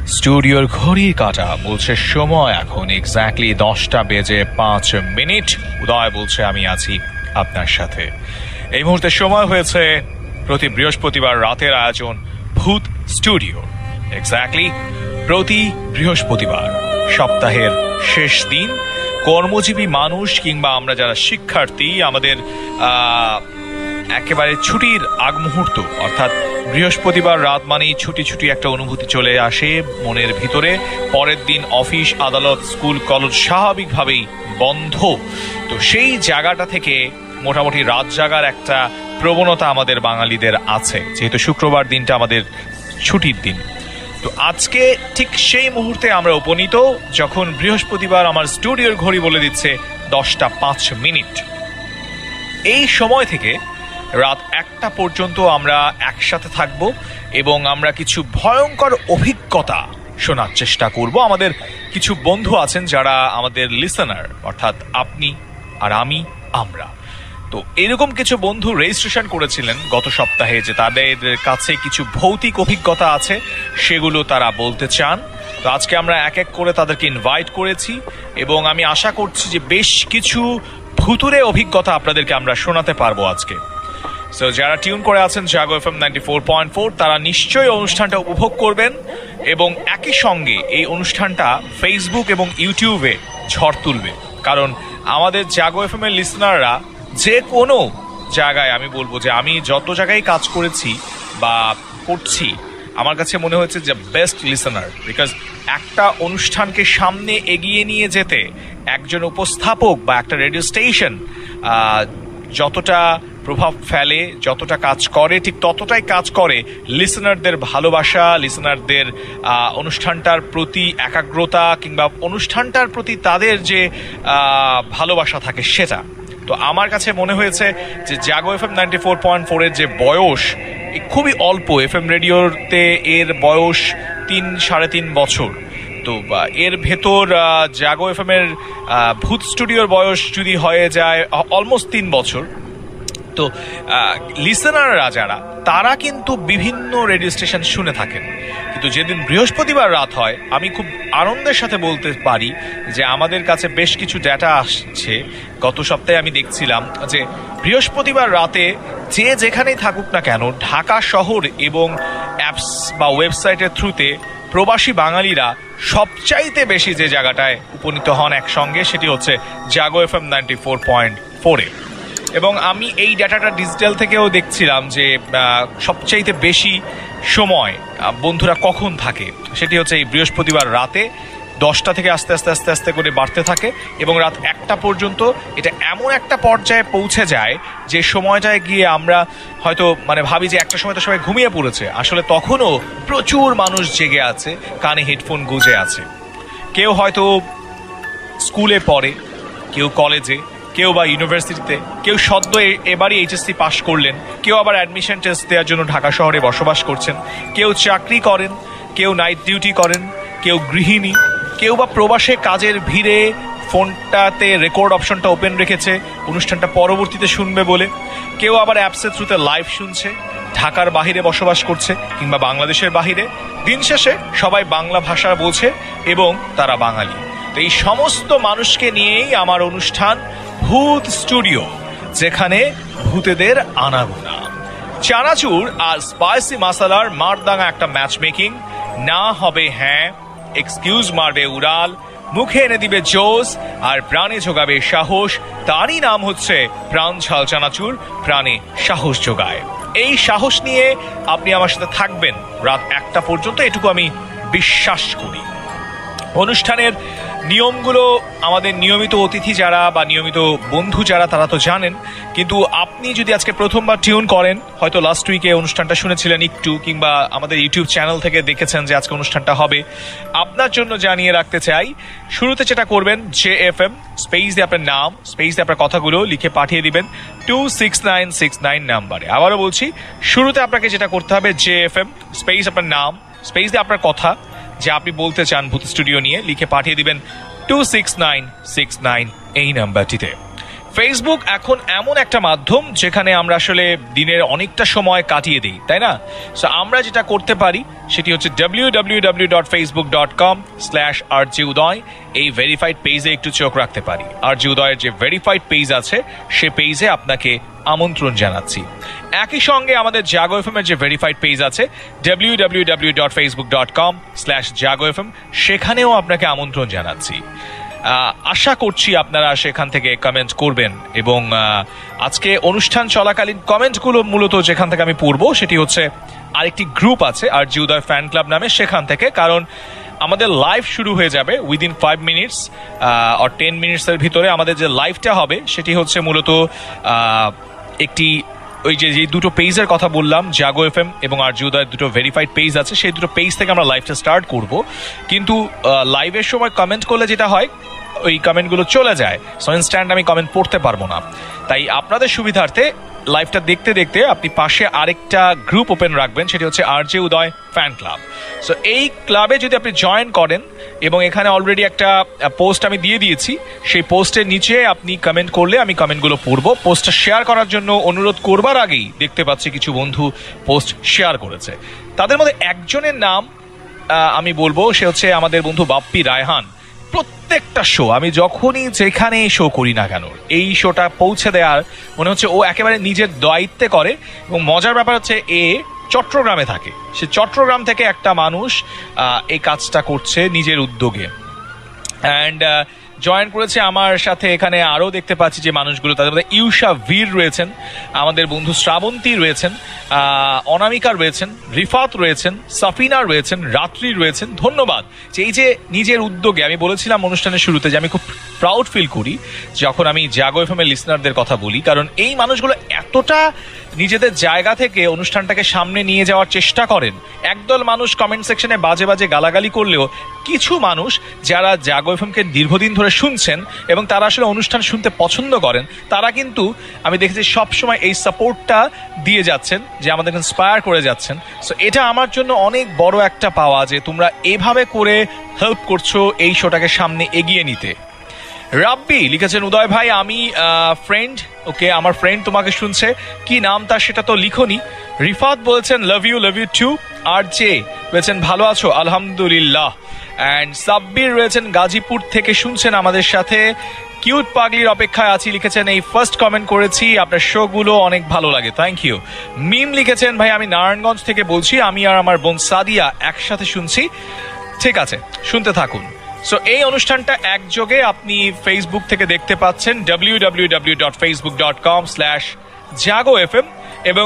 স্টুডিওর ঘড়ির কাঁটা বলছে সময় এখন এক্স্যাক্টলি 10:05। উদয় বলছে আমি আছি আপনার সাথে। এই মুহূর্তে সময় হয়েছে প্রতি বৃহস্পতিবার রাতের আয়োজন ভূত স্টুডিও। এক্স্যাক্টলি প্রতি বৃহস্পতিবার সপ্তাহের শেষ দিন কর্মজীবী মানুষ কিংবা আমরা যারা শিক্ষার্থী আমাদের একেবারে ছুটির আগ মুহূর্ত, অর্থাৎ বৃহস্পতিবার রাত মানেই ছুটি ছুটি একটা অনুভূতি চলে আসে মনের ভিতরে। পরের দিন অফিস আদালত স্কুল কলেজ স্বাভাবিকভাবেই বন্ধ। তো সেই জায়গাটা থেকে মোটামুটি রাত জাগার একটা প্রবণতা আমাদের বাঙালিদের আছে, যেহেতু শুক্রবার দিনটা আমাদের ছুটির দিন। তো আজকে ঠিক সেই মুহূর্তে আমরা উপনীত যখন বৃহস্পতিবার আমার স্টুডিওর ঘড়ি বলে দিচ্ছে 10:05। এই সময় থেকে রাত 1টা পর্যন্ত আমরা একসাথে থাকব এবং আমরা কিছু ভয়ঙ্কর অভিজ্ঞতা শোনার চেষ্টা করব। আমাদের কিছু বন্ধু আছেন যারা আমাদের লিসেনার, অর্থাৎ আপনি আর আমি, আমরা। তো এরকম কিছু বন্ধু রেজিস্ট্রেশন করেছিলেন গত সপ্তাহে যে তাদের কাছে কিছু ভৌতিক অভিজ্ঞতা আছে, সেগুলো তারা বলতে চান। তো আজকে আমরা এক এক করে তাদেরকে ইনভাইট করেছি এবং আমি আশা করছি যে বেশ কিছু ভুতুরে অভিজ্ঞতা আপনাদেরকে আমরা শোনাতে পারবো আজকে। সো যারা টিউন করে আছেন জাগো এফএম 94.4 তারা নিশ্চয়ই অনুষ্ঠানটা উপভোগ করবেন এবং একই সঙ্গে এই অনুষ্ঠানটা ফেসবুক এবং ইউটিউবে ঝড় তুলবে। কারণ আমাদের জাগো এফএম এর লিসনাররা যে কোনো জায়গায়, আমি বলবো যে আমি যত জায়গায় কাজ করেছি বা করছি, আমার কাছে মনে হয়েছে যে বেস্ট লিসেনার। বিকজ একটা অনুষ্ঠানকে সামনে এগিয়ে নিয়ে যেতে একজন উপস্থাপক বা একটা রেডিও স্টেশন যতটা প্রভাব ফেলে, যতটা কাজ করে, ঠিক ততটাই কাজ করে লিসেনারদের ভালোবাসা, লিসেনারদের অনুষ্ঠানটার প্রতি একাগ্রতা কিংবা অনুষ্ঠানটার প্রতি তাদের যে ভালোবাসা থাকে সেটা। তো আমার কাছে মনে হয়েছে যে জাগো এফএম 94.4 এর যে বয়স খুবই অল্প, এফএম রেডিওতে এর বয়স 3-3.5 বছর। তো এর ভেতর জাগো এফএম এর ভূত স্টুডিওর বয়স যদি হয়ে যায় অলমোস্ট 3 বছর। তো লিসেনাররা যারা তারা কিন্তু বিভিন্ন রেডিও স্টেশন শুনে থাকেন, কিন্তু যেদিন বৃহস্পতিবার রাত হয় আমি খুব আনন্দের সাথে বলতে পারি যে আমাদের কাছে বেশ কিছু ডেটা আসছে। গত সপ্তাহে আমি দেখছিলাম যে বৃহস্পতিবার রাতে যে যেখানেই থাকুক না কেন ঢাকা শহর এবং অ্যাপস বা ওয়েবসাইটের থ্রুতে প্রবাসী বাঙালিরা সবচাইতে বেশি যে জায়গাটায় উপনীত হন একসঙ্গে, সেটি হচ্ছে জাগো এফএম 94.4-এ। এবং আমি এই ডাটাটা ডিজিটাল থেকেও দেখছিলাম যে সবচাইতে বেশি সময় বন্ধুরা কখন থাকে, সেটি হচ্ছে এই বৃহস্পতিবার রাতে 10টা থেকে আস্তে আস্তে আস্তে আস্তে করে বাড়তে থাকে এবং রাত 1টা পর্যন্ত এটা এমন একটা পর্যায়ে পৌঁছে যায় যে সময়টায় গিয়ে আমরা হয়তো ভাবি যে একটা সময় তো সবাই ঘুমিয়ে পড়েছে, আসলে তখনও প্রচুর মানুষ জেগে আছে, কানে হেডফোন গুঁজে আছে। কেউ হয়তো স্কুলে পড়ে, কেউ কলেজে, কেউ বা ইউনিভার্সিটিতে, কেউ সদ্য এবারই এইচএসসি পাশ করলেন, কেউ আবার অ্যাডমিশন টেস্ট দেওয়ার জন্য ঢাকা শহরে বসবাস করছেন, কেউ চাকরি করেন, কেউ নাইট ডিউটি করেন, কেউ গৃহিণী, কেউ বা প্রবাসে কাজের ভিড়ে ফোনটাতে রেকর্ড অপশনটা ওপেন রেখেছে অনুষ্ঠানটা পরবর্তীতে শুনবে বলে, কেউ আবার অ্যাপসের থ্রুতে লাইভ শুনছে, ঢাকার বাহিরে বসবাস করছে কিংবা বাংলাদেশের বাহিরে। দিন শেষে সবাই বাংলা ভাষা বোঝে এবং তারা বাঙালি। তো এই সমস্ত মানুষকে নিয়েই আমার অনুষ্ঠান ভূত স্টুডিও, যেখানে ভূতেদের আনাগোনা। চানাচুর আর স্পাইসি মশলার মারদাঙ্গা একটা ম্যাচ মেকিং, না হবে হ্যাঁ, এক্সকিউজ মারবে উড়াল, মুখে এনে দিবে জোস আর প্রাণে যোগাবে সাহস। তারই নাম হচ্ছে প্রাণ ঝাল চানাচুর, প্রাণে সাহস যোগায়। এই সাহস নিয়ে আপনি আমার সাথে থাকবেন রাত 1টা পর্যন্ত, এটুকু আমি বিশ্বাস করি। অনুষ্ঠানের নিয়মগুলো আমাদের নিয়মিত অতিথি যারা বা নিয়মিত বন্ধু যারা তারা তো জানেন, কিন্তু আপনি যদি আজকে প্রথমবার টিউন করেন, হয়তো লাস্ট উইকে অনুষ্ঠানটা শুনেছিলেন একটু, কিংবা আমাদের ইউটিউব চ্যানেল থেকে দেখেছেন যে আজকে অনুষ্ঠানটা হবে, আপনার জন্য জানিয়ে রাখতে চাই শুরুতে যেটা করবেন JFM স্পেস দিয়ে আপনার নাম, স্পেস দিয়ে আপনার কথাগুলো লিখে পাঠিয়ে দিবেন 26969 নাম্বারে। আবারও বলছি, শুরুতে আপনাকে যেটা করতে হবে JFM স্পেস আপনার নাম, স্পেস দিয়ে আপনার কথা যা আপনি বলতে চান ভূত স্টুডিও নিয়ে লিখে পাঠিয়ে দিবেন 26969 এই নাম্বারটিতে। ফেসবুক এখন এমন একটা মাধ্যম যেখানে আমরা আসলে দিনের অনেকটা সময় কাটিয়ে দিই, তাই না? সো আমরা যেটা করতে পারি সেটি হচ্ছে www.facebook.com/rjudoy এই ভেরিফাইড পেজে একটু চোখ রাখতে পারি। আরজে উদয়ের যে ভেরিফাইড পেজ আছে সে পেজে আপনাকে আমন্ত্রণ জানাচ্ছি। একই সঙ্গে আমাদের জাগো এফএম এর যে ভেরিফাইড পেজ আছে www.facebook.com/jagoFM সেখানেও আপনাকে আমন্ত্রণ জানাচ্ছি। আশা করছি আপনারা সেখান থেকে কমেন্ট করবেন এবং আজকে অনুষ্ঠান চলাকালীন কমেন্টগুলো মূলত যেখান থেকে আমি পড়বো সেটি হচ্ছে আরেকটি গ্রুপ আছে আরজে উদয় ফ্যান ক্লাব নামে, সেখান থেকে। কারণ আমাদের লাইভ শুরু হয়ে যাবে উইদিন 5 মিনিটস আর 10 মিনিটসের ভিতরে আমাদের যে লাইভটা হবে সেটি হচ্ছে মূলত একটি ওই যে দুটো পেজের কথা বললাম, জাগো এফএম এবং আরজে উদয়ের দুটো ভেরিফাইড পেজ আছে, সেই দুটো পেজ থেকে আমরা লাইভটা স্টার্ট করব। কিন্তু লাইভের সময় কমেন্ট করলে যেটা হয় ওই কমেন্টগুলো চলে যায়, সো ইনস্ট্যান্ট আমি কমেন্ট পড়তে পারবো না। তাই আপনাদের সুবিধার্থে লাইভটা দেখতে দেখতে আপনি পাশে আরেকটা গ্রুপ ওপেন রাখবেন, সেটি হচ্ছে RJ Uday fan club. So এই ক্লাবে যদি আপনি জয়েন করেন এবং এখানে অলরেডি একটা পোস্ট আমি দিয়ে দিয়েছি, সেই পোস্টের নিচে আপনি কমেন্ট করলে আমি কমেন্টগুলো পড়বো। পোস্টটা শেয়ার করার জন্য অনুরোধ করবার আগেই দেখতে পাচ্ছি কিছু বন্ধু পোস্ট শেয়ার করেছে। তাদের মধ্যে একজনের নাম আমি বলবো, সে হচ্ছে আমাদের বন্ধু বাপ্পি রায়হান। প্রত্যেকটা শো আমি যখনই যেখানে শো করি না কেন এই শোটা পৌঁছে দেওয়ার মনে হচ্ছে ও একেবারে নিজের দায়িত্বে করে। এবং মজার ব্যাপার হচ্ছে এ চট্টগ্রামে থাকে, সে চট্টগ্রাম থেকে একটা মানুষ এই কাজটা করছে নিজের উদ্যোগে অ্যান্ড জয়েন করেছে আমার সাথে। এখানে আরও দেখতে পাচ্ছি যে মানুষগুলো, তাদের মধ্যে ইউষা ভীর রয়েছেন, আমাদের বন্ধু শ্রাবন্তী রয়েছেন, অনামিকা রয়েছেন, রিফাত রয়েছেন, সাফিনা রয়েছেন, রাত্রি রয়েছেন। ধন্যবাদ যে এই যে নিজের উদ্যোগে, আমি বলেছিলাম অনুষ্ঠানের শুরুতে যে আমি খুব প্রাউড ফিল করি যখন আমি জাগো এফএম এর লিসনারদের কথা বলি, কারণ এই মানুষগুলো এতটা নিজেদের জায়গা থেকে অনুষ্ঠানটাকে সামনে নিয়ে যাওয়ার চেষ্টা করেন। একদল মানুষ কমেন্ট সেকশনে বাজে বাজে গালাগালি করলেও কিছু মানুষ যারা জাগো এফএমকে দীর্ঘদিন ধরে শুনছেন এবং তারা আসলে অনুষ্ঠান শুনতে পছন্দ করেন, তারা কিন্তু আমি দেখেছি সবসময় এই সাপোর্টটা দিয়ে যাচ্ছেন, যে আমাদের ইন্সপায়ার করে যাচ্ছেন। সো এটা আমার জন্য অনেক বড় একটা পাওয়া যে তোমরা এভাবে করে হেল্প করছো এই শোটাকে সামনে এগিয়ে নিতে। রাব্বি লিখেছেন, উদয় ভাই আমি ফ্রেন্ড, ওকে আমার ফ্রেন্ড তোমাকে শুনছে, কি নাম তার সেটা তো লিখোনি। রিফাত বলছেন love you too. R J বলছেন ভালো আছো? আলহামদুলিল্লাহ। অ্যান্ড সাব্বির রয়েছেন গাজীপুর থেকে শুনছেন আমাদের সাথে। কিউট পাগলির অপেক্ষায় আছি লিখেছেন, এই ফার্স্ট কমেন্ট করেছি, আপনার শো গুলো অনেক ভালো লাগে, থ্যাংক ইউ। মিম লিখেছেন, ভাই আমি নারায়ণগঞ্জ থেকে বলছি, আমি আর আমার বোন সাদিয়া একসাথে শুনছি। ঠিক আছে, শুনতে থাকুন। সো এই অনুষ্ঠানটা একযোগে আপনি ফেসবুক থেকে দেখতে পাচ্ছেন www.facebook.com/jagoFM এবং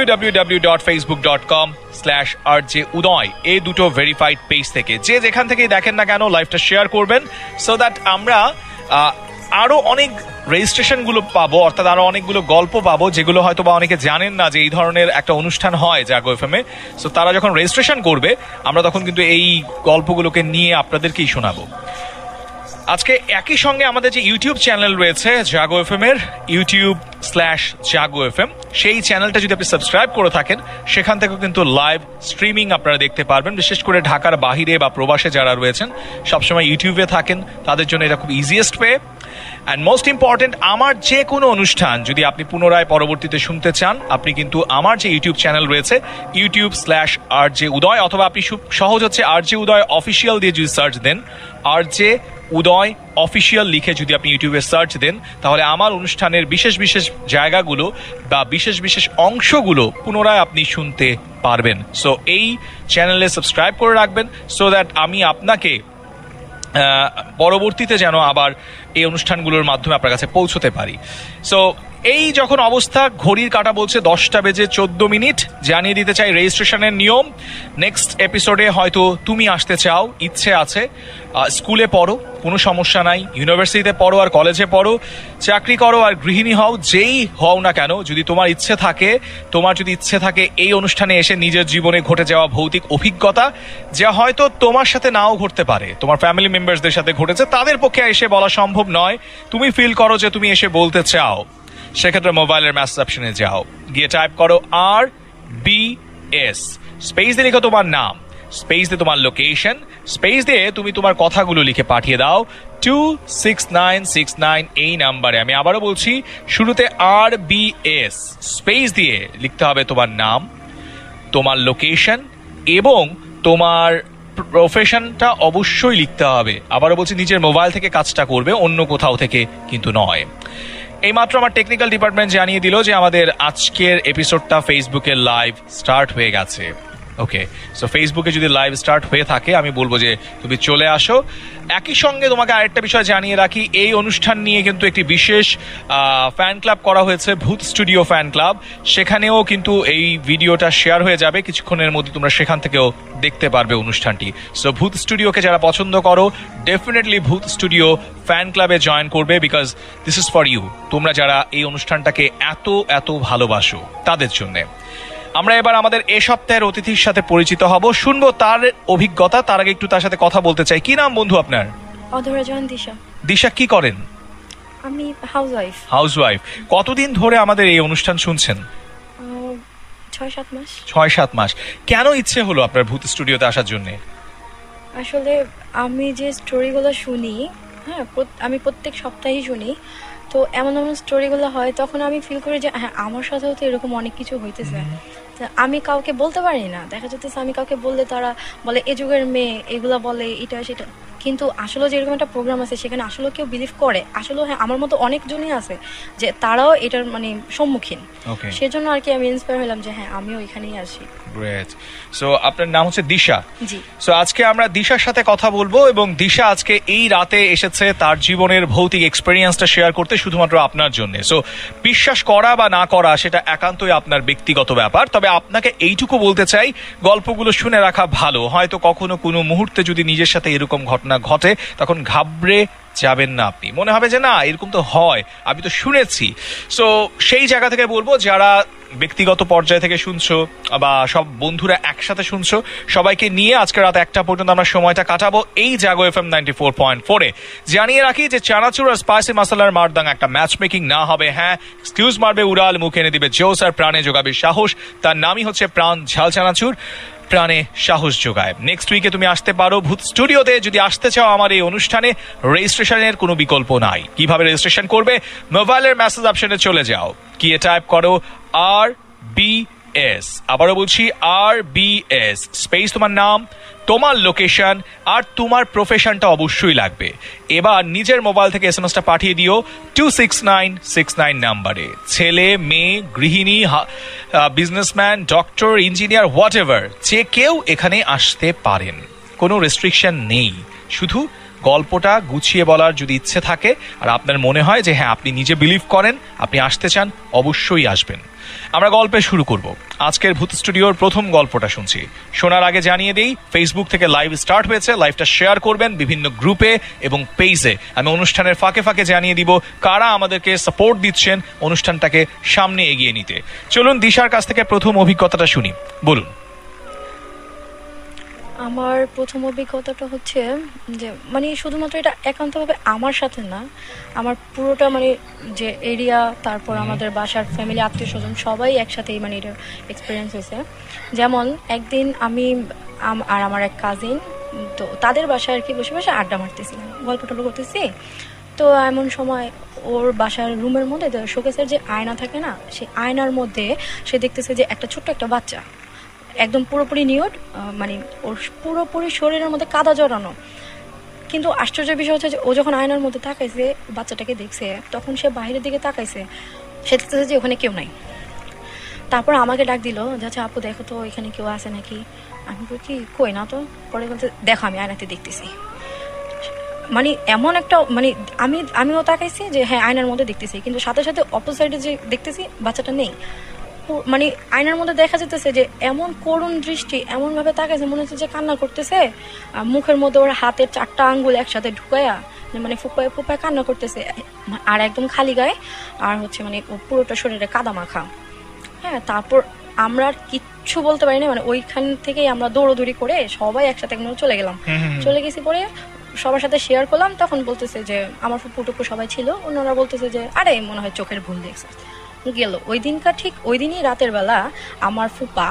www.facebook.com/rjudoy এই দুটো ভেরিফাইড পেজ থেকে। যে যেখান থেকে দেখেন না কেন লাইভটা শেয়ার করবেন, সো দ্যাট আমরা আরো অনেক রেজিস্ট্রেশন গুলো পাবো, অর্থাৎ আরো অনেকগুলো গল্প পাবো যেগুলো হয়তো বা অনেকে জানেন না যে এই ধরনের একটা অনুষ্ঠান হয় জাগো এফএম এ। সো তারা যখন রেজিস্ট্রেশন করবে আমরা তখন কিন্তু এই গল্পগুলোকে নিয়ে আপনাদেরকেই শোনাবো। আজকে একই সঙ্গে আমাদের যে ইউটিউব চ্যানেল রয়েছে জাগো এফএম এর, youtube/jagoFM, সেই চ্যানেলটা যদি আপনি সাবস্ক্রাইব করে থাকেন সেখান থেকেও কিন্তু লাইভ স্ট্রিমিং আপনারা দেখতে পারবেন। বিশেষ করে ঢাকার বাহিরে বা প্রবাসে যারা রয়েছেন সবসময় ইউটিউবে থাকেন, তাদের জন্য এটা খুব easiest way. And most important, আমার যে কোনো অনুষ্ঠান যদি আপনি পুনরায় পরবর্তীতে শুনতে চান, আপনি কিন্তু আমার যে ইউটিউব চ্যানেল রয়েছে youtube/rjudoy, অথবা আপনি সহজ হচ্ছে আরজে উদয় অফিসিয়াল দিয়ে যদি সার্চ দেন, আরজে উদয় অফিসিয়াল লিখে যদি আপনি ইউটিউবে সার্চ দেন, তাহলে আমার অনুষ্ঠানের বিশেষ বিশেষ জায়গাগুলো বা বিশেষ বিশেষ অংশগুলো পুনরায় আপনি শুনতে পারবেন। সো এই চ্যানেলে সাবস্ক্রাইব করে রাখবেন, সো দ্যাট আমি আপনাকে পরবর্তীতে যেন আবার এই অনুষ্ঠানগুলোর মাধ্যমে আপনার কাছে পৌঁছতে পারি। সো এই যখন অবস্থা, ঘড়ির কাঁটা বলছে 10:14 জানিয়ে দিতে চাই রেজিস্ট্রেশনের নিয়ম। নেক্সট এপিসোডে হয়তো তুমি আসতে চাও, ইচ্ছে আছে, স্কুলে পড়ো কোনো সমস্যা নাই, ইউনিভার্সিটিতে পড়ো আর কলেজে পড়ো, চাকরি করো আর গৃহিণী হও, যেই হও না কেন, যদি তোমার ইচ্ছে থাকে এই অনুষ্ঠানে এসে নিজের জীবনে ঘটে যাওয়া ভৌতিক অভিজ্ঞতা যা হয়তো তোমার সাথে নাও ঘটতে পারে, তোমার ফ্যামিলি মেম্বারসদের সাথে ঘটেছে, তাদের পক্ষে এসে বলা সম্ভব নয়, তুমি ফিল করো যে তুমি এসে বলতে চাও, সেক্ষেত্রে মোবাইলের মেসেজ অপশনে যাও, গিয়ে টাইপ করো RBS, স্পেস দিয়ে লিখো তোমার নাম, স্পেস দিয়ে তোমার লোকেশন, স্পেস দিয়ে তুমি তোমার কথাগুলো লিখে পাঠিয়ে দাও 26969 এই নাম্বারে। আমি আবারও বলছি, শুরুতে RBS স্পেস দিয়ে লিখতে হবে তোমার নাম, তোমার লোকেশন এবং তোমার প্রফেশনটা অবশ্যই লিখতে হবে। আবারও বলছি, নিজের মোবাইল থেকে কাজটা করবে, অন্য কোথাও থেকে কিন্তু নয়। এইমাত্র আমার টেকনিক্যাল ডিপার্টমেন্ট জানিয়ে দিল যে আমাদের আজকের এপিসোডটা ফেসবুকে লাইভ স্টার্ট হয়ে গেছে। ওকে, সো ফেসবুকে যদি লাইভ স্টার্ট হয়ে থাকে আমি বলবো যে তুমি চলে আসো। একই সঙ্গে তোমাকে আরেকটা বিষয় জানিয়ে রাখি, এই অনুষ্ঠান নিয়ে কিন্তু একটি বিশেষ ফ্যান ক্লাব করা হয়েছে, ভূত স্টুডিও ফ্যান ক্লাব। সেখানেও কিন্তু এই ভিডিওটা শেয়ার হয়ে যাবে কিছুক্ষণের মধ্যে, তোমরা সেখান থেকেও দেখতে পারবে অনুষ্ঠানটি। সো ভূত স্টুডিওকে যারা পছন্দ করো, ডেফিনেটলি ভূত স্টুডিও ফ্যান ক্লাবে জয়েন করবে, because this is for you. তোমরা যারা এই অনুষ্ঠানটাকে এত এত ভালোবাসো তাদের জন্যে। আমরা এবার আমাদের এ সপ্তাহের অতিথির সাথে পরিচিত হব, শুনবো তার অভিজ্ঞতা। তার আগে একটু তার সাথে কথা বলতে চাই। কি নাম বন্ধু আপনার? অধরা জাহান দিশা। দিশা, কি করেন? আমি হাউসওয়াইফ। হাউসওয়াইফ। কতদিন ধরে আমাদের এই অনুষ্ঠান শুনছেন? 6-7 মাস। 6-7 মাস। কেন ইচ্ছে হলো আপনার ভূত স্টুডিওতে আসার জন্য? আসলে আমি যে স্টোরিগুলো শুনি, হ্যাঁ, আমি প্রত্যেক সপ্তাহেই শুনি, তো এমন এমন স্টোরিগুলো হয়, তখন আমি ফিল করি যে হ্যাঁ, আমার সাথেও তো এরকম অনেক কিছু হইতেছে। আমি কাউকে বলতে পারি না, দেখা যেতেছে আমি কাউকে বললে তারা বলে এ যুগের মেয়ে, এগুলা বলে এটা সেটা। কিন্তু আসলে যে এরকম একটা প্রোগ্রাম আছে, সেখানে আসলে কেউ বিলিভ করে, আসলে হ্যাঁ আমার মতো অনেকজনই আছে যে তারাও এটার মানে সম্মুখীন। সেজন্য আর কি আমি ইন্সপায়ার হলাম যে হ্যাঁ আমিও এখানেই আসি। গ্রেট। সো আপনার নাম হচ্ছে দিশা। জি। সো আজকে আমরা দিশার সাথে কথা বলবো, এবং দিশা আজকে এই রাতে এসেছে তার জীবনের ভৌতিক এক্সপেরিয়েন্সটা শেয়ার করতে শুধুমাত্র আপনার জন্য। সো বিশ্বাস করা বা না করা সেটা একান্তই আপনার ব্যক্তিগত ব্যাপার, তবে আপনাকে এইটুকু বলতে চাই, গল্পগুলো শুনে রাখা ভালো। হয়তো কখনো কোনো মুহূর্তে যদি নিজের সাথে এরকম ঘটনা ঘটে, তখন ঘাবড়ে যাবেন না আপনি। মনে হবে যে না, এরকম তো হয়, আমি তো শুনেছি। সো সেই জায়গা থেকে বলবো, যারা ব্যক্তিগত পর্যায় থেকে শুনছো বা সব বন্ধুরা একসাথে শুনছো, সবাইকে নিয়ে আজকে রাত 1টা পর্যন্ত আমরা সময়টা কাটাবো এই জাগো FM 94.4-এ। জানিয়ে রাখি যে চানাচুর আর স্পাইসি মশলার মারদাং একটা ম্যাচ মেকিং না হবে। হ্যাঁ, এক্সকিউজ মারবে উড়াল, মুখে এনে দিবে জোস, আর প্রাণে যোগাবে সাহস। তার নামই হচ্ছে প্রাণ ঝাল চানাচুর, প্রাণে সাহস যোগায়। নেক্সট উইকে তুমি আসতে পারো ভূত স্টুডিওতে। যদি আসতে চাও আমার এই অনুষ্ঠানে, রেজিস্ট্রেশনের কোনো বিকল্প নাই। কিভাবে রেজিস্ট্রেশন করবে? মোবাইলের মেসেজ অপশনে চলে যাও, কি টাইপ করো RBS। আবারও বলছি RBS স্পেস তোমার নাম, তোমার লোকেশন আর তোমার প্রফেশনটা অবশ্যই লাগবে। এবার নিজের মোবাইল থেকে এসএমএসটা পাঠিয়ে দিও 26969 নাম্বারে। ছেলে, মেয়ে, গৃহিণী, businessman, doctor, engineer, whatever, যে কেউ এখানে আসতে পারেন, কোনো রেস্ট্রিকশন নেই। শুধু গল্পটা গুছিয়ে বলার যদি ইচ্ছে থাকে আর আপনার মনে হয় যে হ্যাঁ আপনি নিজে বিলিভ করেন, আপনি আসতে চান, অবশ্যই আসবেন। আমরা গল্পে শুরু করব। আজকের ভূত স্টুডিওর প্রথম গল্পটা শুনছি। শোনার আগে জানিয়ে দেই, ফেসবুক থেকে লাইভ স্টার্ট হয়েছে। লাইভটা শেয়ার করবেন বিভিন্ন গ্রুপে এবং পেজে। আমি অনুষ্ঠানের ফাঁকে ফাঁকে জানিয়ে দিব কারা আমাদেরকে সাপোর্ট দিচ্ছেন অনুষ্ঠানটাকে সামনে এগিয়ে নিতে। চলুন দিশার কাছ থেকে প্রথম অভিজ্ঞতাটা শুনি, বলুন। আমার প্রথম অভিজ্ঞতাটা হচ্ছে যে মানে শুধুমাত্র এটা একান্তভাবে আমার সাথে না, আমার পুরোটা মানে যে এরিয়া, তারপর আমাদের বাসার ফ্যামিলি, আত্মীয় স্বজন সবাই একসাথেই মানে এটা এক্সপিরিয়েন্স হয়েছে। যেমন একদিন আমি আর আমার এক কাজিন, তো তাদের বাসায় আর কি বসে বসে আড্ডা মারতেছিলাম, গল্প টল্প করতেছি। তো এমন সময় ওর বাসার রুমের মধ্যে শোকেসের যে আয়না থাকে না, সেই আয়নার মধ্যে সে দেখতেছে যে একটা ছোট্ট একটা বাচ্চা, একদম পুরোপুরি নিউড, মানে ওর পুরোপুরি শরীরের মধ্যে কাদা জড়ানো। কিন্তু আশ্চর্যের বিষয় হচ্ছে যে ও যখন আয়নার মধ্যে তাকাইছে, বাচ্চাটাকে দেখছে, তখন সে বাইরের দিকে তাকাইছে, সে দেখতেছে যে ওখানে কেউ নাই। তারপর আমাকে ডাক দিল, যাচ্ছে আপু দেখো তো এখানে কেউ আছে নাকি। আমি বলি কি কই না তো। পরে বলতে দেখো আমি আয়নাতে দেখতেছি। মানে এমন একটা মানে আমিও তাকাইছি যে হ্যাঁ আয়নার মধ্যে দেখতেছি, কিন্তু সাথে সাথে অপোজিটে যে দেখতেছি বাচ্চাটা নেই। মানে আয়নার মধ্যে দেখা যেতেছে যে এমন করুণ দৃষ্টি, এমন ভাবে তাকাইছে মনে হচ্ছে যে কান্না করতেছে। মুখের মধ্যে ওর হাতের 4টা আঙ্গুল একসাথে ঢুকায়া মানে ফুপায় ফুপায় কান্না করতেছে, আর একদম খালি গায়ে, আর হচ্ছে মানে পুরোটা শরীরে কাদা মাখা। হ্যাঁ, তারপর আমরা আর কিচ্ছু বলতে পারি না, মানে ওইখান থেকেই আমরা দৌড়দৌড়ি করে সবাই একসাথে চলে গেলাম। চলে গেছি, পরে সবার সাথে শেয়ার করলাম। তখন বলতেছে যে আমার ফুপুটুকু সবাই ছিল, ওনারা বলতেছে যে আরে মনে হয় চোখের ভুল দেখছে। গেল ওই দিনকার ঠিক ওই দিনই রাতের বেলা আমার ফুপা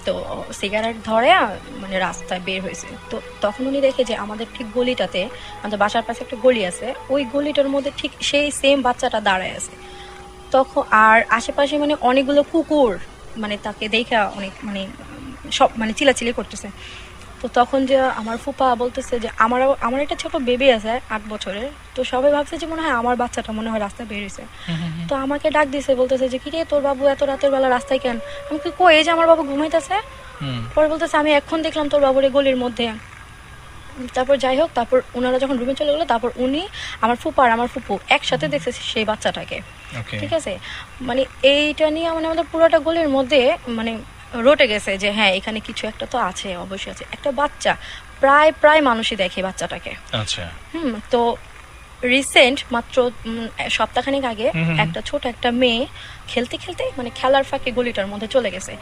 তো সিগারেট ধরে মানে রাস্তায় বের হয়েছে। তো তখন উনি দেখে যে আমাদের ঠিক গলিটাতে, আমাদের বাসার পাশে একটা গলি আছে, ওই গলিটার মধ্যে ঠিক সেই সেম বাচ্চাটা দাঁড়ায় আছে। তখন আর আশেপাশে মানে অনেকগুলো কুকুর মানে তাকে দেখে অনেক মানে সব মানে চিলাচিলি করতেছে। তো তখন যে আমার ফুপা বলতেছে যে আমার একটা ছোট বেবি আছে 8 বছরের, তো সবাই ভাবছে যে মনে হয় আমার বাচ্চাটা মনে হয় রাস্তায় বেরিয়েছে। তো আমাকে ডাক দিছে, বলতেছে যে কিরে তোর বাবু এত রাতের বেলা রাস্তায় কেন? আমি কি কই, এই যে আমার বাবু ঘুমাইতেছে। পরে বলতেছে আমি এখন দেখলাম তোর বাবুর এই গলির মধ্যে। তারপর যাই হোক, তারপর ওনারা যখন রুমে চলে গেলো, তারপর উনি আমার ফুপা আর আমার ফুপু একসাথে দেখছে সেই বাচ্চাটাকে। ঠিক আছে, মানে এইটা নিয়ে মানে আমাদের পুরোটা গলির মধ্যে মানে রটে গেছে যে হ্যাঁ এখানে কিছু একটা তো আছে, অবশ্যই আছে। একটা বাচ্চা প্রায় মানুষই দেখে বাচ্চাটাকে। আচ্ছা। তো রিসেন্ট মাত্র সপ্তাহখানেক আগে একটা মেয়ে খেলতে খেলতে মানে খেলার ফাঁকে গলিটার মধ্যে চলে গেছে।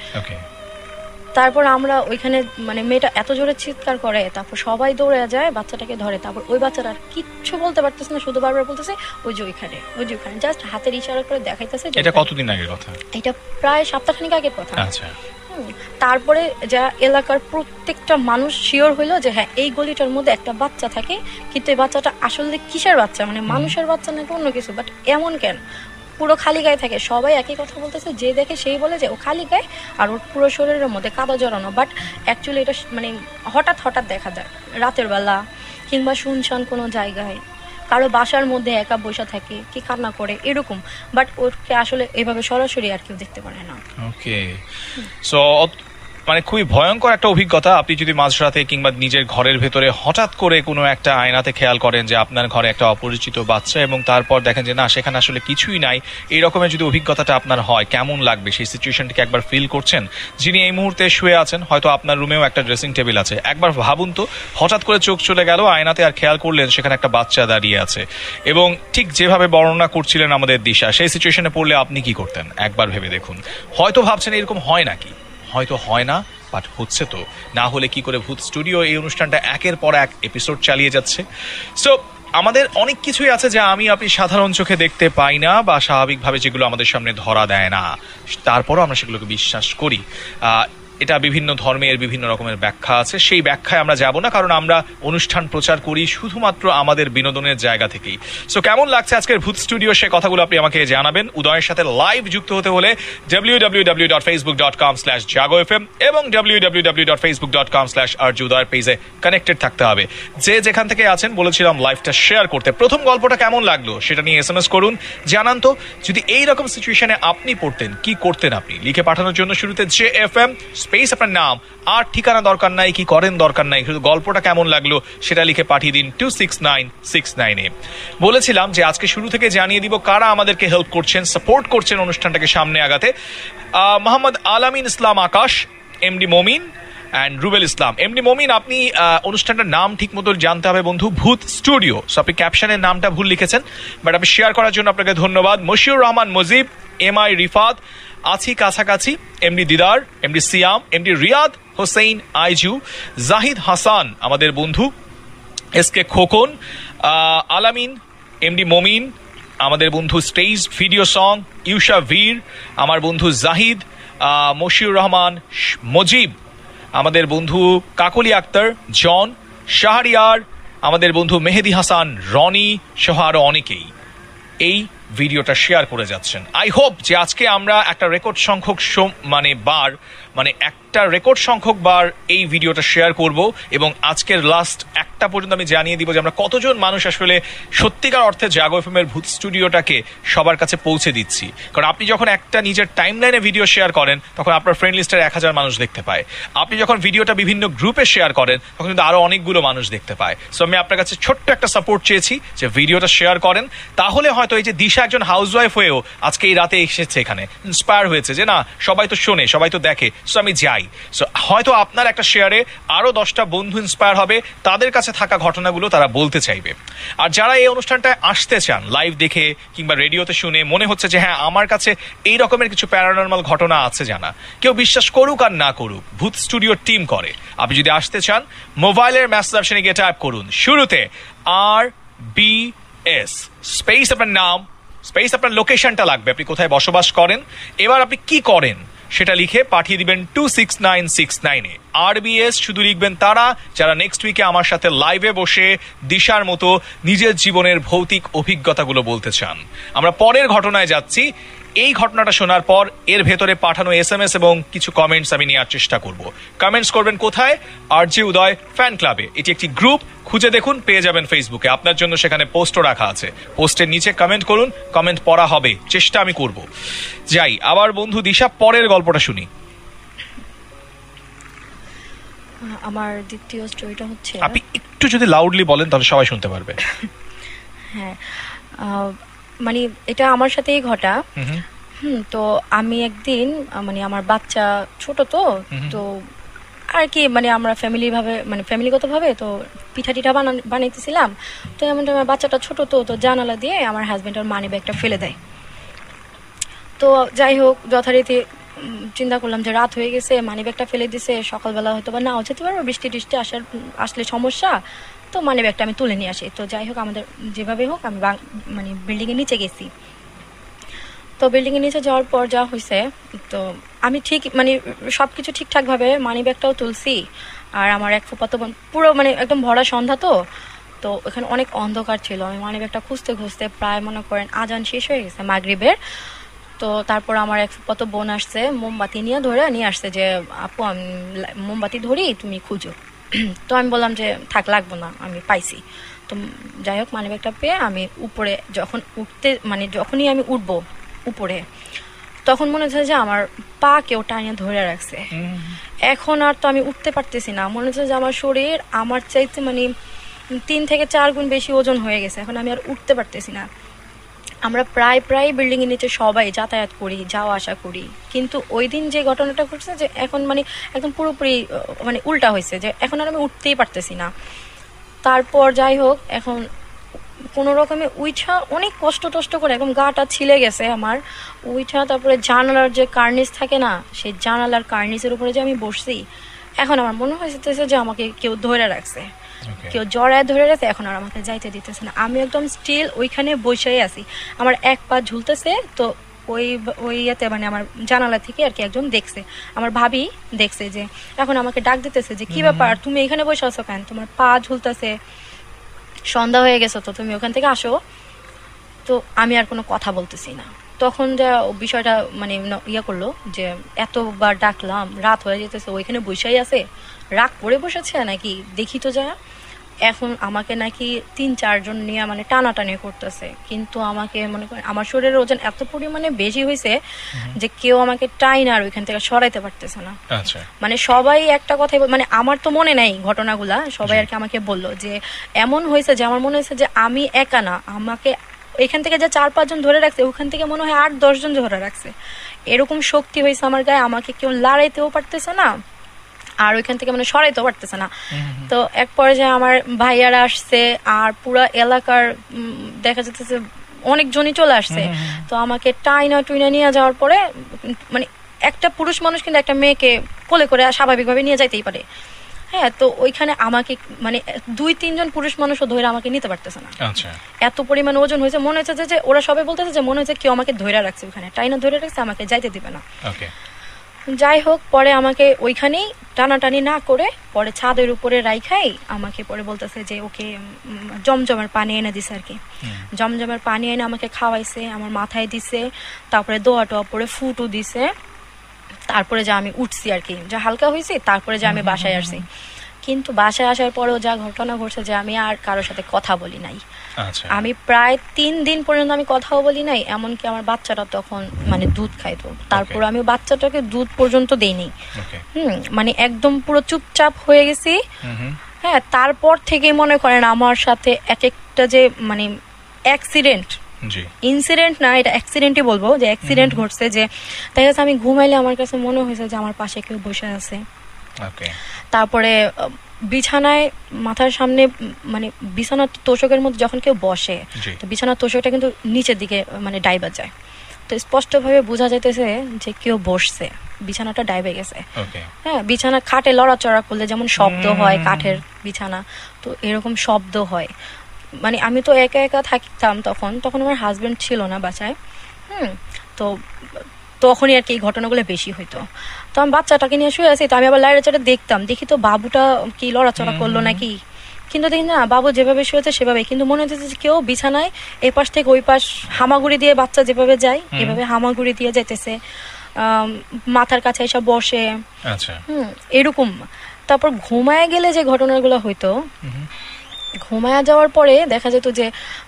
তারপর আমরা ওইখানে মানে মেয়েটা এত জোরে চিৎকার করে, তারপর সবাই দৌড়ে যায়, বাচ্চাটাকে ধরে। তারপর ওই বাচ্চাটা কিচ্ছু বলতে পারতেছে না, শুধু বারবার বলতেছে ওই যে ওইখানে, জাস্ট হাতের ইশারা করে দেখাইতেছে। এটা কতদিন আগের কথা? এটা প্রায় সপ্তাহখানেক আগের কথা। আচ্ছা। তারপরে যা এলাকার প্রত্যেকটা মানুষ শিওর হইলো যে হ্যাঁ এই গলিটার মধ্যে একটা বাচ্চা থাকে, কিন্তু এই বাচ্চাটা আসলে কিসের বাচ্চা, মানে মানুষের বাচ্চা নাকি অন্য কিছু, বাট এমন কেন পুরো খালি গায়ে থাকে। সবাই একই কথা বলতেছে, যে দেখে সেই বলে যে ও খালি গায়ে আর ওর পুরো শরীরের মধ্যে কাদা জড়ানো। বাট অ্যাকচুয়ালি এটা মানে হঠাৎ দেখা যায় রাতের বেলা কিংবা শুনশান কোনো জায়গায়, কারো বাসার মধ্যে একা বসে থাকে, কি কান্না করে এরকম। বাট ওকে আসলে এভাবে সরাসরি আর কেউ দেখতে পারে না। ওকে, সো মানে খুবই ভয়ঙ্কর একটা অভিজ্ঞতা। আপনি যদি মাঝরাতে কিংবা নিজের ঘরের ভেতরে হঠাৎ করে কোনো একটা আয়নাতে খেয়াল করেন যে আপনার ঘরে একটা অপরিচিত বাচ্চা, এবং তারপর দেখেন যে না সেখানে আসলে কিছুই নাই, এই রকমের যদি অভিজ্ঞতাটা আপনার হয়, কেমন লাগবে? সেই সিচুয়েশনটিকে একবার ফিল করছেন? যিনি এই মুহূর্তে শুয়ে আছেন, হয়তো আপনার রুমেও একটা ড্রেসিং টেবিল আছে, একবার ভাবুন তো, হঠাৎ করে চোখ চলে গেল আয়নাতে আর খেয়াল করলেন সেখানে একটা বাচ্চা দাঁড়িয়ে আছে, এবং ঠিক যেভাবে বর্ণনা করছিলেন আমাদের দিশা, সেই সিচুয়েশনে পড়লে আপনি কি করতেন? একবার ভেবে দেখুন। হয়তো ভাবছেন এরকম হয় নাকি, হয়তো হয় না, বাট হচ্ছে তো। না হলে কি করে ভূত স্টুডিও এই অনুষ্ঠানটা একের পর এক এপিসোড চালিয়ে যাচ্ছে। সো আমাদের অনেক কিছুই আছে যা আপনি সাধারণ চোখে দেখতে পাই না, বা স্বাভাবিকভাবে যেগুলো আমাদের সামনে ধরা দেয় না, তারপরও আমরা সেগুলোকে বিশ্বাস করি। এটা বিভিন্ন ধর্মের বিভিন্ন রকমের ব্যাখ্যা আছে, সেই ব্যাখ্যায় আমরা যাব না, কারণ আমরা অনুষ্ঠান প্রচার করি শুধুমাত্র আমাদের বিনোদনের জায়গা থেকেই। সো কেমন লাগছে আজকের ভূত স্টুডিও, সে কথাগুলো আপনি আমাকে জানাবেন। উদয়ের সাথে লাইভ যুক্ত হতে হলে www.facebook.com/jagofm এবং www.facebook.com/arjudoy পেজে কানেক্টেড থাকতে হবে। যে যেখান থেকে আছেন বলেছিলাম লাইভটা শেয়ার করতে। প্রথম গল্পটা কেমন লাগলো সেটা নিয়ে SMS করুন, জানান তো যদি এই রকম সিচুয়েশনে আপনি পড়তেন কি করতেন। আপনি লিখে পাঠানোর জন্য শুরুতে JFM স্পেস আপনার নাম আর ঠিকানা দরকার নাই, কি করেন দরকার নাই, শুধু গল্পটা কেমন লাগলো সেটা লিখে পাঠিয়ে দিন 26969-এ। বলেছিলাম যে আজকে শুরু থেকে জানিয়ে দিব কারা আমাদেরকে হেল্প করছেন, সাপোর্ট করছেন অনুষ্ঠানটাকে সামনে আগাতে। Mohammad Alamin Islam Akash, MD Momin and Rubel Islam. MD Momin, আপনি অনুষ্ঠানটার নাম ঠিক মতো জানতে হবে বন্ধু, ভূত স্টুডিও। সো আপনি ক্যাপশনের নামটা ভুল লিখেছেন, বাট আপনি শেয়ার করার জন্য আপনাকে ধন্যবাদ। মশিউর রহমান মুজিব, MI রিফাত, আছি কাছাকাছি, MD Didar, MD Siam, MD Riyad Hossain Aiju, Jahid Hasan আমাদের বন্ধু, SK খোকন, আলামিন, এমডি মমিন আমাদের বন্ধু, stage video song, Yusha Vir আমার বন্ধু, জাহিদ, মশিউর রহমান মজিব আমাদের বন্ধু, কাকলি আক্তার, জন, শাহরিয়ার আমাদের বন্ধু, মেহেদি হাসান, রনি সহ আরো অনেকেই এই ভিডিওটা শেয়ার করে যাচ্ছেন। আই হোপ যে আজকে আমরা একটা রেকর্ড সংখ্যক একটা রেকর্ড সংখ্যক বার এই ভিডিওটা শেয়ার করব, এবং আজকের লাস্ট একটা পর্যন্ত আমি জানিয়ে দিব যে আমরা কতজন মানুষ আসলে সত্যিকার অর্থে জাগো FM এর ভূত স্টুডিওটাকে সবার কাছে পৌঁছে দিচ্ছি। কারণ আপনি যখন একটা নিজের টাইমলাইনে ভিডিও শেয়ার করেন তখন আপনার ফ্রেন্ড লিস্টের 1000 মানুষ দেখতে পায়। আপনি যখন ভিডিওটা বিভিন্ন গ্রুপে শেয়ার করেন তখন কিন্তু আরো অনেকগুলো মানুষ দেখতে পায়। সো আমি আপনার কাছে ছোট্ট একটা সাপোর্ট চেয়েছি যে ভিডিওটা শেয়ার করেন, তাহলে হয়তো এই যে দিশা একজন হাউসওয়াইফ হয়েও আজকে এই রাতে এসেছে, এখানে ইন্সপায়ার হয়েছে যে না সবাই তো শোনে, সবাই তো দেখে, সো আমি যাই। সো হয়তো আপনার একটা শেয়ারে আরো 10টা বন্ধু ইন্সপায়ার হবে, তাদের কাছে থাকা ঘটনাগুলো তারা বলতে চাইবে। আর যারা এই অনুষ্ঠানটায় আসতে চান লাইভ দেখে কিংবা রেডিওতে শুনে মনে হচ্ছে যে হ্যাঁ আমার কাছে এই রকমের কিছু প্যারানর্মাল ঘটনা আছে জানা, কেউ বিশ্বাস করুক আর না করুক, ভূত স্টুডিওর টিম করে। আপনি যদি আসতে চান মোবাইলের মেসেজ অপশনে গিয়ে টাইপ করুন শুরুতে RBS স্পেস আপনার নাম, স্পেস আপনার লোকেশনটা লাগবে, আপনি কোথায় বসবাস করেন, এবার আপনি কি করেন সেটা লিখে পাঠিয়ে দিবেন 26969-এ। RBS শুধু লিখবেন তারা যারা নেক্সট উইকে আমার সাথে লাইভে বসে দিশার মতো নিজের জীবনের ভৌতিক অভিজ্ঞতাগুলো বলতে চান। আমরা পরের ঘটনায় যাচ্ছি। এই ঘটনাটা শোনার পর এর ভেতরে পাঠানো SMS এবং কিছু কমেন্টস আমি নেওয়ার চেষ্টা করব। কমেন্টস করবেন কোথায়? আরজে উদয় ফ্যান ক্লাবে। এটি একটি গ্রুপ, খুঁজে দেখুন, পেয়ে যাবেন ফেসবুকে। আপনার জন্য সেখানে পোস্টও রাখা আছে, পোস্টের নিচে কমেন্ট করুন, কমেন্ট পড়া হবে, চেষ্টা আমি করব। যাই আবার বন্ধু দিশা, পরের গল্পটা শুনি। আমার দ্বিতীয় স্টোরিটা হচ্ছে, আপনি একটু যদি লাউডলি বলেন তাহলে সবাই শুনতে পারবে। হ্যাঁ, মানে এটা আমার সাথেই ঘটা। তো আমি একদিন মানে আমার বাচ্চা ছোট, তো আর কি মানে আমরা ফ্যামিলিগত ভাবে তো পিঠা টিঠা বানাইতেছিলাম। তো এমন আমার বাচ্চাটা ছোট, তো জানালা দিয়ে আমার হাজবেন্ড আর মানি ব্যাগটা ফেলে দেয়। তো যাই হোক, যথারীতি চিন্তা করলাম যে রাত হয়ে গেছে, মানি ব্যাগটা ফেলে দিছে, সকালবেলা হয়তো বা নাও যেতে পারবো, বৃষ্টি টিষ্টি আসলে সমস্যা। তো মানি ব্যাগটা আমি তুলে নিয়ে আসি। তো যাই হোক, আমাদের যেভাবে হোক আমি মানে বিল্ডিং এর নিচে গেছি। তো বিল্ডিং এর নিচে যাওয়ার পর যা হয়েছে, তো আমি ঠিক মানে সবকিছু ঠিকঠাক ভাবে মানি ব্যাগটাও তুলছি। আর আমার এক ফুফাতো বোন, পুরো মানে একদম ভরা সন্ধ্যা, তো ওখানে অনেক অন্ধকার ছিল। আমি মানি ব্যাগটা খুঁজতে খুঁজতে প্রায় মনে করেন আজান শেষ হয়ে গেছে মাগরিবের। তো তারপর আমার এক ফুফাতো বোন আসছে, মোমবাতি নিয়ে আসছে যে আপু আমি মোমবাতি ধরি, তুমি খুঁজো। তো আমি বললাম যে থাক, লাগবো না, আমি পাইছি। তো যাই হোক, মানি ব্যাগটা পেয়ে আমি উপরে যখনই আমি উঠবো উপরে, তখন মনে হচ্ছে যে আমার পা কেউ টানিয়ে ধরে রাখছে। এখন আর তো আমি উঠতে পারতেছি না, মনে হচ্ছে যে আমার শরীর আমার চাইতে মানে 3 থেকে 4 গুণ বেশি ওজন হয়ে গেছে। এখন আমি আর উঠতে পারতেছি না। আমরা প্রায় বিল্ডিং এর নিচে সবাই যাতায়াত করি, যাওয়া আসা করি, কিন্তু ওই দিন যে ঘটনাটা ঘটছে যে এখন মানে একদম পুরোপুরি মানে উল্টা হয়েছে, যে এখন আর আমি উঠতেই পারতেছি না। তারপর যাই হোক, এখন কোনো রকমে উইঠা অনেক কষ্ট করে, একদম গাটা ছিলে গেছে আমার উইঠা, তারপরে জানালার যে কার্নিস থাকে না, সেই জানালার কার্নিসের উপরে যে আমি বসছি, এখন আমার মনে হয়েছে যে আমাকে কেউ ধরে রাখছে, কেউ জড়ায় ধরে রাখছে। এখন আর আমাকে যাইতে দিতেছে না। আমি একদম স্টিল ওইখানে বসেই আছি, আমার এক পা ঝুলতেছে। তো ওই ইয়েতে মানে আমার জানালা থেকে আর কি একজন দেখছে, আমার ভাবি দেখছে, যে এখন আমাকে ডাক দিতেছে যে কি ব্যাপার, তুমি এখানে বসে আছো কেন, তোমার পা ঝুলতেছে, সন্ধ্যা হয়ে গেছে, তো তুমি ওখান থেকে আসো। তো আমি আর কোনো কথা বলতেছি না। তখন যা বিষয়টা মানে ইয়ে করলো, যে এতবার ডাকলাম, রাত হয়ে যেতেছে, ওইখানে বসেই আছে, রাগ করে বসেছে নাকি দেখি তো যা। এখন আমাকে নাকি 3-4 জন নিয়ে মানে টানাটানি করতেছে, কিন্তু আমাকে মনে করেন আমার শরীরের ওজন এত পরিমাণে বেশি হয়েছে যে কেউ আমাকে টাইনা আর ওইখান থেকে সরাইতে পারতেছে না। মানে সবাই একটা কথাই মানে আমার তো মনে নাই ঘটনাগুলা, সবাই আর কি আমাকে বললো যে এমন হয়েছে যে আমার মনে হয়েছে যে আমি একা না, আমাকে এখান থেকে যে 4-5 জন ধরে রাখছে, ওখান থেকে মনে হয় 8-10 জন ধরে রাখছে। এরকম শক্তি হয়েছে আমার গায়ে, আমাকে কেউ লড়াইতেও পারতেছে না আর ওইখান থেকে মানে সরাইতেও পারতেছে না। তো এক পর্যায়ে আমার ভাইয়ারা আসছে, আর পুরো এলাকার দেখা যাচ্ছে অনেকজনই চলে আসছে। তো আমাকে টুইনা নিয়ে যাওয়ার পরে মানে একটা পুরুষ মানুষ কিন্তু একটা মেয়েকে কোলে করে স্বাভাবিকভাবে নিয়ে যাইতেই পারে, হ্যাঁ। তো ওইখানে আমাকে মানে 2-3 জন পুরুষ মানুষও ধরে আমাকে নিতে পারতেছে না, এত পরিমাণ ওজন হয়েছে। মনে হচ্ছে যে ওরা সবাই বলতেছে যে মনে হচ্ছে কেউ আমাকে ধরে রাখছে, ওখানে টাইনা ধরে রাখছে, আমাকে যাইতে দিবে না। যাই হোক, পরে আমাকে ওইখানেই টানাটানি না করে পরে ছাদের উপরে রাইখাই আমাকে পরে বলতেছে যে ওকে জমজমের পানি এনে দিছে আর কি। জমজমের পানি এনে আমাকে খাওয়াইছে, আমার মাথায় দিছে, তারপরে দোয়া টোয়া পরে ফুটও দিছে। তারপরে যা আমি উঠছি আর কি, যা হালকা হয়েছি, তারপরে যে আমি বাসায় আসছি। কিন্তু বাসায় আসার পরেও যা ঘটনা ঘটছে যে আমি আর কারোর সাথে কথা বলি নাই। আমি প্রায় 3 দিন পর্যন্ত আমি কথাও বলি নাই। এমনকি আমার বাচ্চাটা তখন মানে দুধ খাইতো, তারপর আমি বাচ্চাটাকে দুধ পর্যন্ত দেইনি। মানে একদম পুরো চুপচাপ হয়ে গেছি। হ্যাঁ, তারপর থেকে মনে করেন আমার সাথে এক একটা যে মানে অ্যাক্সিডেন্ট, ইনসিডেন্ট না, এটা অ্যাক্সিডেন্টই বলবো, যে অ্যাক্সিডেন্ট ঘটছে। যে তাই কাছে আমি ঘুমাইলে আমার কাছে মনে হয়েছে যে আমার পাশে কেউ বসে আছে। তারপরে বিছানায় মাথার সামনে মানে বিছানার তোষকের মধ্যে যখন কেউ বসে, তো বিছানার তোষকটা কিন্তু নিচের দিকে মানে ডাইবা যায়, তো স্পষ্ট ভাবে বোঝা যাইতেছে যে কেউ বসছে, বিছানাটা ডাইবে গেছে। হ্যাঁ, বিছানা খাটে লড়াচড়া করলে যেমন শব্দ হয়, কাঠের বিছানা, তো এরকম শব্দ হয়। মানে আমি তো একা একা থাকতাম তখন আমার হাজবেন্ড ছিল না বাসায়। তো তখনই আর কি এই ঘটনাগুলো বেশি হইতো। তো আমি বাচ্চাটাকে নিয়ে শুয়ে আছি, তো আমি আবার লাইটে চাটা দেখতাম, দেখি তো বাবুটা কি লড়াচড়া করলো নাকি, কিন্তু দেখি না বাবু যেভাবে শুয়েছে সেভাবে, কিন্তু মনে হচ্ছে যে কেউ বিছানায় এই পাশ থেকে ওই পাশ হামাগুড়ি দিয়ে, বাচ্চা যেভাবে যায় এভাবে হামাগুড়ি দিয়ে যাইতেছে, মাথার কাছে এসে বসে, এরকম। তারপর ঘুমায় গেলে যে ঘটনাগুলো হইতো, ঘুমায় যাওয়ার পরে দেখা যেত যে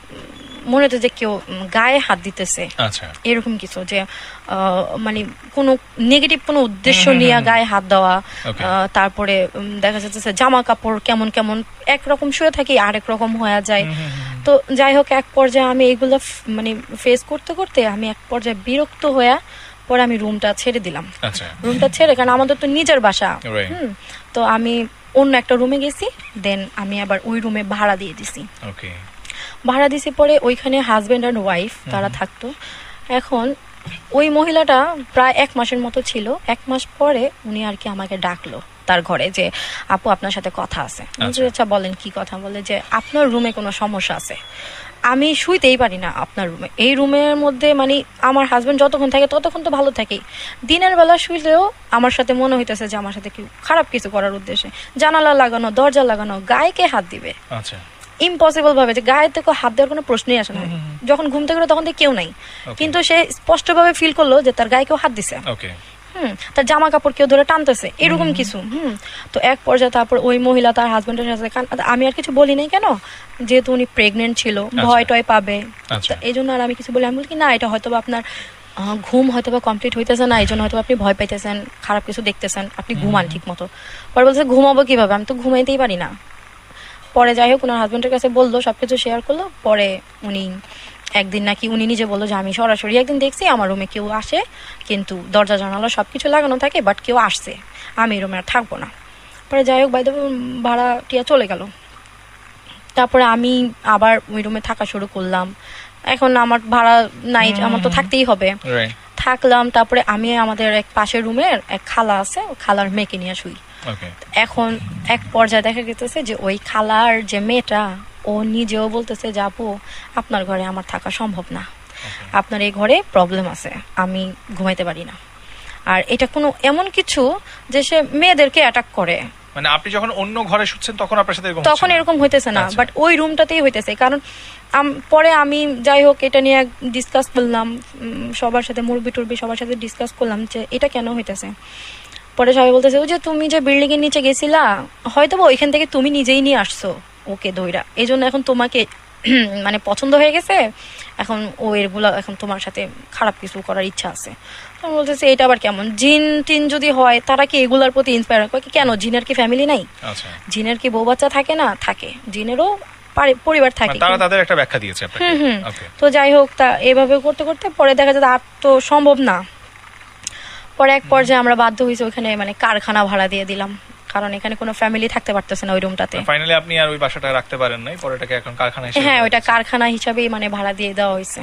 মনে হতো যে কেউ গায়ে হাত দিতেছে, এরকম কিছু, যে মানে কোনো নেগেটিভ কোনো উদ্দেশ্য নিয়ে গায়ে হাত দেওয়া। তারপরে দেখা যাচ্ছে জামা কাপড় কেমন কেমন একরকম শুয়ে থাকি আরেক রকম হয়ে যায়। তো যাই হোক, এক পর্যায়ে আমি এইগুলো মানে ফেস করতে করতে আমি এক পর্যায়ে বিরক্ত হয়ে পরে আমি রুমটা ছেড়ে দিলাম। রুমটা ছেড়ে, কারণ আমাদের তো নিজের বাসা, তো আমি অন্য একটা রুমে গেছি, দেন আমি আবার ওই রুমে ভাড়া দিয়ে দিছি। ভাড়া দিছি পরে ওইখানে হাজবেন্ড অ্যান্ড ওয়াইফ তারা থাকতো। এখন ওই মহিলাটা প্রায় 1 মাসের মতো ছিল। 1 মাস পরে উনি আর কি আমাকে ডাকলো তার ঘরে, যে আপু আপনার সাথে কথা আছে। আচ্ছা বলেন কি কথা? বলে যে আপনার রুমে কোনো সমস্যা আছে, আমি শুইতেই পারি না আপনার রুমে। এই রুমের মধ্যে মানে আমার হাজবেন্ড যতক্ষণ থাকে ততক্ষণ তো ভালো থাকে, দিনের বেলা শুইলেও আমার সাথে মনে হইতেছে যে আমার সাথে কি খারাপ কিছু করার উদ্দেশ্যে, জানালা লাগানো, দরজা লাগানো, গায়ে কে হাত দিবে? ইম্পসিবল ভাবে, যে গায়ে থেকে হাত দেওয়ার কোনো প্রশ্নই আসে না। যখন ঘুম থেকে তখন কেউ নাই, কিন্তু সে স্পষ্ট ভাবে ফিল করলো যে তার গায়ে কেউ হাত দিছে, তার জামা কাপড় কেউ ধরে টানতেছে, এরকম কিছু। তো এক পর্যায়ে তারপর ওই মহিলা তার হাজবেন্ডের সাথে, আমি আর কিছু বলি নাই, কেন যেহেতু উনি প্রেগনেন্ট ছিল, ভয় টয় পাবে, এই জন্য আর আমি কিছু বলি। আমি বলি কি না, এটা হয়তো আপনার ঘুম হয়তো বা কমপ্লিট হইতেছে না, এই জন্য হয়তো আপনি ভয় পাইতেছেন, খারাপ কিছু দেখতেছেন, আপনি ঘুমান ঠিক মতো। পরে বলছে ঘুমাবো কিভাবে, আমি তো ঘুমাইতেই পারি না। পরে যাই হোক ওনার হাজবেন্ডের কাছে বললো, সবকিছু শেয়ার করলো। পরে উনি একদিন নাকি উনি নিজে বললো যে আমি সরাসরি একদিন দেখছি আমার রুমে কেউ আসে, কিন্তু দরজা জানালা সবকিছু লাগানো থাকে, বাট কেউ আসছে, আমি রুমে আর থাকবো না। পরে যাই হোক বাইরে ভাড়া টিয়া চলে গেল। তারপরে আমি আবার ওই রুমে থাকা শুরু করলাম। এখন আমার ভাড়া নাই, আমার তো থাকতেই হবে, থাকলাম। তারপরে আমি আমাদের এক পাশের রুমের এক খালা আছে, খালার মেয়েকে নিয়ে শুই। এখন এক পর্যায়ে দেখা গেছে যে ওই খালার যে মেয়েটা, ও নিজেও বলতেছে যে আপু আপনার ঘরে আমার থাকা সম্ভব না, আপনার এই ঘরে প্রবলেম আছে, আমি ঘুমাইতে পারি না। আর এটা কোনো এমন কিছু যে সে মেয়েদেরকে অ্যাটাক করে, মানে আপনি যখন অন্য ঘরে শুচ্ছেন তখন আপনার সাথে তখন এরকম হইতেছে না, বাট ওই রুমটাতেই হইতেছে। কারণ পরে আমি যাই হোক এটা নিয়ে ডিসকাস করলাম সবার সাথে, মুরব্বি টুরবি সবার সাথে ডিসকাস করলাম যে এটা কেন হইতেছে। পরে সবাই বলতেছে যে তুমি যে বিল্ডিং এর নিচে গেছিলা, হয়তো ওইখান থেকে তুমি নিজেই নিয়ে আসছো ওকে দইরা, এই জন্য এখন তোমাকে মানে পছন্দ হয়ে গেছে, এখন ও এগুলা এখন তোমার সাথে খারাপ কিছু করার ইচ্ছা আছে। বলতেছে এটা আবার কেমন, জিন টিন যদি হয় তারা কি এগুলার প্রতি ইন্সপায়ার হয়? কেন, জিনের কি ফ্যামিলি নাই? জিনের কি বউ বাচ্চা থাকে না? থাকে, জিনেরও পরিবার থাকে, তারা তাদের একটা ব্যাখ্যা দিয়েছে আপনাকে। তো যাই হোক, তা এভাবে করতে করতে পরে দেখা যায় আর তো সম্ভব না। পরে এক পর্যায়ে আমরা বাধ্য হয়েছি ওইখানে মানে কারখানা ভাড়া দিয়ে দিলাম, কারণ এখানে কোনো ফ্যামিলি থাকতে পারতেছে না ওই রুমটাতে। ফাইনালি আপনি আর ওই বাসাটা রাখতে পারেন নাই, পরে এটাকে এখন কারখানা হিসেবে, হ্যাঁ ওইটা কারখানা হিসাবেই মানে ভাড়া দিয়ে দেওয়া হয়েছে।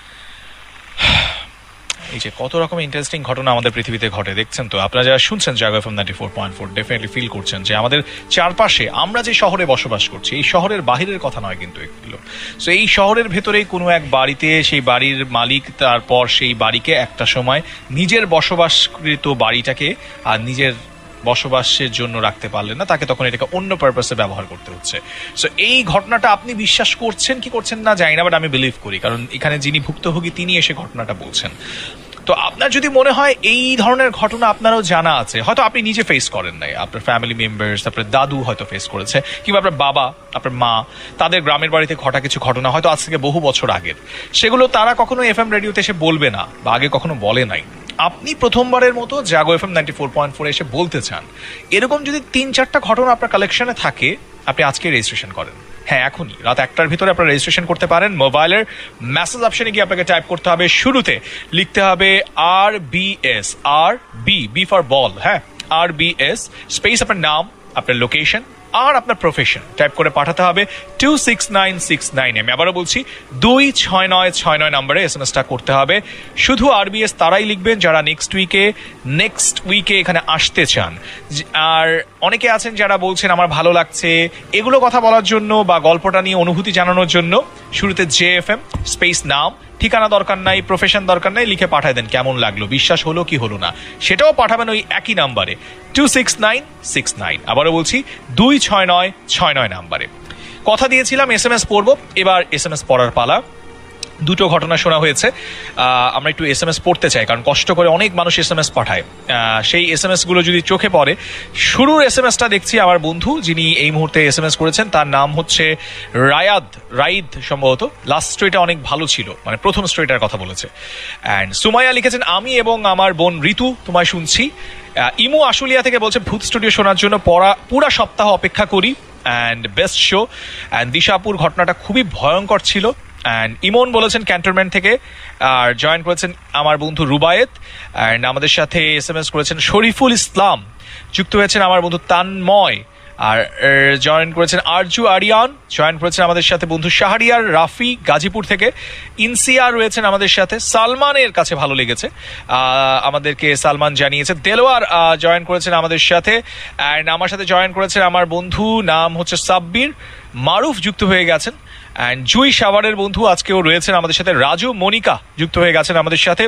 এই যে কত রকম ইন্টারেস্টিং ঘটনা আমাদের পৃথিবীতে ঘটে, দেখছেন তো আপনারা যারা শুনছেন জাগো এফএম 94.4, ডেফিনেটলি ফিল করছেন যে আমাদের চারপাশে আমরা যে শহরে বসবাস করছি, এই শহরের বাহিরের কথা নয় কিন্তু এগুলো। সো এই শহরের ভেতরেই কোনো এক বাড়িতে সেই বাড়ির মালিক তারপর সেই বাড়িকে একটা সময় নিজের বসবাসকৃত বাড়িটাকে আর নিজের বসবাসের জন্য রাখতে পারলেন না, তাকে তখন এটাকে অন্য পারপাসে ব্যবহার করতে হচ্ছে। সো এই ঘটনাটা আপনি বিশ্বাস করছেন কি করছেন না জানি না, বাট আমি বিলিভ করি, কারণ এখানে যিনি ভুক্তভোগী তিনি এসে ঘটনাটা বলছেন। তো আপনার যদি মনে হয় এই ধরনের ঘটনা আপনারও জানা আছে, হয়তো আপনি নিজে ফেস করেন নাই, আপনার ফ্যামিলি মেম্বার্স, আপনার দাদু হয়তো ফেস করেছে, কিংবা আপনার বাবা, আপনার মা, তাদের গ্রামের বাড়িতে ঘটা কিছু ঘটনা হয়তো আজ থেকে বহু বছর আগের, সেগুলো তারা কখনো এফএম রেডিওতে এসে বলবে না বা আগে কখনো বলে নাই। আপনি প্রথমবারের মতো জাগো এফএম 94.4 এসে বলতে চান, এরকম যদি 3-4টা ঘটনা আপনার কালেকশনে থাকে, আপনি আজকে রেজিস্ট্রেশন করেন। হ্যাঁ, এখনই রাত 1টার ভিতরে আপনারা রেজিস্ট্রেশন করতে পারেন। মোবাইলের মেসেজ অপশনে গিয়ে আপনাকে টাইপ করতে হবে, শুরুতে লিখতে হবে RBS, বি ফর বল, হ্যাঁ RBS স্পেস আপনার নাম, আপনার লোকেশন আর আপনার প্রফেশন টাইপ করে পাঠাতে হবে 26969। আমি আবারও বলছি 26969 নম্বরে এসএমএসটা করতে হবে। শুধু RBS তারাই লিখবেন যারা নেক্সট উইকে এখানে আসতে চান। আর অনেকে আছেন যারা বলছেন আমার ভালো লাগছে, এগুলো কথা বলার জন্য বা গল্পটা নিয়ে অনুভূতি জানানোর জন্য শুরুতে JFM স্পেস নাম, ঠিকানা দরকার নাই, প্রফেশন দরকার নাই, লিখে পাঠায় দেন কেমন লাগলো, বিশ্বাস হলো কি হলো না, সেটাও পাঠাবেন ওই একই নাম্বারে 26969। আবারও বলছি 26969 নাম্বারে। কথা দিয়েছিলাম SMS পড়বো, এবার SMS পড়ার পালা। দুটো ঘটনা শোনা হয়েছে, আমরা একটু SMS পড়তে চাই, কারণ কষ্ট করে অনেক মানুষ SMS পাঠায়। সেই SMS গুলো যদি চোখে পড়ে, শুরুর SMSটা দেখছি আমার বন্ধু যিনি এই মুহূর্তে SMS করেছেন, তার নাম হচ্ছে রাইদ সম্ভবত, লাস্ট স্টোরিটা অনেক ভালো ছিল, মানে প্রথম স্টোরিটার কথা বলেছে। অ্যান্ড সুমাইয়া লিখেছেন, আমি এবং আমার বোন ঋতু তোমায় শুনছি। ইমু আশুলিয়া থেকে বলছে, ভূত স্টুডিও শোনার জন্য পুরা সপ্তাহ অপেক্ষা করি, and best show. And Dishapur ঘটনাটা খুবই ভয়ঙ্কর ছিল। অ্যান্ড ইমন বলেছেন ক্যান্টনমেন্ট থেকে, আর জয়েন করেছেন আমার বন্ধু রুবায়েত। অ্যান্ড আমাদের সাথে SMS করেছেন শরীফুল ইসলাম, যুক্ত হয়েছেন আমার বন্ধু তানময়, আর জয়েন করেছেন আরজু আরিয়ান, জয়েন করেছেন আমাদের সাথে বন্ধু শাহরিয়ার রাফি গাজীপুর থেকে। ইনসিয়ার রয়েছেন আমাদের সাথে, সালমানের কাছে ভালো লেগেছে আমাদেরকে, সালমান জানিয়েছে। দেলোয়ার জয়েন করেছেন আমাদের সাথে। অ্যান্ড আমার সাথে জয়েন করেছেন আমার বন্ধু, নাম হচ্ছে সাব্বির। মারুফ যুক্ত হয়ে গেছেন। অ্যান্ড জুই সাভারের বন্ধু আজকেও রয়েছেন আমাদের সাথে। রাজু মনিকা যুক্ত হয়ে গেছেন আমাদের সাথে।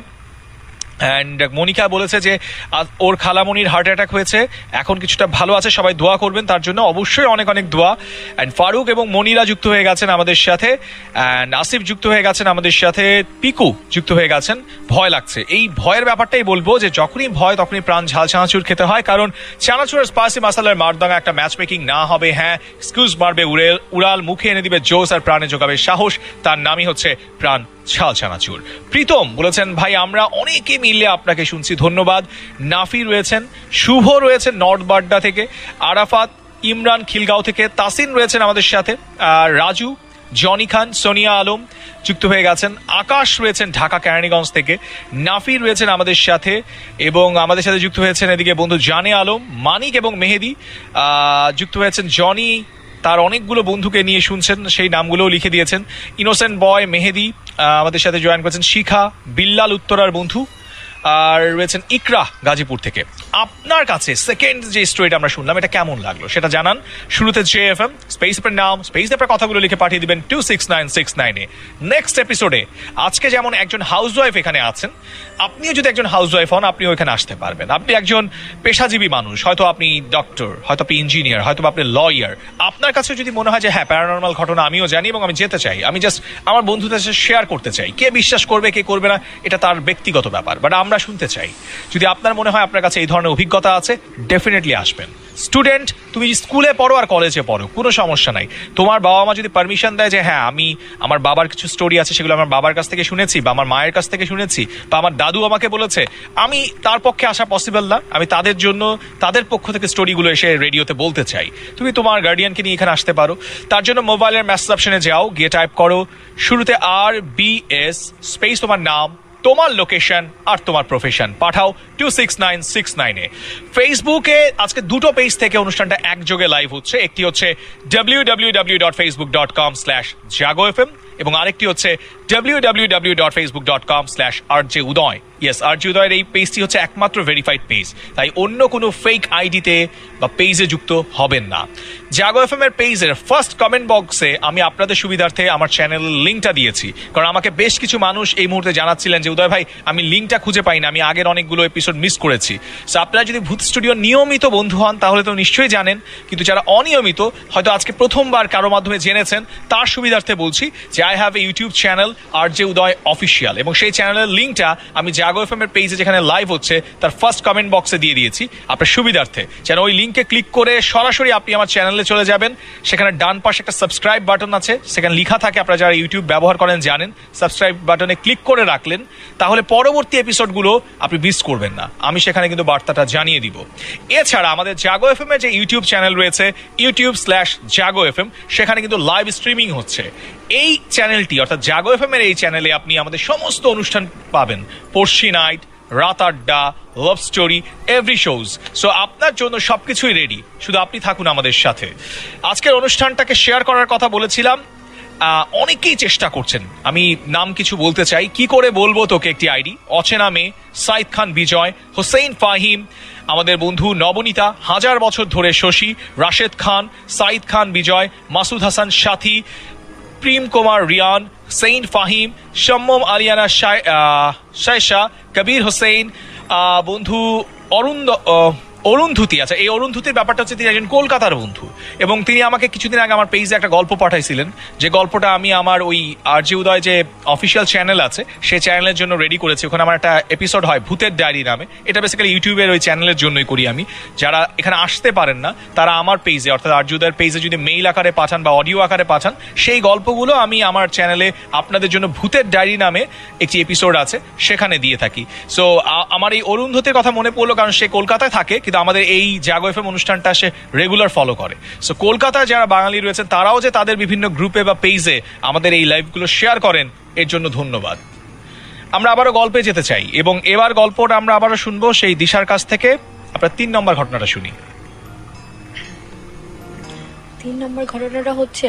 অ্যান্ড মনিকা বলেছে যে ওর খালামনির হার্ট অ্যাটাক হয়েছে, এখন কিছুটা ভালো আছে, সবাই দোয়া করবেন তার জন্য, অবশ্যই অনেক অনেক দোয়া। অ্যান্ড ফারুক এবং মনিরা যুক্ত হয়ে গেছেন আমাদের সাথে। অ্যান্ড আসিফ যুক্ত হয়ে গেছেন আমাদের সাথে। পিকু যুক্ত হয়ে গেছেন। ভয় লাগছে, এই ভয়ের ব্যাপারটাই বলবো যে যখনই ভয় তখনই প্রাণ ঝাল চানাচুর খেতে হয়, কারণ চানাচুরের স্পাইসি মাসালার মারদাঙ্গা একটা ম্যাচ মেকিং না হবে, হ্যাঁ এক্সকিউজ মারবে উড়াল, মুখে এনে দিবে জোস আর প্রাণে জোগাবে সাহস, তার নামই হচ্ছে প্রাণ ঝাল চানাচুর। প্রীতম বলেছেন, ভাই আমরা অনেকে মিলে আপনাকে শুনছি, ধন্যবাদ। নাফি রয়েছেন, শুভ রয়েছেন নর্থ বাড্ডা থেকে, আরাফাত ইমরান খিলগাঁও থেকে, তাসিন রয়েছেন আমাদের সাথে, আর রাজু, জনি খান, সোনিয়া আলম যুক্ত হয়ে গেছেন, আকাশ রয়েছেন ঢাকা কেরানীগঞ্জ থেকে, নাফি রয়েছেন আমাদের সাথে, এবং আমাদের সাথে যুক্ত হয়েছেন এদিকে বন্ধু জানে আলম, মানিক এবং মেহেদি যুক্ত হয়েছেন। জনি তার অনেকগুলো বন্ধুকে নিয়ে শুনছেন, সেই নামগুলোও লিখে দিয়েছেন। ইনোসেন্ট বয় মেহেদি আমাদের সাথে জয়েন করেছেন। শিখা বিল্লাল উত্তরার বন্ধু, আর রয়েছেন ইকরা গাজীপুর থেকে। আপনার কাছে সেকেন্ড যে স্টোরিটা আমরা শুনলাম এটা কেমন লাগলো সেটা জানান। শুরুতে JFM স্পেস আপনার নাম, স্পেস আপনার কথাগুলো লিখে পাঠিয়ে দিবেন 26969-এ। নেক্সট এপিসোডে আজকে যেমন একজন হাউসওয়াইফ এখানে আছেন, আপনিও যদি একজন হাউসওয়াইফ হন আপনিও এখানে আসতে পারবেন। আপনি একজন পেশাজীবী মানুষ, হয়তো আপনি ডক্টর, হয়তো আপনি ইঞ্জিনিয়ার, হয়তো আপনি লয়ার। আপনার কাছে যদি মনে হয় যে হ্যাঁ প্যারানর্মাল ঘটনা আমিও জানি এবং আমি যেতে চাই, আমি জাস্ট আমার বন্ধুদের সাথে শেয়ার করতে চাই, কে বিশ্বাস করবে কে করবে না এটা তার ব্যক্তিগত ব্যাপার, বাট আমরা শুনতে চাই। যদি আপনার মনে হয় আপনার কাছে এই ধরনের অভিজ্ঞতা আছে, ডেফিনেটলি আসবেন। স্টুডেন্ট, তুমি স্কুলে পড়ো আর কলেজে পড়ো, কোনো সমস্যা নাই। তোমার বাবা মা যদি পারমিশন দেয় যে হ্যাঁ আমি আমার বাবার কিছু স্টোরি আছে সেগুলো আমার বাবার কাছ থেকে শুনেছি বা আমার মায়ের কাছ থেকে শুনেছি বা আমার দাদু আমাকে বলেছে, আমি তার পক্ষে আসা পসিবল না, আমি তাদের জন্য তাদের পক্ষ থেকে স্টোরিগুলো এসে রেডিওতে বলতে চাই, তুমি তোমার গার্ডিয়ানকে নিয়ে এখানে আসতে পারো। তার জন্য মোবাইলের মেসেজ অপশনে যাও, গিয়ে টাইপ করো শুরুতে RBS স্পেস তোমার নাম, তোমার লোকেশন আর তোমার প্রফেশন, পাঠাও 26969-এ। ফেসবুকে আজকে দুটো পেজ থেকে অনুষ্ঠানটা একযোগে লাইভ হচ্ছে, একটি হচ্ছে www.facebook.com/jagofm এবং আরেকটি হচ্ছে www.facebook.com/rjudoy। ইয়েস, RJ উদয়ের এই পেজটি হচ্ছে একমাত্র ভেরিফাইড পেজ, তাই অন্য কোনো ফেক আইডিতে বা পেজে যুক্ত হবেন না। জাগো এফএম এর পেজের ফার্স্ট কমেন্ট বক্সে আমি আপনাদের সুবিধার্থে আমার চ্যানেলের লিঙ্কটা দিয়েছি, কারণ আমাকে বেশ কিছু মানুষ এই মুহূর্তে জানাচ্ছিলেন যে উদয় ভাই আমি লিঙ্কটা খুঁজে পাই না, আমি আগের অনেকগুলো এপিসোড মিস করেছি। সো আপনারা যদি ভূত স্টুডিও নিয়মিত বন্ধু হন তাহলে তো নিশ্চয়ই জানেন, কিন্তু যারা অনিয়মিত হয়তো আজকে প্রথমবার কারো মাধ্যমে জেনেছেন, তার সুবিধার্থে বলছি যে I have a YouTube channel RJ Uday official, এবং সেই চ্যানেলের লিঙ্কটা আমি জাগো এফএম এর পেজে যেখানে লাইভ হচ্ছে তার ফার্স্ট কমেন্ট বক্সে দিয়ে দিয়েছি আপনার সুবিধার্থে, যেন ওই লিঙ্কে ক্লিক করে সরাসরি আপনি আমার চ্যানেলে চলে যাবেন। সেখানে ডান পাশে একটা সাবস্ক্রাইব বাটন আছে, সেখানে লেখা থাকে, আপনারা যারা ইউটিউব ব্যবহার করেন জানেন, সাবস্ক্রাইব বাটনে ক্লিক করে রাখলেন তাহলে পরবর্তী এপিসোডগুলো আপনি মিস করবেন না, আমি সেখানে কিন্তু বার্তাটা জানিয়ে দিব। এছাড়া আমাদের জাগো এফএম এর যে ইউটিউব চ্যানেল রয়েছে youtube/jago fm, সেখানে কিন্তু লাইভ স্ট্রিমিং হচ্ছে। এই চ্যানেলটি অর্থাৎ জাগো এফএম এর এই চ্যানেলে আপনি আমাদের সমস্ত অনুষ্ঠান পাবেন, পড়শি নাইট, রাত আড্ডা, love story, every shows. So আপনার জন্য সবকিছুই রেডি, শুধু আপনি থাকুন আমাদের সাথে। আজকের অনুষ্ঠানটাকে শেয়ার করার কথা বলেছিলাম, অনেকেই চেষ্টা করছেন, আমি নাম কিছু বলতে চাই, কি করে বলবো তোকে একটি আইডি, অচেনা মেয়ে, সাইদ খান বিজয়, হোসেন ফাহিম, আমাদের বন্ধু নবনীতা, 1000 বছর ধরে শশী, রাশেদ খান, সাইদ খান বিজয়, মাসুদ হাসান সাথী, প্রিম কুমার রিয়ান, সেইন ফাহিম, শাম্মম আলিয়ানা, শায়শা, কবির হোসেন, বন্ধু অরুন্ধুতি। আচ্ছা, এই অরুন্ধুতির ব্যাপারটা হচ্ছে তিনি একজন কলকাতার বন্ধু এবং তিনি আমাকে কিছুদিন আগে আমার পেজে একটা গল্প পাঠাইছিলেন, যে গল্পটা আমি আমার ওই আরজে উদয় যে অফিসিয়াল চ্যানেল আছে সেই চ্যানেলের জন্য রেডি করেছি। ওখানে আমার একটা এপিসোড হয় ভূতের ডায়েরি নামে। এটা বেসিক্যালি ইউটিউবের ওই চ্যানেলের জন্যই করি আমি। যারা এখানে আসতে পারেন না তারা আমার পেজে অর্থাৎ আরজে উদয়ের পেজে যদি মেইল আকারে পাঠান বা অডিও আকারে পাঠান, সেই গল্পগুলো আমি আমার চ্যানেলে আপনাদের জন্য ভূতের ডায়েরি নামে একটি এপিসোড আছে সেখানে দিয়ে থাকি। সো আমার এই অরুন্ধতির কথা মনে পড়লো কারণ সে কলকাতায় থাকে কিন্তু আমাদের এই জাগো এফএম অনুষ্ঠানটা সে রেগুলার ফলো করে। সো কলকাতায় যারা বাঙালি রয়েছেন তারাও যে তাদের বিভিন্ন গ্রুপে বা পেজে আমাদের এই লাইভগুলো শেয়ার করেন, এর জন্য ধন্যবাদ। আমরা আবারও গল্পে যেতে চাই এবং এবার গল্পটা আমরা আবারও শুনবো সেই দিশার কাছ থেকে। আপনার 3 নম্বর ঘটনাটা শুনি। 3 নম্বর ঘটনাটা হচ্ছে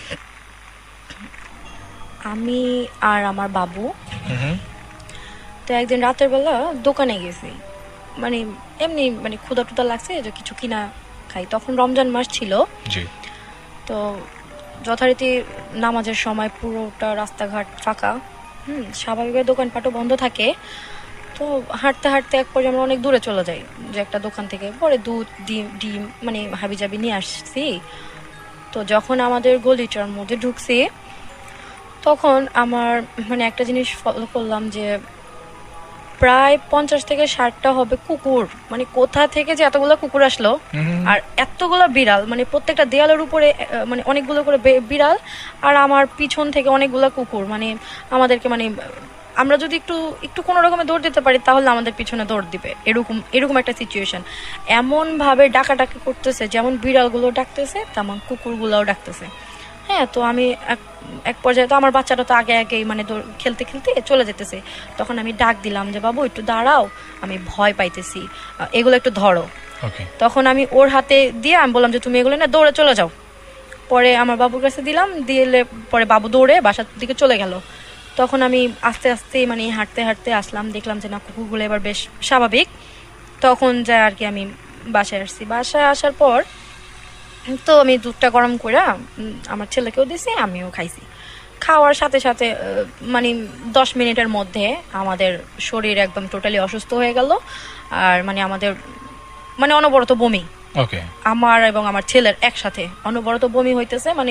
আমি আর আমার বাবু তো একদিন রাতের বেলা দোকানে গেছি, মানে এমনি মানে ক্ষুধা টুধা লাগছে যে কিছু কিনা খাই। তখন রমজান মাস ছিল। তো যথারীতি নামাজের সময় পুরোটা রাস্তাঘাট ফাঁকা, স্বাভাবিকভাবে দোকানপাটও বন্ধ থাকে। তো হাঁটতে হাঁটতে এক পর্যায়ে আমরা অনেক দূরে চলে যাই যে একটা দোকান থেকে, পরে দুধ ডিম মানে হাবিজাবি নিয়ে আসছি। তো যখন আমাদের গলিটার মধ্যে ঢুকছি তখন আমার মানে একটা জিনিস ফলো করলাম যে প্রায় 50 থেকে 60টা হবে কুকুর। মানে কোথা থেকে যে এতগুলো কুকুর আসলো আর এতগুলো বিড়াল, মানে প্রত্যেকটা দেয়ালের উপরে মানে অনেকগুলো করে বিড়াল আর আমার পিছন থেকে অনেকগুলো কুকুর। মানে আমাদেরকে মানে আমরা যদি একটু কোনো রকমে দৌড় দিতে পারি তাহলে আমাদের পিছনে দৌড় দিবে, এরকম একটা সিচুয়েশন। এমন ভাবে ডাকাডাকি করতেছে, যেমন বিড়ালগুলো ডাকতেছে তেমন কুকুরগুলোও ডাকতেছে। হ্যাঁ, তো আমি এক পর্যায়ে তো আমার বাচ্চাটা তো আগে মানে খেলতে খেলতে চলে যেতেছে। তখন আমি ডাক দিলাম যে বাবু একটু দাঁড়াও, আমি ভয় পাইতেছি, এগুলো একটু ধরো। তখন আমি ওর হাতে দিয়ে আমি বললাম যে তুমি এগুলো না দৌড়ে চলে যাও। পরে আমার বাবুর কাছে দিলাম, দিলে পরে বাবু দৌড়ে বাসার দিকে চলে গেল। তখন আমি আস্তে আস্তে মানে হাঁটতে হাঁটতে আসলাম, দেখলাম যে না কুকুরগুলো এবার বেশ স্বাভাবিক। তখন যাই আর কি আমি বাসায় আসছি। বাসায় আসার পর তো আমি দুধটা গরম করে আমার ছেলেকেও দিছি, আমিও খাইছি। খাওয়ার সাথে সাথে মানে 10 মিনিটের মধ্যে আমাদের শরীর একদম টোটালি অসুস্থ হয়ে গেল। আর মানে আমাদের মানে অনবরত বমি, আমার এবং আমার ছেলের একসাথে অনবরত বমি হইতেছে। মানে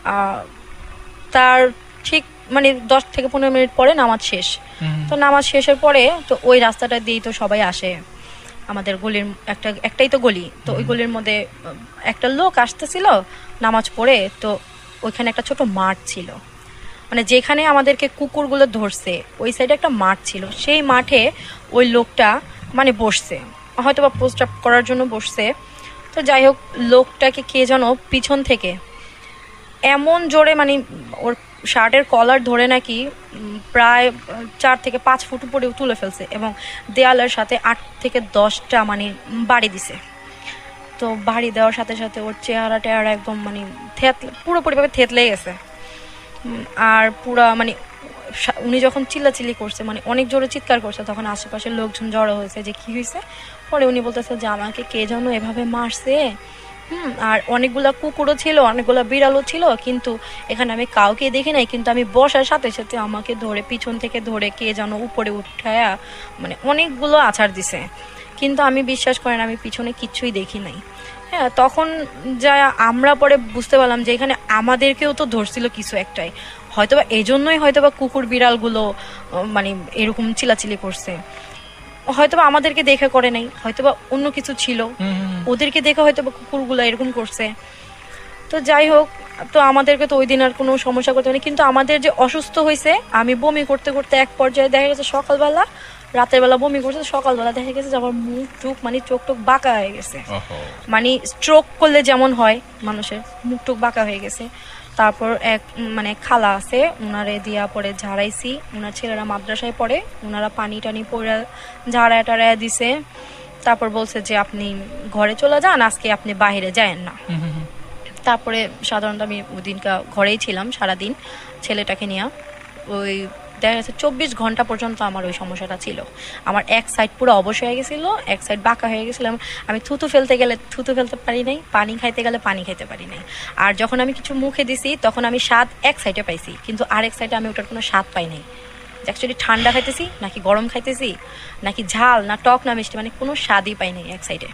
তার ঠিক মানে 10 থেকে 15 মিনিট পরে নামাজ শেষ। তো নামাজ শেষের পরে তো ওই রাস্তাটা দিয়েই তো সবাই আসে, আমাদের গলির একটাই তো গলি। তো ওই গলির মধ্যে একটা লোক আসতেছিল নামাজ পড়ে। তো ওইখানে একটা ছোট মাঠ ছিল, মানে যেখানে আমাদেরকে কুকুরগুলো ধরছে ওই সাইডে একটা মাঠ ছিল। সেই মাঠে ওই লোকটা মানে বসছে, হয়তো বা পোস্ট আপ করার জন্য বসছে। তো যাই হোক, লোকটাকে কে যেন পিছন থেকে এমন জোরে মানে ওর শার্টের কলার ধরে নাকি প্রায় 4 থেকে 5 ফুট উপরে তুলে ফেলছে এবং দেয়ালের সাথে 8 থেকে 10টা মানে বাড়ি দিছে। তো বাড়ি দেওয়ার সাথে সাথে ওর চেহারা একদম মানে পুরোপুরিভাবে থেতলে গেছে। আর পুরা মানে উনি যখন চিল্লাচিল্লি করছে মানে অনেক জোরে চিৎকার করছে, তখন আশেপাশের লোকজন জড়ো হয়েছে যে কি হয়েছে। পরে উনি বলতেছে যে আমাকে কে যেন এভাবে মারছে। আর অনেকগুলা কুকুরও ছিল, অনেকগুলা বিড়ালও ছিল, কিন্তু এখানে আমি কাউকে দেখি নাই। কিন্তু আমি বসার সাথে সাথে আমাকে ধরে পিছন থেকে ধরে কে যেন উপরে উঠায়া মানে অনেকগুলো আছাড় দিছে। কিন্তু আমি বিশ্বাস করেন আমি পিছনে কিচ্ছুই দেখি নাই। হ্যাঁ, তখন যা আমরা পরে বুঝতে পারলাম যে এখানে আমাদেরকেও তো ধরছিল কিছু একটাই, হয়তোবা এই জন্যই হয়তোবা কুকুর বিড়ালগুলো মানে এরকম চিল্লাচিল্লি করছে। হয়তোবা আমাদেরকে দেখে করে নাই, হয়তোবা অন্য কিছু ছিল, ওদেরকে দেখে হয়তোবা কুকুরগুলো এরকম করছে। তো যাই হোক, তো আমাদেরকে তো ওই দিন আর কোনো সমস্যা করতে পারেনি। কিন্তু আমাদের যে অসুস্থ হয়েছে, আমি বমি করতে করতে এক পর্যায়ে দেখা গেছে সকালবেলা, রাতের বেলা বমি করছে, সকালবেলা দেখা গেছে যে আমার মুখ টুক মানে চোখ টোক বাঁকা হয়ে গেছে। মানে স্ট্রোক করলে যেমন হয় মানুষের, মুখ টুক বাঁকা হয়ে গেছে। তারপর এক মানে খালা আছে, উনারে দিয়া পরে ঝাড়াইছি। উনার ছেলেরা মাদ্রাসায় পড়ে, উনারা পানি টানি পড়ে ঝাড়ায় টাড়ায় দিছে। তারপর বলছে যে আপনি ঘরে চলে যান, আজকে আপনি বাইরে যায়েন না। তারপরে সাধারণত আমি ওই দিনকা ঘরেই ছিলাম সারাদিন ছেলেটাকে নিয়ে। ওই দেখা গেছে 24 ঘন্টা পর্যন্ত আমার ওই সমস্যাটা ছিল। আমার এক সাইড পুরো অবশ হয়ে গেছিল, এক সাইড বাঁকা হয়ে গেছিল। আমি থুতু ফেলতে গেলে থুতু ফেলতে পারি নাই, পানি খাইতে গেলে পানি খাইতে পারি নাই। আর যখন আমি কিছু মুখে দিছি তখন আমি স্বাদ এক সাইডে পাইছি, কিন্তু আরেক সাইডে আমি ওটার কোনো স্বাদ পাই নাই। অ্যাকচুয়ালি ঠান্ডা খাইতেছি নাকি গরম খাইতেছি নাকি ঝাল না টক না মিষ্টি, মানে কোনো স্বাদই পাই নাই এক সাইডে।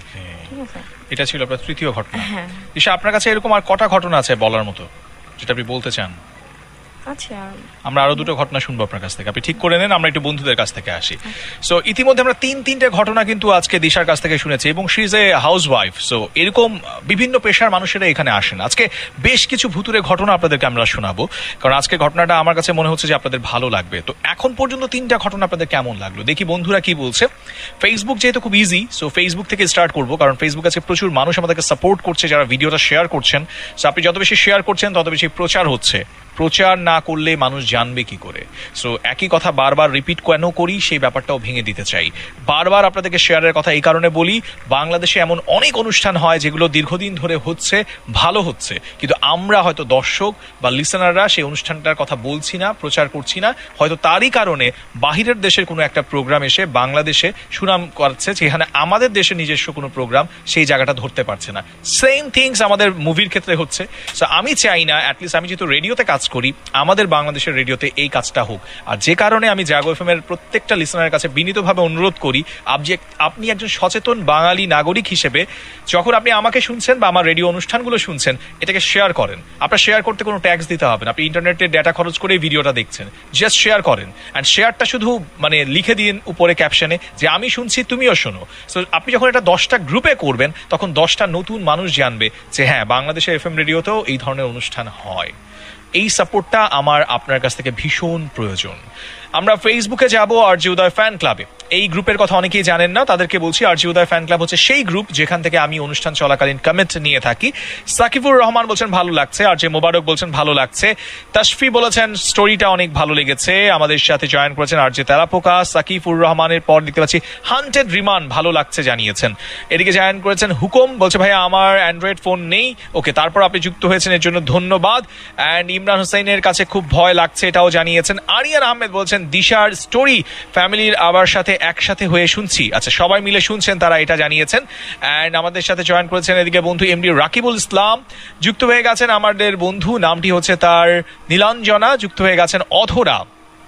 এটা ছিল আপনার তৃতীয় ঘটনা। হ্যাঁ। দিশা, আপনার কাছে এরকম আর কটা ঘটনা আছে বলার মতো যেটা আপনি বলতে চান? আচ্ছা, আমরা আরো দুটো ঘটনা শুনবো আপনার কাছ থেকে, আপনি ঠিক করে নেন, আমরা একটু বন্ধুদের কাছ থেকে আসি। সো ইতিমধ্যে আমরা তিনটে ঘটনা কিন্তু আজকে দিশার কাছ থেকে শুনেছি, এবং she is a housewife. So এরকম বিভিন্ন পেশার মানুষেরা এখানে আসেন। আজকে বেশ কিছু ভুতুরে ঘটনা আপনাদেরকে আমরা শোনাবো, কারণ আজকে ঘটনাটা আমার কাছে মনে হচ্ছে যে আপনাদের ভালো লাগবে। তো এখন পর্যন্ত তিনটা ঘটনা আপনাদের কেমন লাগলো দেখি বন্ধুরা কি বলছে। ফেসবুক যেহেতু খুব ইজি, সো ফেসবুক থেকে স্টার্ট করবো, কারণ ফেসবুক আছে প্রচুর মানুষ আমাদেরকে সাপোর্ট করছে যারা ভিডিওটা শেয়ার করছেন। সো আপনি যত বেশি শেয়ার করছেন তত বেশি প্রচার হচ্ছে। প্রচার না করলে মানুষ জানবে কি করে? সো একই কথা বারবার রিপিট কেন করি সেই ব্যাপারটাও ভেঙে দিতে চাই। বারবার আপনাদেরকে শেয়ারের কথা এই কারণে বলি, বাংলাদেশে এমন অনেক অনুষ্ঠান হয় যেগুলো দীর্ঘদিন ধরে হচ্ছে, ভালো হচ্ছে, কিন্তু আমরা হয়তো দর্শক বা লিসেনাররা সেই অনুষ্ঠানটার কথা বলছি না, প্রচার করছি না। হয়তো তারই কারণে বাহিরের দেশের কোনো একটা প্রোগ্রাম এসে বাংলাদেশে সুনাম করছে, যেখানে আমাদের দেশে নিজস্ব কোনো প্রোগ্রাম সেই জায়গাটা ধরতে পারছে না। সেম থিংস আমাদের মুভির ক্ষেত্রে হচ্ছে। সো আমি চাই না, অ্যাটলিস্ট আমি যেহেতু রেডিওতে কাজ করি, আমাদের বাংলাদেশের রেডিওতে এই কাজটা হোক। আর যে কারণে আমি জাগো এফএম এর প্রত্যেকটা লিসনারের কাছে বিনীতভাবে অনুরোধ করি, আপনি একজন সচেতন বাঙালি নাগরিক হিসেবে যখন আপনি আমাকে শুনছেন বা আমার রেডিও অনুষ্ঠানগুলো শুনছেন, এটাকে শেয়ার করেন। আপনার শেয়ার করতে কোনো ট্যাক্স দিতে হবে না, আপনি ইন্টারনেটে ডেটা খরচ করে ভিডিওটা দেখছেন, জাস্ট শেয়ার করেন। অ্যান্ড শেয়ারটা শুধু মানে লিখে দিন উপরে ক্যাপশনে যে আমি শুনছি তুমিও শোনো। সো আপনি যখন এটা 10টা গ্রুপে করবেন তখন 10টা নতুন মানুষ জানবে যে হ্যাঁ, বাংলাদেশের এফএম রেডিওতেও এই ধরনের অনুষ্ঠান হয়। এই সাপোর্টটা আমার আপনার কাছ থেকে ভীষণ প্রয়োজন। আমরা ফেসবুকে যাব আরজে উদয় ফ্যান ক্লাবে। এই গ্রুপের কথা অনেকেই জানেন না, তাদেরকে বলছি আরজে উদয় ফ্যান ক্লাব হচ্ছে সেই গ্রুপ যেখান থেকে আমি অনুষ্ঠান চলাকালীন কমেন্ট নিয়ে থাকি। সাকিবুর রহমান বলছেন ভালো লাগছে, আরজে মোবারক বলছেন ভালো লাগছে, তাশফি বলেছেন স্টোরিটা অনেক ভালো লেগেছে, আমাদের সাথে জয়েন করেছেন আরজে তেলাপোকা। সাকিবুর রহমানের পর দেখতে পাচ্ছি হান্টেড রিমান ভালো লাগছে জানিয়েছেন। এদিকে জয়েন করেছেন হুকুম, বলছে ভাইয়া আমার অ্যান্ড্রয়েড ফোন নেই। ওকে, তারপর আপনি যুক্ত হয়েছেন, এর জন্য ধন্যবাদ। অ্যান্ড ইমরান হোসেনের কাছে খুব ভয় লাগছে এটাও জানিয়েছেন। আরিয়ান আহমেদ বলছেন দিশার স্টোরি ফ্যামিলির আবার সাথে একসাথে হয়ে শুনছি। আচ্ছা, সবাই মিলে শুনছেন তারা, এটা জানিয়েছেন। অ্যান্ড আমাদের সাথে জয়েন করেছেন এদিকে বন্ধু এমডি রাকিবুল ইসলাম, যুক্ত হয়ে গেছেন আমাদের বন্ধু, নামটি হচ্ছে তার নীলাঞ্জনা, যুক্ত হয়ে গেছেন অধরা।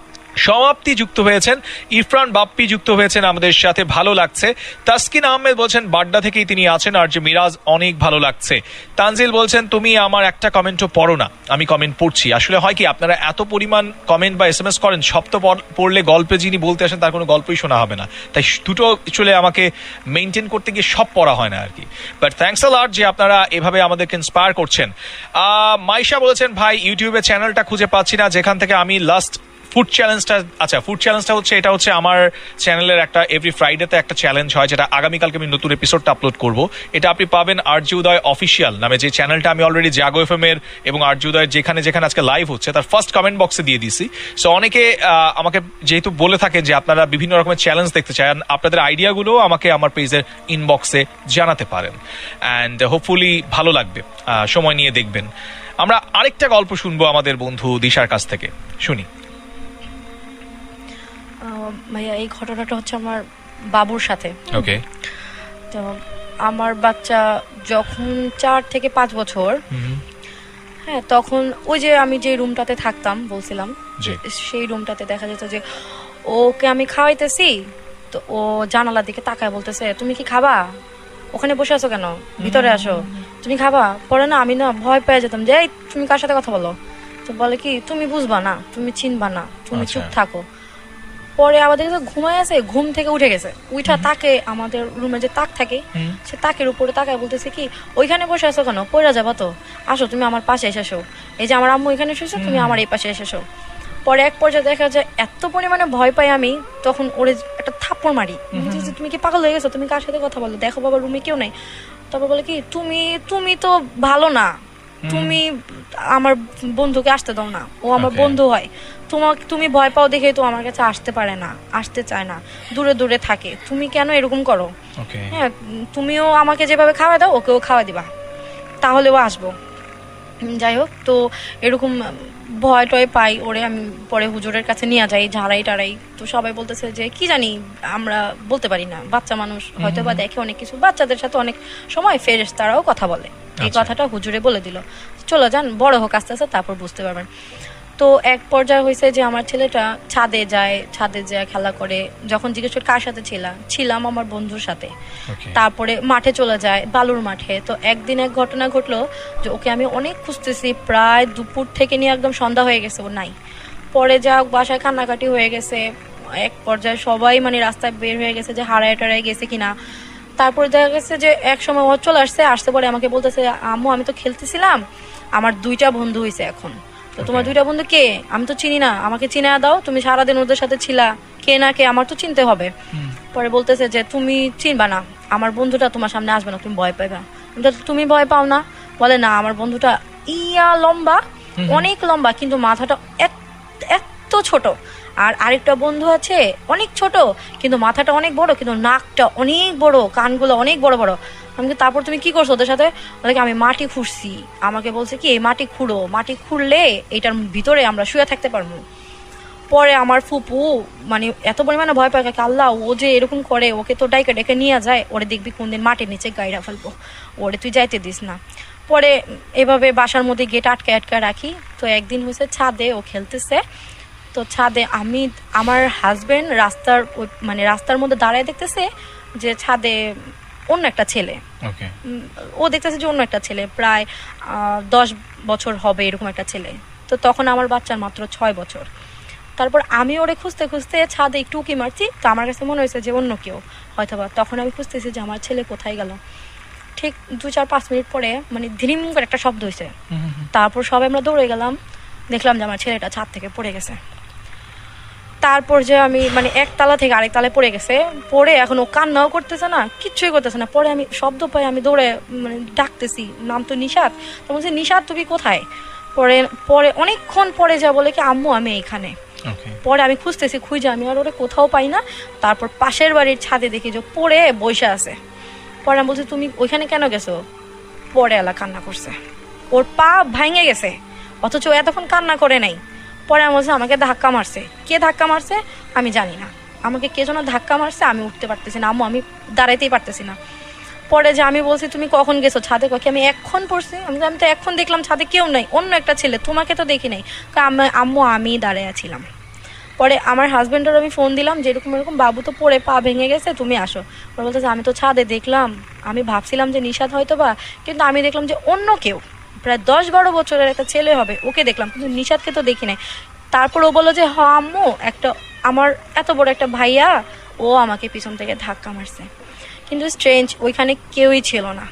সমাপ্তি যুক্ত হয়েছেন, ইরফান বাপ্পি যুক্ত হয়েছেন আমাদের সাথে, ভালো লাগছে। তাসকিন আহমেদ বলছেন বাড্ডা থেকেই তিনি আছেন, আর যে মিরাজ অনেক ভালো লাগছে। তানজিল বলছেন তুমি আমার একটা কমেন্টও পড়ো না, আমি কমেন্ট পড়ছি। আসলে হয় কি, আপনারা এত পরিমাণ কমেন্ট বা এসএমএস করেন, সব তো পড়লে গল্পে যিনি বলতে আসেন তার কোনো গল্পই শোনা হবে না, তাই দুটো চলে আমাকে মেনটেন করতে গিয়ে সব পড়া হয় না আর কি। বাট থ্যাংকস আ লট যে আপনারা এভাবে আমাদেরকে ইন্সপায়ার করছেন। মাইশা বলেছেন ভাই ইউটিউবে চ্যানেলটা খুঁজে পাচ্ছি না যেখান থেকে আমি লাস্ট ফুড চ্যালেঞ্জটা, আচ্ছা ফুড চ্যালেঞ্জটা হচ্ছে, এটা হচ্ছে আমার চ্যানেলের একটা এভরি ফ্রাইডেতে একটা চ্যালেঞ্জ হয়, যেটা আগামীকালকে আমি নতুন এপিসোডটা আপলোড করব। এটা আপনি পাবেন আরজে উদয় অফিসিয়াল নামে, যে চ্যানেলটা আমি অলরেডি জাগো এফএম এর এবং আরজে উদয়ের যেখানে যেখানে আজকে লাইভ হচ্ছে তার ফার্স্ট কমেন্ট বক্সে দিয়ে দিছি। সো অনেকে আমাকে যেহেতু বলে থাকেন যে আপনারা বিভিন্ন রকমের চ্যালেঞ্জ দেখতে চান, আপনাদের আইডিয়াগুলো আমাকে আমার পেজের ইনবক্সে জানাতে পারেন। অ্যান্ড হোপফুলি ভালো লাগবে, সময় নিয়ে দেখবেন। আমরা আরেকটা গল্প শুনবো আমাদের বন্ধু দিশার কাছ থেকে, শুনি। ভাইয়া এই ঘটনাটা হচ্ছে আমার বাবুর সাথে। ওকে। তো আমার বাচ্চা যখন 4 থেকে 5 বছর, হ্যাঁ, তখন ওই যে আমি যে রুমটাতে থাকতাম বলছিলাম, সেই রুমটাতে দেখা যেত যে ওকে আমি খাওয়াইতেছি, তো ও জানালার দিকে তাকায় বলতেছে তুমি কি খাবা, ওখানে বসে আছো কেন, ভিতরে আসো, তুমি খাবা। পরে না আমি না ভয় পেয়ে যেতাম যে তুমি কার সাথে কথা বলো, তো বলে কি তুমি বুঝবা না, তুমি চিনবা না, তুমি চুপ থাকো। পরে আমাদের ঘুমায় আছে, ঘুম থেকে উঠে গেছে, উঠা তাকে আমাদের রুমে যে তাক থাকে সে তাকের উপরে তাকায় বলতেছে কি ওইখানে বসে আছো কেন, পয়রা যাবা তো, আসো তুমি আমার পাশে এসেছো, এই যে আমার আম্মু এখানে এসেছো, তুমি আমার এই পাশে এসেছো। পরে এক পর্যায়ে দেখা যায় এত পরিমাণে ভয় পাই আমি, তখন ওরে একটা থাপ্পড় মারি, তুমি কি পাগল হয়ে গেছো, তুমি কার সাথে কথা বলো, দেখো বাবা রুমে কেউ নাই। তারপর বলে কি তুমি তো ভালো না, তুমি আমার বন্ধুকে আসতে দাও না, ও আমার বন্ধু হয়, তুমি ভয় পাও দেখে তো আমার কাছে আসতে পারে না, আসতে চায় না, দূরে দূরে থাকে, তুমি কেন এরকম করো? হ্যাঁ, তুমিও আমাকে যেভাবে খাওয়া দাও ওকেও খাওয়া দিবা, তাহলে ও আসবো। যাই হোক, তো এরকম ভয় টয় পাই ওরে, আমি পরে হুজুরের কাছে নিয়ে যাই ঝাড়াই টাড়াই, তো সবাই বলতেছে যে কি জানি, আমরা বলতে পারি না, বাচ্চা মানুষ হয়তো বা দেখে অনেক কিছু, বাচ্চাদের সাথে অনেক সময় ফেরেশতারাও কথা বলে, এই কথাটা হুজুরে বলে দিল, চলে যান, বড় হোক আস্তে আস্তে, তারপর বুঝতে পারবেন। তো এক পর্যায়ে হয়েছে যে আমার ছেলেটা ছাদে যায় খেলা করে, যখন জিজ্ঞেস করি কার সাথে ছিলাম আমার বন্ধুর সাথে, তারপরে মাঠে চলে যায়, বালুর মাঠে। তো একদিন এক ঘটনা ঘটলো যে ওকে আমি অনেক খুঁজতেছি, প্রায় দুপুর থেকে নিয়ে একদম সন্ধ্যা হয়ে গেছে, ও নাই। পরে যাক বাসায় কান্নাকাটি হয়ে গেছে, এক পর্যায়ে সবাই মানে রাস্তায় বের হয়ে গেছে যে হারায় টারায় গেছে কিনা। তারপরে দেখা গেছে যে এক সময় ও চলে আসতে পরে আমাকে বলতেছে, আম্মু আমি তো খেলতেছিলাম, আমার 2টা বন্ধু হয়েছে এখন, তো তোমার 2টা বন্ধু কে, আমি তো চিনি না, আমাকে চিনা দাও, তুমি সারাদিন ওদের সাথে ছিলা, কে না কে আমার তো চিনতে হবে। পরে বলতেছে যে তুমি চিনবা না, আমার বন্ধুটা তোমার সামনে আসবে না, তুমি ভয় পাইবা। তুমি ভয় পাও না? বলে না, আমার বন্ধুটা লম্বা, অনেক লম্বা, কিন্তু মাথাটা এত ছোট, আর আরেকটা বন্ধু আছে অনেক ছোট কিন্তু মাথাটা অনেক বড়, কিন্তু নাকটা অনেক বড়, কানগুলো অনেক বড় বড়। আমি তারপর তুমি কি করছো ওদের সাথে? ওদেরকে আমি মাটি খুঁড়ছি, আমাকে বলছে কি এই মাটি খুঁড়ো, মাটি খুঁড়লে এটার ভিতরে আমরা শুয়ে থাকতে পারবো। পরে আমার ফুপু মানে এত পরিমাণে ভয় পায়, আল্লাহ ও যে এরকম করে, ওকে তো ডাইকে ডেকে নিয়ে যায়, ওরে দেখবি কোনদিন মাটির নিচে গাইরা ফেলবো, ওরে তুই যাইতে দিস না। পরে এভাবে বাসার মধ্যে গেট আটকে রাখি। তো একদিন হয়েছে ছাদে ও খেলতেছে, তো ছাদে আমার হাজবেন্ড রাস্তার মধ্যে দাঁড়ায় দেখতেছে যে ছাদে অন্য একটা ছেলে, ও দেখতেছে যে অন্য একটা ছেলে, প্রায় 10 বছর হবে এরকম একটা ছেলে। তো তখন আমার বাচ্চার মাত্র 6 বছর। তারপর আমি ওরে খুঁজতে খুঁজতে ছাদে একটু উকি মারছি, তো আমার কাছে মনে হয়েছে যে অন্য কেউ হয়তো বা। তখন আমি খুঁজতেছি যে আমার ছেলে কোথায় গেল। ঠিক 2-4-5 মিনিট পরে মানে ধিরিম করে একটা শব্দ হয়েছে, তারপর সবাই আমরা দৌড়ে গেলাম, দেখলাম যে আমার ছেলেটা ছাদ থেকে পড়ে গেছে। তারপর যে আমি মানে এক তালা থেকে আরেক তালায় পড়ে গেছে, পড়ে এখন ও কান্নাও করতেছে না, কিচ্ছুই করতেছে না। পরে আমি শব্দ পাই, আমি দৌড়ে মানে ডাকতেছি, নাম তো নিশাত, তো বলছে নিশাত তুমি কোথায়? পরে অনেকক্ষণ পরে যা বলে কি আম্মু আমি এইখানে। পরে আমি খুঁজে আমি আর ওরে কোথাও পাই না। তারপর পাশের বাড়ির ছাদে দেখি যে পড়ে বসে আছে। পরে আমি বলছি তুমি ওইখানে কেন গেছো? পরে এলা কান্না করছে, ওর পা ভাঙে গেছে, অথচ এতক্ষণ কান্না করে নাই। পরে আমি বলছি আমাকে ধাক্কা মারছে। কে ধাক্কা মারছে আমি জানি না, আমাকে কে যেন ধাক্কা মারছে, আমি উঠতে পারতেছি না আম্মু, আমি দাঁড়াইতেই পারতেছি না। পরে যে আমি বলছি তুমি কখন গেছো ছাদে? কখন? আমি এখন পড়ছি। আমি তো এখন দেখলাম ছাদে কেউ নাই, অন্য একটা ছেলে, তোমাকে তো দেখি নাই। আম্মু আমি দাঁড়ায় আছিলাম। পরে আমার হাজবেন্ডের আমি ফোন দিলাম যে এরকম বাবু তো পড়ে পা ভেঙে গেছে, তুমি আসো। ওরা বলতেছে আমি তো ছাদে দেখলাম, আমি ভাবছিলাম যে নিশাদ হয়তো বা, কিন্তু আমি দেখলাম যে অন্য কেউ, প্রায় 10-12 বছরের একটা ছেলে হবে, ওকে দেখলাম, কিন্তু নিশাদকে তো দেখি নাই। তারপর ও বললো যে হ্যাঁ আম্মু, আমার এত বড় একটা ভাইয়া, ও আমাকে পিছন থেকে ধাক্কা মারছে। কিন্তু স্ট্রেঞ্জ, ওইখানে কেউই ছিল না।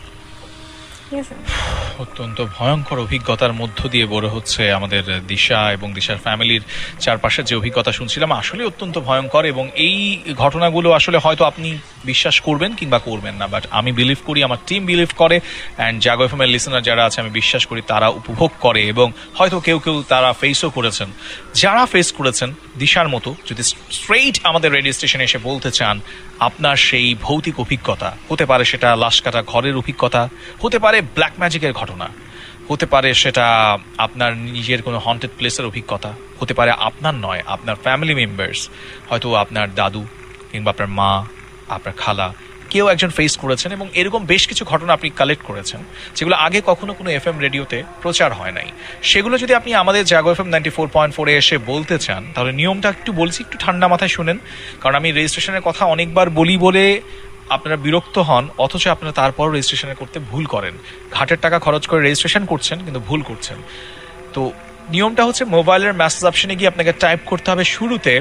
অত্যন্ত ভয়ঙ্কর অভিজ্ঞতার মধ্য দিয়ে বড় হচ্ছে আমাদের দিশা এবং দিশার ফ্যামিলির চারপাশের যে অভিজ্ঞতা শুনছিলাম আসলে অত্যন্ত ভয়ঙ্কর। এবং এই ঘটনাগুলো আসলে হয়তো আপনি বিশ্বাস করবেন কিংবা করবেন না, বাট আমি বিলিভ করি, আমার টিম বিলিভ করে, অ্যান্ড জাগো এফএমের লিসেনার যারা আছে আমি বিশ্বাস করি তারা উপভোগ করে, এবং হয়তো কেউ তারা ফেসও করেছেন। যারা ফেস করেছেন দিশার মতো যদি স্ট্রেইট আমাদের রেডিও স্টেশনে এসে বলতে চান আপনার সেই ভৌতিক অভিজ্ঞতা, হতে পারে সেটা লাশ কাটা ঘরের অভিজ্ঞতা, হতে পারে ব্ল্যাক ম্যাজিকের ঘটনা, হতে পারে সেটা আপনার নিজের কোনো হন্টেড প্লেসের অভিজ্ঞতা, হতে পারে আপনার নয় আপনার ফ্যামিলি মেম্বার্স, হয়তো আপনার দাদু কিংবা আপনার মা, আপনার খালা, কেউ একজন ফেস করেছেন, এবং এরকম বেশ কিছু ঘটনা আপনি কালেক্ট করেছেন যেগুলো আগে কখনো কোনো এফএম রেডিওতে প্রচার হয় নাই। সেগুলো যদি আপনি আমাদের জাগো এফএম 94.4 এসে বলতে চান, তাহলে নিয়মটা একটু বলছি, একটু ঠান্ডা মাথায় শুনেন, কারণ আমি রেজিস্ট্রেশনের কথা অনেকবার বলি বলে আপনারা বিরক্ত হন, অথচ আপনারা তারপরও রেজিস্ট্রেশন করতে ভুল করেন, ঘাটের টাকা খরচ করে রেজিস্ট্রেশন করছেন কিন্তু ভুল করছেন। তো নিয়মটা হচ্ছে মোবাইলের মেসেজ অপশনে গিয়ে আপনাকে টাইপ করতে হবে শুরুতে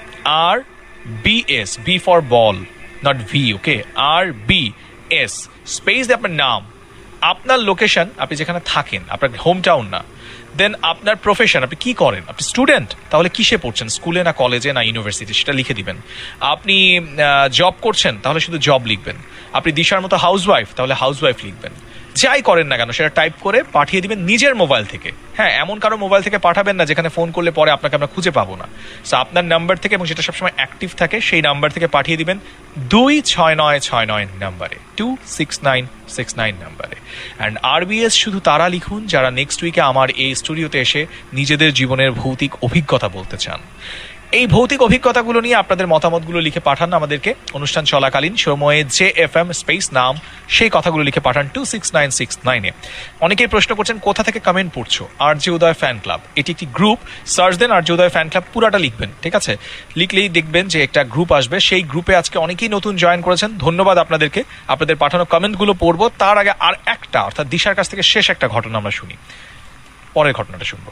RBS, B for ball, not V, okay, RBS space দিয়ে আপনার নাম, আপনার লোকেশন, আপনি যেখানে থাকেন, আপনার হোম টাউন না, দেন আপনার প্রফেশন, আপনি কি করেন, আপনি স্টুডেন্ট, তাহলে কিসে পড়ছেন, স্কুলে না কলেজে না ইউনিভার্সিটি, সেটা লিখে দিবেন। আপনি জব করছেন, তাহলে শুধু জব লিখবেন। আপনি দিশার মতো হাউসওয়াইফ, তাহলে হাউসওয়াইফ লিখবেন। যাই করেন না কেন সেটা টাইপ করে পাঠিয়ে দিবেন নিজের মোবাইল থেকে। হ্যাঁ, এমন কারো মোবাইল থেকে পাঠাবেন না যেখানে ফোন করলে পরে আপনাকে আমরা খুঁজে পাবো না। সো আপনার নাম্বার থেকে, এবং যেটা সবসময় অ্যাক্টিভ থাকে, সেই নাম্বার থেকে পাঠিয়ে দিবেন 26969 নাম্বারে, 26969 নাম্বারে। অ্যান্ড RBS শুধু তারা লিখুন যারা নেক্সট উইকে আমার এই স্টুডিওতে এসে নিজেদের জীবনের ভৌতিক অভিজ্ঞতা বলতে চান। এই ভৌতিক অভিজ্ঞতাগুলো নিয়ে আপনাদের মতামতগুলো লিখে পাঠান আমাদেরকে। অনুষ্ঠান চলাকালীন সময়ে JFM স্পেস নাম সেই কথাগুলো লিখে পাঠান 26969-এ। অনেকেই প্রশ্ন করছেন কোথা থেকে কমেন্ট পড়ছো। RJ উদয় ফ্যান ক্লাব, এটি একটি গ্রুপ, সার্চ দেন RJ উদয় ফ্যান ক্লাব, পুরাটা লিখবেন, ঠিক আছে? লিখলেই দেখবেন যে একটা গ্রুপ আসবে। সেই গ্রুপে আজকে অনেকেই নতুন জয়েন করেছেন, ধন্যবাদ আপনাদেরকে। আপনাদের পাঠানো কমেন্টগুলো পড়বো, তার আগে আর একটা, অর্থাৎ দিশার কাছ থেকে শেষ একটা ঘটনা আমরা শুনি। পরের ঘটনাটা শুনবো।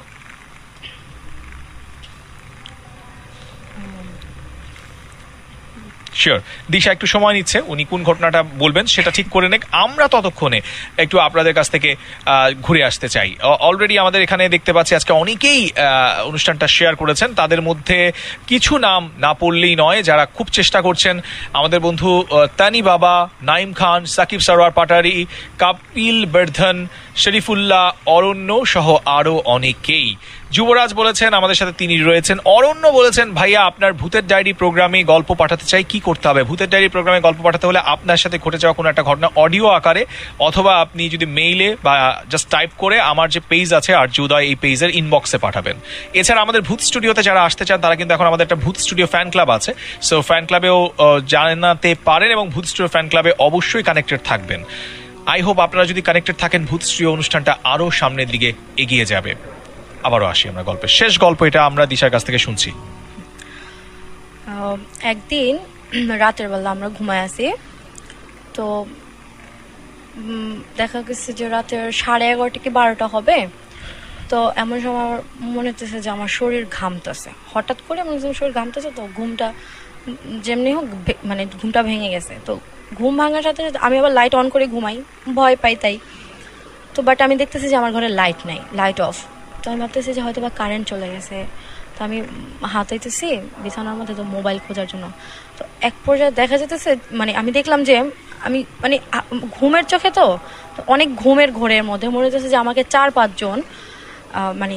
শিওর, দিশা একটু সময় নিচ্ছে, উনি কোন ঘটনাটা বলবেন সেটা ঠিক করে নেক। আমরা ততক্ষণে একটু আপনাদের কাছ থেকে ঘুরে আসতে চাই। অলরেডি আমাদের এখানে দেখতে পাচ্ছি আজকে অনেকেই অনুষ্ঠানটা শেয়ার করেছেন। তাদের মধ্যে কিছু নাম না পড়লেই নয়, যারা খুব চেষ্টা করছেন। আমাদের বন্ধু তানি বাবা, নাইম খান, সাকিব সরওয়ার পাটারি, কাপিল বর্ধন, শরীফুল্লাহ, অরণ্য সহ আরো অনেকেই। যুবরাজ বলেছেন আমাদের সাথে তিনি রয়েছেন। অরণ্য বলেছেন ভাইয়া আপনার ভূতের ডায়েরি প্রোগ্রামে গল্প পাঠাতে চাই, কি করতে হবে? ভূতের ডায়েরি প্রোগ্রামে গল্প পাঠাতে হলে আপনার সাথে ঘটে যাওয়া কোনো একটা ঘটনা অডিও আকারে, অথবা আপনি যদি মেইলে বা জাস্ট টাইপ করে আমার যে পেজ আছে RJ উদয়, এই পেজের ইনবক্সে পাঠাবেন। এছাড়া আমাদের ভূত স্টুডিওতে যারা আসতে চান তারা কিন্তু এখন আমাদের একটা ভূত স্টুডিও ফ্যান ক্লাব আছে। সো ফ্যান ক্লাবেও জানাতে পারেন এবং ভূত স্টুডিও ফ্যান ক্লাবে অবশ্যই কানেক্টেড থাকবেন। আই হোপ আপনারা যদি কানেক্টেড থাকেন, ভূত স্টুডিও অনুষ্ঠানটা আরো সামনের দিকে এগিয়ে যাবে। আবারও আসি আমরা গল্পের শেষ গল্প, এটা আমরা দিশার কাছ থেকে শুনছি। একদিন রাতের বেলা আমরা ঘুমায় আছি, তো দেখা গেছে যে রাতের 11:30 কি 12টা হবে। তো এমন সময় আমার মনে হতেছে যে আমার শরীর ঘামতেছে, হঠাৎ করে মনে হচ্ছে শরীর ঘামতেছে। তো ঘুমটা যেমনি হোক মানে ঘুমটা ভেঙে গেছে। তো ঘুম ভাঙার সাথে সাথে আমি আবার লাইট অন করে ঘুমাই, ভয় পাই তাই। তো বাট আমি দেখতেছি যে আমার ঘরে লাইট নাই, লাইট অফ। তো আমি ভাবতেছি যে হয়তো বা কারেন্ট চলে গেছে। তো আমি হাতাইতেছি বিছানার মধ্যে তো মোবাইল খোঁজার জন্য। তো এক পর্যায়ে দেখা যেতেছে, মানে আমি দেখলাম যে আমি মানে ঘুমের চোখে তো অনেক ঘুমের ঘোরের মধ্যে মনে হচ্ছে যে আমাকে 4-5 জন মানে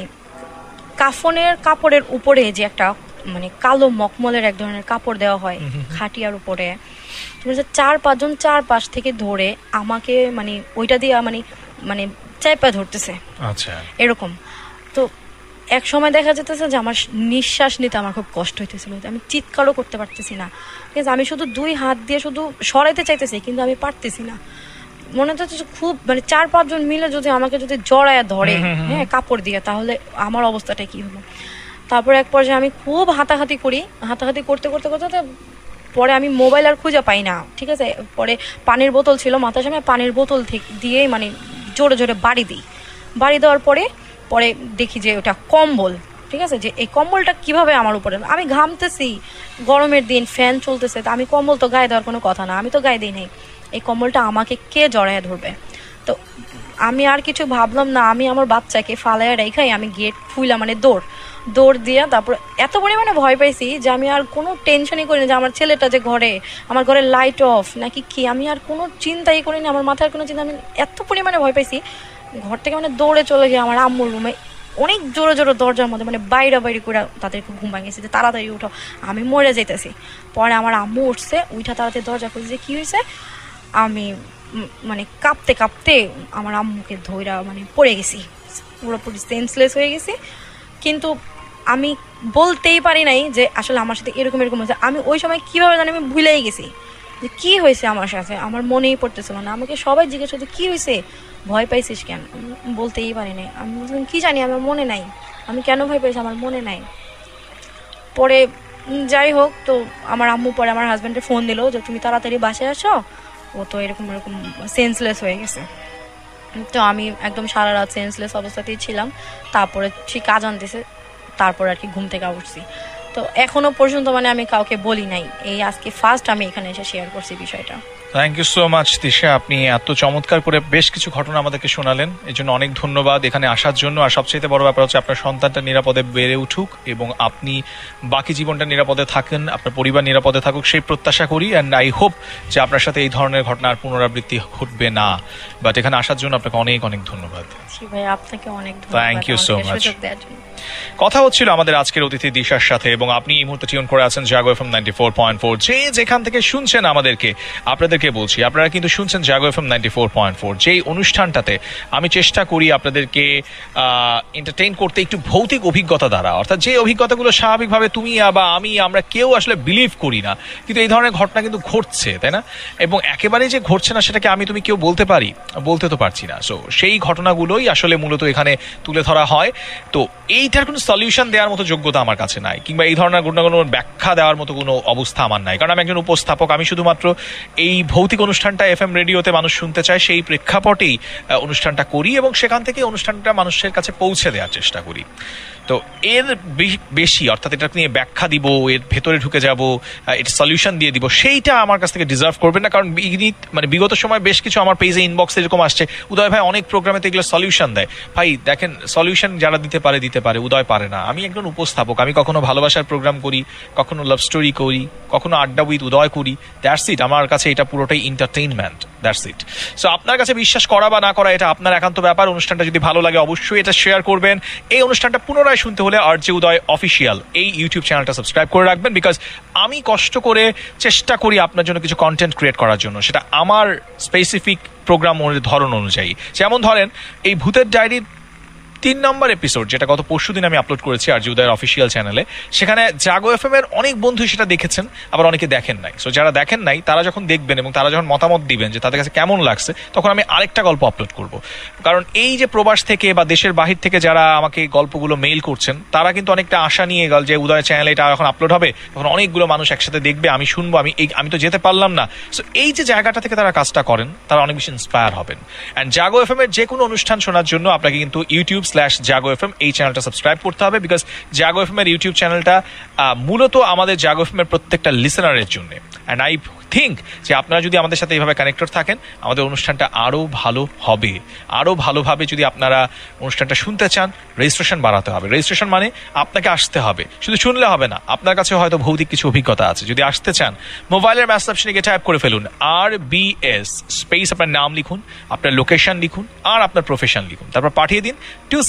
কাপড়ের উপরে যে একটা মানে কালো মখমলের এক ধরনের কাপড় দেওয়া হয় খাটিয়ার উপরে, 4-5 জন চারপাশ থেকে ধরে আমাকে মানে ওইটা দিয়ে মানে মানে চাইপা ধরতেছে। আচ্ছা, এরকম। তো এক সময় দেখা যেতেছে যে আমার নিঃশ্বাস নিতে আমার খুব কষ্ট হইতেছিল, আমি চিৎকারও করতে পারতেছি না। ঠিক আছে, আমি শুধু 2 হাত দিয়ে শুধু সরাইতে চাইতেছি, কিন্তু আমি পারতেছি না। মনে হচ্ছে খুব মানে 4-5 জন মিলে যদি আমাকে যদি জড়ায় ধরে হ্যাঁ কাপড় দিয়ে, তাহলে আমার অবস্থাটা কি হলো। তারপর এক পর্যায়ে আমি খুব হাতাহাতি করতে পরে আমি মোবাইল আর খুঁজে পাই না। ঠিক আছে, পরে পানির বোতল ছিল মাথার সামনে, পানির বোতল দিয়েই মানে জোরে জোরে বাড়ি দেওয়ার পরে দেখি যে ওটা কম্বল। ঠিক আছে, যে এই কম্বলটা কিভাবে আমার উপরে, আমি ঘামতেছি, গরমের দিন, ফ্যান চলতেছে, তো আমি কম্বল তো গায়ে দেওয়ার কোনো কথা না, আমি তো গায়ে দিই নাই। এই কম্বলটা আমাকে কে জড়ায় ধরবে? তো আমি আর কিছু ভাবলাম না, আমি আমার বাচ্চাকে ফালাইয়া রেখাই আমি গেট খুইলা মানে দৌড় দিয়া তারপর এত পরিমাণে ভয় পাইছি যে আমি আর কোনো টেনশনই করি না যে আমার ছেলেটা যে আমার ঘরে লাইট অফ নাকি কি, আমি আর কোনো চিন্তাই করিনি, আমার মাথার কোনো চিন্তা। আমি এত পরিমাণে ভয় পাইছি, ঘর থেকে মানে দৌড়ে চলে গিয়ে আমার আম্মুর রুমে অনেক জোরে দরজার মধ্যে মানে বাইরে করে তাদেরকে ঘুম ভাঙিয়েছে যে তাড়াতাড়ি উঠো, আমি মরে যাইতেছি। পরে আমার আম্মু উঠছে, উঠা তাড়াতাড়ি দরজা খুলছে, যে কি হয়েছে। আমি মানে কাঁপতে আমার আম্মুকে ধইরা মানে পড়ে গেছি, পুরোপুরি সেন্সলেস হয়ে গেছি। কিন্তু আমি বলতেই পারি নাই যে আসলে আমার সাথে এরকম হয়েছে। আমি ওই সময় কিভাবে জানি আমি ভুলেই গেছি যে কি হয়েছে আমার সাথে, আমার মনেই পড়তেছিল না। আমাকে সবাই জিজ্ঞেস করছে কি হয়েছে, ভয় পাইছিস কেন? বলতেই পারি নাই। আমি বললাম কি জানি, আমার মনে নাই, আমি কেন ভয় পাইছি আমার মনে নাই। পরে যাই হোক, তো আমার আম্মু পরে আমার হাজব্যান্ডের ফোন দিল যে তুমি তাড়াতাড়ি বাসায় আসো, ও তো এরকম সেন্সলেস হয়ে গেছে। তো আমি একদম সারা রাত সেন্সলেস অবস্থাতেই ছিলাম। তারপরে ঠিক আজান দিছে, তারপর আর কি ঘুম থেকে উঠছি। তো এখনো পর্যন্ত মানে আমি কাউকে বলি নাই, এই আজকে ফার্স্ট আমি এখানে এসে শেয়ার করছি বিষয়টা। Thank you so much Disha, আপনি এত চমৎকার করে বেশ কিছু ঘটনা আমাদেরকে শোনালেন, এর জন্য অনেক ধন্যবাদ এখানে আসার জন্য। আর সবচেয়ে বড় ব্যাপার হচ্ছে আপনার সন্তানটা নিরাপদে বেড়ে উঠুক এবং আপনি বাকি জীবনটা নিরাপদে থাকেন, আপনার পরিবার নিরাপদে থাকুক সেই প্রত্যাশা করি। অ্যান্ড আই হোপ যে আপনার সাথে এই ধরনের ঘটনার পুনরাবৃত্তি ঘটবে না। বাট এখানে আসার জন্য আপনাকে অনেক অনেক ধন্যবাদ। ভাই আপনাকে অনেক ধন্যবাদ থ্যাংক ইউ সো আমাকে মাচ। সুযোগ দেওয়ার জন্য। কথা হচ্ছিল আমাদের আজকের অতিথি দিশার সাথে, এবং আপনি এই মুহূর্তে টিউন করে আছেন জাগো এফএম 94.4। যে যেখান থেকে শুনছেন আমাদেরকে, আপনাদেরকে বলছি আপনারা কিন্তু শুনছেন জাগো এফএম 94.4, যেই অনুষ্ঠানটাতে আমি চেষ্টা করি আপনাদেরকে এন্টারটেইন করতে একটু ভৌতিক অভিজ্ঞতা দ্বারা, অর্থাৎ যে অভিজ্ঞতাগুলো স্বাভাবিকভাবে তুমি বা আমরা কেউ আসলে বিলিভ করি না, কিন্তু এই ধরনের ঘটনা কিন্তু ঘটছে, তাই না? এবং একেবারেই যে ঘটছে না সেটাকে তুমি কেউ বলতে পারি? বলতে তো পারছি না। সো সেই ঘটনাগুলোই আসলে মূলত এখানে তুলে ধরা হয়। তো এইটার কোনো সলিউশন দেওয়ার মতো যোগ্যতা আমার কাছে নাই, কিংবা এই ধরনের ঘটনাগুলোর ব্যাখ্যা দেওয়ার মতো কোনো অবস্থা আমার নাই, কারণ আমি একজন উপস্থাপক। আমি শুধুমাত্র এই ভৌতিক অনুষ্ঠানটা এফএম রেডিওতে মানুষ শুনতে চায় সেই প্রেক্ষাপটেই অনুষ্ঠানটা করি, এবং সেখান থেকে অনুষ্ঠানটা মানুষের কাছে পৌঁছে দেওয়ার চেষ্টা করি। তো এর বেশি, অর্থাৎ এটা নিয়ে ব্যাখ্যা দিব, এর ভেতরে ঢুকে যাব, এটা সলিউশন দিয়ে দিব, সেইটা আমার কাছ থেকে ডিজার্ভ করবেন না। কারণ বিগত সময় বেশ কিছু আমার পেজে ইনবক্সে এরকম আসছে, উদয় ভাই অনেক প্রোগ্রামে তো এগুলো সলিউশন দেয়। ভাই দেখেন, সলিউশন যারা দিতে পারে, উদয় পারে না। আমি একজন উপস্থাপক, আমি কখনো ভালোবাসার প্রোগ্রাম করি, কখনো লাভ স্টোরি করি, কখনো আড্ডা উইথ উদয় করি। That's it. আমার কাছে এটা পুরোটাই এন্টারটেইনমেন্ট, দ্যাটস ইট। সো আপনার কাছে বিশ্বাস করা বা না করা এটা আপনার একান্ত ব্যাপার। অনুষ্ঠানটা যদি ভালো লাগে অবশ্যই এটা শেয়ার করবেন। এই অনুষ্ঠানটা পুনরায় শুনতে হলে আরজে উদয় অফিসিয়াল এই ইউটিউব চ্যানেলটা সাবস্ক্রাইব করে রাখবেন, বিকজ আমি কষ্ট করে চেষ্টা করি আপনার জন্য কিছু কন্টেন্ট ক্রিয়েট করার জন্য, সেটা আমার স্পেসিফিক প্রোগ্রামের ধরন অনুযায়ী। যেমন ধরেন এই ভূতের ডায়েরির 3 নম্বর এপিসোড, যেটা গত পরশুদিন আমি আপলোড করেছি আরজে উদয়ের অফিসিয়াল চ্যানেলে, সেখানে জাগো এফএম এর অনেক বন্ধু সেটা দেখেছেন, আবার অনেকে দেখেন নাই। সো যারা দেখেন নাই তারা যখন দেখবেন এবং তারা যখন মতামত দিবেন যে তাদের কাছে কেমন লাগছে, তখন আমি আরেকটা গল্প আপলোড করব। কারণ এই যে প্রবাস থেকে বা দেশের বাহির থেকে যারা আমাকে গল্পগুলো মেইল করছেন, তারা কিন্তু অনেকটা আশা নিয়ে গেল যে উদয় চ্যানেলে এটা এখন আপলোড হবে, তখন অনেকগুলো মানুষ একসাথে দেখবে, আমি শুনবো, আমি তো যেতে পারলাম না। সো এই যে জায়গাটা থেকে তারা কাজটা করেন, তারা অনেক বেশি ইন্সপায়ার হবেন। অ্যান্ড জাগো এফএম এর যে কোনো অনুষ্ঠান শোনার জন্য আপনাকে কিন্তু YouTube/জাগো এফএম এই চ্যানেলটা সাবস্ক্রাইব করতে হবে, বিকজ জাগো এফএম এর ইউটিউব চ্যানেলটা মূলত আমাদের জাগো এফএম এর প্রত্যেকটা লিসেনারের জন্য। অ্যান্ড আই থিঙ্ক যে আপনারা যদি আমাদের সাথে এইভাবে কানেক্টেড থাকেন, আমাদের অনুষ্ঠানটা আরও ভালো হবে। আরও ভালোভাবে যদি আপনারা অনুষ্ঠানটা শুনতে চান, রেজিস্ট্রেশন বাড়াতে হবে। রেজিস্ট্রেশন মানে আপনাকে আসতে হবে, শুধু শুনলে হবে না, আপনার কাছে হয়তো ভৌতিক কিছু অভিজ্ঞতা আছে। যদি আসতে চান, মোবাইলের মেসেজ অপশনে গিয়ে টাইপ করে ফেলুন RBS স্পেস, আপনার নাম লিখুন, আপনার লোকেশন লিখুন, আর আপনার প্রফেশন লিখুন, তারপর পাঠিয়ে দিন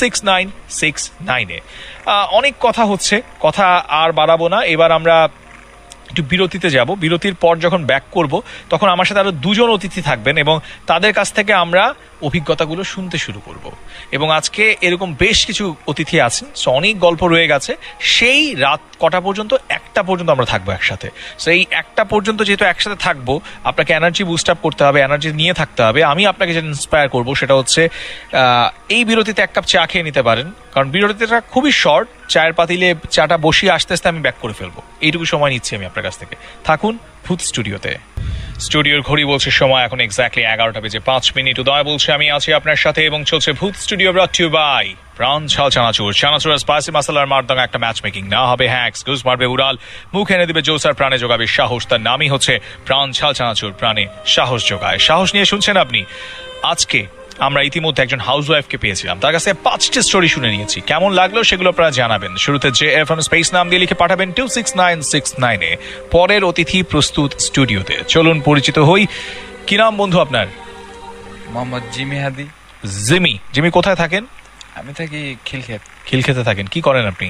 26969-এ। অনেক কথা হচ্ছে, কথা আর বাড়াবো না। এবার আমরা একটু বিরতিতে যাব। বিরতির পর যখন ব্যাক করব, তখন আমার সাথে আরো 2 জন অতিথি থাকবেন এবং তাদের কাছ থেকে আমরা অভিজ্ঞতাগুলো শুনতে শুরু করব। এবং আজকে এরকম বেশ কিছু অতিথি আছেন, সো অনেক গল্প রয়ে গেছে। সেই রাত কটা পর্যন্ত, 1টা পর্যন্ত আমরা থাকবো একসাথে। সো এই 1টা পর্যন্ত যেহেতু একসাথে থাকবো, আপনাকে এনার্জি বুস্ট আপ করতে হবে, এনার্জি নিয়ে থাকতে হবে। আমি আপনাকে যেটা ইন্সপায়ার করবো সেটা হচ্ছে এই বিরতিতে 1 কাপ চা খেয়ে নিতে পারেন, কারণ বিরতিটা খুবই শর্ট। চায়ের পাতিলে চাটা বসিয়ে আস্তে আস্তে আমি ব্যাক করে ফেলবো, এইটুকু সময় নিচ্ছি আমি আপনার কাছ থেকে। থাকুন ভূত স্টুডিওতে। স্টুডিওর ঘড়ি বলছে সময় এখন এক্স্যাক্টলি 11:05। উদয় বলছে আমি আছি আপনার সাথে, এবং চলছে ভূত studio brought two by Pran ঝাল চানাচুর। চানাচুর স্পাইসি মশলার মারদাঙ্গা একটা ম্যাচ মেকিং না হবে, হ্যাঁ এক্সকিউজ মারবে উড়াল, মুখ এনে দিবে জোসার, প্রাণে যোগাবে সাহস। তার নামই হচ্ছে প্রাণ ঝাল চানাচুর, প্রাণে সাহস যোগায়। সাহস নিয়ে শুনছেন আপনি। আজকে আমরা ইতিমধ্যে একজন হাউসওয়াইফকে পেয়েছিলাম, তার কাছে 5টি স্টোরি শুনে নিয়েছি। কেমন লাগলো সেগুলো আপনারা জানাবেন। শুরুতে JFM স্পেস নাম দিয়ে লিখে পাঠাবেন 26969-এ। পরের অতিথি প্রস্তুত স্টুডিওতে। চলুন পরিচিত হই। কি নাম বন্ধু আপনার? মোহাম্মদ জিমি হাদি। জিমি কোথায় থাকেন? আমি থাকি খিলক্ষেতে থাকেন। কি করেন আপনি?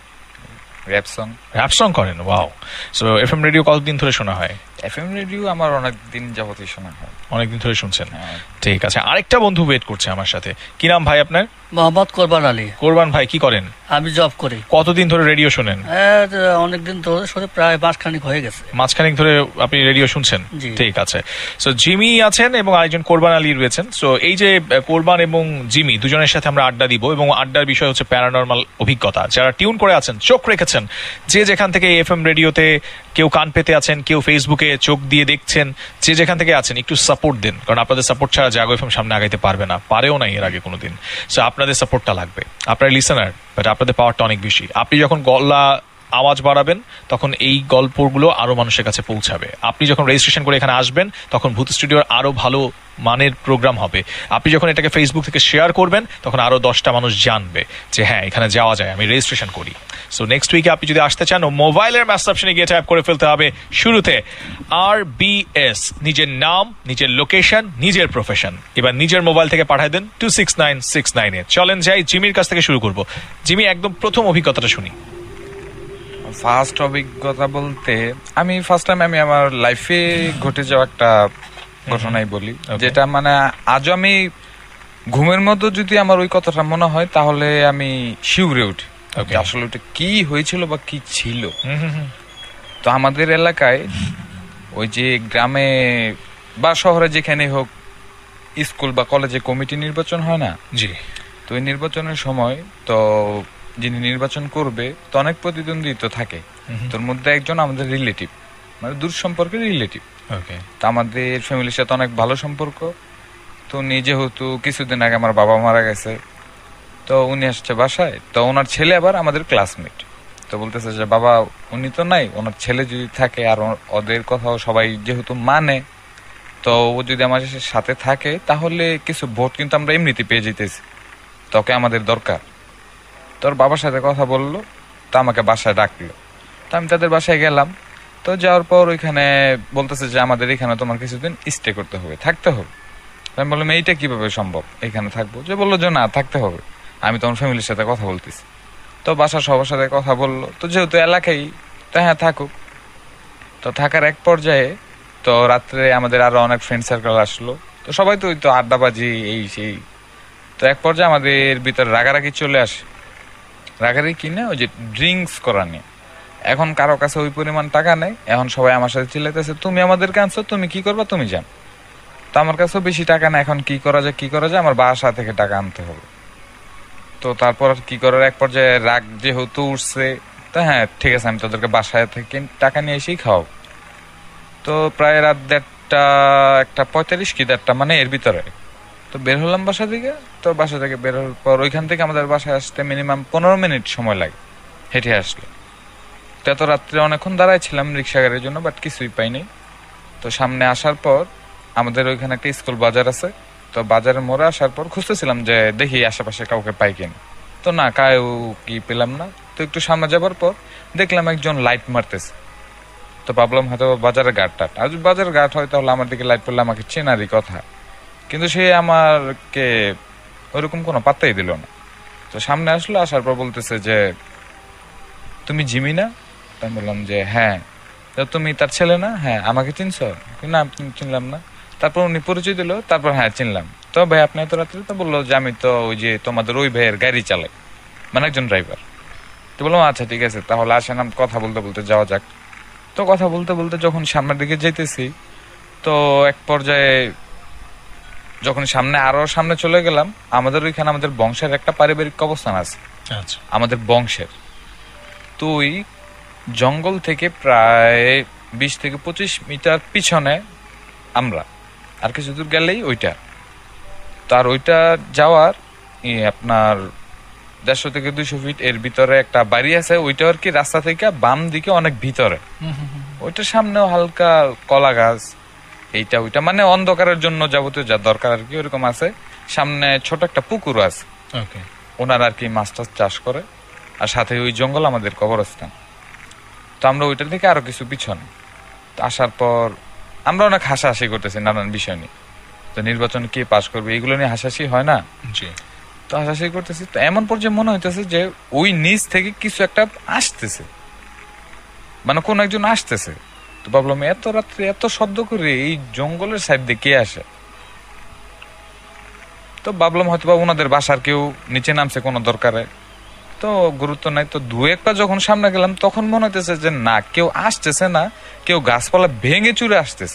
র‍্যাপ সং করেন। ওয়াও। সো এফএম রেডিও কতদিন ধরে শোনা হয়? এফএম রেডিও আমার অনেক দিন যাবতই শোনা হয়। অনেকদিন ধরে শুনছেন? ঠিক আছে। আরেকটা বন্ধু ওয়েট করছে আমার সাথে। কি নাম ভাই আপনার? মোহাম্মদ কোরবান আলী। কোরবান ভাই কি করেন? আমি জব করি। কতদিন ধরে রেডিও শোনেন? অনেকদিন ধরে শুনে, প্রায় মাসখানিক হয়ে গেছে। মাসখানিক ধরে আপনি রেডিও শুনছেন? ঠিক আছে। সো জিমি আছেন এবং আরেকজন কোরবান আলী রয়েছেন। সো এই যে কোরবান এবং জিমি দুজনের সাথে আমরা আড্ডা দিব, এবং আড্ডার বিষয় হচ্ছে প্যারানরমাল অভিজ্ঞতা। যারা টিউন করে আছেন, চোখ রেখেছেন, যে যেখান থেকে এফএম রেডিওতে কেউ কান পেতে আছেন, কেউ ফেসবুকে চোখ দিয়ে দেখছেন, যে যেখান থেকে আছেন একটু সাপোর্ট দিন, কারণ আপনাদের সাপোর্ট ছাড়া জাগো এফএম সামনে আগাইতে পারবে না, পারেও না এর আগে কোনোদিন। সো আপনাদের সাপোর্টটা লাগবে। আপনারা লিসেনার, বাট আপনাদের পাওয়ারটা অনেক বেশি। আপনি যখন গলা আওয়াজ বাড়াবেন তখন এই গল্পগুলো আরো মানুষের কাছে পৌঁছাবে। আপনি যখন রেজিস্ট্রেশন করে এখানে আসবেন তখন ভূত স্টুডিওর আরো ভালো মানের প্রোগ্রাম হবে। আপনি যখন এটাকে ফেসবুক থেকে শেয়ার করবেন তখন আরো 10টা মানুষ জানবে যে হ্যাঁ এখানে যাওয়া যায়, আমি রেজিস্ট্রেশন করি। সো নেক্সট উইকে আপনি যদি আসতে চান, মোবাইলের ম্যাচ অপশনে গিয়ে ট্যাপ করে ফেলতে হবে শুরুতে RBS, নিজের নাম, নিজের লোকেশন, নিজের প্রফেশন, এবার নিজের মোবাইল থেকে পাঠিয়ে দেন 26969 চলেন যাই জিমির কাছ থেকে শুরু করব। জিমি, একদম প্রথম অভিজ্ঞতাটা শুনি। ফার্স্ট অভিজ্ঞতা বলতে আমি ফার্স্ট টাইম আমি আমার লাইফে ঘটে যাওয়া একটা ঘটনাই বলি, যেটা মানে আজও আমি ঘুমের মতো যদি আমার ওই কথাটা মনে হয় তাহলে আমি শিউরে উঠি আসলে ওটা কি হয়েছিল বা কি ছিল। তো আমাদের এলাকায় ওই যে গ্রামে বা শহরে যেখানে হোক স্কুল বা কলেজে কমিটি নির্বাচন হয় না, জি, তো ওই নির্বাচনের সময় তো যিনি নির্বাচন করবে তো অনেক প্রতিদ্বন্দ্বী তো থাকে, তোর মধ্যে একজন আমাদের রিলেটিভ, মানে দূর সম্পর্কের রিলেটিভ। তো আমাদের ফ্যামিলির সাথে অনেক ভালো সম্পর্ক। তো উনি যেহেতু কিছুদিন আগে আমার বাবা মারা গেছে, তো উনি আসছে বাসায়, তো ওনার ছেলে আবার আমাদের ক্লাসমেট। তো বলতেছে যে বাবা উনি তো নাই, ওনার ছেলে যদি থাকে আর ওদের কথাও সবাই যেহেতু মানে, তো ও যদি আমাদের সাথে থাকে তাহলে কিছু ভোট কিন্তু আমরা এমনিতে পেয়ে যেতেছি, তোকে আমাদের দরকার। তোর বাবার সাথে কথা বললো, তো আমাকে বাসায় ডাকলো, তো আমি তাদের বাসায় গেলাম। তো যাওয়ার পর ওইখানে বলতেছে যে আমাদের এখানে তোমার কিছুদিন স্টে করতে হবে, থাকতে হবে। আমি বললাম এইটা কিভাবে সম্ভব, এখানে থাকবো? যে বললো যে না থাকতে হবে, আমি তোমার ফ্যামিলির সাথে কথা বলতেছি। তো বাসার সবার সাথে কথা বললো, তো যেহেতু এলাকায় তো হ্যাঁ থাকুক। তো থাকার এক পর্যায়ে তো রাত্রে আমাদের আরো অনেক ফ্রেন্ড সার্কেল আসলো, তো সবাই তো ওই তো আড্ডাবাজি এই সেই। তো এক পর্যায়ে আমাদের ভিতরে রাগারাগি চলে আসে। রাগারাগি কিনে ওই যে ড্রিঙ্কস করা নিয়ে। এখন কারো কাছে ওই পরিমাণ টাকা নেই, এখন সবাই আমার সাথে চিল্লাইতেছে তুমি আমাদেরকে আনছো, তুমি কি করবা তুমি জান। তো আমার কাছেও বেশি টাকা নেই, এখন কি করা যায় আমার বাসা থেকে টাকা আনতে হবে। তো তারপর কি করার, এক পর্যায়ে রাগ যেহেতু উঠছে, তো হ্যাঁ ঠিক আছে আমি তোদেরকে বাসায় থেকে টাকা নিয়ে এসেই খাও। তো প্রায় রাত 1:45 কি 1:30 মানে এর ভিতরে তো বের হলাম বাসা থেকে। তো বাসা থেকে বের হওয়ার পর ওইখান থেকে আমাদের বাসায় আসতে মিনিমাম 15 মিনিট সময় লাগে হেঁটে আসলে। তো এত রাত্রে অনেকক্ষণ দাঁড়াইছিলাম রিক্সা গাড়ির জন্য, বাট কিছুই পাইনি। তো সামনে আসার পর আমাদের ওইখানে একটা স্কুল বাজার আছে, তো বাজারের মোড়ে আসার পর খুঁজতেছিলাম যে দেখি আশেপাশে কাউকে পাই কিনা। তো না কাউ কি পেলাম না। তো একটু সামনে যাবার পর দেখলাম একজন লাইট মারতেছে। তো ভাবলাম হয়তো বাজারের গার্ডটা, আর বাজারের গার্ড হয় তাহলে আমার দিকে লাইট পড়লে আমাকে চেনারই কথা, কিন্তু সে আমাকে ওইরকম কোনো পাত্তাই দিল না। তো সামনে আসলো, আসার পর বলতেছে যে তুমি জিমি না? আমি বললাম যে হ্যাঁ। তো তুমি তার ছেলে না? হ্যাঁ। আমাকে চিনছো? না চিনলাম না। তারপর উনি পরিচয় দিল, তারপর হ্যাঁ চিনলাম। তো ভাই আপনি এত রাত্রে? তো বললো যে আমি তো ওই যে তোমাদের ওই ভাইয়ের গাড়ি চালাই, মানে একজন ড্রাইভার। তো বললাম আচ্ছা ঠিক আছে তাহলে আসেন কথা বলতে বলতে যাওয়া যাক। তো কথা বলতে বলতে যখন সামনের দিকে যেতেছি, তো এক পর্যায়ে যখন সামনে চলে গেলাম, আমাদের ওইখানে আমাদের বংশের একটা পারিবারিক অবস্থান আছে আমাদের বংশের। তো ওই জঙ্গল থেকে প্রায় 20 থেকে 25 মিটার পিছনে আমরা, আর কিছু দূর গেলেই ওইটা। তার ওইটা যাওয়ার আপনার 150 থেকে 200 ফিট এর ভিতরে একটা বাড়ি আছে, ওইটা আর কি রাস্তা থেকে বাম দিকে অনেক ভিতরে। ওইটার সামনেও হালকা কলা গাছ, এইটা ওইটা মানে অন্ধকারের জন্য যাবতীয় যা দরকার আর কি ওরকম আছে। সামনে ছোট একটা পুকুর আছে, ওনার আর কি মাছ টাছ চাষ করে, আর সাথে ওই জঙ্গল আমাদের কবরস্থান। তো আমরা ওইটার থেকে আরো কিছু পিছনে আসার পর আমরা অনেক হাসাহাসি করতেছি নানান বিষয় নিয়ে। তো নির্বাচন কে পাস করবে এগুলো নিয়ে হাসাহাসি হয় না, তো হাসাহাসি করতেছি। তো এমন পর্যায়ে মনে হইতেছে যে ওই নিচ থেকে কিছু একটা আসতেছে, মানে কোন একজন আসতেছে। তো ভাবলাম এত রাত্রে এত শব্দ করে এই জঙ্গলের সাইড দিয়ে কে আসে। তো ভাবলাম হয়তো বা ওনাদের বাসার কেউ নিচে নামছে কোনো দরকারে, তো গুরুত্ব নাই। তো 2-1 যখন সামনে গেলাম তখন মনে হইতেছে যে না কেউ আসতেছে না, কেউ গাছপালা ভেঙে চুরে আসতেছে,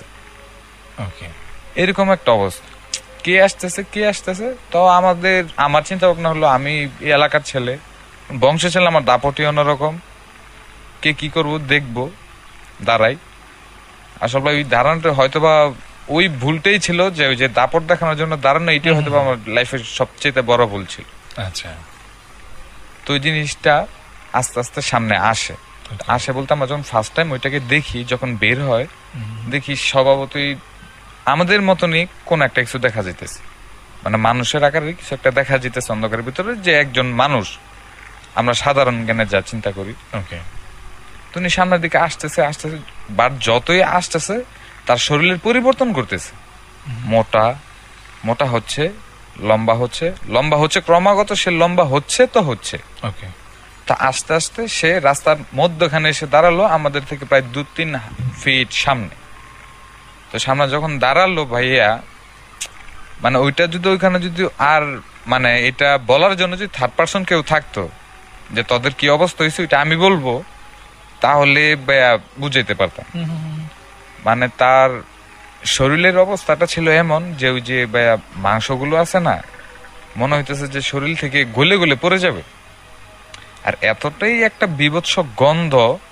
এরকম একটা অবস্থা। কে আসতেছে। তো আমার চিন্তা ভাবনা হলো আমি এই এলাকার ছেলে, বংশের ছেলে, আমার দাপটি অন্যরকম, কে কি করবো দেখবো, দাঁড়াই। আসলে ওই দাঁড়ানোটা হয়তো বা ওই ভুলটাই ছিল যে ওই যে দাপট দেখানোর জন্য দাঁড়ানো, এইটাই হয়তো বা আমার লাইফের সবচেয়ে বড় ভুল ছিল। আচ্ছা। তো ওই জিনিসটা আস্তে আস্তে সামনে আসে, আসে বলতে আমরা যখন ফার্স্ট টাইম ওইটাকে দেখি, যখন বের হয় দেখি স্বভাবতই আমাদের মতনই কোন একটা কিছু দেখা যাইতেছে, মানে মানুষের আকারে কিছু একটা দেখা যেতেছে অন্ধকারের ভিতরে, যে একজন মানুষ আমরা সাধারণ জ্ঞানে যা চিন্তা করি। ওকে, তুমি সামনের দিকে আসতেছে আসতেছে, বাট যতই আসতেছে তার শরীরের পরিবর্তন করতেছে, মোটা মোটা হচ্ছে, লম্বা হচ্ছে, লম্বা হচ্ছে ক্রমাগত, সে লম্বা হচ্ছে তো হচ্ছে। ওকে, তা আস্তে আস্তে সে রাস্তার মধ্যখানে এসে দাঁড়ালো আমাদের থেকে প্রায় 2-3 ফিট সামনে। তো সামনে যখন দাঁড়ালো ভাইয়া, মানে ওইটা যদি ওইখানে যদি আর মানে এটা বলার জন্য যদি থার্ড পার্সন কেউ থাকতো যে তোদের কি অবস্থা হয়েছে ওইটা আমি বলবো, তাহলে ভাইয়া বুঝাইতে পারতাম। মানে তার শরীরের অবস্থাটা ছিল এমন যে ওই যে ভাইয়া মাংসগুলো আছে না, মনে হইতেছে যে শরীর থেকে গলে গলে পড়ে যাবে। আর এতটাই একটা বীভৎস গন্ধ,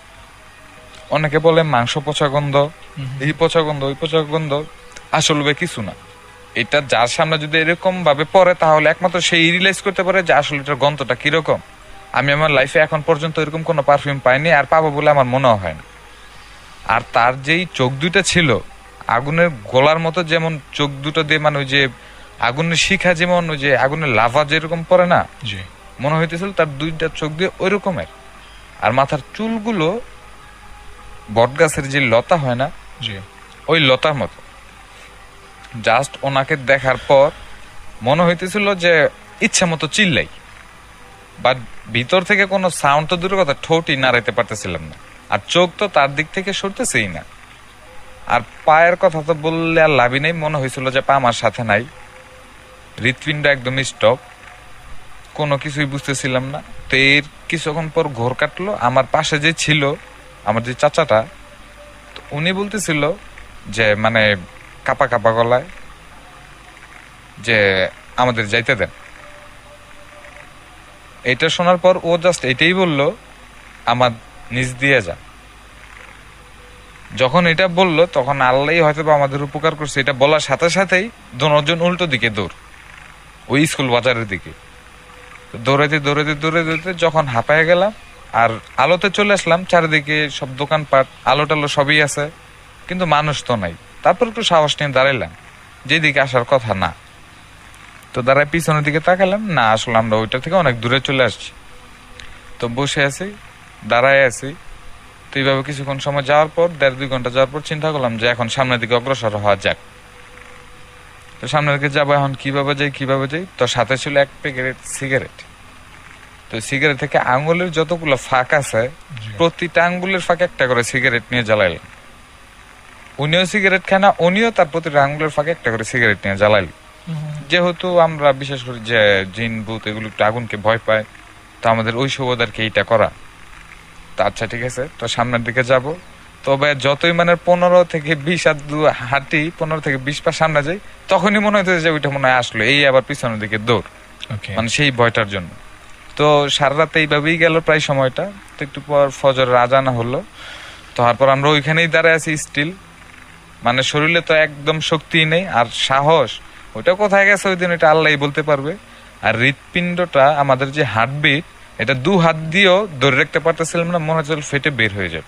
অনেকে বলে মাংস পচা গন্ধ, এই পচা গন্ধ ওই পচা গন্ধ, আসলে কিছু না। এটা যার সামনে যদি এরকম ভাবে পড়ে তাহলে একমাত্র সেই রিয়েলাইজ করতে পারে যে আসলে এটার গন্ধটা কিরকম। আমি আমার লাইফে এখন পর্যন্ত এরকম কোনো পারফিউম পাইনি, আর পাবো বলে আমার মনেও হয় না। আর তার যেই চোখ দুটা ছিল আগুনের গোলার মতো, যেমন চোখ দুটো দিয়ে মানে ওই যে আগুনের শিখা, যেমন ওই যে আগুনের লাভা যেরকম পড়ে না, জি, মনে হইতেছিল তার দুইটা চোখ দিয়ে ওই রকমের। আর মাথার চুলগুলো বটগাছের যে লতা হয় না, জি, ওই লতার মতো। জাস্ট ওনাকে দেখার পর মনে হইতেছিল যে ইচ্ছা মতো চিল্লাই, বাট ভিতর থেকে কোনো সাউন্ড তো দূরের কথা, ঠোঁটই নাড়াইতে পারতেছিলাম না। আর চোখ তো তার দিক থেকে সরতেছেই না। আর পায়ের কথা তো বললে আর লাভই নেই, মনে হয়েছিল যে পা আমার সাথে নাই, হৃৎপিণ্ড একদম স্টপ, কোনো কিছুই বুঝতেছিলাম না। তো এর কিছুক্ষণ পর ঘোর কাটলো। আমার পাশে যে ছিল আমার যে চাচাটা, উনি বলতেছিল যে মানে কাপা কাপা গলায় যে আমাদের যাইতে দেন। এটা শোনার পর ও জাস্ট এটাই বললো আমার নিজ দিয়ে যা। যখন এটা বললো তখন আল্লাহ হয়তো আমাদের উপকার করছে, এটা বলার সাথে সাথেই দুজন উল্টো দিকে দৌড়, ওই স্কুল বাজারের দিকে দৌড়াইতে দৌড়াইতে দৌড়াইতে যখন হাঁপায় গেলাম আর আলোতে চলে আসলাম, চারিদিকে সব দোকানপাট আলো টালো সবই আছে, কিন্তু মানুষ তো নাই। তারপর একটু সাহস নিয়ে দাঁড়াইলাম যেদিকে আসার কথা না, তো দাঁড়ায় পিছনের দিকে তাকালাম না, আসলে আমরা ওইটা থেকে অনেক দূরে চলে আসছি। তো বসে আছি, দাঁড়ায় আছি। তো এইভাবে কিছুক্ষণ সময় যাওয়ার পর 1.5-2 ঘন্টা যাওয়ার পর চিন্তা করলাম যে এখন সামনের দিকে অগ্রসর হওয়া যাক। তো সামনের দিকে যাবো, এখন কিভাবে যাই। তো সাথে ছিল 1 প্যাকেট সিগারেট। তো সিগারেট থেকে আঙ্গুলের যতগুলো ফাঁক আছে প্রতিটা আঙ্গুলের ফাঁকে একটা করে সিগারেট নিয়ে জ্বালাইলাম। উনিও সিগারেট খায় না, উনিও তার প্রতিটা আঙ্গুলের ফাঁকে একটা করে সিগারেট নিয়ে জ্বালাইল। যেহেতু আমরা বিশেষ করে যে জিন ভূত এগুলো একটু আগুনকে ভয় পায়, তো আমাদের ওই সুবোধারকে এইটা করা। তো আচ্ছা ঠিক আছে, তো সামনের দিকে যাব। তবে যতই মানে 15 থেকে 20 হাত হাঁটি, 15 থেকে 20 পা সামনে যাই, তখনই মনে হইতেছে যে ওইটা মনে হয় আসলো, এই আবার পিছনের দিকে দৌড়, মানে সেই ভয়টার জন্য। তো সারা রাত এইভাবেই গেল প্রায় সময়টা। তো একটু পর ফজরের আজান হলো, তারপর আমরা ওইখানেই দাঁড়ায় আছি স্টিল, মানে শরীরে তো একদম শক্তি নেই আর সাহস ওইটা কোথায় গেছে ওই দিন এটা আল্লাহই বলতে পারবে। আর হৃৎপিণ্ডটা আমাদের যে হার্টবিট, এটা 2 হাত দিয়েও ধরে রাখতে পারতেছিলাম না, মনে হচ্ছিল ফেটে বের হয়ে যাবে।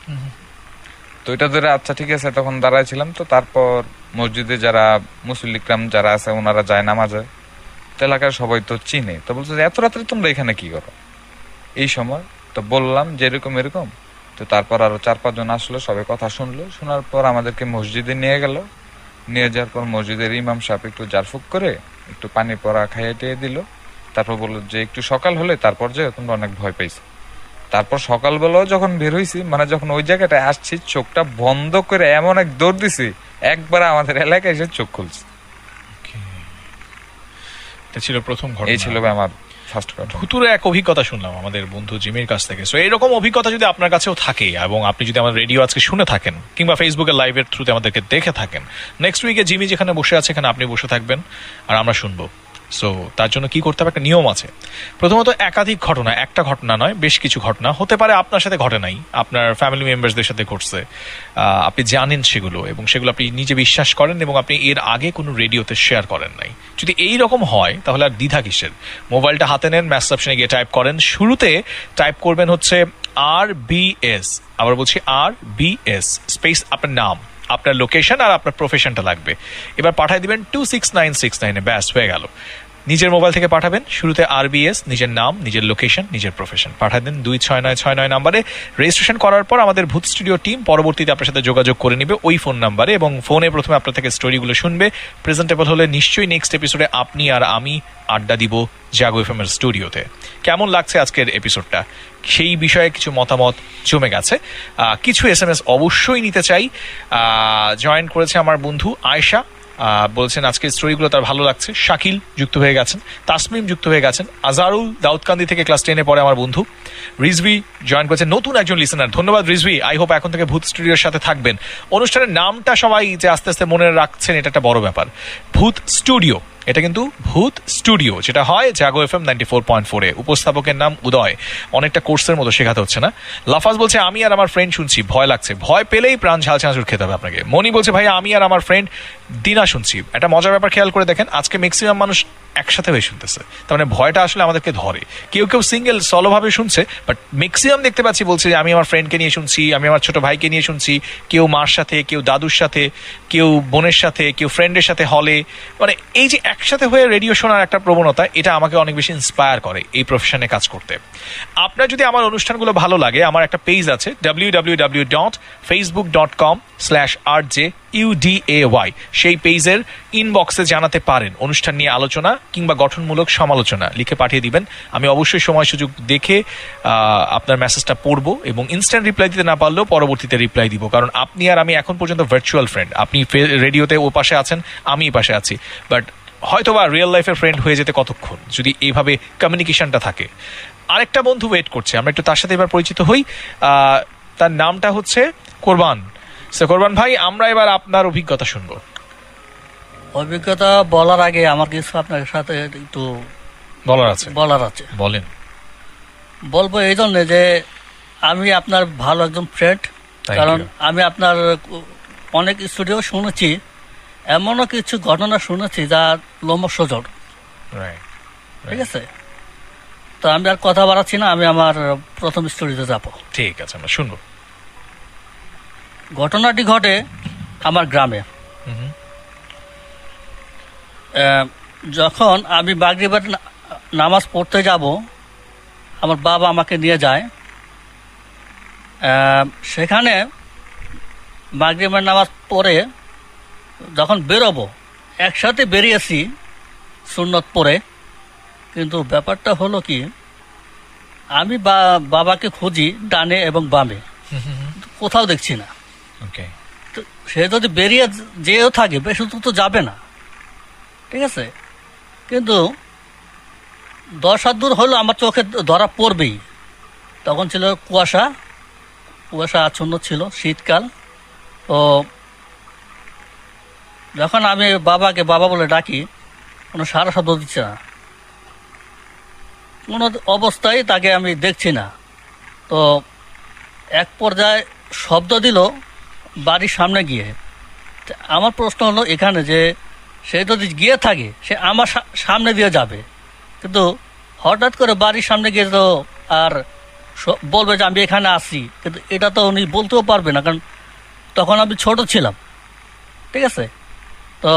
তো এটা ধরে আচ্ছা ঠিক আছে তখন দাঁড়াইছিলাম। তো তারপর মসজিদে যারা মুসল্লিকরাম যারা আছে ওনারা যায় নামাজে, তো এলাকার সবাই তো চিনে। তো বলছে যে এত রাত্রে তোমরা এখানে কি করো এই সময়? তো বললাম যে এরকম এরকম। তো তারপর আরো 4-5 জন আসলো, সবাই কথা শুনলো। শোনার পর আমাদেরকে মসজিদে নিয়ে গেল। নিয়ে যাওয়ার পর মসজিদের ইমাম সাহেব একটু জারফুক করে একটু পানি পড়া খাইয়ে টিয়ে দিল। তারপর বললো যে একটু সকাল হলে তারপর যে তোমরা অনেক ভয় পাইছো। তারপর সকালবেলাও যখন বের হইছি, মানে যখন ওই জায়গাটায় আসছি, চোখটা বন্ধ করে এমন এক দৌড় দিছি, একবার আমাদের এলাকায় এসে চোখ খুলছে। এটা ছিল প্রথম ঘটনা। এই ছিল আমার ফার্স্ট কথা। ভুতুরে এক অভিজ্ঞতা শুনলাম আমাদের বন্ধু জিমির কাছ থেকে। সো এরকম অভিজ্ঞতা যদি আপনার কাছেও থাকে এবং আপনি যদি আমাদের রেডিও আজকে শুনে থাকেন কিংবা ফেসবুকের লাইভের থ্রুতে আমাদেরকে দেখে থাকেন, নেক্সট উইকে জিমি যেখানে বসে আছে এখানে আপনি বসে থাকবেন আর আমরা শুনবো। সো তার জন্য কি করতে হবে, একটা নিয়ম আছে। প্রথমত একাধিক ঘটনা, একটা ঘটনা নয়, বেশ কিছু ঘটনা হতে পারে আপনার সাথে ঘটে নাই, আপনার ফ্যামিলি মেম্বারসদের সাথে ঘটছে, আপনি জানেন সেগুলো এবং সেগুলো আপনি নিজে বিশ্বাস করেন এবং আপনি এর আগে কোনো রেডিওতে শেয়ার করেন নাই। যদি এই রকম হয় তাহলে আর দ্বিধা কিসের, মোবাইলটা হাতে নেন, মেসেজ অপশনে গিয়ে টাইপ করেন। শুরুতে টাইপ করবেন হচ্ছে RBS, আবার বলছি RBS স্পেস আপনার নাম, আপনার লোকেশন আর আপনার প্রফেশনটা লাগবে। এবার পাঠিয়ে দিবেন 26969, ব্যাস হয়ে গেল। নিজের মোবাইল থেকে পাঠাবেন, শুরুতে RBS, নিজের নাম, নিজের লোকেশন, নিজের প্রফেশন পাঠিয়ে দেন 26969 নাম্বারে। রেজিস্ট্রেশন করার পর আমাদের ভূত স্টুডিও টিম পরবর্তীতে আপনার সাথে যোগাযোগ করে নেবে ওই ফোন নাম্বারে, এবং ফোনে প্রথমে আপনার থেকে স্টোরিগুলো শুনবে। প্রেজেন্টেবল হলে নিশ্চয়ই নেক্সট এপিসোডে আপনি আর আমি আড্ডা দিব জাগো এফএম এর স্টুডিওতে। কেমন লাগছে আজকের এপিসোডটা, সেই বিষয়ে কিছু মতামত জমে গেছে। কিছু SMS অবশ্যই নিতে চাই। জয়েন করেছে আমার বন্ধু আয়েশা, বলছেন আজকের স্টোরিগুলো তার ভালো লাগছে। শাকিল যুক্ত হয়ে গেছেন, তাসমিম যুক্ত হয়ে গেছেন, আজারুল দাউদকান্দি থেকে ক্লাস 10-এ পড়ে আমার বন্ধু। রিজভি জয়েন করেছেন, নতুন একজন লিসেনার, ধন্যবাদ রিজভি। আই হোপ এখন থেকে ভূত স্টুডিওর সাথে থাকবেন। অনুষ্ঠানের নামটা সবাই যে আস্তে আস্তে মনে রাখছেন, এটা একটা বড় ব্যাপার। ভূত স্টুডিও, এটা কিন্তু ভূত স্টুডিও, যেটা হয় জাগো এফএম 94.4-এ। উপস্থাপকের নাম উদয়। অনেকটা কোর্সের মতো শেখাতে হচ্ছে না। লাফাজ বলছে আমি আর আমার ফ্রেন্ড শুনছি, ভয় লাগছে, ভয় পেলেই প্রাণ ঝাল চাঁচুর খেতে হবে আপনাকে। মনি বলছে ভাই আমি আর আমার ফ্রেন্ড দিনা শুনছি। একটা মজার ব্যাপার খেয়াল করে দেখেন, আজকে ম্যাক্সিমাম মানুষ একসাথে হয়ে শুনতেছে, তার মানে ভয়টা আসলে আমাদেরকে ধরে। কেউ কেউ সিঙ্গেল সলো ভাবে শুনছে, বাট ম্যাক্সিমাম দেখতে পাচ্ছি বলছে যে আমি আমার ফ্রেন্ডকে নিয়ে শুনছি, আমি আমার ছোট ভাইকে নিয়ে শুনছি, কেউ মার সাথে, কেউ দাদুর সাথে, কেউ বোনের সাথে, কেউ ফ্রেন্ডের সাথে হলে। মানে এই যে একসাথে হয়ে রেডিও শোনার একটা প্রবণতা, এটা আমাকে অনেক বেশি ইন্সপায়ার করে এই প্রফেশনে কাজ করতে। আপনার যদি আমার অনুষ্ঠানগুলো ভালো লাগে, আমার একটা পেজ আছে www.facebook.com/RJUDAY, সেই পেজের ইনবক্সে জানাতে পারেন অনুষ্ঠান নিয়ে আলোচনা কিংবা গঠনমূলক সমালোচনা লিখে পাঠিয়ে দিবেন। আমি অবশ্যই সময় সুযোগ দেখে আপনার মেসেজটা পড়বো, এবং ইনস্ট্যান্ট রিপ্লাই দিতে না পারলেও পরবর্তীতে রিপ্লাই দিব, কারণ আপনি আর আমি এখন পর্যন্ত ভার্চুয়াল ফ্রেন্ড। আপনি রেডিওতে ও পাশে আছেন, আমি এই পাশে আছি, বাট হয়তোবা রিয়েল লাইফের ফ্রেন্ড হয়ে যেতে কতক্ষণ যদি এইভাবে কমিউনিকেশনটা থাকে। আরেকটা বন্ধু ওয়েট করছে, আমরা একটু তার সাথে এবার পরিচিত হই। তার নামটা হচ্ছে কোরবান। কোরবান ভাই, আমরা এবার আপনার অভিজ্ঞতা শুনবো। অভিজ্ঞতা বলার আগে আমার কিছু আপনার সাথে একটু বলার আছে। বলেন। বলবো এই জন্য যে আমি আপনার ভালো একজন ফ্রেন্ড, কারণ আমি আপনার অনেক স্টুডিও শুনেছি, এমনও কিছু ঘটনা শুনেছি যা লোমহর্ষক। ঠিক আছে, তো আমি আর কথা বাড়াচ্ছি না, আমি আমার প্রথম স্টোরিতে যাব। ঠিক আছে, আমরা শুনবো। ঘটনাটি ঘটে আমার গ্রামে। যখন আমি মাগরিবের নামাজ পড়তে যাব, আমার বাবা আমাকে নিয়ে যায়। সেখানে মাগরিবের নামাজ পড়ে যখন বেরোবো, একসাথে বেরিয়েছি সুন্নত পড়ে, কিন্তু ব্যাপারটা হলো কি, আমি বাবাকে খুঁজি ডানে এবং বামে, কোথাও দেখছি না। তো সে যদি বেরিয়ে যেও থাকে, বেশি তো যাবে না, ঠিক আছে, কিন্তু 10 হাত দূর হলো আমার চোখে ধরা পড়বেই। তখন ছিল কুয়াশা আচ্ছন্ন ছিল, শীতকাল। তো যখন আমি বাবাকে বাবা বলে ডাকি, কোনো সারা শব্দ দিচ্ছে না, কোনো অবস্থায় তাকে আমি দেখছি না। তো এক পর্যায়ে শব্দ দিল বাড়ির সামনে গিয়ে। আমার প্রশ্ন হলো এখানে যে সে যদি গিয়ে থাকে, সে আমার সামনে দিয়ে যাবে, কিন্তু হঠাৎ করে বাড়ির সামনে গিয়ে তো আর বলবে যে আমি এখানে আসি, কিন্তু এটা তো উনি বলতেও পারবে না, কারণ তখন আমি ছোট ছিলাম। ঠিক আছে, তো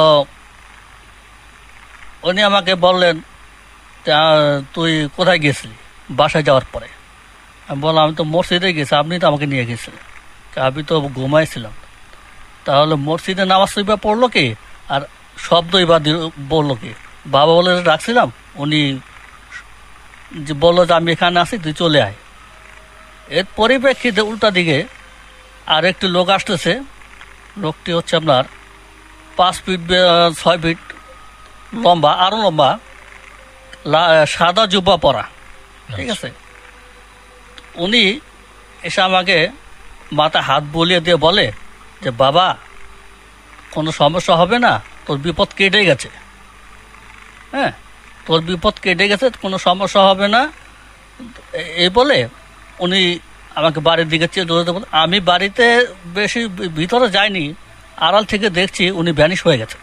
উনি আমাকে বললেন তুই কোথায় গেছিলি বাসায় যাওয়ার পরে? আমি বললাম আমি তো মসজিদে গেছি, আপনি তো আমাকে নিয়ে গেছিলেন। আমি তো ঘুমাইছিলাম। তাহলে মসজিদে নামাজ শরীফা পড়লো কে, আর শব্দই বা বললো কে? বাবা বলে রাখছিলাম, উনি যে বললো যে আমি এখানে আসি, তুই চলে আয়। এর পরিপ্রেক্ষিতে উল্টা দিকে আর একটি লোক আসতেছে। লোকটি হচ্ছে আপনার 5 ফিট 6 ফিট লম্বা, আরো লম্বা, সাদা জুব্বা পরা। ঠিক আছে, উনি এসে আমাকে মাথায় হাত বুলিয়ে দিয়ে বলে যে বাবা, কোনো সমস্যা হবে না, তোর বিপদ কেটে গেছে। হ্যাঁ, তোর বিপদ কেটে গেছে, কোনো সমস্যা হবে না। এই বলে উনি আমাকে বাড়ির দিকে দৌড়াতে বলে। আমি বাড়িতে বেশি ভিতরে যাইনি, আড়াল থেকে দেখছি উনি ভ্যানিশ হয়ে গেছে।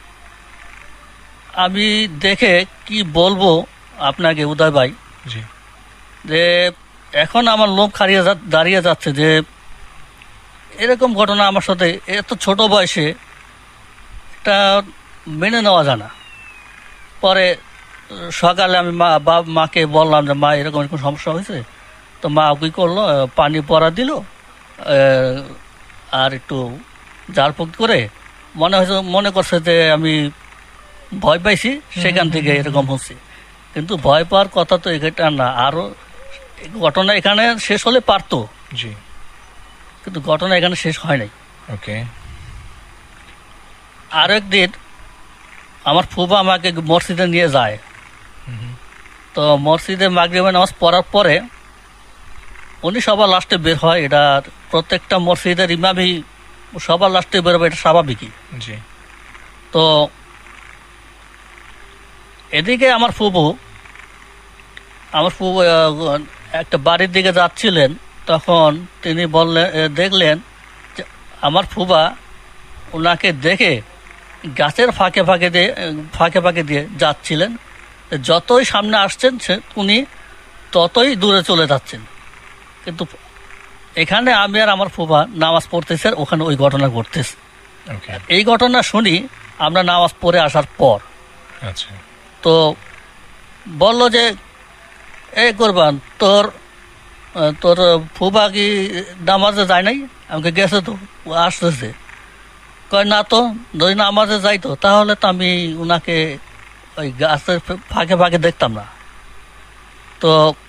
আমি দেখে কি বলবো আপনাকে উদয় ভাই, যে এখন আমার লোভ দাঁড়িয়ে যাচ্ছে যে এরকম ঘটনা আমার সাথে এত ছোট বয়সে এটা মেনে নেওয়া যায় না। পরে সকালে আমি মাকে বললাম যে মা এরকম এরকম সমস্যা হয়েছে। তো মা কী করলো, পানি পরা দিল, আর একটু ঝাড়ফুঁক করে মনে করছে যে আমি ভয় পাইছি, সেখান থেকে এরকম হচ্ছে। কিন্তু ভয় পাওয়ার কথা তো এটা না, আরও ঘটনা এখানে শেষ হলে পারতো, কিন্তু ঘটনা এখানে শেষ হয় নাই। ওকে। আর একদিন আমার ফুফা আমাকে মসজিদে নিয়ে যায়। তো মসজিদে মাগরিবের নামাজ পড়ার পরে উনি সবার লাস্টে বের হয়। এটা প্রত্যেকটা মসজিদের ইমামই সবার লাস্টে বেরোবে, এটা স্বাভাবিকই। তো এদিকে আমার ফুফু একটা বাড়ির দিকে যাচ্ছিলেন, তখন তিনি দেখলেন যে আমার ফুফা ওনাকে দেখে গাছের ফাঁকে ফাঁকে দিয়ে যাচ্ছিলেন। যতই সামনে আসছেন উনি ততই দূরে চলে যাচ্ছেন। কিন্তু এখানে আমি আর আমার ফুফা নামাজ পড়তেছে, ওখানে ওই ঘটনা ঘটতেছে। এই ঘটনা শুনি আমরা নামাজ পড়ে আসার পর। তো বলল যে এই কোরবান, তোর ফুফা কি নামাজে যায় নাই? আমাকে গেছে তো, আসতেছে। কয় না তো, যদি নামাজে যাইতো তাহলে তো আমি ওনাকে ওই গাছের ফাঁকে দেখতাম না। তো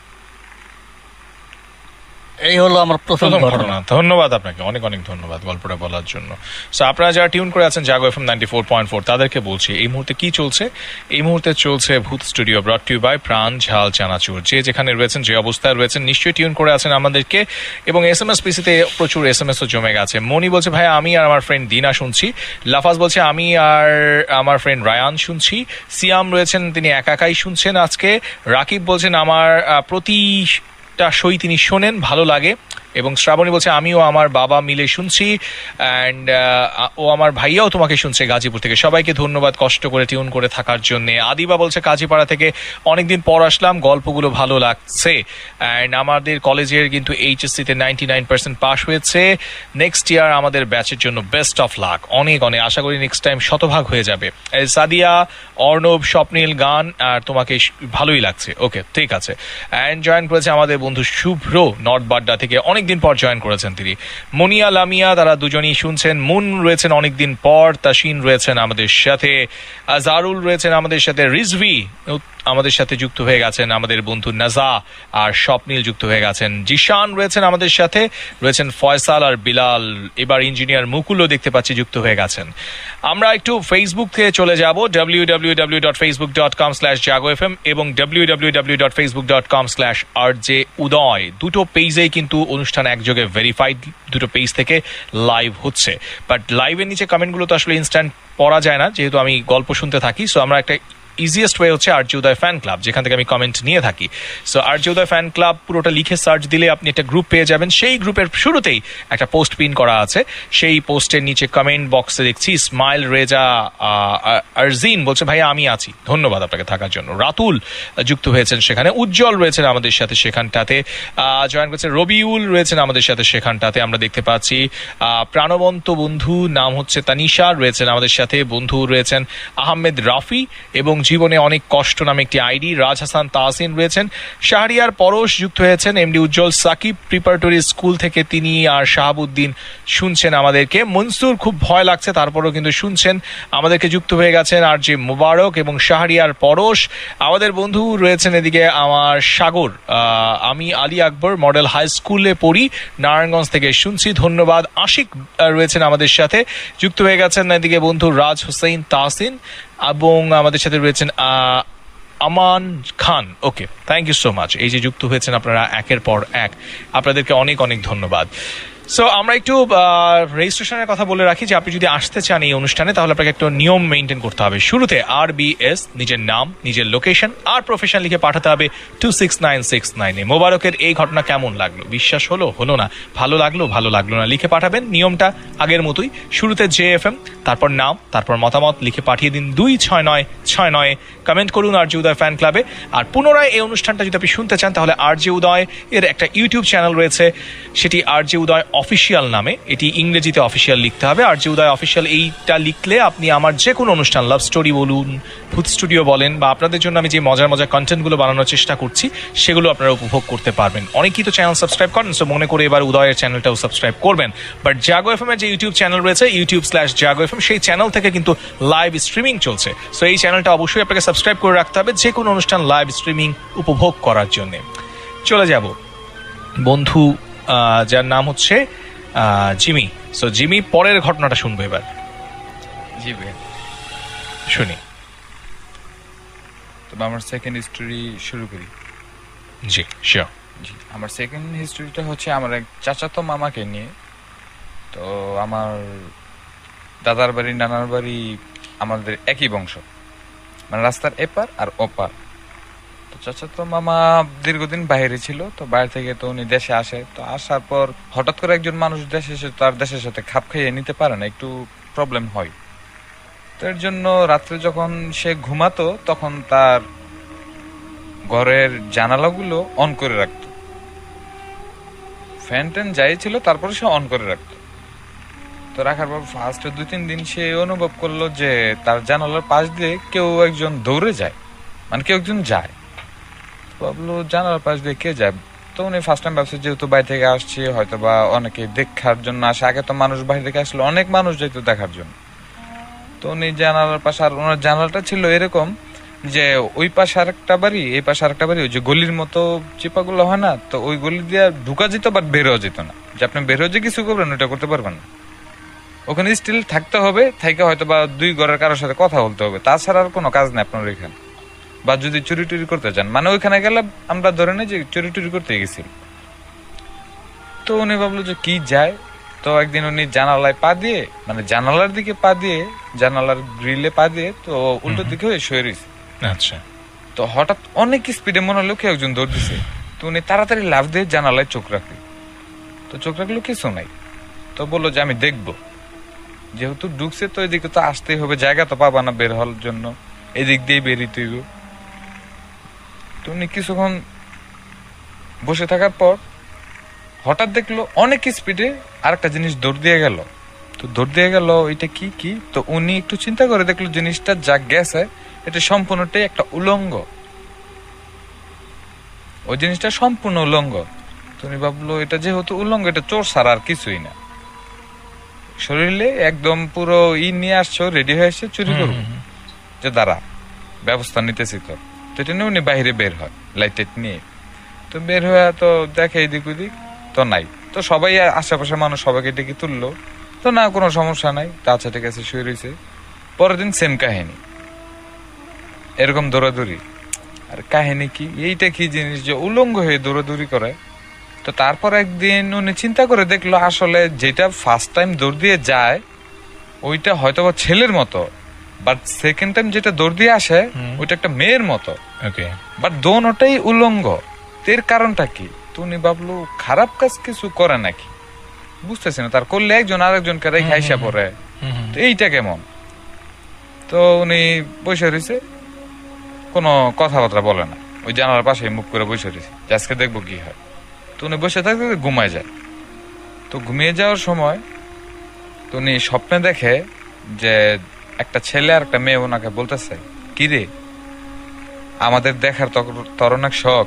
এই হলো আমার প্রথম ঘটনা। ধন্যবাদ আপনাকে, অনেক অনেক ধন্যবাদ গল্পটা বলার জন্য। সো আপনারা যারা টিউন করে আছেন জাগো এফএম 94.4, তাদেরকে বলছি এই মুহূর্তে কি চলছে। এই মুহূর্তে চলছে ভূত studio, brought to you by Pran ঝাল চানাচুর। যে যেখানে রয়েছেন, যে অবস্থায় রয়েছেন, নিশ্চয়ই টিউন করে আছেন আমাদেরকে। এবং SMS পিসিতে প্রচুর SMS-ও জমে গেছে। মনি বলছে ভাই আমি আর আমার ফ্রেন্ড দিনা শুনছি। লাফাজ বলছে আমি আর আমার ফ্রেন্ড রায়ান শুনছি। সিয়াম রয়েছেন, তিনি একাই শুনছেন আজকে। রাকিব বলছেন আমার প্রতিটা সই তিনি শোনেন, ভালো লাগে। এবং শ্রাবণী বলছে আমিও আমার বাবা মিলে শুনছি, অ্যান্ড ও আমার ভাইয়াও তোমাকে শুনছে গাজীপুর থেকে। সবাইকে ধন্যবাদ কষ্ট করে টিউন করে থাকার জন্য। আদিবা বলছে কাজীপাড়া থেকে অনেকদিন পর আসলাম, গল্পগুলো ভালো লাগছে। অ্যান্ড আমাদের কলেজের কিন্তু HSC-তে 99% পাস হয়েছে। নেক্সট ইয়ার আমাদের ব্যাচের জন্য বেস্ট অফ লাক। অনেক অনেক আশা করি নেক্সট টাইম শতভাগ হয়ে যাবে। সাদিয়া, অর্ণব, স্বপ্নীল গান আর তোমাকে ভালোই লাগছে। ওকে, ঠিক আছে। অ্যান্ড জয়েন করেছে আমাদের বন্ধু শুভ্র, নর্থ বাড্ডা থেকে, অনেকদিন পর জয়েন করেছেন তিনি। মনিয়া, লামিয়া, তারা দুজনই শুনছেন। মুন রয়েছেন অনেকদিন পর। তাসিন রয়েছেন আমাদের সাথে। জারুল রয়েছেন আমাদের সাথে। রিজভি আমাদের সাথে যুক্ত হয়ে গেছেন। আমাদের বন্ধু নাজা আর স্বপ্নীল যুক্ত হয়ে গেছেন। জিশান রয়েছেন আমাদের সাথে। রয়েছেন ফয়সাল আর বিলাল। এবার ইঞ্জিনিয়ার মুকুলও দেখতে পাচ্ছি যুক্ত হয়ে গেছেন। আমরা একটু ফেসবুক থেকে চলে যাব, www.facebook.com/jagofm এবং www.facebook.com/rjudoy। দুটো পেজেই কিন্তু অনুষ্ঠান একযোগে ভেরিফাইড, দুটো পেজ থেকে লাইভ হচ্ছে। বাট লাইভের নিচে কমেন্টগুলো তো আসলে ইনস্ট্যান্ট পড়া যায় না, যেহেতু আমি গল্প শুনতে থাকি। সো আমরা একটা ইজিয়েস্ট ওয়ে হচ্ছে আরজে উদয় ফ্যান ক্লাব, যেখান থেকে আমি কমেন্ট নিয়ে থাকি। So RJ Uday fan club পুরোটা লিখে সার্চ দিলে আপনি একটা গ্রুপ পেয়ে যাবেন। সেই গ্রুপের শুরুতেই একটা পোস্ট পিন করা আছে। সেই পোস্টের নিচে কমেন্ট বক্সে দেখছি ইসমাইল রেজা আরজিন বলছে ভাইয়া আমি আছি, ধন্যবাদ আপনাকে থাকার জন্য। রাতুল যুক্ত হয়েছেন সেখানে। উজ্জ্বল রয়েছেন আমাদের সাথে সেখানটাতে। জয়েন করেছেন রবিউল রয়েছেন আমাদের সাথে সেখানটাতে, আমরা দেখতে পাচ্ছি। প্রাণবন্ত বন্ধু নাম হচ্ছে তানিশা রয়েছেন আমাদের সাথে। বন্ধু রয়েছেন আহমেদ রাফি এবং জীবনে অনেক কষ্ট নামে একটি আইডি। রাজ হাসান তাহসিন রয়েছেন। শাহরিয়ার পরশ যুক্ত হয়েছেন। MD Ujjwal Sakib preparatory school থেকে তিনি আর শাহাবুদ্দিন শুনছেন আমাদেরকে। মনসুর খুব ভয় লাগছে তারপরেও কিন্তু শুনছেন আমাদেরকে, যুক্ত হয়ে গেছেন। আর যে মুবারক এবং শাহরিয়ার পরশ আমাদের বন্ধু রয়েছেন। এদিকে আমার সাগর, আমি আলী আকবর মডেল হাই স্কুলে পড়ি, নারায়ণগঞ্জ থেকে শুনছি, ধন্যবাদ। আশিক রয়েছেন আমাদের সাথে যুক্ত হয়ে গেছেন। এদিকে বন্ধু রাজ হোসেন তাহসিন এবং আমাদের সাথে রয়েছেন Aman Khan. Okay, thank you so much. এই যে যুক্ত হয়েছেন আপনারা একের পর এক, আপনাদেরকে অনেক অনেক ধন্যবাদ। সো আমরা একটু রেজিস্ট্রেশনের কথা বলে রাখি যে আপনি যদি আসতে চান এই অনুষ্ঠানে তাহলে আপনাকে একটা নিয়ম মেনটেন করতে হবে। শুরুতে RBS নিজের নাম, নিজের লোকেশন আর প্রফেশন লিখে পাঠাতে হবে 26969 মোবারকের এই ঘটনা কেমন লাগলো, বিশ্বাস হলো হলো না, ভালো লাগলো না লিখে পাঠাবেন। নিয়মটা আগের মতোই, শুরুতে JFM, তারপর নাম, তারপর মতামত লিখে পাঠিয়ে দিন 26969, কমেন্ট করুন RJ উদয় ফ্যান ক্লাবে। আর পুনরায় এই অনুষ্ঠানটা যদি আপনি শুনতে চান তাহলে RJ উদয় এর একটা ইউটিউব চ্যানেল রয়েছে, সেটি RJ উদয় অফিসিয়াল নামে, এটি ইংরেজিতে অফিসিয়াল লিখতে হবে। RJ উদয় অফিসিয়াল এইটা লিখলে আপনি আমার যে কোনো অনুষ্ঠান, লাভ স্টোরি বলুন, ভূত স্টুডিও বলেন, বা আপনাদের জন্য আমি যে মজার কন্টেন্টগুলো বানানোর চেষ্টা করছি সেগুলো আপনারা উপভোগ করতে পারবেন। অনেকেই তো চ্যানেল সাবস্ক্রাইব করেন, সো মনে করে এবার উদয়ের চ্যানেলটাও সাবস্ক্রাইব করবেন। বাট জাগো FM এর যে ইউটিউব চ্যানেল রয়েছে, YouTube/জাগো FM, সেই চ্যানেল থেকে কিন্তু লাইভ স্ট্রিমিং চলছে। সো এই চ্যানেলটা অবশ্যই আপনাকে সাবস্ক্রাইব করে রাখতে হবে যে কোনো অনুষ্ঠান লাইভ স্ট্রিমিং উপভোগ করার জন্য। চলে যাব বন্ধু যার নাম হচ্ছে জিমি। সো জিমি, পরের ঘটনাটা শুনবো এবার। জি ভাই, শুনি। তবে আমার সেকেন্ড হিস্টোরি শুরু করি। জি শিওর। জি, আমার সেকেন্ড হিস্টোরিটা হচ্ছে আমার এক চাচাতো মামাকে নিয়ে। তো আমার দাদার বাড়ি নানার বাড়ি আমাদের একই বংশ, মানে রাস্তার এপার আর ওপার। তো চাচাতো মামা দীর্ঘদিন বাইরে ছিল, তো বাইরে থেকে তো উনি দেশে আসে। তো আসার পর হঠাৎ করে একজন মানুষ দেশে এসে তার দেশের সাথে খাপ খাইয়ে নিতে পারে না, একটু প্রবলেম হয়। তো এর জন্য রাত্রে যখন সে ঘুমাতো তখন তার ঘরের জানালাগুলো অন করে রাখতো, ফ্যান ট্যান যাই ছিল তারপরে সে অন করে রাখতো। তো রাখার পর ফার্স্ট 2-3 দিন সে অনুভব করলো যে তার জানালার পাশ দিয়ে কেউ একজন দৌড়ে যায়, মানে কেউ একজন যায়। ভাবলো জানালার পাশ দিয়ে কে যায়। তো উনি ফার্স্ট টাইম ভাবছে যেহেতু বাইরে থেকে আসছে হয়তো বা অনেকে দেখার জন্য আসে। আগে তো মানুষ বাইরে থেকে আসলে অনেক মানুষ যেত দেখার জন্য। তো উনি জানালার পাশে, আর ওনার জানালাটা ছিল এরকম যে ওই পাশে আরেকটা বাড়ি, এই পাশে আরেকটা বাড়ি, ওই যে গলির মতো চিপাগুলো হয় না, তো ওই গলি দিয়ে ঢুকা যেত বাট বেরোয়া যেত না। যে আপনি বেরোয় যে কিছু করবেন ওটা করতে পারবেন না, ওখানে স্টিল থাকতে হবে, থেকে হয়তো বা 2 ঘরের কারোর সাথে কথা বলতে হবে, তাছাড়া আর কোনো কাজ নেই আপনার এখানে। বা যদি চুরি টুরি করতে চান, মানে ওইখানে গেলে আমরা ধরে নেই যে চুরি টুরি করতে গেছি। তো উনি ভাবলো যে কি যায়। তো একদিন উনি জানালায় পা দিয়ে, মানে জানালার দিকে পা দিয়ে, জানালার গ্রিলে পা দিয়ে, তো উল্টো দিকে হয়ে শুয়ে রয়েছে। আচ্ছা। তো হঠাৎ অনেক স্পিডে মনে হলো কেউ একজন দৌড় দিছে। তো উনি তাড়াতাড়ি লাফ দিয়ে জানালায় চোখ রাখলো। তো চোখ রাখলো কিছু নাই। তো বললো যে আমি দেখবো, যেহেতু ঢুকছে তো এদিকে তো আসতেই হবে, জায়গা তো পাবা না বের হওয়ার জন্য, এদিক দিয়ে বেরিয়ে তৈব। তো উনি কিছুক্ষণ বসে থাকার পর হঠাৎ দেখলো অনেক স্পিডে আরেকটা জিনিস দৌড় দিয়ে গেল। তো দৌড় দিয়ে গেল, এটা কি কি। তো উনি একটু চিন্তা করে দেখলো জিনিসটা যা গেছে এটা সম্পূর্ণটাই একটা উলঙ্গ, ওই জিনিসটা সম্পূর্ণ উলঙ্গ। তো উনি ভাবলো এটা যেহেতু উলঙ্গ, এটা চোর ছাড়া আর কিছুই না, শরীরে একদম পুরো নিয়ে আসছো, রেডি হয়ে এসে চুরি করবো, যে দাঁড়া ব্যবস্থা নিতেছি। তো এটা নিয়ে উনি বাইরে বের হয় লাইট টাইট নিয়ে। তো বের হয়ে তো দেখে এদিক ওদিক তো নাই। তো সবাই আশেপাশে মানুষ সবাইকে ডেকে তুললো, তো না কোনো সমস্যা নাই, আচ্ছা ঠিক আছে শুয়ে রয়েছে। পরের দিন সেম কাহিনী, এরকম দৌড়াদৌড়ি। আর কাহিনী কি, এইটা কি জিনিস যে উলঙ্গ হয়ে দৌড়াদৌড়ি করে। তো তারপর একদিন উনি চিন্তা করে দেখলো আসলে যেটা ফার্স্ট টাইম দৌড় দিয়ে যায় ওইটা হয়তো বা ছেলের মতো, বাট সেকেন্ড টাইম যেটা দৌড় দিয়ে আসে ওইটা একটা মেয়ের মতো, বাট দোনোটাই উলঙ্গ। এর কারণটা কি? তো উনি ভাবলো খারাপ কাজ কিছু করে নাকি, বুঝতেছি না, তার করলে একজন আরেকজনকে রেখে আইসা পড়ে, তো এইটা কেমন। তো উনি বসে রয়েছে, কোনো কথাবার্তা বলে না, ওই জানালার পাশে মুখ করে বসে রয়েছে যে আজকে দেখবো কি হয়। তো উনি বসে থাকতে ঘুমায় যায়। তো ঘুমিয়ে যাওয়ার সময় তো উনি স্বপ্নে দেখে যে একটা ছেলে আর একটা মেয়ে ওনাকে বলতেছে, কি রে আমাদের দেখার তোর অনেক শখ,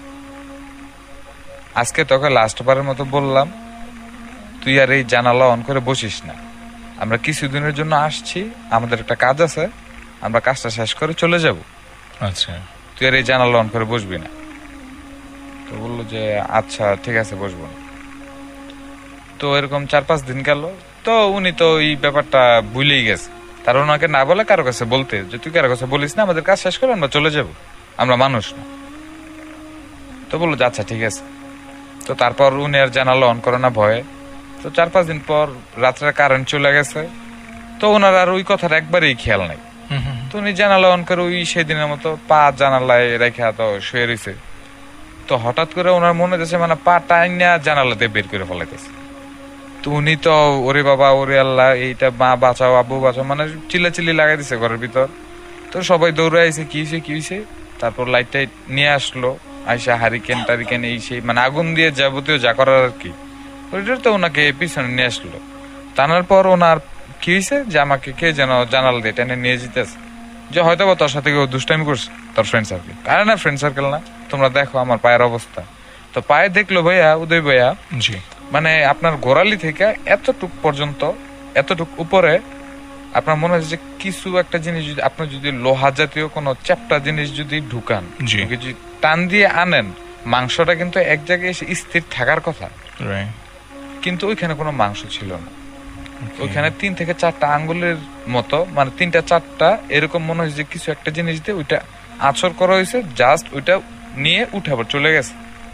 আজকে তোকে লাস্ট বারের মতো বললাম তুই আর এই জানালা অন করে বসিস না, আমরা কিছুদিনের জন্য আসছি, আমাদের একটা কাজ আছে, আমরা কাজটা শেষ করে চলে যাব, আচ্ছা তুই আর এই জানালা অন করে বসবি না। তো বললো যে আচ্ছা ঠিক আছে বসবো না। তো এরকম 4-5 দিন গেল। তো উনি তো এই ব্যাপারটা ভুলেই গেছে, তার ওনাকে না বলে কারো কাছে বলতে যে তুই কারো কাছে বলিস না, আমাদের কাজ শেষ করে আমরা চলে যাব, আমরা মানুষ না। তো বললো যে আচ্ছা ঠিক আছে। তো তারপর উনি আর জানালা অন করে না ভয়ে, তো 4-5 দিন পর রাত্রে কারেন্ট চলে গেছে, তো ওনার আর ওই কথার একবারেই খেয়াল নাই। তো উনি জানালা অন করে ওই সেদিনের মতো পা জানালায় রেখে তো শুয়ে রয়েছে। তো হঠাৎ করে ওনার মনে হচ্ছে মানে পা টাইনা জানালাতে বের করে ফেলাইতেছে। তো উনি তো ওরে বাবা ওরে আল্লাহ, এইটা মা বাঁচাও আব্বু বাঁচাও, মানে চিল্লাচিল্লি লাগাই দিছে ঘরের ভিতর। তো সবাই দৌড়ে আইছে, কি হয়েছে। তারপর লাইট টাইট নিয়ে আসলো, আইসা হারিকেন টারিকেন এই সেই মানে আগুন দিয়ে যাবতীয় যা করার আর কি, ওইটার তো ওনাকে পিছনে নিয়ে আসলো। টানার পর ওনার কি হয়েছে যে আমাকে কে যেন জানাল দিয়ে টেনে নিয়ে যেতেছে, যে হয়তো বা তোর সাথে কেউ দুষ্টামি করছে, তোর ফ্রেন্ড সার্কেল। আরে না, ফ্রেন্ড সার্কেল না, তোমরা দেখো আমার পায়ের অবস্থা। তো পায়ে দেখলো ভাইয়া, উদয় ভাইয়া, জি, মানে আপনার গোড়ালি থেকে এতটুক পর্যন্ত, এতটুক উপরে আপনার মনে হচ্ছে যে কিছু একটা জিনিস যদি আপনি যদি লোহা জাতীয় কোনো চ্যাপ্টা জিনিস যদি ঢুকান, যদি টান দিয়ে আনেন, মাংসটা কিন্তু এক জায়গায় এসে স্থির থাকার কথা, কিন্তু ওইখানে কোনো মাংস ছিল না। ওইখানে 3 থেকে 4টা আঙ্গুলের মতো, মানে 3টা-4টা এরকম মনে হয়েছে কিছু একটা জিনিস দিয়ে ওইটা আছর করা হয়েছে, জাস্ট ওইটা নিয়ে উঠে আবার চলে গেছে।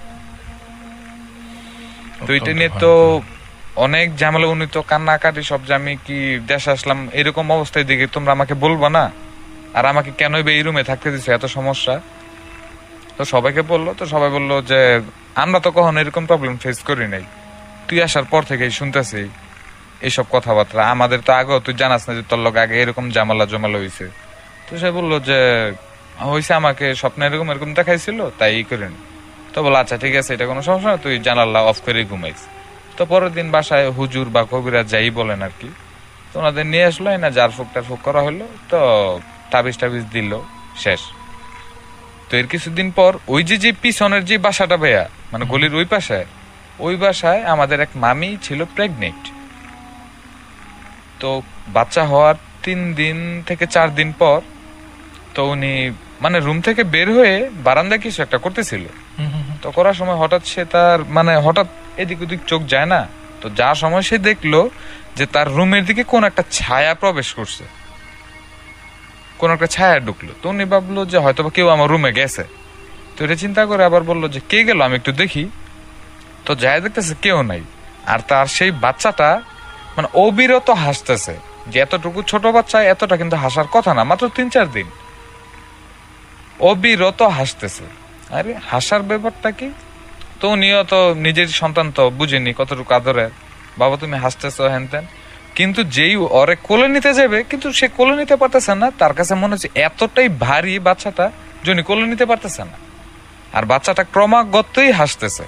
তো এটা নিয়ে তো অনেক ঝামেলা। উনি তো কান্নাকাটি সব, যে আমি কি দেশে আসলাম এরকম অবস্থায় দিকে, তোমরা আমাকে বলবা না, আর আমাকে কেনই বা এই রুমে থাকতে দিছো, এত সমস্যা। তো সবাইকে বললো, তো সবাই বললো যে আমরা তো কখনো এরকম প্রবলেম ফেস করি নাই, তুই আসার পর থেকেই শুনতেছি এইসব কথাবার্তা। আমাদের তো আগেও তুই জানাস না যে তোর লোক আগে এরকম জমালা হয়েছে। তো সে বললো যে হয়েছে, আমাকে স্বপ্নে এরকম এরকম দেখাইছিল, তাই ই করিনি। তো বলো আচ্ছা ঠিক আছে, এটা কোনো সমস্যা না, তুই জানালা অফ করে ঘুমাইস। তো পরের দিন বাসায় হুজুর বা কবিরা যাই বলেন আর কি, তো ওনাদের নিয়ে আসলো, না জার ফুক টার ফুক করা হলো, তো তাবিজ টাবিজ দিল, শেষ। তো এর কিছুদিন পর ওই যে পিছনের যে বাসাটা ভাইয়া, মানে গলির ওই পাশে, ওই বাসায় আমাদের এক মামি ছিল প্রেগনেন্ট। তো বাচ্চা হওয়ার 3 দিন থেকে 4 দিন পর, তো উনি মানে রুম থেকে বের হয়ে বারান্দায় কিছু একটা করতেছিল। তো করার সময় হঠাৎ সে তার মানে হঠাৎ এদিক ওদিক চোখ যায় না, তো যার সময় সে দেখলো যে তার রুমের দিকে কোন একটা ছায়া প্রবেশ করছে, কোন একটা ছায়া ঢুকলো। তো উনি ভাবলো যে হয়তো কেউ আমার রুমে গেছে। তো এটা চিন্তা করে আবার বললো যে কে গেল, আমি একটু দেখি। তো যাই দেখতেছে কেউ নাই, আর তার সেই বাচ্চাটা মানে অবিরত হাসতেছে। যে এতটুকু ছোট বাচ্চা, এতটা কিন্তু হাসার কথা না, মাত্র 3-4 দিন, অবিরত হাসতেছে। আরে হাসার ব্যাপারটা কি? তো উনিও তো নিজের সন্তান তো বুঝেনি কতটুকু আদরের, বাবা তুমি হাসতেছো হ্যান তেন। কিন্তু যেই ওরে কোলে নিতে যাবে, কিন্তু সে কোলে নিতে পারতেছে না, তার কাছে মনে হচ্ছে এতটাই ভারী বাচ্চাটা যে উনি কোলে নিতে পারতেছে না। আর বাচ্চাটা ক্রমাগতই হাসতেছে,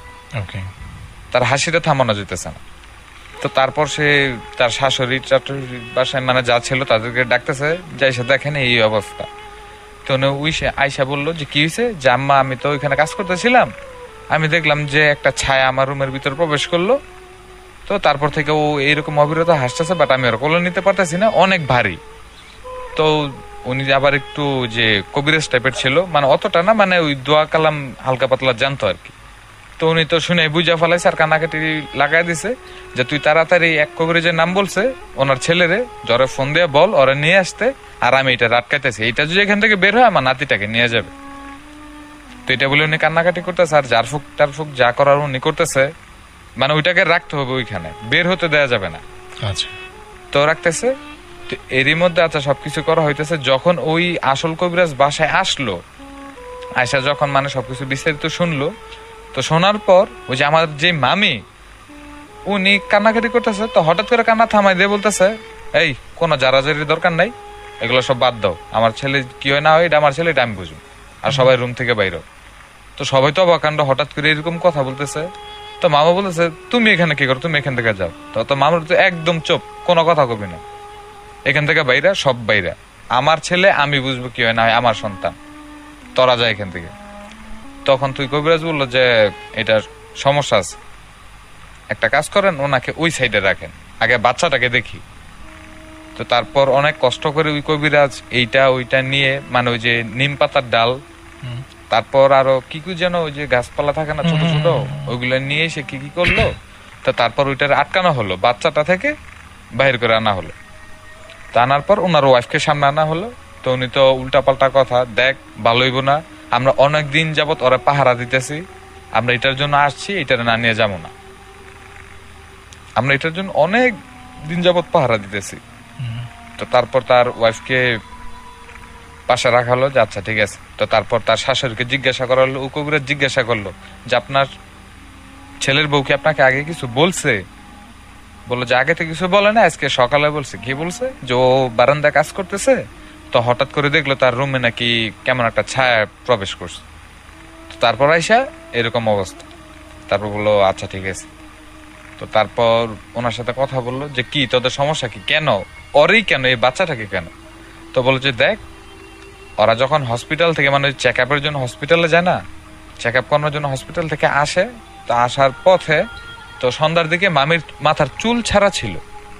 তার হাসিটা থামানো যেতেছে না। তো তারপর সে তার শাশুড়ি বাসায় মানে যা ছিল তাদেরকে ডাকতেছে, যাই সে দেখেন এই অবস্থা। তো আয়সা বললো যে কি হয়েছে, যে আম্মা আমি তো ওইখানে কাজ করতেছিলাম, আমি দেখলাম যে একটা ছায়া আমার রুমের ভিতর প্রবেশ করলো। তো তারপর থেকে ও এইরকম অবিরত হাসতেছে, বাট আমি ওর কোলে নিতে পারতেছি না, অনেক ভারী। তো উনি আবার একটু যে কবিরাজ টাইপের ছিল, মানে অতটা না, মানে ওই দোয়া কালাম হালকা পাতলা জানতো আর কি। তো উনি তো শুনে বুঝা ফেলাইছে আর কান্নাকাটি লাগাই দিছে যে তুই তাড়াতাড়ি এক কবিরাজের নাম বলছে ওনার ছেলেরে, জ্বরে ফোন দিয়ে বল ওরা নিয়ে আসতে, আর আমি এটা আটকাইতেছি, এটা যদি এখান থেকে বের হয় আমার নাতিটাকে নিয়ে যাবে। তো এটা বলে উনি কান্নাকাটি করতেছে, আর জার ফুক টার ফুক যা করার উনি করতেছে, মানে ওইটাকে রাখতে হবে ওইখানে, বের হতে দেওয়া যাবে না। আচ্ছা, তো রাখতেছে। তো এরই মধ্যে আচ্ছা সবকিছু করা হইতেছে। যখন ওই আসল কবিরাজ বাসায় আসলো, আয়সা যখন মানে সবকিছু বিস্তারিত শুনলো, তো শোনার পর ওই যে আমার যে মামি উনি কান্নাকাটি করতেছে, তো হঠাৎ করে কান্না থামাই দিয়ে বলতেছে, এই কোনো জারাজারির দরকার নাই, এগুলো সব বাদ দাও, আমার ছেলে কি হয় না হয় এটা আমার ছেলে, এটা আমি বুঝবো, আর সবাই রুম থেকে বাইরো। তো সবাই তো অবাকাণ্ড, হঠাৎ করে এরকম কথা বলতেছে। তো মামা বলতেছে তুমি এখানে কি করো, তুমি এখান থেকে যাও। তো মামার তো একদম চুপ, কোনো কথা কবি না, এখান থেকে বাইরা, সব বাইরা, আমার ছেলে আমি বুঝবো কি হয় না হয়, আমার সন্তান, তোরা যায় এখান থেকে। তখন তুই কবিরাজ বললো যে এটার সমস্যা আছে, একটা কাজ করেন ওনাকে ওই সাইডে রাখেন, আগে বাচ্চাটাকে দেখি। তো তারপর অনেক কষ্ট করে ওই কবিরাজ এইটা ওইটা নিয়ে, মানে ওই যে নিম পাতার ডাল, তারপর আরো কি কি যেন ওই যে গাছপালা থাকে না ছোট ছোট, ওইগুলো নিয়ে সে কি কি করলো। তো তারপর ওইটার আটকানো হলো, বাচ্চাটা থেকে বাহির করে আনা হলো। তা আনার পর ওনার ওয়াইফকে সামনে আনা হলো। তো উনি তো উল্টা পাল্টা কথা, দেখ ভালো হইব না, আমরা অনেক দিন যাবত ওরা পাহারা দিতেছি, আমরা এটার জন্য আসছি, এটার না নিয়ে যাবো না। আমরা এটার জন্য অনেক দিন যাবত পাহারা দিতেছি। তো তারপর তার ওয়াইফকে পাশে রাখা হলো যে আচ্ছা ঠিক আছে। তো তারপর তার শাশুড়িকে জিজ্ঞাসা করা হলো, উকিলরা জিজ্ঞাসা করলো যে আপনার ছেলের বউ কি আপনাকে আগে কিছু বলছে? বললো যে আগে তো কিছু বলে না, আজকে সকালে বলছে। কি বলছে? যে ও বারান্দায় কাজ করতেছে, তো হঠাৎ করে দেখলো তার রুমে নাকি কেমন একটা ছায়া প্রবেশ করছে। তো তারপর আইসা এরকম অবস্থা। তারপর বললো আচ্ছা ঠিক আছে। তো তারপর ওনার সাথে কথা বললো যে কি তোদের সমস্যা কি, কেন ওরই, কেন এই বাচ্চাটাকে কেন? তো বললো যে দেখ, ওরা যখন হসপিটাল থেকে মানে চেক আপের জন্য হসপিটালে যায় না, চেক আপ করানোর জন্য হসপিটাল থেকে আসে, তো আসার পথে তো সন্ধ্যার দিকে মামির মাথার চুল ছাড়া ছিল।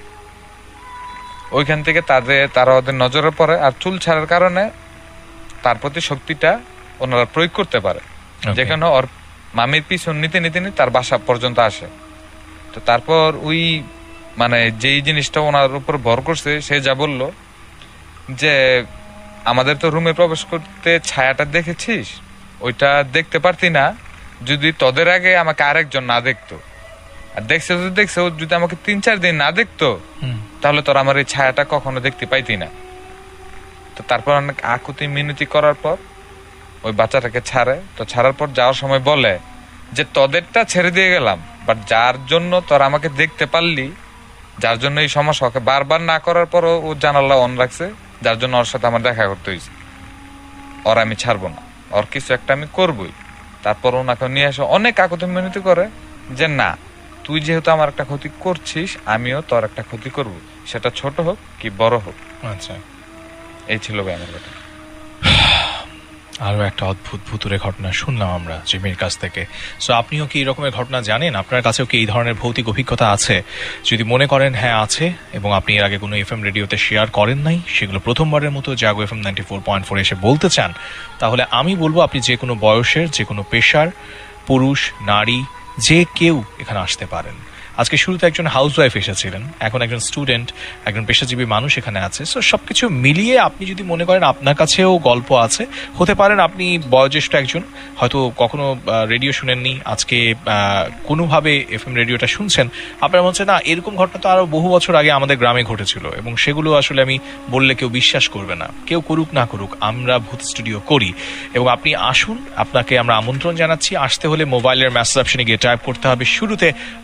ওইখান থেকে তারা ওদের নজরে পড়ে, আর চুল ছাড়ার কারণে তার প্রতি শক্তিটা ওনারা প্রয়োগ করতে পারে, যেখানে ওর মামির পিছন নিতে নিতে তার বাসা পর্যন্ত আসে। তো তারপর ওই মানে যেই জিনিসটা ওনার উপর ভর করছে, সে যা বলল যে আমাদের তো রুমে প্রবেশ করতে ছায়াটা দেখেছিস, ওইটা দেখতে পারতি না যদি তোদের আগে আমাকে আরেকজন না দেখতো, আর দেখছে যদি দেখছে ও যদি আমাকে 3-4 দিন না দেখতো তাহলে তোর আমার এই ছায়াটা কখনো দেখতে পাইতি না। তো তারপর অনেক আকুতি মিনতি করার পর ওই বাচ্চাটাকে ছাড়ে। তো ছাড়ার পর যাওয়ার সময় বলে যে তোদেরটা ছেড়ে দিয়ে গেলাম, বাট যার জন্য তোর আমাকে দেখতে পারলি, যার জন্য এই সমস্যা, ওকে বারবার না করার পরও ও জানালা অন রাখছে, যার জন্য ওর সাথে আমার দেখা করতে হয়েছে, ওর আমি ছাড়বো না, ওর কিছু একটা আমি করবই। তারপর ওনাকে নিয়ে এসে অনেক আকুতি মিনতি করে যে না, তুই যেহেতু আমার একটা ক্ষতি করছিস, আমিও তোর একটা ক্ষতি করব, সেটা ছোট হোক কি বড় হোক। আচ্ছা, এই ছিল ভাই আমার কথা। আরো একটা অদ্ভুত ভুতুরে ঘটনা শুনলাম আমরা জিমির কাছ থেকে। সো আপনিও কি এই রকমের ঘটনা জানেন? আপনার কাছেও কি এই ধরনের ভৌতিক অভিজ্ঞতা আছে? যদি মনে করেন হ্যাঁ আছে, এবং আপনি এর আগে কোনো এফএম রেডিওতে শেয়ার করেন নাই, সেগুলো প্রথমবারের মতো জাগো এফএম 94.4 এসে বলতে চান, তাহলে আমি বলবো আপনি যে কোনো বয়সের, যে কোনো পেশার, পুরুষ নারী যে কেউ এখানে আসতে পারেন। আজকে শুরুতে একজন হাউসওয়াইফ এসেছিলেন, এখন একজন স্টুডেন্ট, একজন পেশাজীবী মানুষ এখানে আছে। সো সবকিছু মিলিয়ে আপনি যদি মনে করেন আপনার কাছেও গল্প আছে, হতে পারেন আপনি বয়োজ্যেষ্ঠ একজন, হয়তো কখনো রেডিও শুনেননি, আজকে কোনোভাবে এফএম রেডিওটা শুনছেন, আপনার মনে হচ্ছে না এরকম ঘটনা তো আরো বহু বছর আগে আমাদের গ্রামে ঘটেছিল, এবং সেগুলো আসলে আমি বললে কেউ বিশ্বাস করবে না। কেউ করুক না করুক, আমরা ভূত স্টুডিও করি, এবং আপনি আসুন, আপনাকে আমরা আমন্ত্রণ জানাচ্ছি। আসতে হলে মোবাইলের মেসেজ অপশনে গিয়ে টাইপ করতে হবে শুরুতে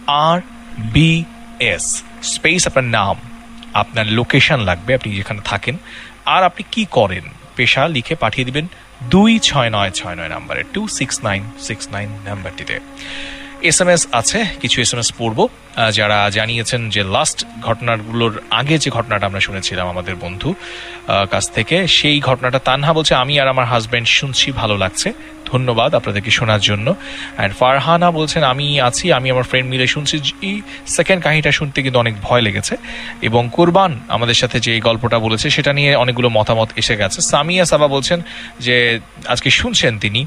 RBS স্পেস, আপনার নাম, আপনার লোকেশন লাগবে, আপনি যেখানে থাকেন, আর আপনি কি করেন, পেশা লিখে পাঠিয়ে দিবেন 26969 নাম্বারে, 26969 নাম্বারটিতে। SMS আছে, কিছু SMS পড়বো যারা জানিয়েছেন যে লাস্ট ঘটনাগুলোর আগে যে ঘটনাটা আমরা শুনেছিলাম আমাদের বন্ধু কাছ থেকে, সেই ঘটনাটা তানহা বলছে আমি আর আমার হাজবেন্ড শুনছি, ভালো লাগছে, ধন্যবাদ আপনাদেরকে শোনার জন্য। অ্যান্ড ফারহানা বলছেন আমি আছি, আমি আমার ফ্রেন্ড মিলে শুনছি। এই সেকেন্ড কাহিনীটা শুনতে কিন্তু অনেক ভয় লেগেছে, এবং কুরবান আমাদের সাথে যে গল্পটা বলেছে সেটা নিয়ে অনেকগুলো মতামত এসে গেছে। সামিয়া সাবা বলছেন যে আজকে শুনছেন তিনি,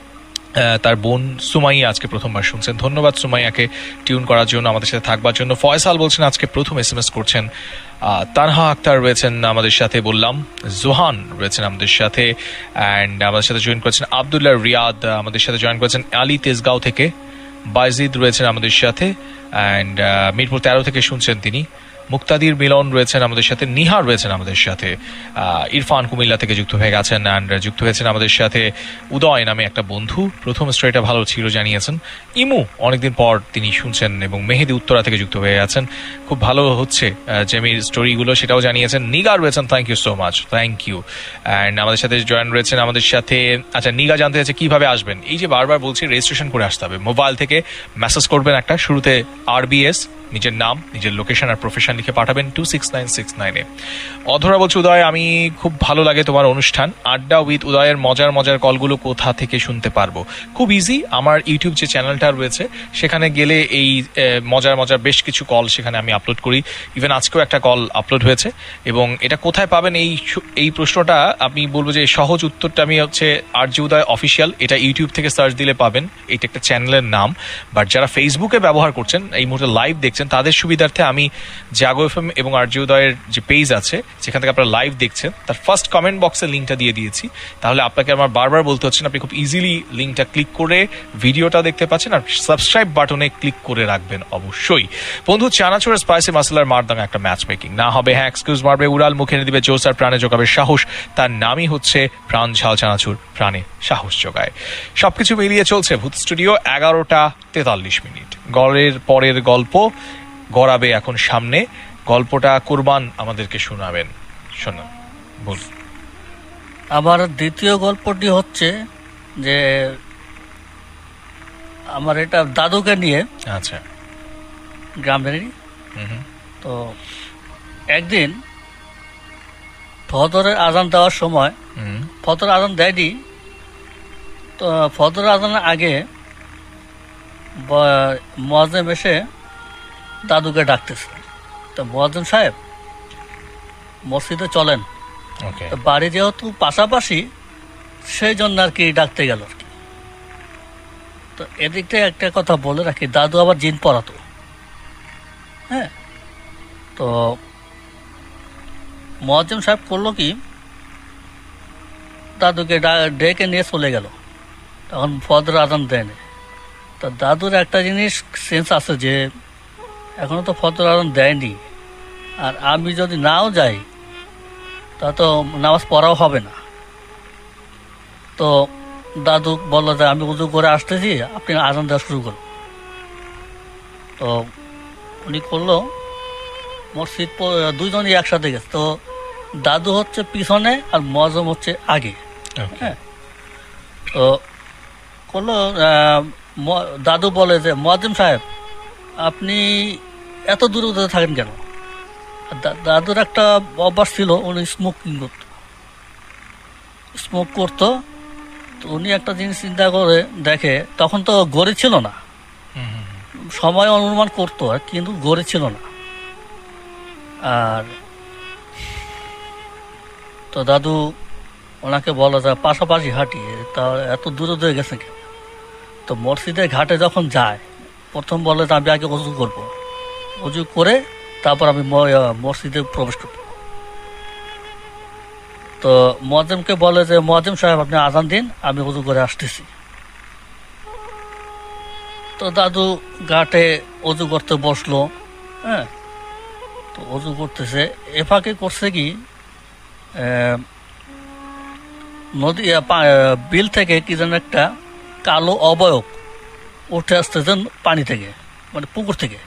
তার বোন সুমাইয়া আজকে প্রথমবার শুনছেন, ধন্যবাদ সুমাইয়াকে টিউন করার জন্য, আমাদের সাথে থাকবার জন্য। ফয়সাল বলছেন আজকে প্রথম SMS করছেন। তানহা আক্তার রয়েছেন আমাদের সাথে, বললাম। জোহান রয়েছেন আমাদের সাথে, অ্যান্ড আমাদের সাথে জয়েন করেছেন আবদুল্লাহ রিয়াদ, আমাদের সাথে জয়েন করেছেন আলী তেজগাঁও থেকে। বাইজিদ রয়েছেন আমাদের সাথে, অ্যান্ড মিরপুর 13 থেকে শুনছেন তিনি। মুক্তাদির মিলন রয়েছেন আমাদের সাথে, নিহার রয়েছেন আমাদের সাথে, ইরফান কুমিল্লা থেকে যুক্ত হয়ে গেছেন, অ্যান্ড যুক্ত হয়েছেন আমাদের সাথে উদয় নামে একটা বন্ধু, প্রথম স্টোরিটা ভালো ছিল জানিয়েছেন। ইমু অনেকদিন পর তিনি শুনছেন, এবং মেহেদি উত্তরা থেকে যুক্ত হয়ে গেছেন, খুব ভালো হচ্ছে জেমির স্টোরিগুলো, সেটাও জানিয়েছেন। নিগা রয়েছেন, thank you so much, thank you. And আমাদের সাথে জয়েন রয়েছেন আমাদের সাথে, আচ্ছা নিগা জানতে চাইছে কিভাবে আসবেন। এই যে বারবার বলছি রেজিস্ট্রেশন করে আসতে হবে, মোবাইল থেকে মেসেজ করবেন একটা, শুরুতে RBS, নিজের নাম, নিজের লোকেশন আর প্রফেশন লিখে পাঠাবেন 26969-এ। অধরা বলছে উদয় আমি খুব ভালো লাগে তোমার অনুষ্ঠান, আড্ডা উইথ উদয়ের মজার মজার কলগুলো কোথা থেকে শুনতে পারবো? খুব ইজি, আমার ইউটিউব যে চ্যানেলটা রয়েছে সেখানে গেলে এই মজার মজার বেশ কিছু কল সেখানে আমি আপলোড করি, ইভেন আজকেও একটা কল আপলোড হয়েছে। এবং এটা কোথায় পাবেন এই প্রশ্নটা আমি বলবো যে সহজ উত্তরটা আমি হচ্ছে RJ উদয় অফিসিয়াল, এটা ইউটিউব থেকে সার্চ দিলে পাবেন, এটা একটা চ্যানেলের নাম। বাট যারা ফেসবুকে ব্যবহার করছেন, এই মুহূর্তে লাইভ দেখছেন, তাদের সুবিধার্থে আমি যে জাগো এফএম এবং আরজি উদয়ের যে পেজ আছে যেখান থেকে আপনারা লাইভ দেখছেন তার ফার্স্ট কমেন্ট বক্সের লিঙ্কটা দিয়ে দিয়েছি। তাহলে আপনাকে আমার বারবার বলতে হচ্ছে না, আপনি খুব ইজিলি লিঙ্কটা ক্লিক করে ভিডিওটা দেখতে পাচ্ছেন, আর সাবস্ক্রাইব বাটনে ক্লিক করে রাখবেন অবশ্যই। বন্ধু, চানাচুর স্পাইসি মশলার মারদাঙ্গা একটা ম্যাচ মেকিং না হবে, হ্যাঁ এক্সকিউজ মারবে উড়াল, মুখে এনে দিবে জোস আর প্রাণে যোগাবে সাহস। তার নামই হচ্ছে প্রাণ ঝাল চানাচুর, প্রাণে সাহস যোগায়। সবকিছু মিলিয়ে চলছে ভূত স্টুডিও। 11:43। গড়ের পরের গল্প গড়াবে এখন সামনে। গল্পটা কুরবান আমাদেরকে শোনাবেন। শোনান, বল। আমার দ্বিতীয় গল্পটি হচ্ছে যে আমার এটা দাদুকে নিয়ে, আচ্ছা। গ্রামেরই। হুম। তো একদিন ফজরের আজান দেওয়ার সময়, হুম। ফজর আজান দেয়নি, তো ফজর আজানের আগে মুয়াজ্জিম এসে দাদুকে ডাকতেছে। তো মুয়াজ্জিম সাহেব মসজিদে চলেন। ওকে। তো বাড়ি যেহেতু পাশাপাশি, সেই জন্য আর কি ডাকতে গেল আর কি। তো এদিকটা একটা কথা বলে রাখি, দাদু আবার জিন পড়াতো। হ্যাঁ, তো মুয়াজ্জিম সাহেব করলো কি, দাদুকে ডেকে নিয়ে চলে গেল। তখন ফজর আজান দেয়নি। তা দাদুর একটা জিনিস সেন্স আছে যে এখনো তো ফজর আজান দেয়নি, আর আমি যদি নাও যাই তা তো নামাজ পড়াও হবে না। তো দাদু বললো যে আমি উজু করে আসতেছি, আপনি আজান দেওয়া শুরু করুন। তো উনি করলো, মসজিদ দুইজনই একসাথে গেছে। তো দাদু হচ্ছে পিছনে আর মুয়াজ্জিম হচ্ছে আগে। হ্যাঁ, তো করলো, দাদু বলে যে মুয়াজ্জিম সাহেব আপনি এত দূরে দূরে থাকেন কেন? দাদুর একটা অভ্যাস ছিল, উনি স্মোক করতো। তো উনি একটা জিনিস চিন্তা করে দেখে, তখন তো গড়ি ছিল না, সময় অনুমান করতো কিন্তু গড়ি ছিল না। আর তো দাদু ওনাকে বলা যায় পাশাপাশি হাঁটি, তা এত দূরে দূরে গেছে কেন? তো মসজিদের ঘাটে যখন যায়, প্রথম বলে যে আমি আগে অজু করবো, অজু করে তারপর আমি মসজিদে প্রবেশ করব। তো মুয়াজ্জিমকে বলে যে মুয়াজ্জিম সাহেব আপনি আজান দিন, আমি অজু করে আসতেছি। তো দাদু ঘাটে অজু করতে বসলো। হ্যাঁ, তো অজু করতেছে, এফাকে করছে কি, নদী বিল থেকে কি যেন একটা কালো অবয়ব উঠে আসতেছে পানি থেকে, মানে পুকুর থেকে।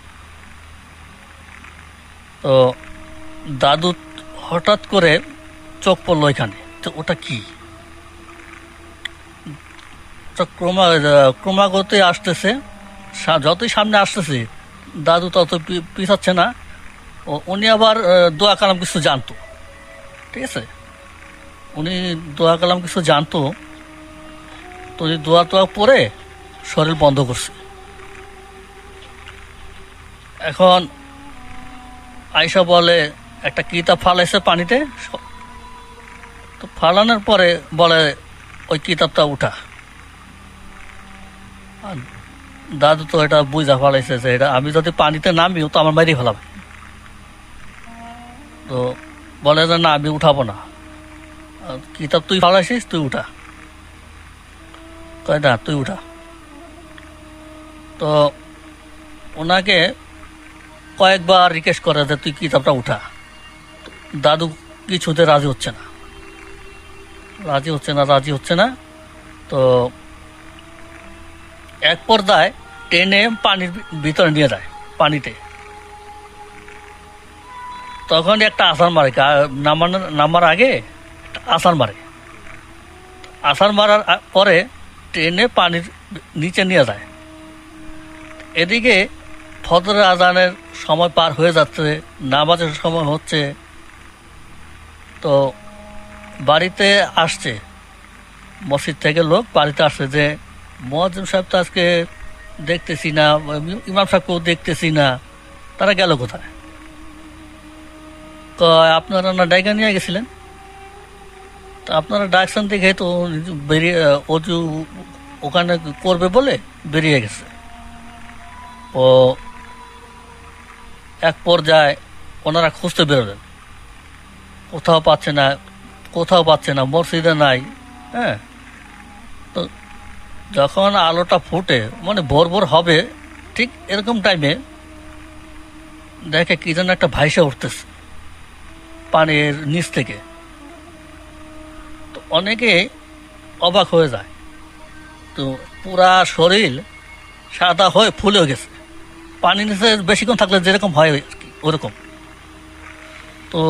তো দাদু হঠাৎ করে চোখ পড়লো এখানে, তো ওটা কি? ক্রমাগত আসতেছে, যতই সামনে আসতেছে দাদু তত পিছাচ্ছে না। উনি আবার দোয়া কালাম কিছু জানতো, ঠিক আছে, উনি দোয়া কালাম কিছু জানতো। তো উনি দোয়া টোয়া পরে শরীর বন্ধ করছে। এখন আয়সা বলে একটা কিতাব ফালাইছে পানিতে, তো ফালানোর পরে বলে ওই কিতাবটা উঠা। দাদু তো এটা বুঝা ফালাইছে যে এটা আমি যদি পানিতে নামিও তো আমার মারি ফেলাবে। তো বলে যে না আমি উঠাবো না, কিতাব তুই ফালাইছিস, তুই উঠা। কয় না তুই উঠা। তো ওনাকে কয়েকবার রিকোয়েস্ট করে যে তুই কিতাবটা উঠা। দাদু কিছুতে রাজি হচ্ছে না। তো এক পর্যায়ে টেনে পানির ভিতরে নিয়ে যায়, পানিতে। তখন একটা আছাড় মারে, নামার আগে আছাড় মারে। আছাড় মারার পরে টেনে পানির নিচে নিয়ে যায়। এদিকে ফজরের আজানের সময় পার হয়ে যাচ্ছে, নামাজের সময় হচ্ছে। তো বাড়িতে আসছে, মসজিদ থেকে লোক বাড়িতে আসছে যে মুয়াজ্জিম সাহেব তো আজকে দেখতেছি না, ইমাম সাহেবকেও দেখতেছি না, তারা গেল কোথায়? তো আপনারা না ডাইকা নিয়ে গেছিলেন, তো আপনারা ডাকছেন দেখে তো বেরিয়ে অজু ওখানে করবে বলে বেরিয়ে গেছে। ও এক পর্যায়ে ওনারা খুঁজতে বেরোলেন, কোথাও পাচ্ছে না, মসজিদে নাই। হ্যাঁ, তো যখন আলোটা ফুটে মানে ভোর ভোর হবে ঠিক এরকম টাইমে দেখে কি যেন একটা ভাইসা উঠতেছে পানির নিচ থেকে। তো অনেকে অবাক হয়ে যায়, তো পুরা শরীর সাদা হয়ে ফুলেও গেছে, পানির নিচে বেশিক্ষণ থাকলে যেরকম হয় ওরকম। তো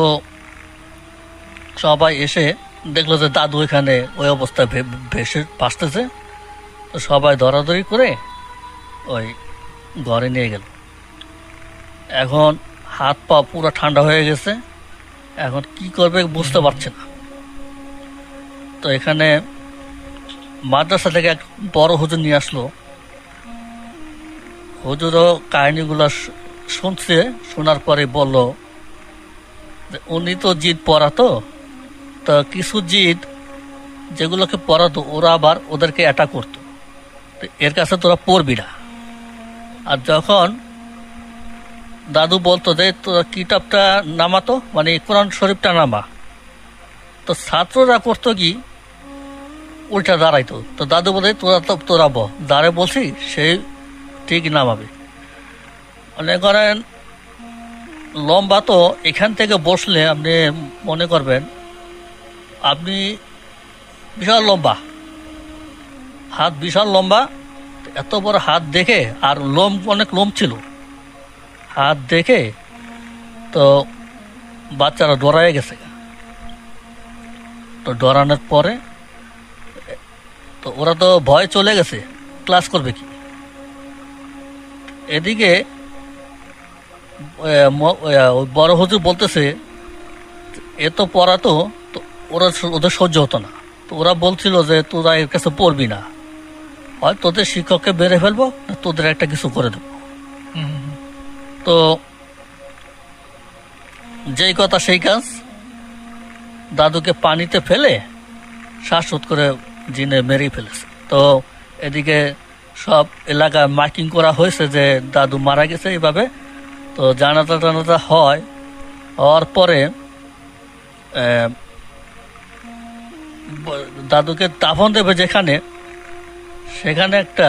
সবাই এসে দেখলো যে দাদু এখানে ওই অবস্থায় ভেসে ভাসতেছে। তো সবাই দরাদরি করে ওই ঘরে নিয়ে গেল। এখন হাত পা পুরো ঠান্ডা হয়ে গেছে, এখন কি করবে বুঝতে পারছে না। তো এখানে মাদ্রাসা থেকে এক বড় হুজুর নিয়ে আসলো। হুজুরও কাহিনীগুলো শুনছে, শোনার পরে বলল যে উনি তো জিদ পড়াতো, তো কিছু জিদ যেগুলোকে পড়াতো ওরা আবার ওদেরকে অ্যাটাক করতো, তো এর কাছে তোরা পড়বি না। আর যখন দাদু বলতো যে তোরা কিতাবটা নামাতো, মানে কোরআন শরীফটা নামা, তো ছাত্ররা করতো কি উল্টা দাঁড়াইতো। তো দাদু বলে তোরা দাঁড়ে বলছি সেই ঠিক নামাবে। মনে করেন লম্বা, তো এখান থেকে বসলে আপনি মনে করবেন আপনি বিশাল লম্বা, হাত বিশাল লম্বা। এত বড় হাত দেখে, আর লোম অনেক লোম ছিল, হাত দেখে তো বাচ্চারা ডরায় গেছে। তো ডরানোর পরে তো ওরা তো ভয় চলে গেছে, ক্লাস করবে কি। এদিকে বড় হুজুর বলতেছে এ তো পড়াতো, তো ওদের সহ্য হতো না। তো ওরা বলছিল যে তোরা এর কাছে পড়বি না, হয় তোদের শিক্ষককে বেড়ে ফেলবো, না তোদের একটা কিছু করে দেবো। তো যেই কথা সেই কাজ, দাদুকে পানিতে ফেলে শ্বাসরোধ করে জিনে মেরেই ফেলেছে। তো এদিকে সব এলাকায় মাইকিং করা হয়েছে যে দাদু মারা গেছে এইভাবে। তো জানাজা হওয়ার পরে দাদুকে দাফন দেবে যেখানে, সেখানে একটা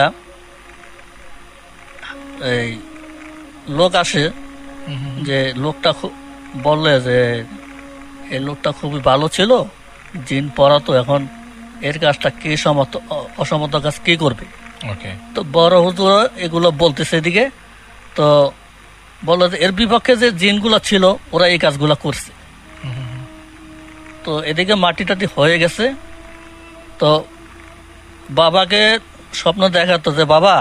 এই লোক আসে, যে লোকটা বললে যে এই লোকটা খুবই ভালো ছিল, জিন পড়াতো, এখন এর কাজটা কে অসমত কাজ কে করবে। তো বড় হুজুর এগুলো বলতেছে এদিকে, তো বললো যে এর বিপক্ষে যে জিনগুলো ছিল ওরা এই কাজগুলো করছে। তো এদিকে মাটি টাটি হয়ে গেছে। তো বাবাকে স্বপ্ন দেখাতো যে বাবা,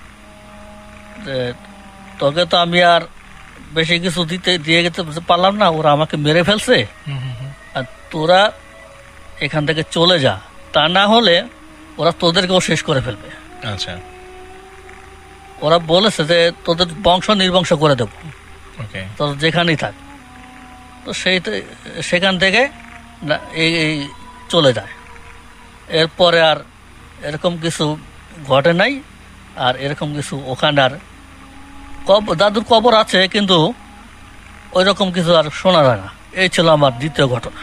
তোকে তো আমি আর বেশি কিছু দিয়ে যেতে পারলাম না, ওরা আমাকে মেরে ফেলছে, আর তোরা এখান থেকে চলে যা, তা না হলে ওরা তোদেরকেও শেষ করে ফেলবে। আচ্ছা, ওরা বলেছে যে তোদের বংশ নির্বংশ করে দেবো, তোর যেখানেই থাক। তো সেখান থেকে এই চলে যায়। এরপরে আর এরকম কিছু ঘটে নাই, আর এরকম কিছু ওখানে আর দাদুর কবর আছে, কিন্তু ওই রকম কিছু আর শোনা যায় না। এই ছিল আমার দ্বিতীয় ঘটনা।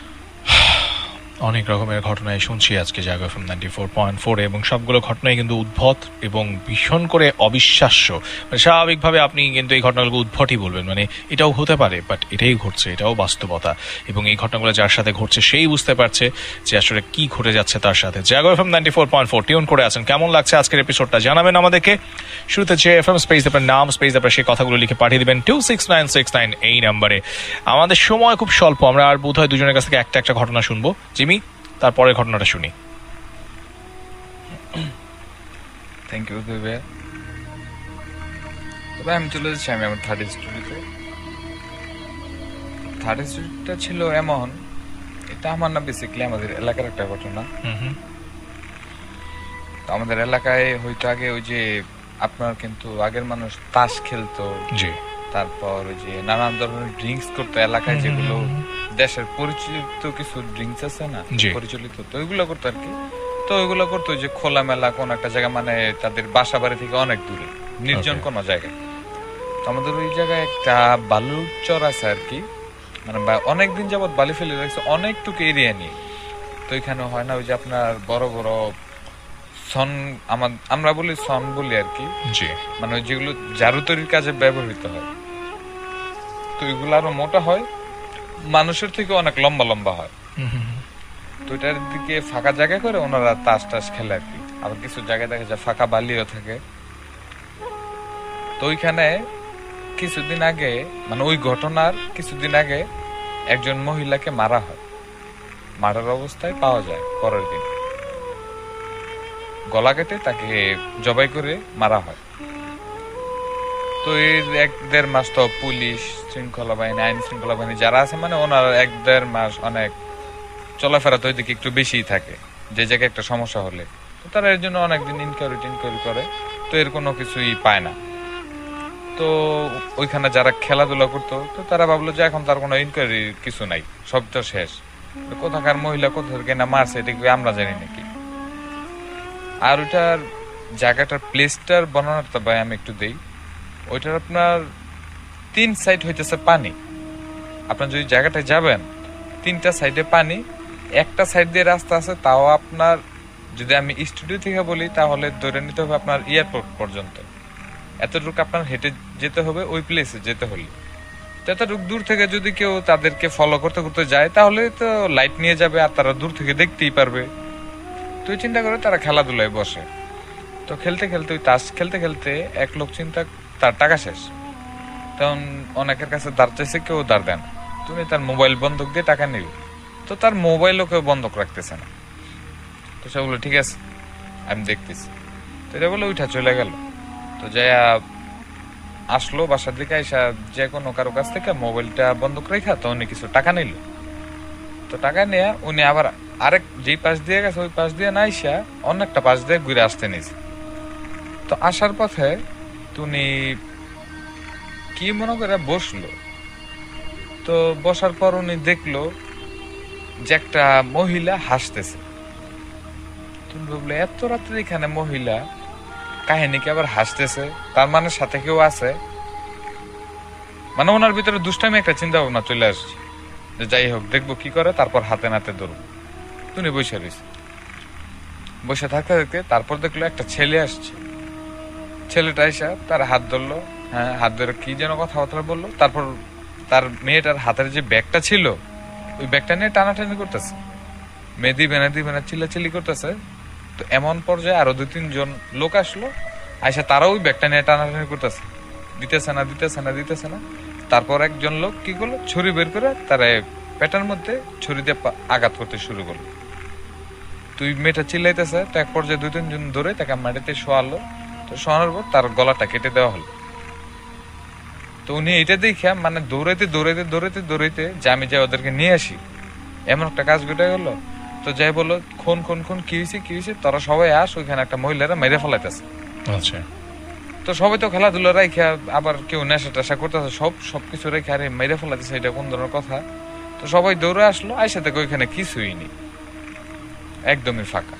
অনেক রকমের ঘটনায় শুনছি আজকে জাগো এফএম 94.4, এবং সবগুলো ঘটনাই কিন্তু উদ্ভট এবং ভীষণ করে অবিশ্বাস্য। মানে স্বাভাবিকভাবে আপনি কিন্তু এই ঘটনাগুলো উদ্ভটই বলবেন, মানে এটাও হতে পারে, বাট এটাই ঘটছে, এটাও বাস্তবতা। এবং এই ঘটনাগুলো যার সাথে ঘটছে সেই বুঝতে পারছে যে আসলে কি ঘটে যাচ্ছে তার সাথে। জাগো এফএম 94.4 টিউন করে আছেন। কেমন লাগছে আজকের এপিসোডটা জানাবেন আমাদেরকে। শুরুতে যে এফএম স্পেস আপনার নাম, স্পেস আপনার সেই কথাগুলো লিখে পাঠিয়ে দিবেন 26969 এই নাম্বারে। আমাদের সময় খুব স্বল্প, আমরা আর বোধহয় দুজনের কাছ থেকে একটা ঘটনা শুনবো। জিমি, তারপরের ঘটনাটা শুনি। থ্যাংক ইউ দেবে। তবে আমি চলে যাচ্ছি আমার থার্ড স্টোরিতে। থার্ড স্টোরিটা ছিল এমন, এটা আমার না বেসিক্যালি আমাদের এলাকার একটা ঘটনা। তো আমাদের এলাকায় হয়তো আগে ওই যে আপনার কিন্তু আগের মানুষ তাস খেলতো, তারপর ওই যে নানান ধরনের ড্রিঙ্কস করতো এলাকায়, যেগুলো দেশের পরিচিত কিছু ড্রিঙ্কস আছে না পরিচালিত, তো ওইগুলো করতো আর কি। তো ওইগুলো করতো যে খোলামেলা কোন একটা জায়গা, মানে তাদের বাসা বাড়ি থেকে অনেক দূরে নির্জন কোন জায়গায়। তো আমাদের ওই জায়গায় একটা বালুর চর আছে আর কি, মানে অনেকদিন যাবত বালি ফেলে রাখছে অনেকটুকু এরিয়া নিয়ে। তো এখানে হয় না ওই যে আপনার বড় বড় সন, আমরা বলি সন বলি আর কি, জি, মানে ওই যেগুলো ঝাড়ু তৈরির কাজে ব্যবহৃত হয়। তো এগুলো আরো মোটা হয়, মানুষের থেকে অনেক লম্বা লম্বা হয়। তো এটার দিকে ফাঁকা জায়গা করে ওনারা তাস টাস খেলে আর কি। আবার কিছু জায়গায় দেখা যায় ফাঁকা বালিও থাকে। তো ওইখানে কিছুদিন আগে, মানে ওই ঘটনার কিছুদিন আগে একজন মহিলাকে মারা হয়, মারার অবস্থায় পাওয়া যায় পরের দিন, গলা কেটে তাকে জবাই করে মারা হয়। তো এর 1-1.5 মাস তো পুলিশ, শৃঙ্খলা বাহিনী, আইন শৃঙ্খলা বাহিনী যারা আছে, মানে ওনার 1-1.5 মাস অনেক চলাফেরা তো ওইদিকে একটু বেশিই থাকে, যে জায়গায় একটা সমস্যা হলে। তো তারা এর জন্য অনেকদিন ইনকোয়ারি করে, তো এর কোনো কিছুই পায় না। তো ওইখানে যারা খেলাধুলা করতো, তো তারা ভাবলো যে এখন তার কোনো ইনকোয়ারি কিছু নাই, সব তো শেষ। কোথাকার মহিলা কোথা থেকে না মারছে এটা কি আমরা জানি নাকি? আর ওইটার জায়গাটার প্লেসটার বর্ণনাটা ভাই আমি একটু দেই। ওইটার আপনার 3 সাইড হইতেছে পানি। আপনার যদি জায়গাটায় যাবেন 3টা সাইডে পানি, একটা সাইড দিয়ে রাস্তা আছে, তাও আপনার যদি আমি স্টুডিও থেকে বলি তাহলে ধরে নিতে হবে আপনার এয়ারপোর্ট পর্যন্ত। এতটুকু আপনার হেঁটে যেতে হবে ওই প্লেসে যেতে হলে। এতটুকু দূর থেকে যদি কেউ তাদেরকে ফলো করতে করতে যায় তাহলে তো লাইট নিয়ে যাবে আর তারা দূর থেকে দেখতেই পারবে। তো চিন্তা করে তারা খেলাধুলায় বসে। তো খেলতে খেলতে ওই তাস খেলতে খেলতে এক লোক চিন্তা, তার টাকা শেষ, তখন অনেকের কাছে দাঁড় চাইছে, কেউ দাঁড় দেন, তুমি তার মোবাইল বন্ধক দিয়ে টাকা নিবে। তো তার মোবাইলও কেউ বন্ধক রাখতেছে না। তো সে বললো ঠিক আছে আমি দেখতেছি। তো এটা বলে উঠা চলে গেল। তো যাই আসলো বাসার দিকে, আইসা যে কোনো কারো কাছ থেকে মোবাইলটা বন্ধক রেখা তো উনি কিছু টাকা নিল। তো টাকা নিয়ে উনি আবার আরেক যেই পাশ দিয়ে গেছে ওই পাশ দিয়ে না আইসা অনেকটা পাশ দিয়ে ঘুরে আসতে নিয়েছে। তো আসার পথে উনি কি মনে করে বসলো। তো বসার পর উনি দেখলো যে একটা মহিলা হাসতেছে। তুমি ভাবলো এত রাত্রে এখানে মহিলা কাহিনী কি আবার হাসতেছে, তার মানে সাথে কেউ আছে। মানে ওনার ভিতরে দুষ্টামি একটা চিন্তা ভাবনা চলে আসছে যে যাই হোক দেখবো কি করে, তারপর হাতে নাতে ধরবো। তুমি বসে রয়েছে, বসে থাকতে থাকতে তারপর দেখলো একটা ছেলে আসছে। ছেলেটা এসে তার হাত ধরলো, হ্যাঁ হাত ধরে কি যেন কথাবার্তা বললো। তারপর তার মেয়েটার হাতের যে ব্যাগটা ছিল ওই ব্যাগটা নিয়ে টানাটানি করতেছে, মেয়ে দিবে না চিল্লাচিল্লি করতেছে। তো এমন পর্যায়ে আরো 2-3 জন লোক আসলো, আইসা তারাও ওই ব্যাগটা নিয়ে টানাটানি করতেছে, দিতেছে না। তারপর একজন লোক কি করলো, ছুরি বের করে তার পেটের মধ্যে ছুরি দিয়ে আঘাত করতে শুরু করলো। তুই মেয়েটা চিল্লাইতেছে, তো এক পর্যায়ে 2-3 জন ধরে তাকে মাটিতে শোয়ালো। তো শোয়ানোর পর তার গলাটা কেটে দেওয়া হলো। তো উনি এটা দেখে মানে দৌড়াইতে যে আমি যাই ওদেরকে নিয়ে আসি, এমন একটা কাজ ঘটে গেল। তো যাই বলো খুন কি হয়েছে, তোরা সবাই আস, ওইখানে একটা মহিলারা মেরে ফেলাইতেছে। আচ্ছা। তো সবাই তো খেলাধুলা রাইখা, আবার কেউ নেশা টেশা করতেছে, সবকিছু রেখে আরে মেরে ফেলাইতেছে, এটা কোন ধরনের কথা। তো সবাই দৌড়ে আসলো, আইসা থেকে ওইখানে কিছুই নেই, একদমই ফাঁকা।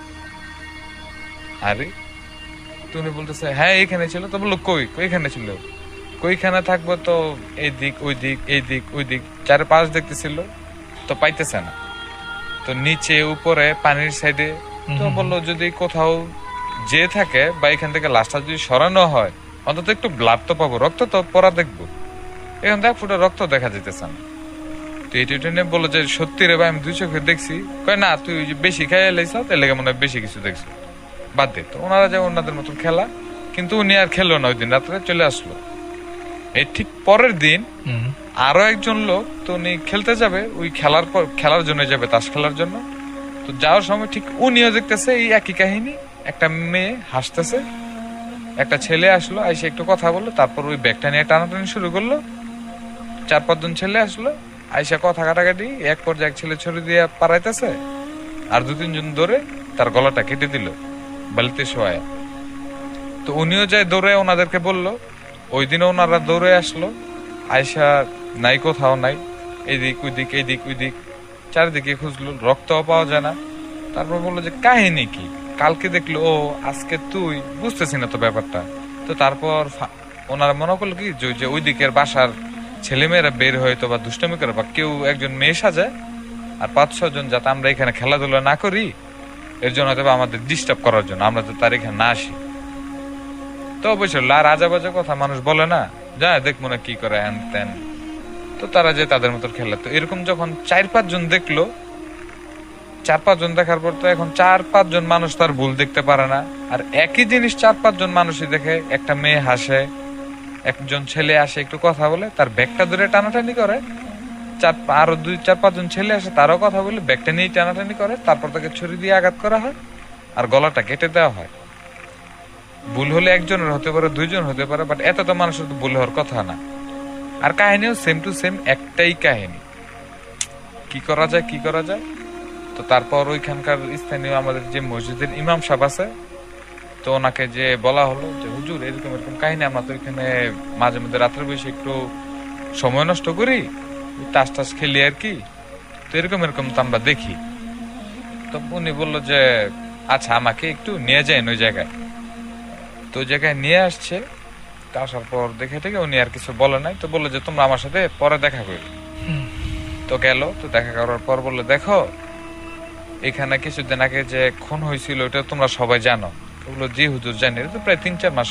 আরে তুমি বলতেছে হ্যাঁ এখানে ছিল। তো বললো কই এখানে ছিল, কইখানে থাকবো, তো এই দিক ওই দিক 4-5 দেখতেছিল, তো পাইতেছে না। তো নিচে উপরে পানির সাইডে। তো বললো যদি কোথাও যে থাকে বা এখান থেকে লাশটা যদি সরানো হয় অন্তত একটু ব্লাড তো পাবো, রক্ত তো পরা দেখবো। এখান থেকে 1 ফোঁটা রক্ত দেখা যেতেছে না। তো এইটা নিয়ে বললো যে সত্যি রে ভাই আমি 2 চোখে দেখছি। কয় না তুই বেশি খাইয়া লাইছ, তাই লেগে মনে হয় বেশি কিছু দেখছো, বাদ দে। তো ওনারা যে ওনাদের মতন খেলা, কিন্তু উনি আর খেললো না, ওই দিন রাত্রে চলে আসলো। এই ঠিক পরের দিন আরো একজন লোক, তো উনি খেলতে যাবে, ওই খেলার জন্য যাবে, তাস খেলার জন্য। তো যাওয়ার সময় ঠিক উনিও দেখতেছে এই একই কাহিনী, একটা মেয়ে হাসতেছে, একটা ছেলে আসলো, আইসে একটু কথা বললো, তারপর ওই ব্যাগটা নিয়ে টানাটানি শুরু করলো। 4-5 জন ছেলে আসলো, আইসা কথা কাটাকাটি, এক পর্যায়ে এক ছেলে ছুরি দিয়ে পারাইতেছে, আর 2-3 জন ধরে তার গলাটা কেটে দিল বালিতে শোয়ায়। তো উনিও যায় দৌড়ে ওনাদেরকে বললো। ওই দিনও ওনারা দৌড়ে আসলো, আয়সা নাই, কোথাও নাই, এদিক ওইদিক চারিদিকে খুঁজলো, রক্তও পাওয়া যায় না। তারপর বললো যে কাহিনী কি, কালকে দেখলো ও, আজকে তুই, বুঝতেছি না তো ব্যাপারটা। তো তারপর ওনারা মনে করলো কি যে ওই দিকের বাসার ছেলেমেয়েরা বের হয়তো বা দুষ্টমি করে বা কেউ একজন মেয়ে সাজায় আর 5-6 জন যাতে আমরা এখানে খেলাধুলা না করি এর জন্য হয়তো আমাদের ডিস্টার্ব করার জন্য আমরা তো তার এখানে না আসি। তো অবশ্যই রাজা বাজা কথা মানুষ বলে না, যায় দেখ মনে কি করে হ্যান ত্যান, তো তারা যে তাদের মতো খেলে। তো এরকম যখন 4-5 জন দেখলো, 4-5 জন দেখার পর তো এখন 4-5 জন মানুষ তার ভুল দেখতে পারে না। আর একই জিনিস 4-5 জন মানুষই দেখে, একটা মেয়ে হাসে, একজন ছেলে আসে একটু কথা বলে তার ব্যাগটা ধরে টানাটানি করে, আরো 2-4-5 জন ছেলে আসে তারও কথা বলে ব্যাগটা নিয়ে টানাটানি করে, তারপর তাকে ছুরি দিয়ে আঘাত করা হয় আর গলাটা কেটে দেওয়া হয়। ভুল হলে একজনের হতে পারে, 2 জন হতে পারে, বাট এত তো মানুষের তো ভুল হওয়ার কথা না। আর কাহিনীও সেম টু সেম, একটাই কাহিনী। কি করা যায়। তো তারপর ওইখানকার স্থানীয় আমাদের যে মসজিদের ইমাম সাহেব আছে, তো ওনাকে যে বলা হলো যে হুজুর এরকম কাহিনী, আমরা তো এখানে মাঝে মধ্যে রাত্রে বসে একটু সময় নষ্ট করি, টাস টাস খেলি আর কি, তো এরকম তো আমরা দেখি। তো উনি বললো যে আচ্ছা আমাকে একটু নিয়ে যান ওই জায়গায়। তো ওই জায়গায় নিয়ে আসছে, আসার পর দেখে থেকে উনি আর কিছু বলে নাই, তো বললো যে তোমরা আমার সাথে পরে দেখা করো। তো গেল, তো দেখা করার পর বললো দেখো এখানে কিছুদিন আগে যে খুন হয়েছিল ওটা তোমরা সবাই জানো। বললো জি হুজুর জানি, এটা তো প্রায় 3-4 মাস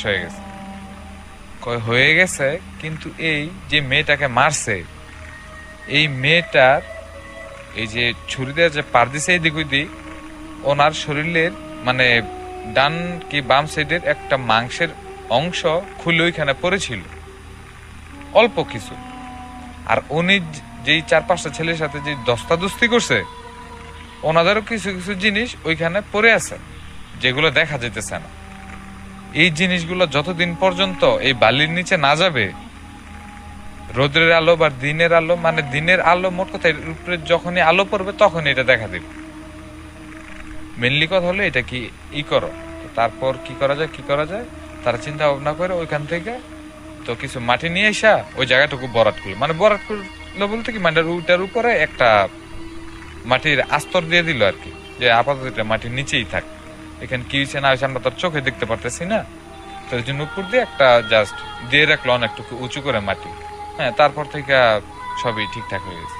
হয়ে গেছে। কিন্তু এই যে মেয়েটাকে মারছে, এই মেয়েটার এই যে ছুরি দিয়ে যে পার দিছে এই দিক ওই দিক, ওনার শরীরের মানে ডান কি বাম সাইডের একটা মাংসের অংশ খুলে ওইখানে পড়েছিল অল্প কিছু। আর উনি যেই 4-5টা ছেলের সাথে যে দস্তাদস্তি করছে, ওনাদেরও কিছু কিছু জিনিস ওইখানে পড়ে আছে যেগুলো দেখা যেতেছে না। এই জিনিসগুলো যতদিন পর্যন্ত এই বালির নিচে না যাবে, রোদের আলো বা দিনের আলো, মানে দিনের আলো মোট কথা এর উপরে যখনই আলো পড়বে তখন এটা দেখা দিবে। মেনলি কথা হলো এটা কি করো। তারপর কি করা যায় তারা চিন্তা ভাবনা করে ওইখান থেকে তো কিছু মাটি নিয়ে আসা ওই জায়গাটুকু বরাট করলো। মানে বরাট করলো বলতে কি, মানে ওইটার উপরে একটা মাটির আস্তর দিয়ে দিল আর কি, যে আপাতত এটা মাটির নিচেই থাক, এখানে কি হয়েছে না হয়েছে আমরা তার চোখে দেখতে পারতেছি না, তো এই জন্য উপর দিয়ে একটা জাস্ট দিয়ে রাখলো অনেকটুকু উঁচু করে মাটি। হ্যাঁ, তারপর থেকে সবই ঠিকঠাক হয়ে গেছে।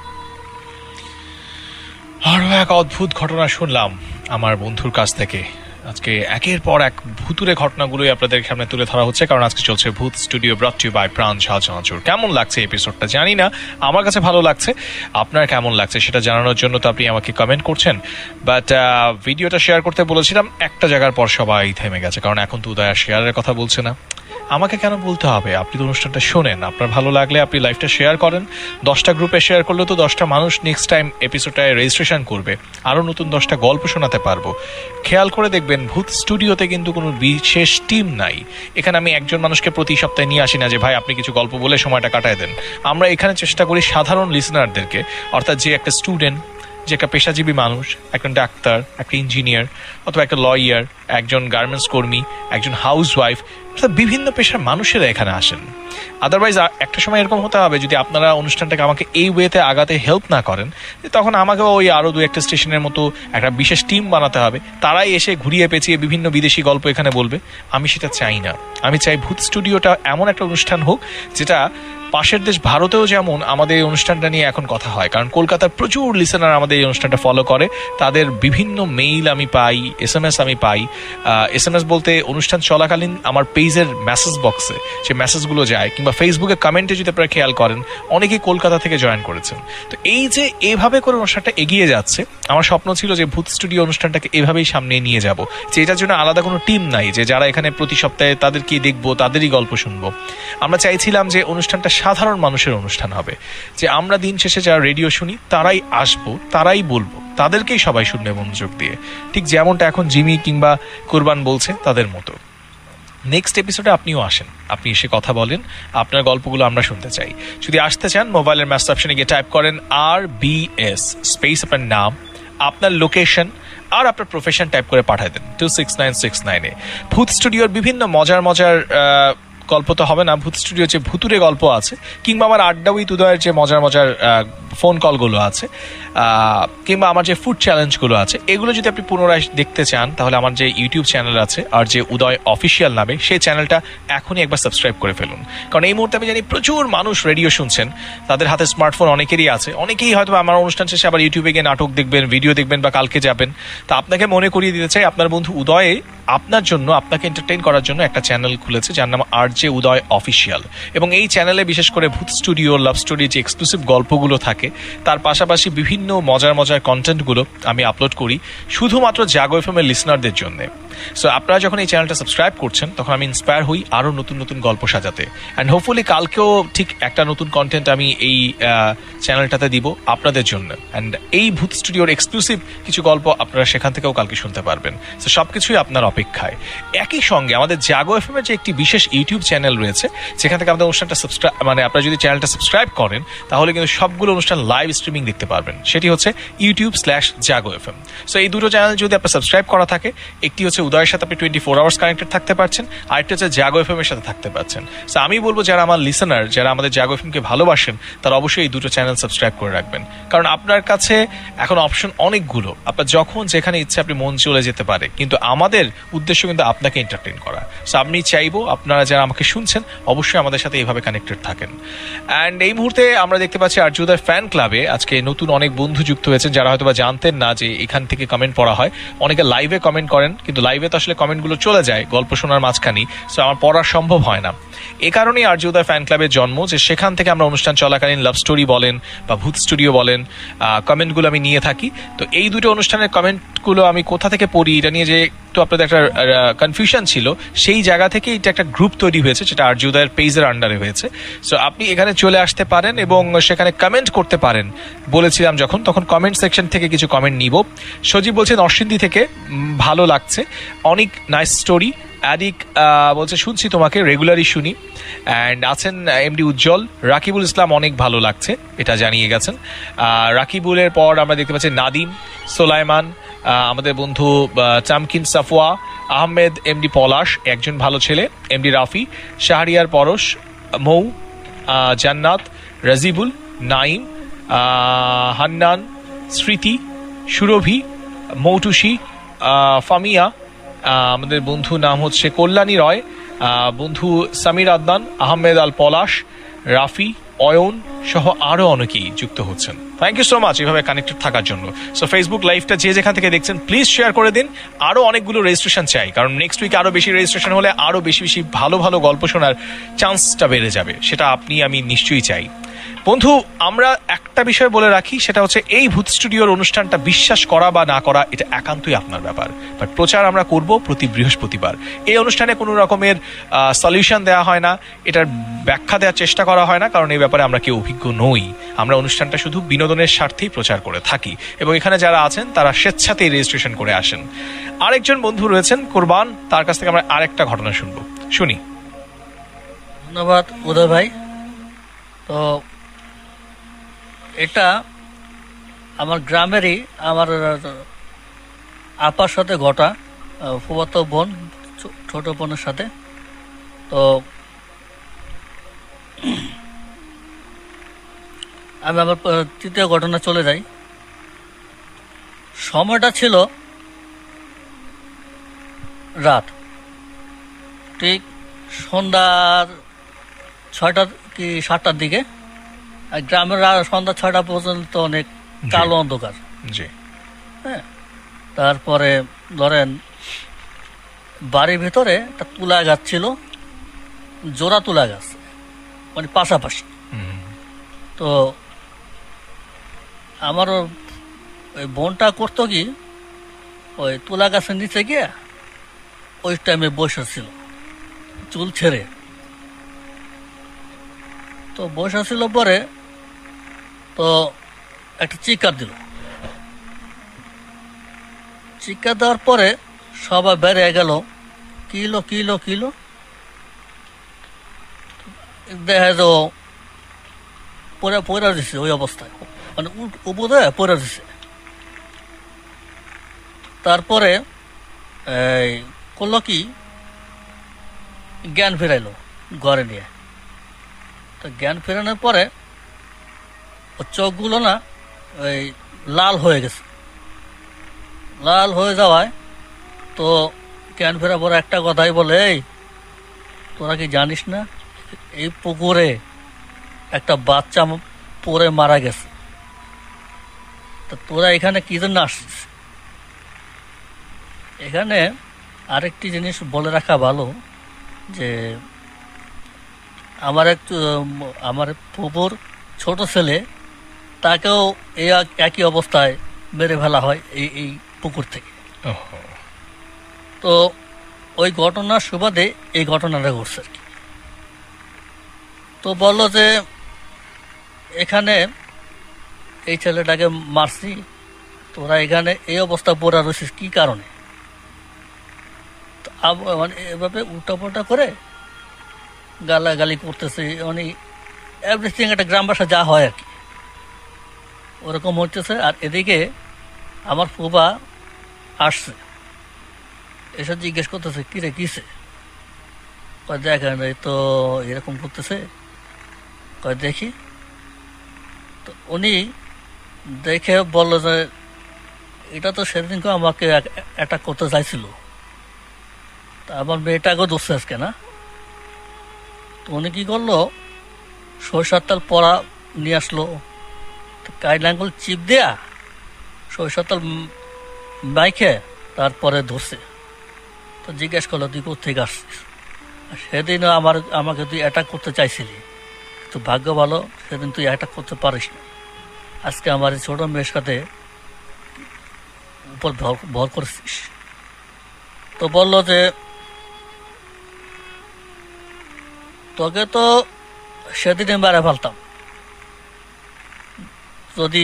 আরো এক অদ্ভুত ঘটনা শুনলাম আমার বন্ধুর কাছ থেকে। আজকে একের পর এক ভুতুরে ঘটনাগুলোই আপনাদের সামনে তুলে ধরা হচ্ছে, কারণ আজকে চলছে ভূত studio brought you by Pran ঝাল চানাচুর। কেমন লাগছে এপিসোডটা জানি না, আমার কাছে ভালো লাগছে। আপনার কেমন লাগছে সেটা জানানোর জন্য তো আপনি আমাকে কমেন্ট করছেন, বাট ভিডিওটা শেয়ার করতে বলেছিলাম, একটা জায়গার পর সবাই থেমে গেছে, কারণ এখন তো উদয় আর শেয়ারের কথা বলছে না। আমাকে কেন বলতে হবে? আপনি তো অনুষ্ঠানটা শোনেন, আপনার ভালো লাগলে আপনি লাইভটা শেয়ার করেন। 10টা গ্রুপে শেয়ার করলে তো 10টা মানুষ নেক্সট টাইম এপিসোডটায় রেজিস্ট্রেশন করবে, আরও নতুন 10টা গল্প শোনাতে পারবো। খেয়াল করে দেখবেন ভূত স্টুডিওতে কিন্তু কোনো বিশেষ টিম নাই। এখানে আমি একজন মানুষকে প্রতি সপ্তাহে নিয়ে আসি না যে ভাই আপনি কিছু গল্প বলে সময়টা কাটায় দেন। আমরা এখানে চেষ্টা করি সাধারণ লিসনারদেরকে, অর্থাৎ যে একটা স্টুডেন্ট, যে একটা পেশাজীবী মানুষ, একজন ডাক্তার, একটা ইঞ্জিনিয়ার অথবা একটা লয়ার, একজন গার্মেন্টস কর্মী, একজন হাউস ওয়াইফ, বিভিন্ন পেশার মানুষেরা এখানে আসেন। আদারওয়াইজ একটা সময় এরকম হতে হবে, যদি আপনারা অনুষ্ঠানটাকে আমাকে এই ওয়েতে আগাতে হেল্প না করেন, তখন আমাকেও ওই আরও 2-1টা স্টেশনের মতো একটা বিশেষ টিম বানাতে হবে, তারাই এসে ঘুরিয়ে পেঁচিয়ে বিভিন্ন বিদেশি গল্প এখানে বলবে। আমি সেটা চাই না। আমি চাই ভূত স্টুডিওটা এমন একটা অনুষ্ঠান হোক যেটা পাশের দেশ ভারতেও যেমন আমাদের এই অনুষ্ঠানটা নিয়ে এখন কথা হয়, কারণ কলকাতার প্রচুর লিসেনার আমাদের এই অনুষ্ঠানটা ফলো করে। তাদের বিভিন্ন মেইল আমি পাই, SMS আমি পাই। SMS বলতে অনুষ্ঠান চলাকালীন আমার পেজের মেসেজ বক্সে যে মেসেজগুলো যায়, কিংবা ফেসবুকে কমেন্টে যদি আপনারা খেয়াল করেন, অনেকেই কলকাতা থেকে জয়েন করেছেন। তো এই যে এইভাবে করে অনুষ্ঠানটা এগিয়ে যাচ্ছে, আমার স্বপ্ন ছিল যে ভূত স্টুডিও অনুষ্ঠানটাকে এভাবেই সামনে নিয়ে যাব, যে এটার জন্য আলাদা কোনো টিম নাই যে যারা এখানে প্রতি সপ্তাহে তাদেরকেই দেখবো, তাদেরই গল্প শুনবো। আমরা চাইছিলাম যে অনুষ্ঠানটা সাধারণ মানুষের অনুষ্ঠান হবে, যে আমরা দিন শেষে যারা রেডিও শুনি তারাই আসবো, তারাই বলবো, তাদেরকেই সবাই শুনবে মনোযোগ দিয়ে, ঠিক যেমনটা এখন জিমি কিংবা কুরবান বলছে তাদের মতো। নেক্সট এপিসোডে আপনিও আসেন, আপনি এসে কথা বলেন, আপনার গল্পগুলো আমরা শুনতে চাই। যদি আসতে চান, মোবাইলের মেসেজ অপশনে গিয়ে টাইপ করেন RBS স্পেস আপনার নাম, আপনার লোকেশন আর আপনার প্রফেশন টাইপ করে পাঠায় দেন 26969-এ। ভূত স্টুডিওর বিভিন্ন মজার গল্প তো হবে না, ভূত স্টুডিওর যে ভুতুরে গল্প আছে, কিংবা আমার আড্ডা উইথ উদয়ের যে মজার ফোন কলগুলো আছে কিংবা আমার যে ফুড চ্যালেঞ্জগুলো আছে, এগুলো যদি আপনি পুনরায় দেখতে চান তাহলে আমার যে ইউটিউব চ্যানেল আছে আর যে উদয় অফিসিয়াল নামে, সেই চ্যানেলটা এখনই একবার সাবস্ক্রাইব করে ফেলুন। কারণ এই মুহূর্তে আমি জানি প্রচুর মানুষ রেডিও শুনছেন, তাদের হাতে স্মার্টফোন অনেকেরই আছে, অনেকেই হয়তো আমার অনুষ্ঠান শেষে আবার ইউটিউবে গিয়ে নাটক দেখবেন, ভিডিও দেখবেন বা কালকে যাবেন। তা আপনাকে মনে করিয়ে দিতে চাই, আপনার বন্ধু উদয়ে আপনার জন্য, আপনাকে এন্টারটেইন করার জন্য একটা চ্যানেল খুলেছে যার নাম RJ উদয় অফিসিয়াল। এবং এই চ্যানেলে বিশেষ করে ভূত স্টুডিও, লাভ স্টোরি, যে এক্সক্লুসিভ গল্পগুলো থাকে, তার পাশাপাশি বিভিন্ন মজার মজার কন্টেন্টগুলো আমি আপলোড করি শুধুমাত্র জাগো FM এর লিসনারদের জন্য। সো আপনারা যখন এই চ্যানেলটা সাবস্ক্রাইব করছেন তখন আমি ইন্সপায়ার হই আরও নতুন নতুন গল্প সাজাতে। অ্যান্ড হোপফুলি কালকেও ঠিক একটা নতুন কন্টেন্ট আমি এই চ্যানেলটাতে দিব আপনাদের জন্য। অ্যান্ড এই ভূত স্টুডিওর এক্সক্লুসিভ কিছু গল্প আপনারা সেখান থেকেও কালকে শুনতে পারবেন। সো সব কিছুই আপনার অপেক্ষায়। একই সঙ্গে আমাদের জাগো FM এর যে একটি বিশেষ ইউটিউব চ্যানেল রয়েছে, সেখান থেকে আমাদের অনুষ্ঠানটা আপনারা যদি চ্যানেলটা সাবস্ক্রাইব করেন তাহলে কিন্তু সবগুলো অনুষ্ঠান লাইভ স্ট্রিমিং দেখতে পারবেন। সেটি হচ্ছে YouTube/জাগো FM। সো এই দুটো চ্যানেল যদি আপনার সাবস্ক্রাইব করা থাকে, একটি হচ্ছে উদয়ের সাথে আপনি 24 আওয়ার্স কানেক্টেড থাকতে পারছেন, আরেকটা হচ্ছে জাগো FM এর সাথে থাকতে পারছেন। সো আমি বলবো যারা আমার লিসনার, যারা আমাদের জাগো FM কে ভালোবাসেন, তারা অবশ্যই এই দুটো চ্যানেল সাবস্ক্রাইব করে রাখবেন। কারণ আপনার কাছে এখন অপশন অনেকগুলো, আপনার যখন যেখানে ইচ্ছে আপনি মন চলে যেতে পারে, কিন্তু আমাদের উদ্দেশ্য কিন্তু আপনাকে এন্টারটেইন করা। সো আমি চাইবো আপনারা যারা আমাকে শুনছেন অবশ্যই আমাদের সাথে এইভাবে কানেক্টেড থাকেন। অ্যান্ড এই মুহূর্তে আমরা দেখতে পাচ্ছি RJ উদয় ফ্যান ক্লাবে আজকে নতুন অনেক বন্ধু যুক্ত হয়েছেন, যারা হয়তো বা জানতেন না যে এখান থেকে কমেন্ট পড়া হয়। অনেকে লাইভে কমেন্ট করেন, কিন্তু লাইভে তো আসলে কমেন্টগুলো চলে যায় গল্প শোনার মাঝখানেই, সো আমার পড়া সম্ভব হয় না। এ কারণেই RJ উদয় ফ্যান ক্লাবের জন্ম, যে সেখান থেকে আমরা অনুষ্ঠান চলাকালীন লাভ স্টোরি বলেন বা ভূত স্টুডিও বলেন, কমেন্টগুলো আমি নিয়ে থাকি। তো এই দুটো অনুষ্ঠানের কমেন্টগুলো আমি কোথা থেকে পড়ি এটা নিয়ে যে একটু আপনাদের একটা কনফিউশন ছিল, সেই জায়গা থেকে এটা একটা গ্রুপ তৈরি হয়েছে, যেটা RJ উদয়ের পেজের আন্ডারে হয়েছে। সো আপনি এখানে চলে আসতে পারেন এবং সেখানে কমেন্ট করতে পারেন। বলেছিলাম যখন, তখন কমেন্ট সেকশন থেকে কিছু কমেন্ট নিব। সজীব বলছেন নরসিংদী থেকে, ভালো লাগছে, অনেক নাইস স্টোরি। অ্যাডিক বলছে শুনছি তোমাকে, রেগুলারই শুনি। অ্যান্ড আছেন MD উজ্জ্বল। রাকিবুল ইসলাম অনেক ভালো লাগছে, এটা জানিয়ে গেছেন। রাকিবুলের পর আমরা দেখতে পাচ্ছি নাদিম, সোলাইমান, আমাদের বন্ধু চামকিন সাফওয়া, আহমেদ, MD পলাশ একজন ভালো ছেলে, MD রাফি, শাহরিয়ার পরশ, মৌ, জান্নাত, রাজিবুল, নাইম, হান্নান, স্মৃতি, সুরভি, মৌটুসি, ফামিয়া, আমাদের বন্ধু নাম হচ্ছে কল্যাণী রয়, বন্ধু সামির আদনান, আহমেদ আল পলাশ, রাফি, অয়ন সহ আরো অনেকেই যুক্ত হচ্ছেন। থ্যাংক ইউ সো মাচ এভাবে কানেক্টেড থাকার জন্য। সো ফেসবুক লাইভটা যে যেখান থেকে দেখছেন প্লিজ শেয়ার করে দিন। আরো অনেকগুলো রেজিস্ট্রেশন চাই, কারণ নেক্সট উইকে আরো বেশি রেজিস্ট্রেশন হলে আরো বেশি বেশি ভালো ভালো গল্প শোনার চান্সটা বেড়ে যাবে, সেটা আপনি আমি নিশ্চয়ই চাই। বন্ধু, আমরা একটা বিষয় বলে রাখি, সেটা হচ্ছে এই ভূত স্টুডিওর অনুষ্ঠানটা বিশ্বাস করা বা না করা এটা একান্তই আপনার ব্যাপার, বাট প্রচার আমরা করব প্রতি বৃহস্পতিবার। এই অনুষ্ঠানে কোনো রকমের সলিউশন দেওয়া হয় না, এটার ব্যাখ্যা দেওয়ার চেষ্টা করা হয় না, কারণ এই ব্যাপারে আমরা কেউ অভিজ্ঞ নই। আমরা অনুষ্ঠানটা শুধু বিনোদনের স্বার্থেই প্রচার করে থাকি এবং এখানে যারা আছেন তারা স্বেচ্ছাতেই রেজিস্ট্রেশন করে আসেন। আরেকজন বন্ধু রয়েছেন কোরবান, তার কাছ থেকে আমরা আরেকটা ঘটনা শুনবো, শুনি। ধন্যবাদ উদয় ভাই। তো এটা আমার গ্রামেরই আমার আপার সাথে ঘটা, ফুফাতো বোন ছোট বোনের সাথে। তো আমি আমার তৃতীয় ঘটনা চলে যাই। সময়টা ছিল রাত, ঠিক সন্ধ্যার 6টা কি 7টার দিকে। গ্রামের সন্ধ্যা 6টা পর্যন্ত অনেক কালো অন্ধকার। হ্যাঁ, তারপরে ধরেন বাড়ির ভিতরে একটা তুলা গাছ ছিল, জোড়া তুলা গাছ, মানে পাশাপাশি। তো আমার ওই বোনটা করতো কি, ওই তুলা গাছের নিচে গিয়ে ওই টাইমে বসেছিল চুল ছেড়ে। তো বসেছিল পরে তো একটা চিৎকার দিল। চিৎকার দেওয়ার পরে সবাই বেরিয়ে গেল, কিলো কিলো কিলো। দেখা যাও পরে পড়ে দিচ্ছে ওই অবস্থায়, মানে উপরে পড়ে দিচ্ছে। তারপরে এই করলো কি, জ্ঞান ফেরাইলো ঘরে নিয়ে। তো জ্ঞান ফেরানোর পরে ওর চোখগুলো না ওই লাল হয়ে গেছে। লাল হয়ে যাওয়ায় তো জ্ঞান ফেরা পরে একটা কথাই বলে, এই তোরা কি জানিস না এই পুকুরে একটা বাচ্চা পড়ে মারা গেছে, তা তোরা এখানে কি জন্য আসছিস? এখানে আরেকটি জিনিস বলে রাখা ভালো যে আমার ফুপুর ছোট ছেলে, তাকেও এই একই অবস্থায় মেরে ফেলা হয় এই পুকুর থেকে। তো ওই ঘটনার সুবাদে এই ঘটনাটা ঘটছে আর কি। তো বললো যে এখানে এই ছেলেটাকে মারছি, তোরা এখানে এই অবস্থা পড়া রয়েছিস কি কারণে? মানে এভাবে উল্টাপাল্টা করে গালাগালি করতেছে, মানে এভরিথিং একটা গ্রাম বাসা যা হয় আর কি ওরকম হচ্ছে। আর এদিকে আমার ফুবা আসছে, এসে জিজ্ঞেস করতেছে কিরে কিসে? কয় দেখেন এই তো এরকম করতেছে। কয় দেখি। তো উনি দেখে বললো যে এটা তো সেদিনকে আমাকে অ্যাটাক করতে চাইছিল, তা আমার মেয়েটাকেও দোষে আজকে না। তো উনি কি করলো, সরিষার তেল পড়া নিয়ে আসলো, কাইল আঙ্গুল চিপ দেয়া সরিষার তেল মাইখে তারপরে ধরছে। তো জিজ্ঞেস করলো তুই কোথেকে আসছিস? সেদিনও আমাকে তুই অ্যাটাক করতে চাইছিলি, কিন্তু ভাগ্য ভালো সেদিন তুই অ্যাটাক করতে পারিস না। আজকে আমার এই ছোট মেয়ের সাথে উপর ভর করছিস। তো বললো যে তোকে তো সেদিনে মেরে ফেলতাম যদি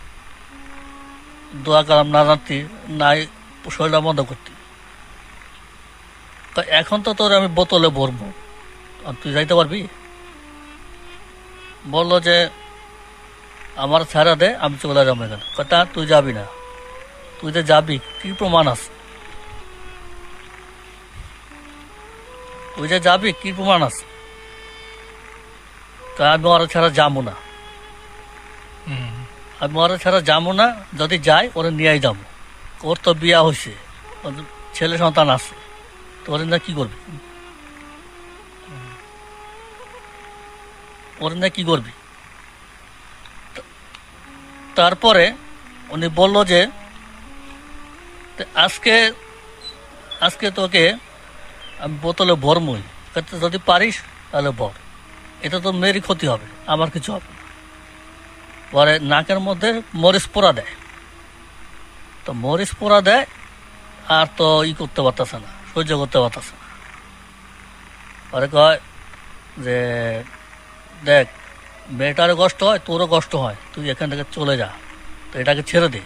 দোয়া কালাম না জানতি, নাই শরীরটা বন্ধ করতি। তো এখন তো তোর আমি বোতলে ভরবো, তুই যাইতে পারবি? বললো যে আমার ছেড়া দে, আমি চলে যাবো এখানে। কথা তুই যাবি না, তুই যে যাবি কি প্রমাণ আছে? তুই যে যাবি কি প্রমাণ আছে? তা আমি ওরা ছাড়া যাবো না, আমি ওরা ছাড়া যাবো না। যদি যাই ওরা নিয়েই যাবো, ওর তো বিয়া হয়েছে, ছেলে সন্তান আছে, তো ওর না কি করবি? ওর না কি করবি? তারপরে উনি বলল যে আজকে তোকে আমি বোতলে ভরমই, যদি পারিস তাহলে ভর, এটা তো মেয়েরই ক্ষতি হবে, আমার কিছু হবে না। পরে নাকের মধ্যে মরিচ পোড়া দেয়, তো মরিচ পোড়া দেয় আর তো করতে পারতেছে না, সহ্য করতে পারতেছে না। পরে কয় যে দেখ মেয়েটারও কষ্ট হয়, তোরও কষ্ট হয়, তুই এখান থেকে চলে যা, তো এটাকে ছেড়ে দে।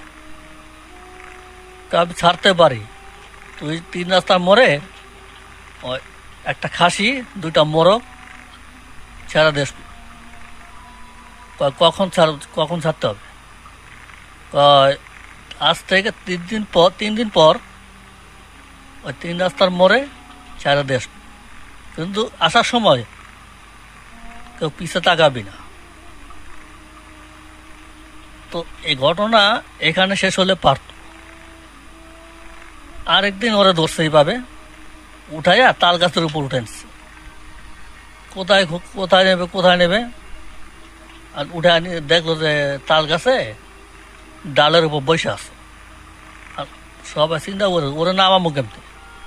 আমি ছাড়তে পারি, তুই 3 রাস্তার মোড়ে একটা খাসি 2টা মোরগ ছেড়ে দেশ। কখন ছাড়তে হবে? আজ থেকে 3 দিন পর ওই 3 রাস্তার মোড়ে ছেড়ে দেশ, কিন্তু আসার সময় কেউ পিছে তাকাবি না। তো এই ঘটনা এখানে শেষ হলে পারত। আরেকদিন ওরা ধরছে এইভাবে উঠাইয়া তাল গাছের উপর উঠে নিচ্ছে, কোথায় নেবে আর উঠে আনি দেখলো যে তাল গাছে ডালের উপর বসে আছে। আর সবাই চিন্তা করে ওরা নামামো কেমতে।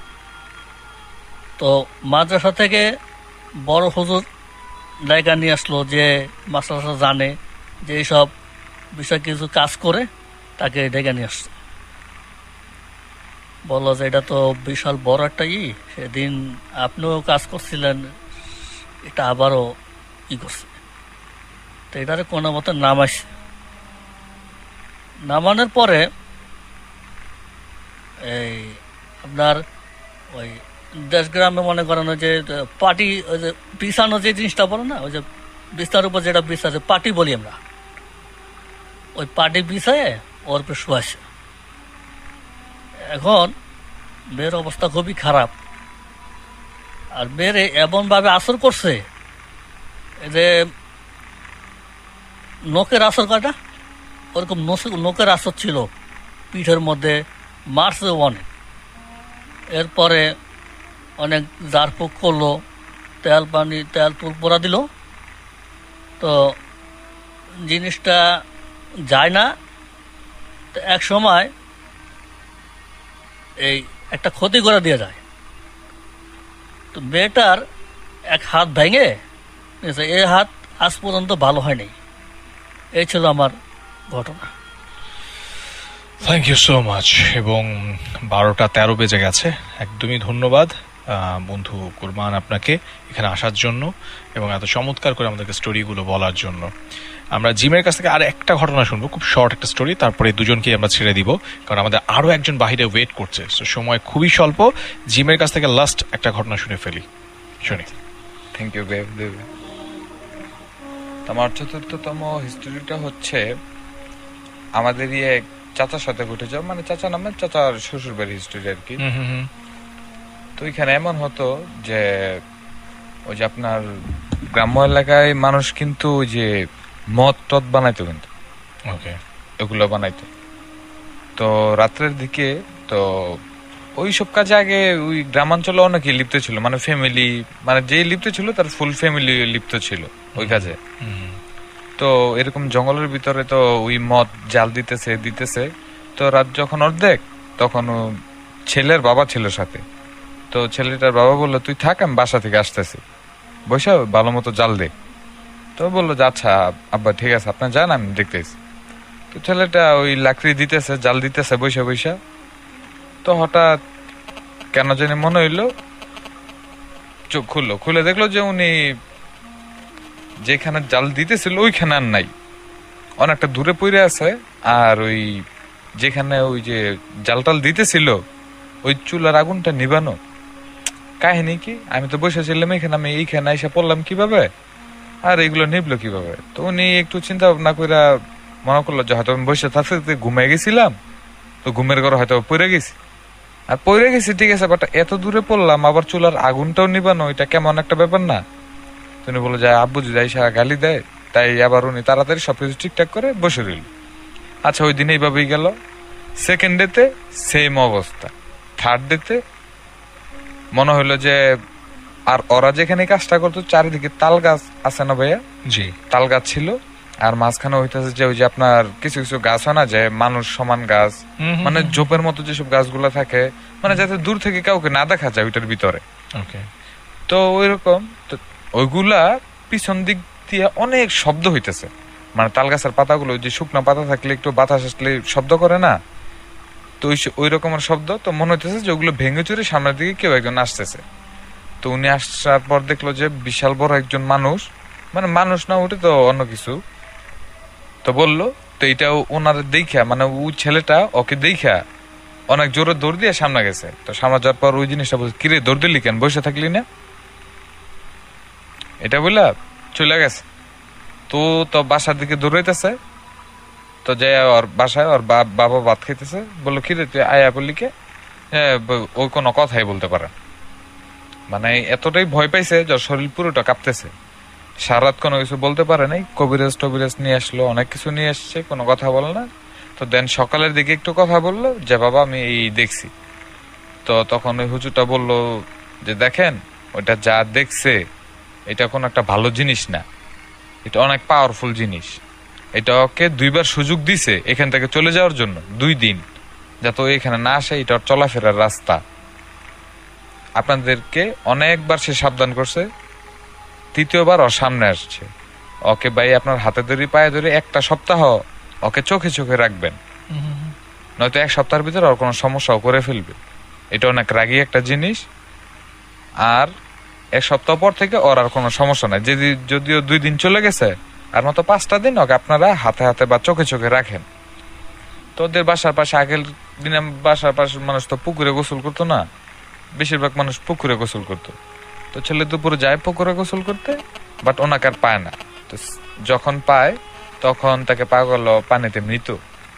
তো মাদ্রাসা থেকে বড় হুজুর জায়গা নিয়ে আসলো, যে মাদ্রাসা জানে যে এইসব বিষয় কিছু কাজ করে, তাকে ডেকে নিয়ে আসছে। বললো যে এটা তো বিশাল বড় একটা সেদিন আপনিও কাজ করছিলেন, এটা আবারও করছে। তো এটারে কোনো মতো নামাইছে। নামানোর পরে এই আপনার ওই দেশ গ্রামে মনে করেন ওই যে পাটি, ওই যে বিছানো যে জিনিসটা বলো না, ওই যে বিছানার উপর যেটা বিছাছে পাটি বলি আমরা, ওই পাটি বিছায় ওর উপরে শুয়াছে। এখন মেয়ের অবস্থা খুবই খারাপ, আর মেয়েরে এমন ভাবে আসর করছে যে নখের আসর কাটা, ওরকম নখের আসর ছিল পিঠের মধ্যে, মারছে অনেক। এরপরে অনেক জারফুক করলো, তেল তুল পোড়া দিল, তো জিনিসটা যায় না। তো এক সময় এই একটা ক্ষতি করে দিয়ে যায়। তো মেয়েটার এক হাত ভেঙে, এই হাত আজ পর্যন্ত ভালো হয়নি। এই ছিল আমার ঘটনা। Thank you so much. এবং 12টা 13 বেজে গেছে। একদমই ধন্যবাদ বন্ধু কুরবান আপনাকে এখানে আসার জন্য এবং এত চমৎকার করে আমাদেরকে স্টোরিগুলো বলার জন্য। আমরা জিমের কাছ থেকে আর একটা ঘটনা শুনবো, খুব শর্ট একটা স্টোরি, তারপরে দুজনকেই আমরা ছেড়ে দিব, কারণ আমাদের আরো একজন বাহিরে ওয়েট করছে। তো সময় খুবই স্বল্প। জিমের কাছ থেকে লাস্ট একটা ঘটনা শুনে ফেলি, শুনি। Thank you Dev. আমার 4র্থতম হিস্টোরিটা হচ্ছে আমাদের এক চাচার সাথে ঘটে যাও, মানে চাচা নামে চাচার শ্বশুর বাড়ির হিস্টোরি আর কি। তো এখানে এমন হতো যে ওই যে আপনার গ্রাম্য এলাকায় মানুষ কিন্তু ওই যে মদ টদ বানাইতো, কিন্তু এগুলো বানাইতো। তো রাত্রের দিকে তো ওই সব কাজে আগে ওই গ্রামাঞ্চলে অনেকে লিপ্ত ছিল, মানে ফ্যামিলি, মানে যে লিপ্ত ছিল তার ফুল ফ্যামিলি লিপ্ত ছিল ওই কাজে। তো এরকম জঙ্গলের ভিতরে তো ওই মদ জাল দিতেছে। তো রাত যখন অর্ধেক, তখন ছেলের বাবা ছিল সাথে। তো ছেলেটার বাবা বললো, তুই থাক, আমি বাসা থেকে আসতেছি, বসে ভালো মতো জাল দে। তো বললো যে আচ্ছা আব্বা ঠিক আছে, আপনার যান, আমি দেখতেছি। তো ছেলেটা ওই লাকড়ি দিতেছে, জাল দিতেছে বসে। তো হঠাৎ কেন জানি মনে হইলো, চোখ খুলে দেখলো যে উনি যেখানে জাল দিতেছিল ওইখানে আর নাই, অনেকটা দূরে পড়ে আছে। আর ওই যেখানে ওই যে জালটাল দিতেছিল ওই চুলার আগুনটা নিবানো। কাহিনী কি, আমি তো বসেছিলাম এখানে, আমি এইখানে এসে পড়লাম কিভাবে, আর এগুলো নিবলো কিভাবে। তো উনি একটু চিন্তা ভাবনা করে মনে করলো যে হয়তো আমি বসে থাকতে ঘুমিয়ে গেছিলাম, তো ঘুমের ঘরে হয়তো পড়ে গেছি। আর পড়ে গেছি ঠিক আছে, বাট এত দূরে পড়লাম, আবার চুলার আগুনটাও নিবানো, এটা কেমন একটা ব্যাপার না। উনি বলে যায় আব্বু যদি আইসা গালি দেয়, তাই আবার উনি তাড়াতাড়ি সবকিছু ঠিকঠাক করে বসে রইল। আচ্ছা ওই দিন এইভাবেই গেল। সেকেন্ড ডেতে সেম অবস্থা। থার্ড ডেতে মনে হইলো যে, আর ওরা যেখানে কাজটা করতো চারিদিকে তাল গাছ আছে না ভাইয়া, জি তাল গাছ ছিল, আর মাঝখানে হইতেছে যে ওই যে আপনার কিছু কিছু গাছ হয় না যে মানুষ সমান গাছ, মানে ঝোপের মতো যেসব গাছগুলো থাকে, মানে যাতে দূর থেকে কাউকে না দেখা যায় ওইটার ভিতরে। তো ওইরকম ওইগুলা পিছন দিক দিয়ে অনেক শব্দ হইতেছে, মানে তাল গাছের পাতাগুলো যে শুকনো পাতা থাকলে একটু বাতাস আসলে শব্দ করে না, তো ওই রকমের শব্দ। তো মনে হইতেছে যে ওগুলো ভেঙে চুরে সামনের দিকে কেউ একজন আসতেছে। তো উনি আসার পর দেখলো যে বিশাল বড় একজন মানুষ, মানে মানুষ না ওটা তো অন্য কিছু। তো বললো, তো এইটাও ওনার দেখা, মানে ওই ছেলেটা ওকে দেখা অনেক জোরে দৌড় দিয়ে সামনে গেছে। তো সামনে যাওয়ার পর ওই জিনিসটা বলছে, কিরে দৌড় দিলি কেন, বসে থাকলি না, এটা বললা চলে গেছে। তো তো বাসার দিকে দৌড়াইতেছে। তো যে ওর বাসায় ওর বাবা ভাত খাইতেছে, বললো কিরে তুই আয়া বললি কে, ও কোনো কথাই বলতে পারে, মানে এতটাই ভয় পাইছে যে শরীর পুরোটা কাঁপতেছে। সারাত কোনো কিছু বলতে পারে নাই। কবিরাজ নিয়ে আসলো, অনেক কিছু নিয়ে আসছে, কোনো কথা বলে না। তো দেন সকালের দিকে একটু কথা বললো যে বাবা আমি এই দেখছি। তো তখন ওই হুজুরটা বললো যে দেখেন ওইটা যা দেখছে এটা কোনো একটা ভালো জিনিস না, এটা অনেক পাওয়ারফুল জিনিস। এটা ওকে 2বার সুযোগ দিছে এখান থেকে চলে যাওয়ার জন্য, 2 দিন, যাতে এখানে না আসে। এটা চলাফেরার রাস্তা। আপনাদেরকে অনেকবার সে সাবধান করছে, 3য়বার ওর সামনে আসছে। ওকে ভাই আপনার হাতে ধরে পায়ে ধরে 1টা সপ্তাহ ওকে চোখে চোখে রাখবেন, নয়তো 1 সপ্তাহের ভিতরে ওর কোনো সমস্যাও করে ফেলবে। এটা অনেক রাগী একটা জিনিস। আর 1 সপ্তাহ পর থেকে ওর আর কোনো সমস্যা নাই। যদিও 2 দিন চলে গেছে, আর মতো 5টা দিন ওকে আপনারা হাতে হাতে বা চোখে চোখে রাখেন। তো ওদের বাসার পাশে আগের দিনে বাসার পাশে মানুষ তো পুকুরে গোসল করতো না, বেশিরভাগ মানুষ পুকুরে গোসল করতো। তো ছেলে দুপুরে যায় পুকুরে গোসল করতে, বাট ওনাকে আর পায় না। তো যখন পায় তখন তাকে পাওয়া গেল পানিতে মৃত।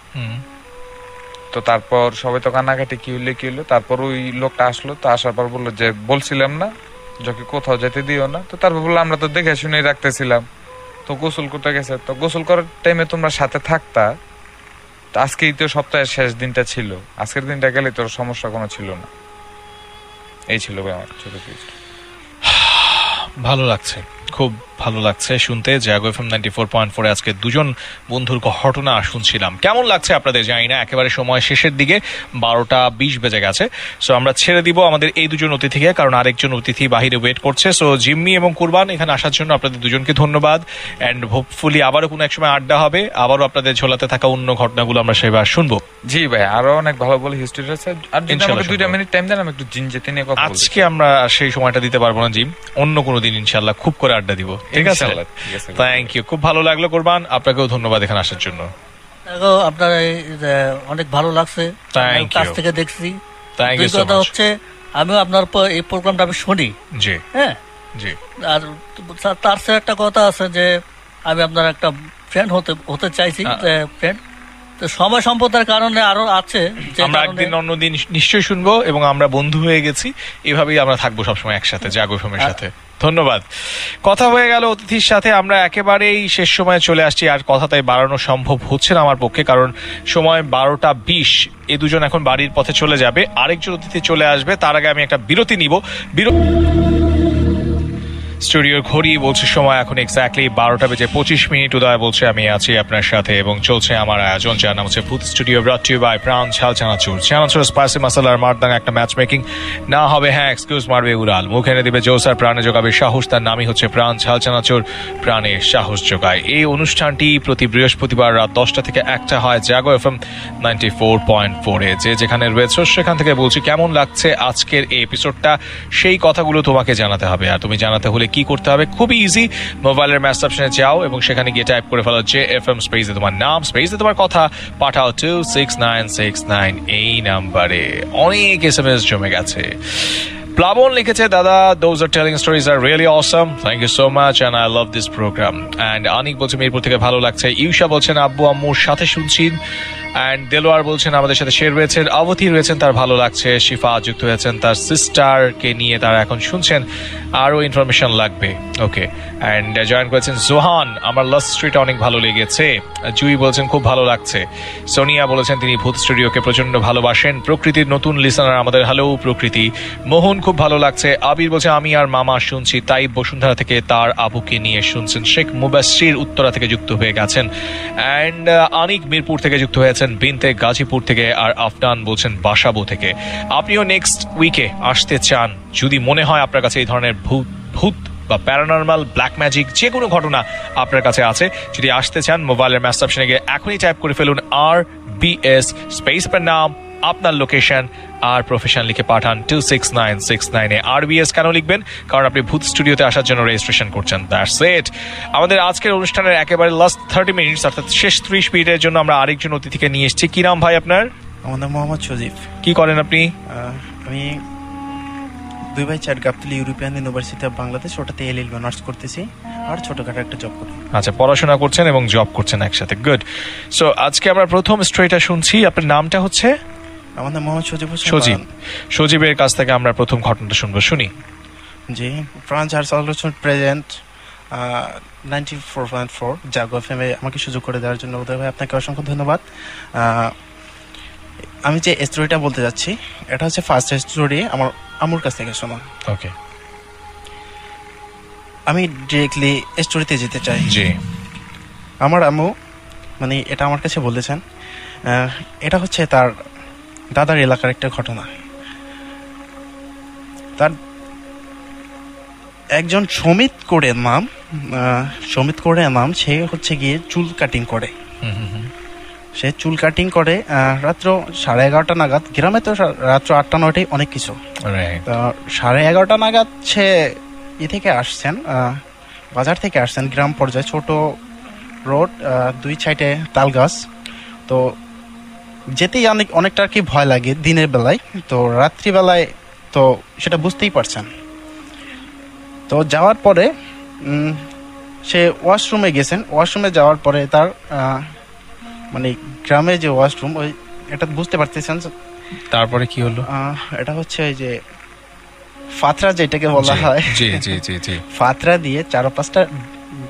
তো তারপর সবাই তো কান্নাকাটি কি হইলো। তারপর ওই লোকটা আসলো। তো আসার পর বললো যে বলছিলাম না, যাকে কোথাও যেতে দিও না। তো তারপর বললো আমরা তো দেখে শুনে রাখতেছিলাম। তো তো গোসল করতে গেছে, তো গোসল করার টাইমে তোমরা সাথে থাকতা, তো আজকেই তো সপ্তাহের শেষ দিনটা ছিল, আজকের দিনটা গেলে তোর সমস্যা কোনো ছিল না। এই ছিল ভাই আমার ছোট কিছু। ভালো লাগছে, খুব ভালো লাগছে শুনতে। জাগো এফএম 94.4 আজকে দুজন বন্ধুর ঘটনা শুনছিলাম। কেমন লাগছে আপনাদের জানি না, একেবারে সময় শেষের দিকে, 12টা 20 বেজে গেছে। সো আমরা ছেড়ে দিব আমাদের এই দুজন অতিথিকে, কারণ আরেকজন অতিথি বাহিরে ওয়েট করছে। সো জিম্মি এবং কুরবান এখানে আসার জন্য আপনাদের দুজনকে ধন্যবাদ। অ্যান্ড হোপফুলি আবারও কোনো এক সময় আড্ডা হবে, আবারও আপনাদের ঝোলাতে থাকা অন্য ঘটনাগুলো আমরা সেবার শুনবো। জি ভাই, আরো অনেক ভালো ভালো হিস্ট্রি আছে। আর যদি ইনশাআল্লাহ আমাকে 2 মিনিট টাইম দেন, আমি একটু জিনজেতে নিয়ে কথা বলতে চাই। আজকে আমরা সেই সময়টা দিতে পারবো না জিম, অন্য কোনো দিন ইনশাআল্লাহ খুব করে আড্ডা দিব। ঠিক আছে, ইনশাআল্লাহ, ঠিক আছে। থ্যাংক ইউ, খুব ভালো লাগলো কোরবান, আপনাকেও ধন্যবাদ এখানে আসার জন্য। দেখো, আপনার এই যে অনেক ভালো লাগছে, Thank কাছ you. থেকে দেখছি। থ্যাংক দুই ইউ সো কথা মাচ। হচ্ছে, আমিও আপনার এই প্রোগ্রামটা আমি শুনি, জি হ্যাঁ। জি, আর তার সাথে একটা কথা আছে যে আমি আপনার একটা ফ্রেন্ড হতে চাইছি, ফ্রেন্ড। তো সময় সম্পদের কারণে আরো আছে, যে আমরা কারণে একদিন অন্যদিন নিশ্চয়ই শুনবো, এবং আমরা বন্ধু হয়ে গেছি, এভাবেই আমরা থাকবো সবসময় একসাথে জাগো এফএমের সাথে। ধন্যবাদ। কথা হয়ে গেল অতিথির সাথে, আমরা একেবারেই শেষ সময়ে চলে আসছি। আর কথা তাই বাড়ানো সম্ভব হচ্ছে না আমার পক্ষে, কারণ সময় 12টা 20। এই দুজন এখন বাড়ির পথে চলে যাবে, আরেকজন অতিথি চলে আসবে। তার আগে আমি একটা বিরতি নিব। স্টুডিওর ঘড়ি বলছে সময় এখন এক্স্যাক্টলি 12টা 25। উদয় বলছে আমি আছি আপনার সাথে, এবং চলছে আমার আয়োজন, যার নাম হচ্ছে Bhoot studio, brought two by Pran ঝাল চানাচুর। চানাচুর স্পাইসি মশলার মারদাং একটা ম্যাচ মেকিং না হবে, হ্যাঁ এক্সকিউজ মারবে উড়াল, মুখ এনে দিবে জোস আর প্রাণে যোগাবে সাহস। তার নামই হচ্ছে প্রাণ ঝাল চানাচুর, প্রাণে সাহস যোগায়। এই অনুষ্ঠানটি প্রতি বৃহস্পতিবার রাত 10টা থেকে 1টা হয় জাগো এফএম 94.4-এ। যে যেখানে রয়েছে সেখান থেকে বলছি কেমন লাগছে আজকের এই এপিসোডটা, সেই কথাগুলো তোমাকে জানাতে হবে। আর তুমি জানাতে হলে কি করতে হবে, খুবই ইজি। মোবাইলের মেসেজ অপশনে যাও এবং সেখানে গিয়ে টাইপ করে ফেলো JFM স্পেসে তোমার নাম, স্পেসে তোমার কথা, পাঠাও 26969 এই নাম্বারে। অনেক SMS জমে গেছে। প্লাবন লিখেছে, দাদা those are telling stories are really awesome, thank you so much and I love this program. And আনিক বলছে মিরপুর থেকে ভালো লাগছে। ইউষা বলছেন আব্বু আম্মুর সাথে শুনছেন। অ্যান্ড দেলোয়ার বলছেন আমাদের সাথে শেয়ার রয়েছেন। অবধি রয়েছেন, তার ভালো লাগছে। শিফা যুক্ত হয়েছেন তার সিস্টারকে নিয়ে, তারা এখন শুনছেন, আরো ইনফরমেশন লাগবে। ওকে, অ্যান্ড জয়েন করেছেন জোহান, আমার লাস্ট স্ট্রিটটা অনেক ভালো লেগেছে। জুই বলছেন খুব ভালো লাগছে। সোনিয়া বলেছেন তিনি ভূত স্টুডিওকে প্রচন্ড ভালোবাসেন। প্রকৃতির নতুন লিসনার আমাদের, হ্যালো প্রকৃতি। মোহন খুব ভালো লাগছে। আবির বলছে আমি আর মামা শুনছি। তাই বসুন্ধরা থেকে তার আবুকে নিয়ে শুনছেন। শেখ মুবাশির উত্তরা থেকে যুক্ত হয়ে গেছেন। অ্যান্ড আনিক মিরপুর থেকে যুক্ত হয়েছেন, বিনতে গাজীপুর থেকে, আর আফনান বলছেন বাসাবো থেকে। আপনিও নেক্সট উইকে আসতে চান, যদি মনে হয় আপনার কাছে এই ধরনের ভূত বা প্যারানর্মাল, ব্ল্যাক ম্যাজিক যে কোনো ঘটনা আপনার কাছে আছে, যদি আসতে চান মোবাইলের মেসেজ অপশনে গিয়ে এখনই টাইপ করে ফেলুন RBS স্পেস per নাম, আপনার লোকেশন আর প্রফেশন লিখে পাঠান 26969-এ। RBS কেন লিখবেন? কারণ আপনি ভূত স্টুডিওতে আসার জন্য রেজিস্ট্রেশন করছেন। That's it. আমাদের আজকের অনুষ্ঠানের একেবারে লাস্ট 30 মিনিটস, অর্থাৎ শেষ 30 মিনিটের জন্য আমরা আরেকজন অতিথিকে নিয়ে এসেছি। কি নাম ভাই আপনার? আমার নাম মোহাম্মদ সজীব। কি করেন আপনি? আমি 2/4 Gabtoli European University of Bangladesh, ওটাতে LLB অনার্স করতেছি, আর ছোটখাটো একটা জব করি। আচ্ছা, পড়াশোনা করছেন এবং জব করছেন একসাথে, গুড। সো আজকে আমরা প্রথম স্টোরিটা শুনছি। আপনার নামটা হচ্ছে? আমার নাম মোহাম্মদ সজীব হোসেন। সজীব। সজীবের কাছ থেকে আমরা প্রথম ঘটনাটা শুনবো, শুনি। জি, ফ্রান্স আর সলিউশন প্রেজেন্ট 94.4 জাগো এফএম এ আমাকে সুযোগ করে দেওয়ার জন্য উদয় ভাই, আপনাকে অসংখ্য ধন্যবাদ। আমি যে স্টোরিটা বলতে যাচ্ছি, এটা হচ্ছে ফার্স্ট স্টোরি আমার আম্মুর কাছ থেকে শোনা। ওকে, আমি ডিরেক্টলি স্টোরিতে যেতে চাই। জি। আমার আম্মু, মানে এটা আমার কাছে বলেছেন, এটা হচ্ছে তার দাদার এলাকার একটা ঘটনা। তার একজন সমিত করে নাম, সে হচ্ছে গিয়ে চুল কাটিং করে। সে চুল কাটিং করে রাত্র 11:30 নাগাদ। গ্রামে তো রাত্র 8টা-9টায় অনেক কিছু। তো 11:30 নাগাদ সে থেকে আসছেন, বাজার থেকে আসছেন। গ্রাম পর্যায়ে ছোট রোড, 2 সাইডে তাল গাছ। তো যেতেই অনেকটা আর কি ভয় লাগে দিনের বেলায়, তো রাত্রিবেলায় তো সেটা বুঝতেই পারছেন। তো যাওয়ার পরে সে ওয়াশরুমে গেছেন। ওয়াশরুমে যাওয়ার পরে তার মানে গ্রামে যে ওয়াশরুম, ওই এটা বুঝতে পারতেছেন। তারপরে কি হলো? এটা হচ্ছে ওই যে ফাতরা যেটাকে বলা হয়, জি জি জি জি, ফাতরা দিয়ে 4-5টা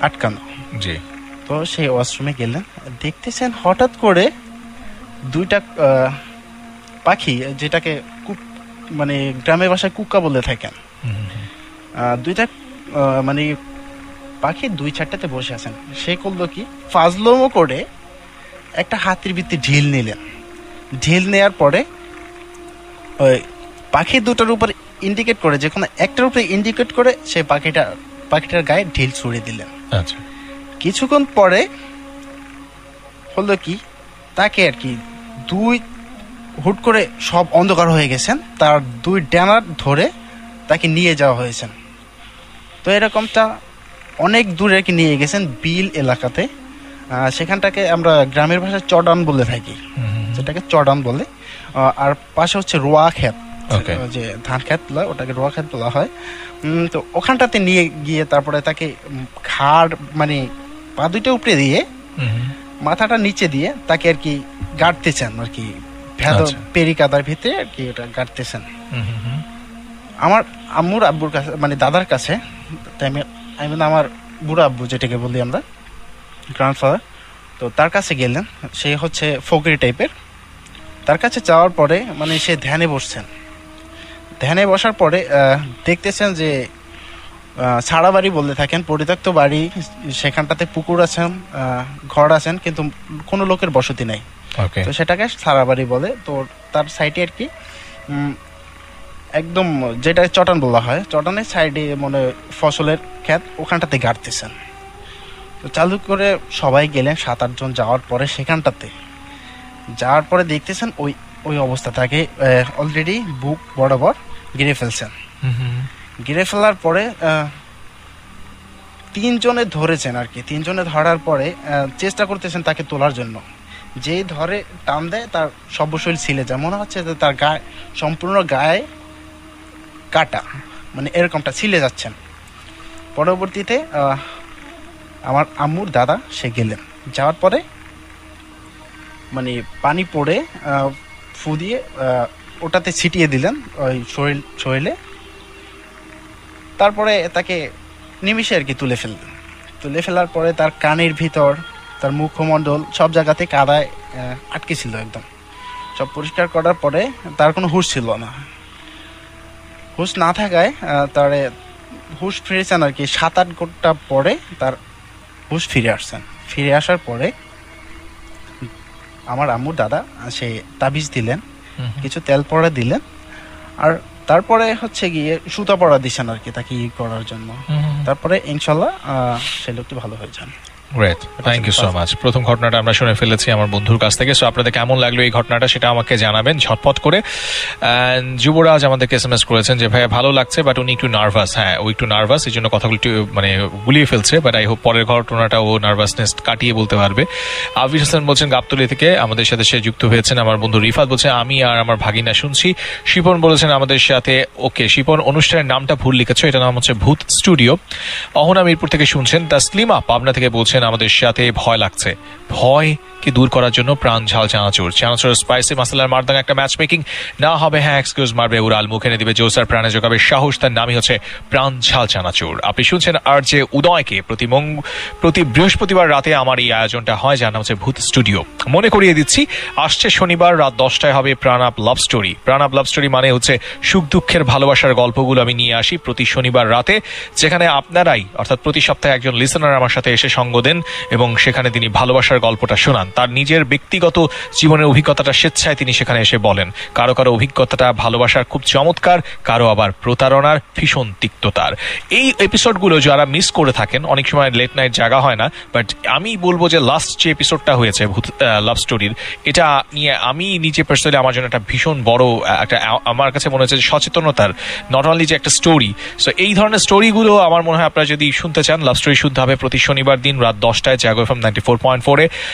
আটকানো। জি। তো সেই ওয়াশরুমে গেলেন, দেখতেছেন হঠাৎ করে দুইটা পাখি, যেটাকে মানে গ্রামের ভাষায় কুক্কা বলে থাকেন, দুইটা মানে পাখি 2-4টাতে বসে আছেন। সে করলো কি, ফাজলমো করে একটা হাতির ভিত্তি ঢিল নিলেন। ঢিল নেওয়ার পরে ওই পাখি দুটার উপর ইন্ডিকেট করে, যে কোনো একটার উপরে ইন্ডিকেট করে সে পাখিটার গায়ে ঢিল ছুড়ে দিলেন। আচ্ছা। কিছুক্ষণ পরে হলো কি, তাকে আর কি হুট করে সব অন্ধকার হয়ে গেছেন, তার 2 ডানা ধরে তাকে নিয়ে যাওয়া হয়েছে। তো এরকমটা অনেক দূরে আর কি নিয়ে গেছেন, বিল এলাকাতে। সেখানটাকে আমরা গ্রামের ভাষায় চড়ান বলে থাকি, যেটাকে চড়ান বলে। আর পাশে হচ্ছে রোয়া ক্ষেত, যে ধান ক্ষেত বলা, ওটাকে রোয়া ক্ষেত বলা হয়। তো ওখানটাতে নিয়ে গিয়ে তারপরে তাকে ঘাড় মানে পা দুইটা উপরে দিয়ে মাথাটা নিচে দিয়ে তাকে আর কি গাড়তেছেন আর কি, পেরি কাদার ভিতরে আর কি ওটা গাড়তেছেন। আমার আম্মুর আব্বুর কাছে মানে দাদার কাছে, আমার বুড়া আব্বু যেটাকে বলি আমরা, গ্র্যান্ডফাদার, তো তার কাছে গেলেন। সে হচ্ছে ফকির টাইপের। তার কাছে যাওয়ার পরে মানে সে ধ্যানে বসছেন। ধ্যানে বসার পরে দেখতেছেন যে ছাড়া বাড়ি বলতে থাকেন, পরিত্যক্ত বাড়ি, সেখানটাতে পুকুর আছেন, ঘর আছেন, কিন্তু কোনো লোকের বসতি নাই। তো সেটাকে ছাড়া বাড়ি বলে। তো তার সাইডে আর কি একদম যেটা চটান বলা হয়, চটানের সাইডে মনে ফসলের ক্ষেত, ওখানটাতে গাড়তেছেন। তো চালু করে সবাই গেলেন, 7-8 জন যাওয়ার পরে সেখানটাতে যাওয়ার পরে দেখতেছেন ওই অবস্থা, তাকে অলরেডি বুক বরাবর গিরে ফেলছেন। গিরে ফেলার পরে 3 জনে ধরেছেন আর কি। 3 জনে ধরার পরে চেষ্টা করতেছেন তাকে তোলার জন্য। যেই ধরে টান দেয় তার সর্বশরীর ছিলে যায়, মনে হচ্ছে যে তার গায়ে সম্পূর্ণ গায়ে কাটা, মানে এরকমটা ছিলে যাচ্ছেন। পরবর্তীতে আমার আম্মুর দাদা সে গেলেন, যাওয়ার পরে মানে পানি পড়ে ফু দিয়ে ওটাতে ছিটিয়ে দিলেন ওই শরীরে। তারপরে তাকে নিমিষে আর কি তুলে ফেলার পরে তার কানের ভিতর, তার মুখমণ্ডল সব জায়গাতে কাদায় আটকে ছিল একদম। সব পরিষ্কার করার পরে তার কোনো হুঁশ ছিল না। হুঁশ না থাকায় তার হুঁশ ফিরেছেন আর কি 7-8 ঘন্টা পরে তার হুঁশ ফিরে আসছেন। ফিরে আসার পরে আমার আম্মুর দাদা সে তাবিজ দিলেন, কিছু তেল পড়া দিলেন, আর তারপরে হচ্ছে গিয়ে সুতা পড়া দিচ্ছেন আর কি তাকে করার জন্য। তারপরে ইনশাল্লাহ সে লোকটি ভালো হয়ে যান। Great, thank you so much. প্রথম ঘটনাটা আমরা শুনে ফেলেছি আমার বন্ধুর কাছ থেকে। সো আপনাদের কেমন লাগলো এই ঘটনাটা সেটা আমাকে জানাবেন ঝটপট করে। যুবরাজ আমাদেরকে SMS করেছেন যে ভাই ভালো লাগছে, বাট উনি একটু নার্ভাস। হ্যাঁ, ও একটু নার্ভাস, এই জন্য কথাগুলো একটু মানে গুলিয়ে ফেলছে, বাট আই হোপ পরের ঘটনাটা ও নার্ভাসনেস কাটিয়ে বলতে পারবে। আবির হাসান বলছেন গাবতলী থেকে আমাদের সাথে সে যুক্ত হয়েছেন। আমার বন্ধু রিফাত বলছে আমি আর আমার ভাগিনা শুনছি। শিপন বলেছেন আমাদের সাথে, ওকে শিপন অনুষ্ঠানের নামটা ভুল লিখেছো, এটা নাম হচ্ছে ভূত স্টুডিও। অহনা মিরপুর থেকে শুনছেন। তাসলিমা পাবনা থেকে বলছেন আমাদের সাথে ভয় লাগছে, ভয় কি দূর করার জন্য প্রাণ ঝাল চানাচুর স্পাইসি মাসালার মারদাঙ্গা একটা ম্যাচ মেকিং না হবে। হ্যাঁ, এক্সকিউজ মারবে উড়াল, মুখে এনে দিবে জোসার, প্রাণে জোগাবে সাহস, তার নামই হচ্ছে প্রাণ ঝাল চানাচুর। আপনি শুনছেন আর যে উদয়কে প্রতি বৃহস্পতিবার রাতে আমার এই আয়োজনটা হয়, যার নাম হচ্ছে ভূত স্টুডিও। মনে করিয়ে দিচ্ছি, আসছে শনিবার রাত 10টায় হবে প্রাণাপ লাভ স্টোরি। প্রাণাপ লাভ স্টোরি মানে হচ্ছে সুখ দুঃখের ভালোবাসার গল্পগুলো আমি নিয়ে আসি প্রতি শনিবার রাতে, যেখানে আপনারাই অর্থাৎ প্রতি সপ্তাহে একজন লিসেনার আমার সাথে এসে সঙ্গ দেন এবং সেখানে তিনি ভালোবাসার গল্পটা শোনান। তার নিজের ব্যক্তিগত জীবনের অভিজ্ঞতাটা স্বেচ্ছায় তিনি সেখানে এসে বলেন। কারো কারো অভিজ্ঞতাটা ভালোবাসার খুব চমৎকার, কারো আবার প্রতারণার ভীষণ তিক্ততার। এই এপিসোডগুলো যারা মিস করে থাকেন, অনেক সময় লেট নাইট জাগা হয় না, বাট আমি বলবো যে লাস্ট যে এপিসোডটা হয়েছে ভূত লাভ স্টোরির, এটা নিয়ে আমি নিজে পার্সোনালি আমার জন্য একটা ভীষণ বড় একটা, আমার কাছে মনে হচ্ছে সচেতনতার, নট অনলি যে একটা স্টোরি। সো এই ধরনের স্টোরিগুলো আমার মনে হয় আপনারা যদি শুনতে চান, লাভ স্টোরি শুনতে হবে প্রতি শনিবার দিন রাত 10টায় জাগো FM 94.4-এ। অ্যান্ড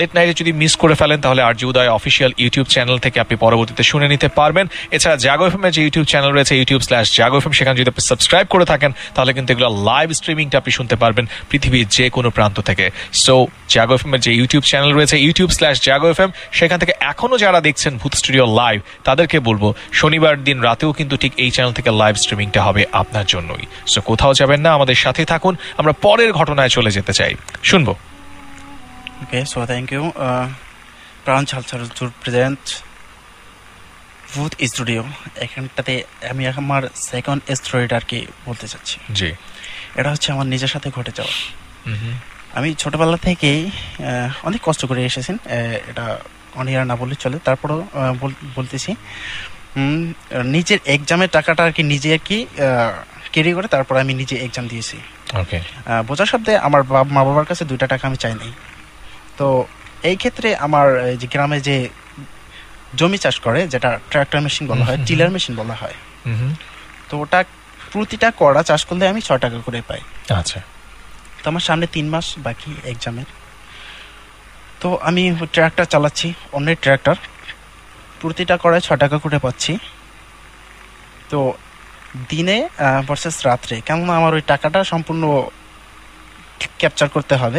লেট নাইটে যদি মিস করে ফেলেন তাহলে RJ Uday official YouTube channel থেকে আপনি পরবর্তীতে শুনে নিতে পারবেন। এছাড়া জাগো এফএম এর যে ইউটিউব চ্যানেল রয়েছে youtube/জাগো এফএম, সেখানে যদি আপনি সাবস্ক্রাইব করে থাকেন তাহলে কিন্তু এগুলো লাইভ স্ট্রিমিংটা আপনি শুনতে পারবেন পৃথিবীর যে কোনো প্রান্ত থেকে। সো জাগো এফএম এর যে ইউটিউব চ্যানেল রয়েছে youtube/জাগো এফএম, সেখান থেকে এখনো যারা দেখছেন ভূত স্টুডিও লাইভ তাদেরকে বলবো শনিবার দিন রাতেও কিন্তু ঠিক এই চ্যানেল থেকে লাইভ স্ট্রিমিংটা হবে আপনার জন্যই। সো কোথাও যাবেন না, আমাদের সাথে থাকুন। আমরা পরের ঘটনায় চলে যেতে চাই, শুনবো। Okay, so thank you. Pran ছালছাড়ুর প্রেজেন্ট ভূত স্টুডিও, এখানটাতে আমি আমার সেকেন্ড স্টোরিটা আর কি বলতে চাচ্ছি। জি, এটা হচ্ছে আমার নিজের সাথে ঘটে যাওয়া। আমি ছোটবেলা থেকেই অনেক কষ্ট করে এসেছেন, এটা অনিয়ার না বললে চলে, তারপরও বলতেছি। নিজের এক্সামের টাকাটা আর কি নিজে আর কি ক্যারি করে তারপর আমি নিজে এক্সাম দিয়েছি। ওকে, বোঝার শব্দে আমার মা বাবার কাছে 2টা টাকা আমি চাই নাই। তো এই ক্ষেত্রে আমার যে গ্রামে যে জমি চাষ করে, যেটা ট্রাক্টর মেশিন বলা হয়, টিলার মেশিন বলা হয়, তো ওটা প্রতিটা কড়া চাষ করলে আমি 6 টাকা করে পাই। আচ্ছা। তো আমার সামনে 3 মাস বাকি এক্সামের। তো আমি ট্রাক্টর চালাচ্ছি, অন্যের ট্রাক্টর, প্রতিটা কড়ায় 6 টাকা করে পাচ্ছি। তো দিনে ভার্সেস রাত্রে, কেননা আমার ওই টাকাটা সম্পূর্ণ ক্যাপচার করতে হবে।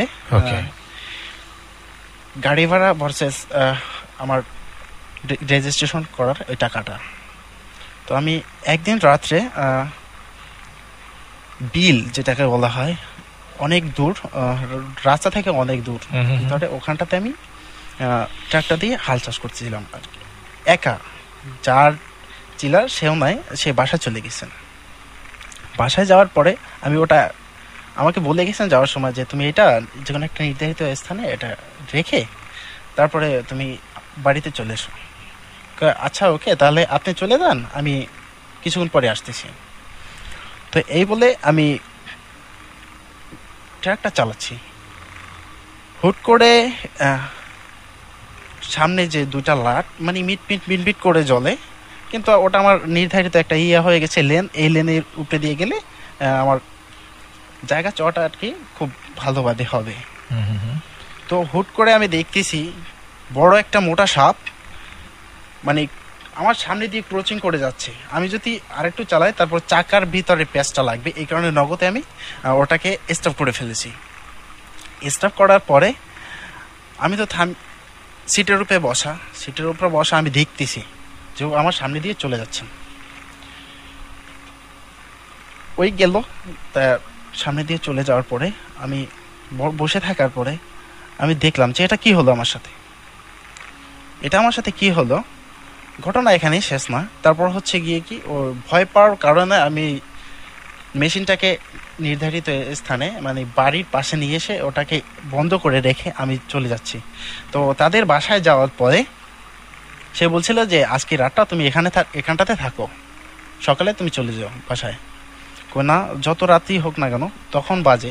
গাড়ি ভাড়া ভার্সেস আমার রেজিস্ট্রেশন করার ওই টাকাটা। তো আমি একদিন রাত্রে বিল যেটাকে বলা হয়, অনেক দূর, রাস্তা থেকে অনেক দূর, তাহলে ওখানটাতে আমি ট্রাক্টর দিয়ে হাল চাষ করতেছিলাম আর কি। একা, যার চিলার সেও নাই, সে বাসায় চলে গেছেন। বাসায় যাওয়ার পরে আমি ওটা আমাকে বলে গেছেন যাওয়ার সময় যে তুমি এটা যে কোনো একটা নির্ধারিত স্থানে এটা রেখে তারপরে তুমি বাড়িতে চলে এসো। আচ্ছা, ওকে, তাহলে আপনি চলে যান, আমি কিছুক্ষণ পরে আসতেছি। তো এই বলে আমি ট্রাকটা চালাচ্ছি। হুট করে সামনে যে 2টা লাইট মানে মিট করে জ্বলে, কিন্তু ওটা আমার নির্ধারিত একটা হয়ে গেছে লেন, এই লেনের উপরে দিয়ে গেলে আমার জায়গা চটা আর কি খুব ভালোভাবে হবে। তো হুট করে আমি দেখতেছি বড় একটা মোটা সাপ মানে আমার সামনে দিয়ে ক্রোচিং করে যাচ্ছে। আমি যদি আরেকটু চালাই তারপর চাকার ভিতরে প্যাঁচটা লাগবে, এই কারণে নগদে আমি ওটাকে স্টপ করে ফেলেছি। স্টপ করার পরে আমি তো সিটের উপরে বসা আমি দেখতেছি যে আমার সামনে দিয়ে চলে যাচ্ছেন। ওই গেল, তা সামনে দিয়ে চলে যাওয়ার পরে আমি বসে থাকার পরে আমি দেখলাম যে এটা কি হলো আমার সাথে। কি হলো, ঘটনা এখানেই শেষ না। তারপর হচ্ছে গিয়ে কি, ও ভয় পাওয়ার কারণে আমি মেশিনটাকে নির্ধারিত স্থানে মানে বাড়ির পাশে নিয়ে এসে ওটাকে বন্ধ করে রেখে আমি চলে যাচ্ছি। তো তাদের বাসায় যাওয়ার পরে সে বলছিল যে আজকে রাতটা তুমি এখানটাতে থাকো, সকালে তুমি চলে যাও বাসায়। না, যত রাতই হোক না কেন, তখন বাজে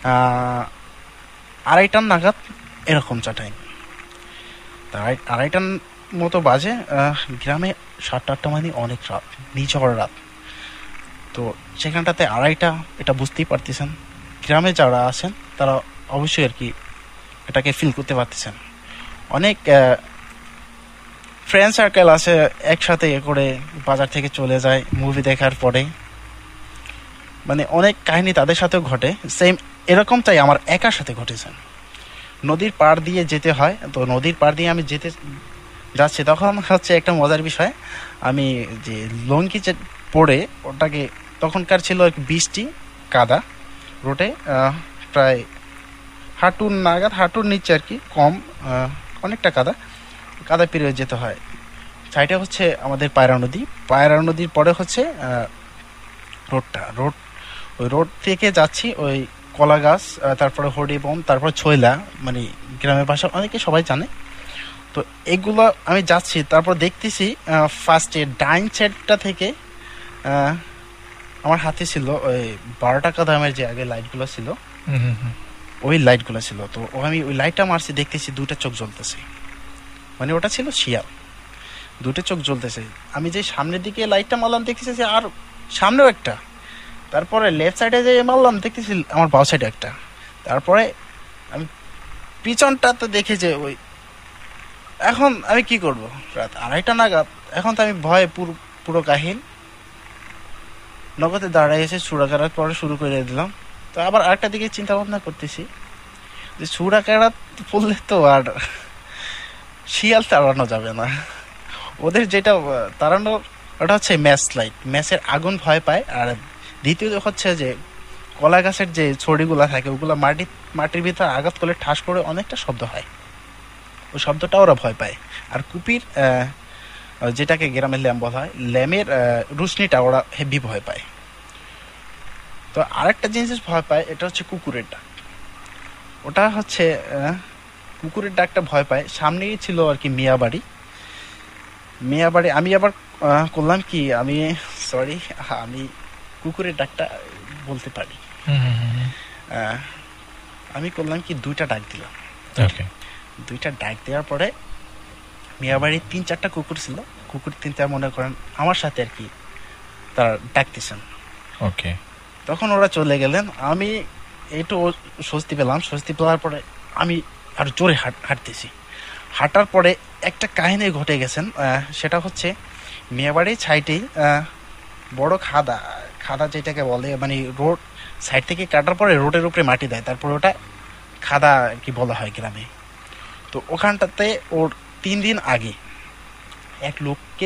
2:30 নাগাদ এরকম টাইম। তাই 2:30 মতো বাজে। গ্রামে 7-8টা মানে অনেক রাত, নিঝড় রাত। তো সেখানটাতে 2:30, এটা বুঝতেই পারতেছেন, গ্রামে যারা আছেন তারা অবশ্যই আর কি এটাকে ফিল করতে পারতেছেন। অনেক ফ্রেন্ড সার্কেল আছে, একসাথে করে বাজার থেকে চলে যায় মুভি দেখার পরে, মানে অনেক কাহিনী তাদের সাথেও ঘটে। সেম এরকমটাই আমার একার সাথে ঘটেছে। নদীর পাড় দিয়ে যেতে হয়, তো নদীর পাড় দিয়ে আমি যাচ্ছি, তখন হচ্ছে একটা মজার বিষয়, আমি যে লঙ্কি পরে ওটাকে, তখনকার ছিল বৃষ্টি, কাদা রোডে, প্রায় হাঁটুর নাগাদ, হাঁটুর নিচে আর কি, কম অনেকটা কাদা পেরিয়ে যেতে হয়। সাইডে হচ্ছে আমাদের পায়রা নদীর পরে হচ্ছে ওই রোড থেকে যাচ্ছি ওই কলা গাছ, তারপরে হরিবন, তারপরে ছয়লা, মানে গ্রামের ভাষা অনেকে সবাই জানে। তো এগুলো আমি যাচ্ছি, তারপর দেখতেছি ফার্স্টে ডাইন সাইডটা থেকে আমার হাতে ছিল ওই 12 টাকা দামের যে আগে লাইটগুলো ছিল, ওই লাইটগুলো ছিল। তো আমি ওই লাইটটা মারছি, দেখতেছি 2টা চোখ জ্বলতেছে, মানে ওটা ছিল শিয়াল, 2টা চোখ জ্বলতেছে। আমি যে সামনের দিকে লাইটটা মারলাম দেখতেছি আর সামনেও একটা, তারপরে লেফট সাইডে যে মারলাম দেখতেছি আমার বাঁ সাইডে একটা, তারপরে আমি পিছনটাতে দেখে যে ওই, এখন আমি কি করব, রাত 2:30 নাগাদ, এখন তো আমি ভয়ে পুরো কাহিল, নগদে দাঁড়ায় এসে চূড়াকারাত পড়া শুরু করে দিলাম। তো আবার আরেকটা দিকে চিন্তা ভাবনা করতেছি যে চূড়াকারাত পড়লে তো আর শিয়াল তাড়ানো যাবে না, ওদের যেটা তাড়ানোর ওটা হচ্ছে ম্যাচ লাইট, ম্যাচের আগুন ভয় পায়। আর দ্বিতীয়ত হচ্ছে যে কলা গাছের যে ছড়িগুলা থাকে ওগুলো মাটির ভিতরে আঘাত করলে ঠাস করে অনেকটা শব্দ হয়, ওই শব্দটা ওরা ভয় পায়। আর কুপির যেটাকে গ্রামের ল্যাম্প বলা হয়, ল্যাম্পের রুশনিটা ওরা হেভি ভয় পায়। তো আরেকটা জিনিস ভয় পায়, এটা হচ্ছে কুকুরের ডাক। ওটা হচ্ছে কুকুরের ডাকটা ভয় পায়। সামনেই ছিল আর কি মিয়াবাড়ি। আমি আবার করলাম কি, আমি কুকুরের ডাকটা বলতে পারি। আমি করলাম কি, 2টা ডাক দিলাম। 2টা ডাক দেওয়ার পরে মিয়াবাড়ির 3-4টা কুকুর ছিল, কুকুর 3টা মনে করেন আমার সাথে আর কি তারা ডাকতেছেন। তখন ওরা চলে গেলেন, আমি একটু স্বস্তি পেলাম। স্বস্তি পাওয়ার পরে আমি আর জোরে হাঁটতেছি। হাঁটার পরে একটা কাহিনী ঘটে গেছেন, সেটা হচ্ছে মিয়াবাড়ির সাইডেই বড় খাদা যেটাকে বলে, মানে রোড সাইড থেকে কাটার পরে রোডের উপরে মাটি দেয়, তারপর ওটা খাদা কি বলা হয় গ্রামে। তো ওখানটাতে ওর 3 দিন আগে এক লোককে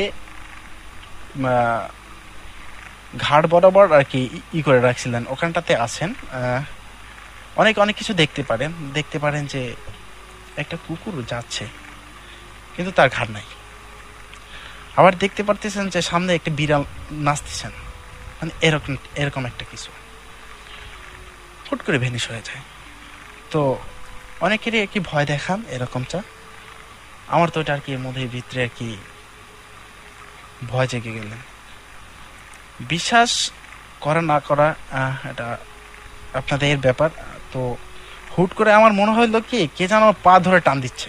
ঘাট বরাবর আর কি করে রাখছিলেন, ওখানটাতে আছেন। অনেক কিছু দেখতে পারেন যে একটা কুকুর যাচ্ছে কিন্তু তার ঘাড় নাই। আবার দেখতে পারতেছেন যে সামনে একটা বিড়াল নাচতেছেন, মানে এরকম একটা কিছু হুট করে ভেনিশ হয়ে যায়। তো অনেকেরই আর কি ভয় দেখান এরকমটা। আমার তো এটা আর কি মধ্যে ভিতরে আর কি ভয় জেগে গেলেন। বিশ্বাস করা না করা এটা আপনাদের ব্যাপার। তো হুট করে আমার মনে হইলো কি, কে যেন পা ধরে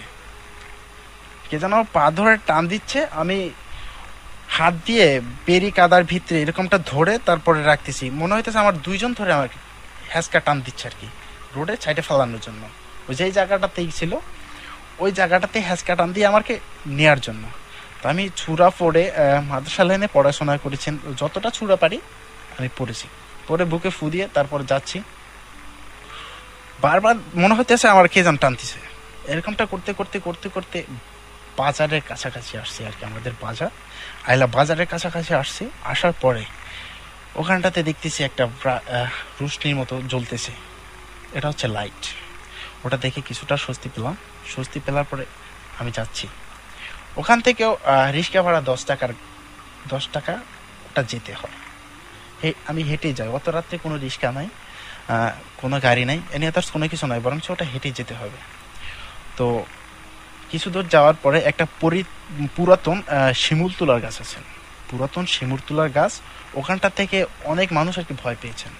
টান দিচ্ছে। আমি হাত দিয়ে বেরি কাদার ভিতরে এরকমটা ধরে তারপরে রাখতেছি। মনে হইতেছে আমার 2জন ধরে আমার হ্যাঁচকা টান দিচ্ছে আর কি, রোডের সাইডে ফেলানোর জন্য। ওই যেই জায়গাটাতেই ছিল ওই জায়গাটাতে হ্যাঁচকা টান দিয়ে আমাকে নেওয়ার জন্য। তো আমি ছুরা পড়ে মাদ্রাসা লাইনে পড়াশোনা করেছেন, যতটা ছুরা পারি আমি পড়েছি। পরে বুকে ফু দিয়ে তারপর যাচ্ছি, বারবার মনে হইতেছে আমার কে যেন টানতেছে। এরকমটা করতে করতে করতে করতে বাজারের কাছাকাছি আসছি আর কি, আমাদের বাজার আইলা বাজারের কাছাকাছি আসছি। আসার পরে ওখানটাতে দেখতেছি একটা রুশনির মতো জ্বলতেছে, এটা হচ্ছে লাইট। ওটা দেখে কিছুটা স্বস্তি পেলার পরে আমি যাচ্ছি। ওখান থেকেও রিক্সা ভাড়া 10 টাকা ওটা যেতে হয়। আমি হেঁটেই যাই, অত রাত্রে কোনো রিক্সা নাই, কোনো গাড়ি নাই, এ নিয়ে তার কোনো কিছু নাই, বরং ওটা হেঁটেই যেতে হবে। তো কিছু দূর যাওয়ার পরে একটা পুরাতন শিমুল তুলার গাছ আছে, পুরাতন শিমুল তুলার গাছ। ওখানটা থেকে অনেক মানুষ আর কি ভয় পেয়েছেন।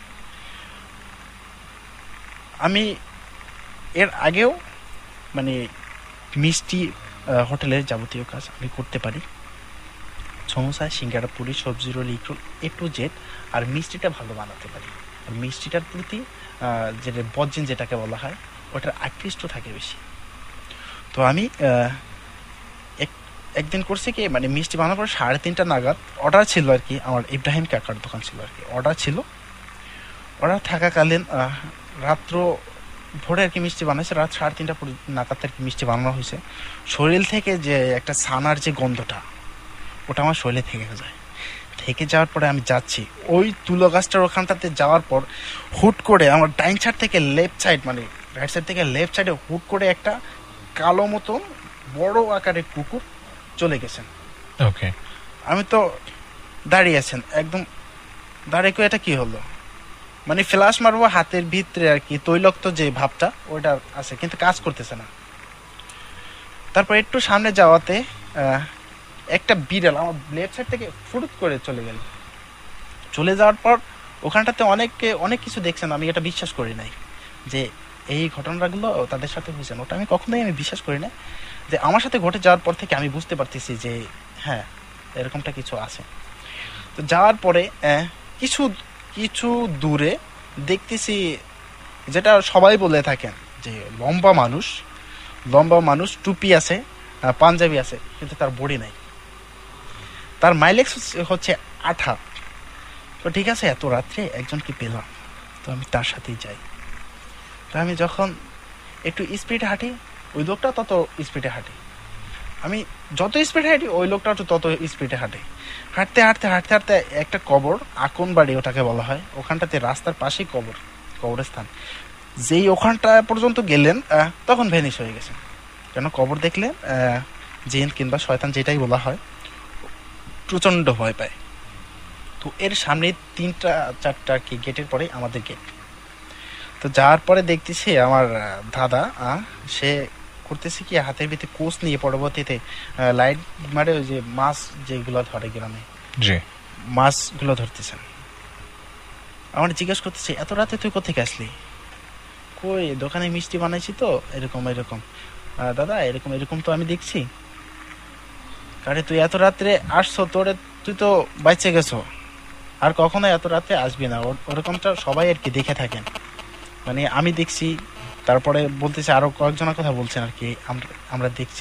আমি এর আগেও মানে মিষ্টি হোটেলের যাবতীয় কাজ আমি করতে পারি, সমোসা, সিঙ্গাড়া, পুরি, সবজি roll, egg roll, A to Z। আর মিষ্টিটা ভালো বানাতে পারি। আর মিষ্টিটার প্রতি যেটা বজ্জিন যেটাকে বলা হয়, ওটার আকৃষ্ট থাকে বেশি। তো আমি একদিন করছি কি, মানে মিষ্টি বানানোর পর 3:30 নাগাদ অর্ডার ছিল আর কি, আমার ইব্রাহিম কাকার দোকান ছিল আর কি, অর্ডার থাকাকালীন রাত্র ভোরে আর কি মিষ্টি বানাইছে, রাত 3:30 নাগাদ আর কি মিষ্টি বানানো হয়েছে। শরীর থেকে যে একটা ছানার যে গন্ধটা, ওটা আমার শরীরে থেকে যাওয়ার পরে আমি যাচ্ছি ওই তুলো গাছটার ওখানটাতে। যাওয়ার পর হুট করে আমার ডাইন সাইড থেকে লেফট সাইড, মানে রাইট সাইড থেকে লেফট সাইডে হুট করে একটা কালো মতন বড় আকারের কুকুর চলে গেছেন। আমি তো দাঁড়িয়ে আছেন, একদম দাঁড়িয়ে করে এটা কি হলো, মানে ফ্ল্যাশ মারবো হাতের ভিতরে আর কি, তৈলাক্ত যে ভাবটা ওইটা আছে কিন্তু কাজ করতেছে না। তারপর একটু সামনে যাওয়াতে একটা বিড়াল আমার লেফট সাইড থেকে ফুরুত করে চলে যাওয়ার পর ওখানটাতে অনেক কিছু দেখছেন। আমি এটা বিশ্বাস করি নাই যে এই ঘটনাগুলো তাদের সাথে হয়েছে, ওটা আমি কখনোই বিশ্বাস করি না। যে আমার সাথে ঘটে যাওয়ার পর থেকে আমি বুঝতে পারতেছি যে হ্যাঁ এরকমটা কিছু আছে। তো যাওয়ার পরে কিছু দূরে দেখতেছি, যেটা সবাই বলে থাকেন যে লম্বা মানুষ লম্বা মানুষ, টুপি আছে, পাঞ্জাবি আছে, কিন্তু তার বডি নাই। তার মাইলেজ হচ্ছে 8। তো ঠিক আছে, এত রাত্রে একজনকে পেলাম, তো আমি তার সাথেই যাই। তো আমি যখন একটু স্পিডে হাঁটি, ওই লোকটা তত স্পিডে হাঁটে। আমি যত স্পিডে হাঁটি, ওই লোকটা তত স্পিডে হাঁটে। হাঁটতে হাঁটতে হাঁটতে হাঁটতে একটা কবর, আকন বাড়ি ওটাকে বলা হয়, ওখানটাতে রাস্তার পাশেই কবরস্থান। যেই ওখানটা পর্যন্ত গেলেন, তখন ভ্যানিশ হয়ে গেছে। কেন, কবর দেখলে জিন কিংবা শয়তান যেটাই বলা হয়, প্রচণ্ড ভয় পায়। তো এর সামনে 3-4টা কি গেটের পরে আমাদের গেট। তো যাওয়ার পরে দেখতেছি আমার দাদা সে করতেছে কি, হাতের ভিতরে কোচ নিয়ে পরবর্তীতে লাইট মারে, ওই যে মাছ যেগুলো ধরে গ্রামে, মাছগুলো ধরতেছেন। আমার জিজ্ঞেস করতেছে, এত রাতে তুই কোথেকে আসলি? কই, দোকানে মিষ্টি বানাইছি তো, এরকম এরকম। দাদা এরকম এরকম তো আমি দেখছি। কারে তুই এত রাত্রে আসছো, তুই তো বাইচে গেছো, আর কখনো এত রাতে আসবি না। ওরকমটা সবাই আর কি দেখে থাকেন, মানে আমি দেখছি। তারপরে বলতেছে, আরো কয়েকজনের কথা বলছেন আর কি, আমরা দেখছি।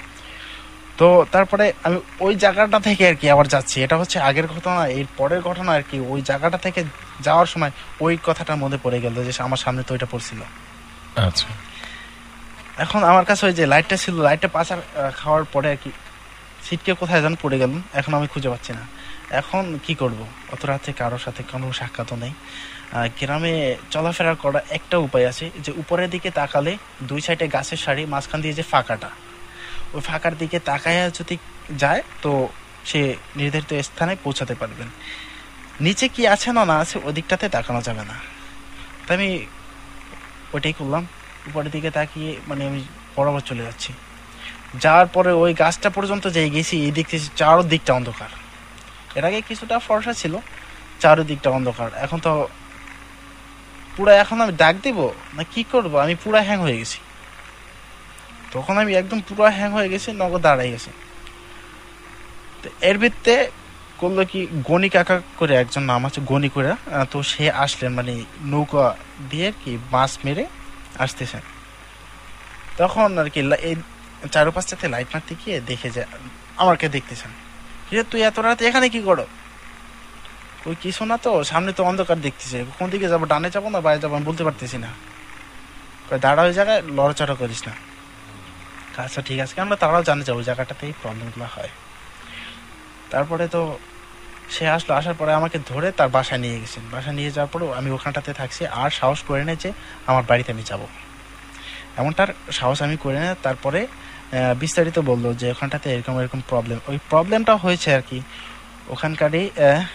তো তারপরে আমি ওই জায়গাটা থেকে আর কি আবার যাচ্ছি। এটা হচ্ছে আগের ঘটনা, এর পরের ঘটনা আর কি। ওই জায়গাটা থেকে যাওয়ার সময় ওই কথাটার মধ্যে পড়ে গেল যে আমার সামনে তো ওইটা পড়ছিল। আচ্ছা, এখন আমার কাছে ওই যে লাইটটা ছিল, লাইটটা পাচার খাওয়ার পরে আর কি সিটকে কোথায় যেন পড়ে গেল, এখন আমি খুঁজে পাচ্ছি না। এখন কি করব, অত রাতে কারোর সাথে কোনো সাক্ষাৎও নেই। গ্রামে চলাফেরা করা একটা উপায় আছে, যে উপরের দিকে তাকালে 2 সাইডে গাছের সারি, মাঝখান দিয়ে যে ফাঁকাটা, ওই ফাঁকার দিকে তাকায় যদি যায় তো সে নির্ধারিত স্থানে পৌঁছাতে পারবেন। নিচে কি আছে না না আছে ওই দিকটাতে তাকানো যাবে না। তাই আমি ওইটাই করলাম, উপরের দিকে তাকিয়ে মানে আমি বরাবর চলে যাচ্ছি। যাওয়ার পরে ওই গাছটা পর্যন্ত যেই গেছি, এই দিক থেকে চারদিকটা অন্ধকার। এর আগে কিছুটা ফর্সা ছিল, চারদিকটা অন্ধকার। এখন তো পুরা, এখন আমি ডাক দিব না কি করব, আমি পুরা হ্যাং হয়ে গেছি। তখন আমি একদম পুরো হ্যাং হয়ে গেছি, নগদ দাঁড়াই গেছে। তো এর ভিত্তে করলো কি, গণি কাকা করে একজন নাম আছে, গণি করে। তো সে আসলেন, মানে নৌকা দিয়ে কি মাছ মেরে আসতেছেন। তখন আর কি এই 4-5টাতে লাইট মারতে গিয়ে দেখে যে আমাকে দেখতেছেন, তুই এত রাতে এখানে কি করো? ওই কিছু না, তো সামনে তো অন্ধকার দেখতেছে, কোন দিকে যাবো, ডানে যাবো না বাইরে যাবো আমি বলতে পারতেছি না। দাঁড়া ওই জায়গায়, লড়াচড়া করিস না। আচ্ছা ঠিক আছে, আমরা তারাও জানে যাবো ওই জায়গাটাতে এই প্রবলেমগুলো হয়। তারপরে তো সে আসলো, আসার পরে আমাকে ধরে তার বাসায় নিয়ে গেছেন। বাসায় নিয়ে যাওয়ার পরেও আমি ওখানটাতে থাকছি, আর সাহস করে নেই যে আমার বাড়িতে আমি যাব, এমনটার সাহস আমি করে নেই। তারপরে বিস্তারিত বললো যে ওখানটাতে এরকম এরকম প্রবলেম। ওই প্রবলেমটা হয়েছে আর কি, ওখানকারই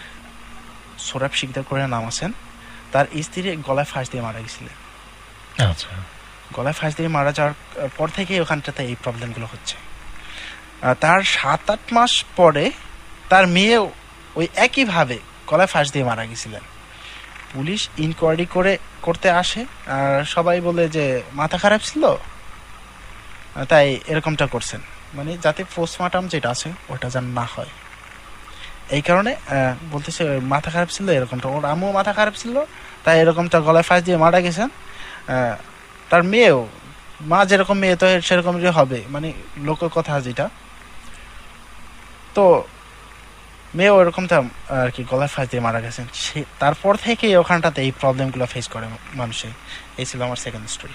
সোরাব শিকদার করে নাম আছেন, তার স্ত্রী গলায় ফাঁস দিয়ে মারা গেছিলেন। আচ্ছা, গলায় ফাঁস দিয়ে মারা যাওয়ার পর থেকে ওখানটাতে এই প্রবলেমগুলো হচ্ছে। তার 7-8 মাস পরে তার মেয়েও ওই একইভাবে গলায় ফাঁস দিয়ে মারা গেছিলেন। পুলিশ ইনকোয়ারি করতে আসে, আর সবাই বলে যে মাথা খারাপ ছিল, তাই এরকমটা করছেন, মানে যাতে পোস্টমর্টম যেটা আছে ওটা যেন না হয়। এই কারণে বলতেছে মাথা খারাপ ছিল, এরকমটা। ওর আম্মু মাথা খারাপ ছিল, তাই এরকমটা গলায় ফাঁস দিয়ে মারা গেছেন। তার মেয়েও, মা যেরকম মেয়ে তো সেরকমই হবে, মানে লোকের কথা যেটা। তো মেয়েও এরকমটা আর কি গলায় ফাঁস দিয়ে মারা গেছেন। তারপর থেকে ওখানটাতে এই প্রবলেমগুলো ফেস করে মানুষে। এই ছিল আমার সেকেন্ড স্টোরি।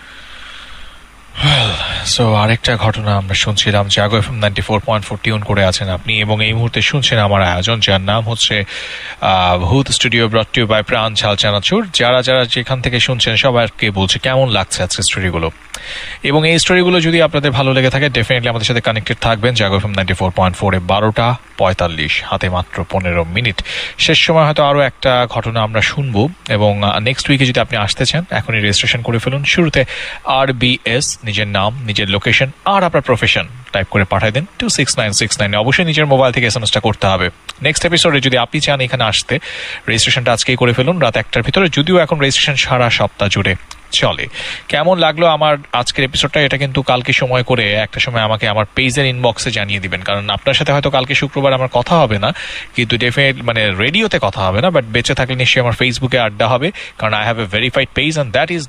সো আরেকটা ঘটনা আমরা শুনছিলাম, জাগো এফএম 94.4 টিউন করে আছেন আপনি, এবং এই মুহূর্তে শুনছেন আমার আয়োজন, যার নাম হচ্ছে Bhoot studio, brought to you by Pran ঝাল চানাচুর। যারা যারা যেখান থেকে শুনছেন সবাইকে বলছে কেমন লাগছে আজকে স্টোরিগুলো, এবং এই স্টোরিগুলো যদি আপনাদের ভালো লেগে থাকে ডেফিনেটলি আমাদের সাথে কানেক্টেড থাকবেন। জাগো এফএম 94.4 12:45, হাতে মাত্র 15 মিনিট। শেষ সময় হয়তো আরো একটা ঘটনা আমরা শুনবো, এবং নেক্সট উইকে যদি আপনি আসতে চান এখনই রেজিস্ট্রেশন করে ফেলুন। শুরুতে RBS, নিজের নাম, নিজের লোকেশন আর আপনার প্রফেশন টাইপ করে পাঠিয়ে দেন 26969। অবশ্যই নিজের মোবাইল থেকে এসএমএসটা করতে হবে। নেক্সট এপিসোডে যদি আপনি চান এখানে আসতে, রেজিস্ট্রেশনটা আজকেই করে ফেলুন রাত 1টার ভিতরে, যদিও এখন রেজিস্ট্রেশন সারা সপ্তাহ জুড়ে চলে। কেমন লাগলো আমার আজকের এপিসোডটা, এটা কিন্তু কালকে সময় করে একটা সময় আমাকে আমার পেজের ইনবক্সে জানিয়ে দিবেন, কারণ আপনার সাথে হয়তো কালকে শুক্রবার আমার কথা হবে না, কিন্তু ডেফিনেট মানে রেডিওতে কথা হবে না, বাট বেঁচে থাকলে নিশ্চয়ই আমার ফেসবুকে আড্ডা হবে, কারণ I have a verified page and that is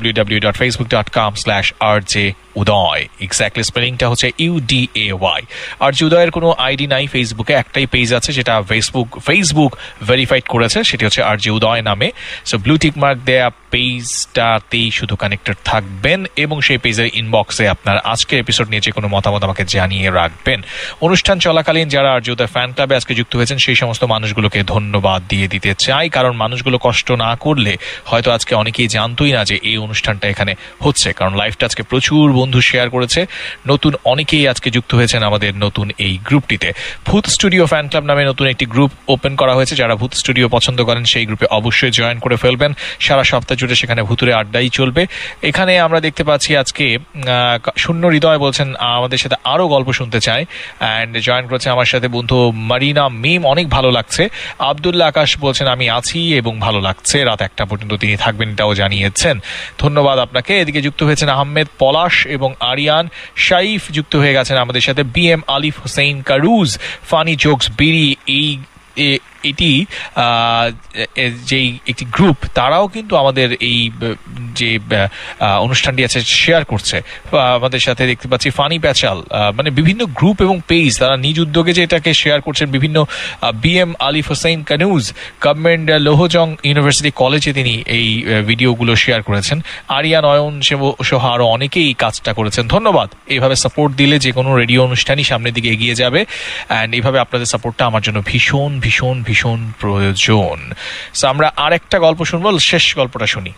www.facebook.com/RJ exactly স্পেলিংটা হচ্ছে UDAY। RJ উদয়ের কোনো আইডি নাই ফেসবুকে, একটাই পেজ আছে যেটা ফেসবুক ভেরিফাইড করেছে, সেটি হচ্ছে RJ উদয় নামে। সো ব্লু টিক মার্ক দেয়া পেজটাতেই শুধু কানেক্টেড থাকবেন এবং সেই পেজের ইনবক্সে আপনার আজকের এপিসোড নিয়ে যে কোনো মতামত আমাকে জানিয়ে রাখবেন। অনুষ্ঠান চলাকালীন যারা RJ উদয় ফ্যান ক্লাবে আজকে যুক্ত হয়েছেন সেই সমস্ত মানুষগুলোকে ধন্যবাদ দিয়ে দিতে চাই, কারণ মানুষগুলো কষ্ট না করলে হয়তো আজকে অনেকেই জানতোই না যে এই অনুষ্ঠানটা এখানে হচ্ছে, কারণ লাইভটা আজকে প্রচুর বন্ধু শেয়ার করেছে, নতুন অনেকেই আজকে যুক্ত হয়েছেন আমাদের নতুন এই গ্রুপটিতে। ভূত স্টুডিও ফ্যান ক্লাব নামে নতুন একটি গ্রুপ ওপেন করা হয়েছে, যারা ভূত স্টুডিও পছন্দ করেন সেই গ্রুপে অবশ্যই জয়েন করে ফেলবেন। সারা সপ্তাহ জুড়ে সেখানে ভূতুরে আড্ডাই চলবে। এখানে আমরা দেখতে পাচ্ছি আজকে শূন্য হৃদয় বলছেন আমাদের সাথে আরো গল্প শুনতে চায়, অ্যান্ড জয়েন করেছে আমার সাথে বন্ধু মারিনা মিম, অনেক ভালো লাগছে। আব্দুল্লাহ আকাশ বলছেন আমি আছি এবং ভালো লাগছে, রাত 1টা পর্যন্ত তিনি থাকবেন এটাও জানিয়েছেন, ধন্যবাদ আপনাকে। এদিকে যুক্ত হয়েছেন আহমেদ পলাশ এবং আরিয়ান শাইফ যুক্ত হয়ে গেছেন আমাদের সাথে। BM Alif Hossain কারুজ, funny jokes বিড়ি, এটি যেই একটি গ্রুপ, তারাও কিন্তু আমাদের এই যে অনুষ্ঠানটি আছে শেয়ার করছে আমাদের সাথে। দেখতে পাচ্ছি ফানি প্যাচাল, মানে বিভিন্ন গ্রুপ এবং পেজ তারা নিজ উদ্যোগে যে এটাকে শেয়ার করছেন। বিভিন্ন BM আলিফ হোসেন কানুজ গভর্নমেন্ট লোহজং ইউনিভার্সিটি কলেজে তিনি এই ভিডিওগুলো শেয়ার করেছেন। আরিয়া নয়ন সহ আরো অনেকেই কাজটা করেছেন, ধন্যবাদ। এইভাবে সাপোর্ট দিলে যে কোনো রেডিও অনুষ্ঠানই সামনের দিকে এগিয়ে যাবে, অ্যান্ড এইভাবে আপনাদের সাপোর্টটা আমার জন্য ভীষণ ভীষণ ভীষণ প্রয়োজন। সো আমরা আরেকটা গল্প শুনবো, শেষ গল্পটা শুনি।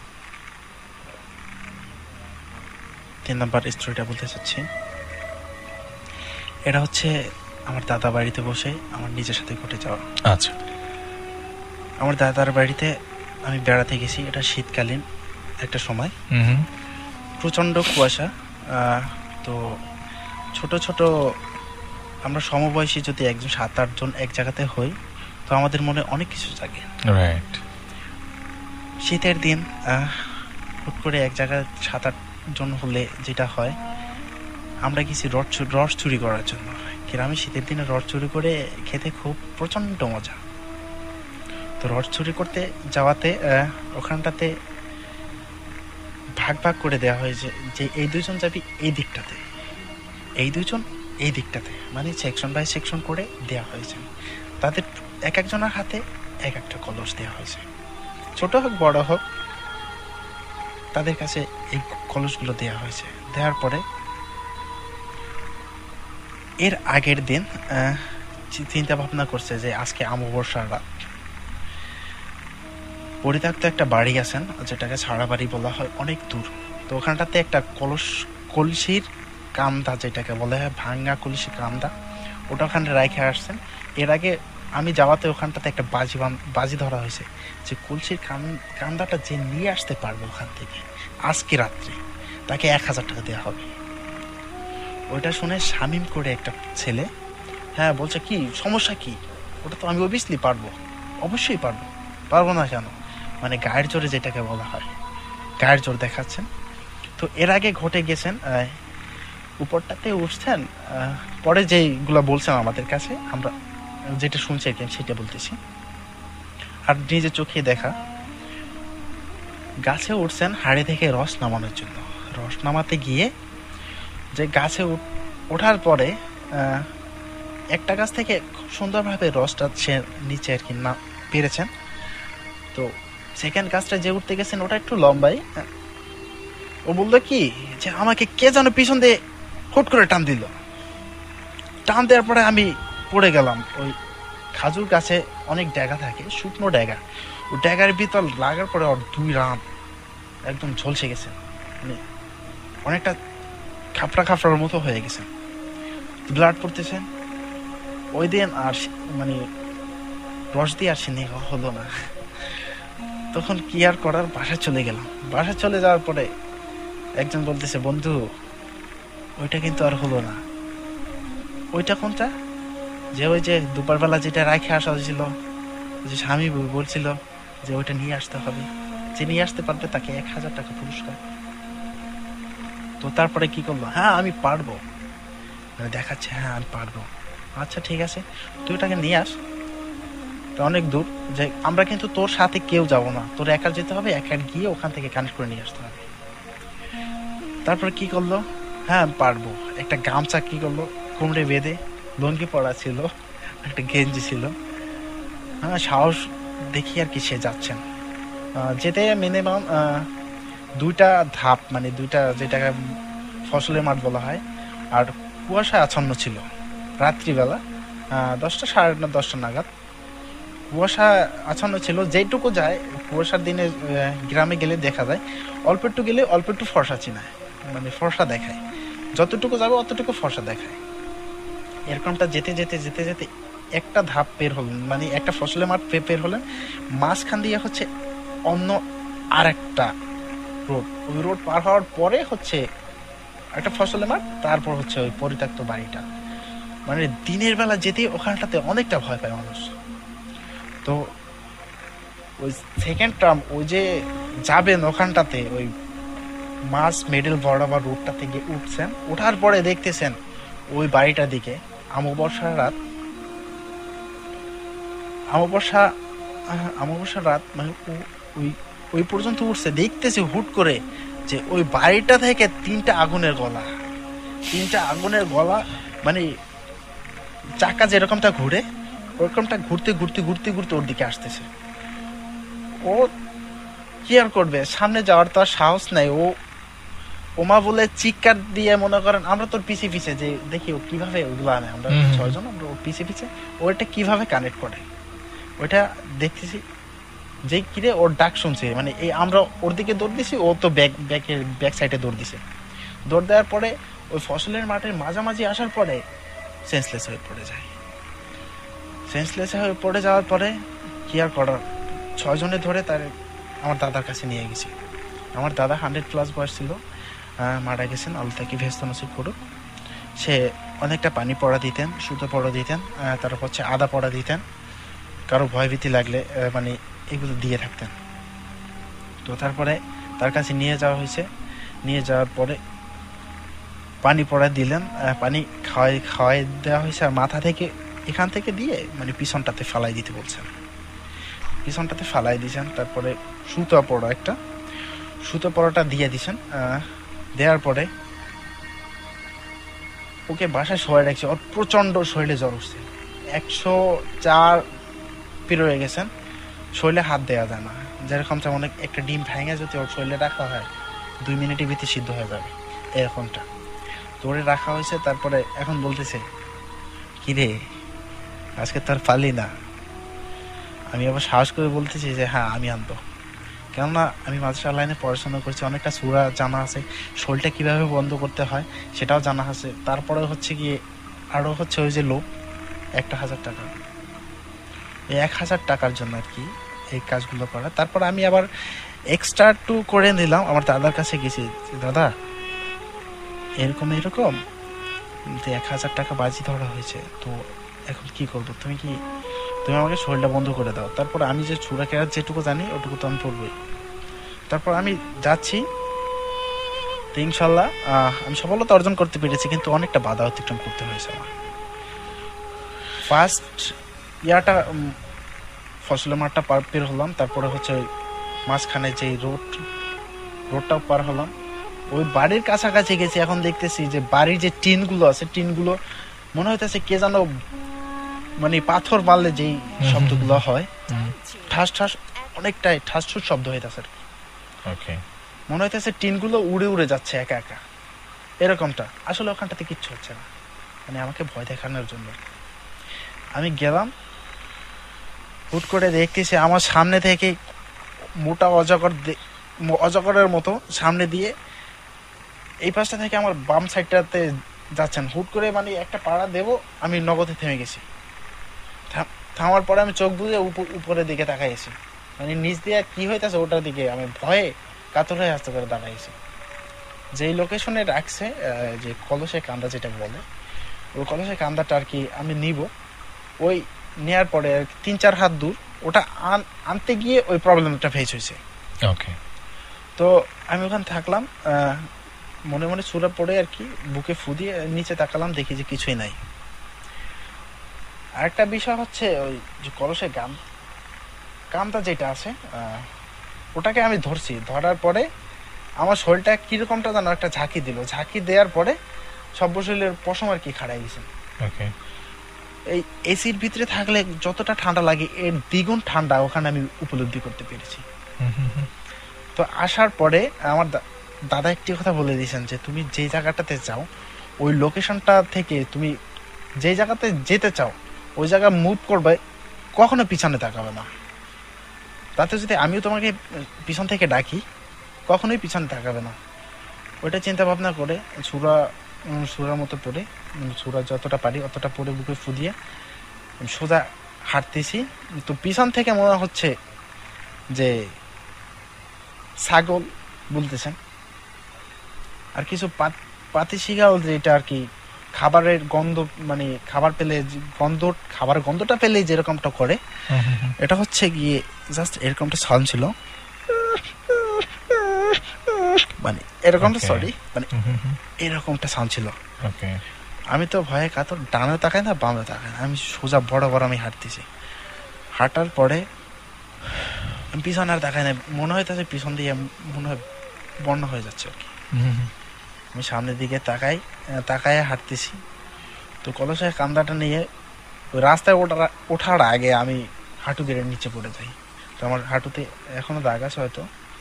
3 নম্বর স্টোরিটা বলতে চাচ্ছি। এটা হচ্ছে আমার দাদা বাড়িতে বসে আমার নিজের সাথে ঘটে যাওয়া। আচ্ছা, আমার দাদার বাড়িতে আমি বেড়াতে গেছি, এটা শীতকালীন একটা সময়, প্রচন্ড কুয়াশা। তো ছোট ছোট আমরা সমবয়সী যদি একজন 7-8 জন এক জায়গাতে হই, তো আমাদের মনে অনেক কিছু জাগে। রাইট। শীতের দিন হুট করে এক জায়গায় 7-8 জন হলে যেটা হয়, আমরা গেছি রস চুরি করার জন্য। গ্রামে শীতের দিনে রস চুরি করে খেতে খুব প্রচন্ড মজা। তো রস চুরি করতে যাওয়াতে ওখানটাতে ভাগ ভাগ করে দেওয়া হয়েছে যে এই 2 জন যাবি এই দিকটাতে, এই 2 জন এই দিকটাতে, মানে সেকশন বাই সেকশন করে দেওয়া হয়েছে। তাদের এক একজনের হাতে এক একটা কলস দেওয়া হয়েছে, ছোট হোক বড় হোক তাদের কাছে এই কলসগুলো দেওয়া হয়েছে। দেওয়ার পরে এর আগের দিন চিন্তা ভাবনা করছে যে আজকে অমাবস্যার রাত, পরিত্যক্ত একটা বাড়ি আছেন যেটাকে ছাড়া বাড়ি বলা হয়, অনেক দূর। তো ওখানটাতে একটা কলসির কামদা, যেটাকে বলা হয় ভাঙ্গা কলসি কামদা, ওটা ওখানে রেখে আসছেন। এর আগে আমি যাওয়াতে ওখানটাতে একটা বাজি ধরা হয়েছে যে কলসির কামদাটা যে নিয়ে আসতে পারবে ওখান থেকে আজকে রাত্রে তাকে 1000 টাকা দেওয়া হবে। ওইটা শুনে শামিম করে একটা ছেলে হ্যাঁ বলছে কি সমস্যা কি, ওটা তো আমি অবভিয়াসলি পারবো, অবশ্যই পারবো না কেন, মানে গায়ের জোরে যেটাকে বলা হয়, গায়ের জোর দেখাচ্ছেন। তো এর আগে ঘটে গেছেন, উপরটাতে উঠছেন, পরে যেগুলো বলছেন আমাদের কাছে, আমরা যেটা শুনছি আর কি সেটা বলতেছি। আর নিজের চোখে দেখা, গাছে উঠছেন হাড়ি থেকে রস নামানোর জন্য। রস নামাতে গিয়ে যে গাছে ওঠার পরে একটা গাছ থেকে খুব সুন্দরভাবে রসটা নিচে আর কি না পেরেছেন। তো সেকেন্ড গাছটা যে উঠতে গেছেন ওটা একটু লম্বাই, ও বললো কি যে আমাকে কে যেন পিছন দিয়ে হুট করে টান দিল। টান দেওয়ার পরে আমি পড়ে গেলাম। ওই খাজুর গাছে অনেক ড্যাগা থাকে, শুকনো ড্যাগা, ও ড্যাগার ভিতর লাগার পরে ওর 2 রান একদম ঝলসে গেছে, মানে অনেকটা খাপড়ার মতো হয়ে গেছে, ব্লাড পড়তেছে। ওই দিন আর মানে রস দিয়ে আর সে হলো না। তখন কি আর করার, বাসা চলে গেলাম। বাসা চলে যাওয়ার পরে একজন বলতেছে বন্ধু ওইটা কিন্তু আর হলো না। ওইটা কোনটা, যে ওই যে দুপুরবেলা যেটা রাখে আসা হয়েছিল, যে স্বামী বলছিল যে ওইটা নিয়ে আসতে হবে, যে নিয়ে আসতে পারবে তাকে 1,000 টাকা পুরস্কার। তো তারপরে কি করলো, হ্যাঁ আমি পারবো, মানে দেখাচ্ছে হ্যাঁ আমি পারবো, আচ্ছা ঠিক আছে তুই ওটাকে নিয়ে আস। তো অনেক দূর, যে আমরা কিন্তু তোর সাথে কেউ যাব না, তোর একা যেতে হবে, একা গিয়ে ওখান থেকে কানেক্ট করে নিয়ে আসতে হবে। তারপর কি করলো, হ্যাঁ পারবো, একটা গামছা কি করলো কোমরে বেঁধে, লুঙ্গি পরা ছিল, একটা গেঞ্জি ছিল, হ্যাঁ সাহস দেখি আর কি সে যাচ্ছেন। যেতে মিনিমাম 2টা ধাপ, মানে 2টা যেটাকে ফসলের মাঠ বলা হয়, আর কুয়াশা আচ্ছন্ন ছিল রাত্রিবেলা, 10টা 10:30 নাগাদ কুয়াশা আচ্ছন্ন ছিল। যেটুকু যায় কুয়াশার দিনে গ্রামে গেলে দেখা যায় অল্প একটু গেলে অল্প একটু ফর্সা চিনায়, মানে ফর্সা দেখায়, যতটুকু যাবে অতটুকু ফর্সা দেখায়। এরকমটা যেতে যেতে যেতে যেতে একটা ধাপ পের হলেন, মানে একটা ফসলের মাঠ পের হলেন, মাঝখান দিয়ে হচ্ছে অন্য আর একটা রোড, ওই রোড পার হওয়ার পরে হচ্ছে একটা ফসলের মাঠ, তারপর হচ্ছে ওই পরিত্যক্ত বাড়িটা। মানে দিনের বেলা যেতে ওখানটাতে অনেকটা ভয় পায় মানুষ। তো ওই সেকেন্ড টার্ম ওই যে যাবেন ওখানটাতে, ওই মাস মিডল বরাবর রোডটা থেকে উঠছেন, ওঠার পরে দেখতেছেন ওই বাড়িটার দিকে অমাবস্যার রাত, মানে ওই পর্যন্ত উঠছে, দেখতেছে হুট করে যে ওই বাড়িটা থেকে 3টা আগুনের গলা, মানে চাকা যেরকমটা ঘুরে ওরকমটা ঘুরতে ঘুরতে ঘুরতে ঘুরতে ওর দিকে আসতেছে। ও কি আর করবে, সামনে যাওয়ার তো আর সাহস নাই। ওমা বলে চিৎকার দিয়ে, মনে করেন আমরা তোর পিছে পিছে যে দেখি ও কিভাবে ওগুলো আনে, আমরা 6 জন, আমরা ওর পিছে পিছে ওইটা কিভাবে কানেক্ট করে ওইটা দেখতেছি। যে কিরে ওর ডাক শুনছে, মানে এই আমরা ওর দিকে দৌড় দিছি, ও তো ব্যাক সাইডে দৌড় দিছে। দৌড় দেওয়ার পরে ওই ফসলের মাঠের মাঝামাঝি আসার পরে সেন্সলেস হয়ে পড়ে যাওয়ার পরে কি আর করার, 6 জনে ধরে তার আমার দাদার কাছে নিয়ে গেছি। আমার দাদা 100+ বয়স ছিল, মারা গেছেন, আল্লাহ তাকে ভেস্ত নসিব করুক। সে অনেকটা পানি পড়া দিতেন, সুতো পড়া দিতেন, তারপর হচ্ছে আদা পড়া দিতেন, কারো ভয়ভীতি লাগলে মানে এগুলো দিয়ে থাকতেন। তো তারপরে তার কাছে নিয়ে যাওয়া হয়েছে, নিয়ে যাওয়ার পরে পানি পড়া দিলেন, পানি খাওয়াই দেওয়া হয়েছে, আর মাথা থেকে এখান থেকে দিয়ে মানে পিছনটাতে ফালাই দিতে বলছেন, পিছনটাতে ফালাই দিয়েছেন। তারপরে সুতো পড়াটা দিয়ে দিয়েছেন, দেওয়ার পরে ওকে বাসায় শোয়া রাখছে। ওর প্রচন্ড শরীরে জ্বর উঠছে, 104 পেরোয় গেছেন, শরীরে হাত দেওয়া যায় না। যেরকম তেমন একটা ডিম ভেঙে যদি ওর শরীরে রাখা হয় 2 মিনিটের ভিতরে সিদ্ধ হয়ে যাবে, এরকমটা তোরে রাখা হয়েছে। তারপরে এখন বলতেছে কিরে আজকে তার পারলি না। আমি আবার সাহস করে বলতেছি যে হ্যাঁ আমি আনবো, কেননা আমি মাদ্রাসা লাইনে পড়াশোনা করছি, অনেকটা সূরা জানা আছে, শরীরটা কিভাবে বন্ধ করতে হয় সেটাও জানা আছে। তারপরে হচ্ছে গিয়ে আরো হচ্ছে ওই যে লোক 1,000 টাকা, এই 1,000 টাকার জন্য আর কি এই কাজগুলো করা। তারপর আমি আবার এক্সট্রা টু করে নিলাম, আমার দাদার কাছে গেছি, দাদা এরকম 1,000 টাকা বাজি ধরা হয়েছে, তো এখন কি করবো, তুমি আমাকে শরীরটা বন্ধ করে দাও। তারপর আমি যে ছুরা কেরার যেটুকু জানি ওটুকু তো আমি পড়বই। তারপর আমি যাচ্ছি, তো ইনশাল্লাহ আমি সফলতা অর্জন করতে পেরেছি, কিন্তু অনেকটা বাধা অতিক্রম করতে হয়েছে আমার। ফার্স্ট ইয়ারটা ফসলের মাঠটা পের হলাম, তারপরে হচ্ছে ওই মাঝখানে যে রোডটাও পার হলাম, ওই বাড়ির কাছাকাছি গেছি। এখন দেখতেছি যে বাড়ির যে টিনগুলো আছে, টিনগুলো মনে হইতেছে কে যেন মানে পাথর মারলে যেই শব্দগুলো হয়, ঠাস ঠাস, অনেকটাই ঠাস ঠুস শব্দ হইতেছে। মনে হইতেছে টিনগুলো উড়ে উড়ে যাচ্ছে একা একা, এরকমটা। আসলে ওখানটাতে কিচ্ছু হচ্ছে না, মানে আমাকে ভয় দেখানোর জন্য। আমি গেলাম, হুট করে দেখতেছি আমার সামনে থেকে মোটা অজগরের মতো সামনে দিয়ে এই পাশটা থেকে আমার বাম সাইডটাতে যাচ্ছেন। হুট করে মানে একটা পাড়া দেবো, আমি নগদে থেমে গেছি। থামার পরে আমি চোখ বুজে উপরের দিকে তাকাইছি, মানে নিচ দিয়ে কি হইতেছে ওটার দিকে আমি ভয়ে কাতর হয়ে আসতে করে দাঁড়াইছি। যেই লোকেশনে রাখছে, যে কলসে কান্দা যেটা বলে, ওই কলসে কান্দাটা আর কি আমি নিব। ওই নেওয়ার পরে 3-4 হাত দূর ওটা আনতে গিয়ে ওই প্রবলেমটা ফেস হয়েছে। ওকে। তো আমি ওখানে থাকলাম, মনে মনে চূড়া পড়ে আর কি, বুকে ফু দিয়ে নিচে তাকালাম, দেখি যে কিছুই নাই। আরেকটা বিষয় হচ্ছে ওই যে কলসের কামটা যেটা আছে, ওটাকে আমি ধরছি, ধরার পরে আমার শরীরটা কিরকমটা যেন একটা ঝাঁকি দিল, ঝাঁকি দেওয়ার পরে সব শরীরের পশম আর কি খাড়াই গেছে। এই এসির ভিতরে থাকলে যতটা ঠান্ডা লাগে এর দ্বিগুণ ঠান্ডা ওখানে আমি উপলব্ধি করতে পেরেছি। তো আসার পরে আমার দাদা একটি কথা বলে দিয়েছেন যে তুমি যে জায়গাটাতে যাও ওই লোকেশনটা থেকে তুমি যে জায়গাতে যেতে চাও ওই জায়গা মুভ করবে, কখনো পিছনে তাকাবে না। তাতে যদি আমিও তোমাকে পিছন থেকে ডাকি কখনোই পিছনে তাকাবে না। ওইটা চিন্তা ভাবনা করে সুরার মতো পড়ে, সুরা যতটা পারি অতটা পড়ে বুকে ফু দিয়ে সোজা হাঁটতেছি। তো পিছন থেকে মনে হচ্ছে যে ছাগল বলতেছেন আর কিছু পাতি শিগাল, যেটা আর কি খাবারের গন্ধ, মানে খাবার পেলে খাবার গন্ধটা পেলে যেরকমটা করে, এটা হচ্ছে গিয়ে জাস্ট এরকমটা সাউন্ড ছিল, মানে এরকমটা, সরি মানে এরকমটা সাউন্ড ছিল। আমি তো ভয়ে কাতর, ডানে তাকাই না বামে তাকাই না, আমি সোজা বড় আমি হাঁটতেছি। হাঁটার পরে পিছনে আর তাকাই না, মনে হইতেছে পিছন দিয়ে মনে হয় বন্যা হয়ে যাচ্ছে আর কি। আমি সামনের দিকে তাকায় হাঁটতেছি। তো কলসের কান্দাটা নিয়ে ওই রাস্তায় ওঠার আগে আমি হাঁটু গেড়ে নিচে পড়ে যাই। তো আমার হাঁটুতে এখনো দাগ আছে হয়তো।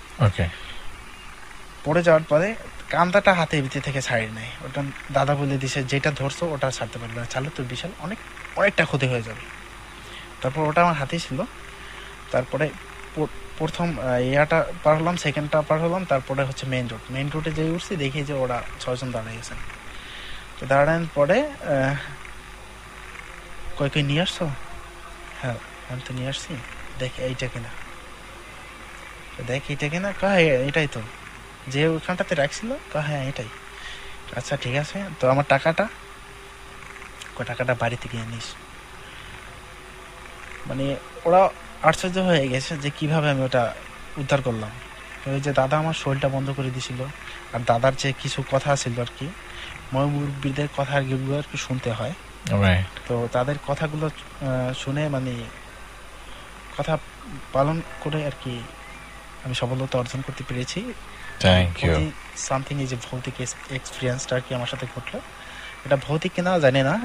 পড়ে যাওয়ার পরে কান্দাটা হাতে ভিতরে থেকে ছাড়ি নাই, ওটা দাদা বলে দিছে যেটা ধরছো ওটা ছাড়তে পারবে না, ছাড়লে তোর বিশাল অনেকটা ক্ষতি হয়ে যাবে। তারপর ওটা আমার হাতেই ছিল। তারপরে প্রথম ইয়াটা পার হলাম, সেকেন্ডটা পার হলাম, তারপরে হচ্ছে মেইন রোডে যে উঠছি দেখি যে ওরা 6 জন দাঁড়িয়ে গেছেন। তো দাঁড়ানোর পরে কই নিয়ে আসছো? হ্যাঁ আমি তো নিয়ে আসছি, দেখ এইটা কিনা, এটাই তো যে ওখানটাতে রাখছিল। হ্যাঁ এটাই। আচ্ছা ঠিক আছে, তো আমার টাকাটা বাড়িতে গিয়ে নিস। মানে ওরা আশ্চর্য হয়ে গেছে যে কিভাবে আমি ওটা উদ্ধার করলাম। ওই যে দাদা আমার শরীরটা বন্ধ করে দিছিল, আর দাদার যে কিছু কথা ছিল আর কি, মুরব্বীদের কথা আর কি শুনতে হয়, তো তাদের কথাগুলো শুনে মানে কথা পালন করে আর কি আমি সফলতা অর্জন করতে পেরেছি। সামথিং এই যে ভৌতিক এক্সপিরিয়েন্সটা আর কি আমার সাথে ঘটলো, এটা ভৌতিক কিনা জানি না,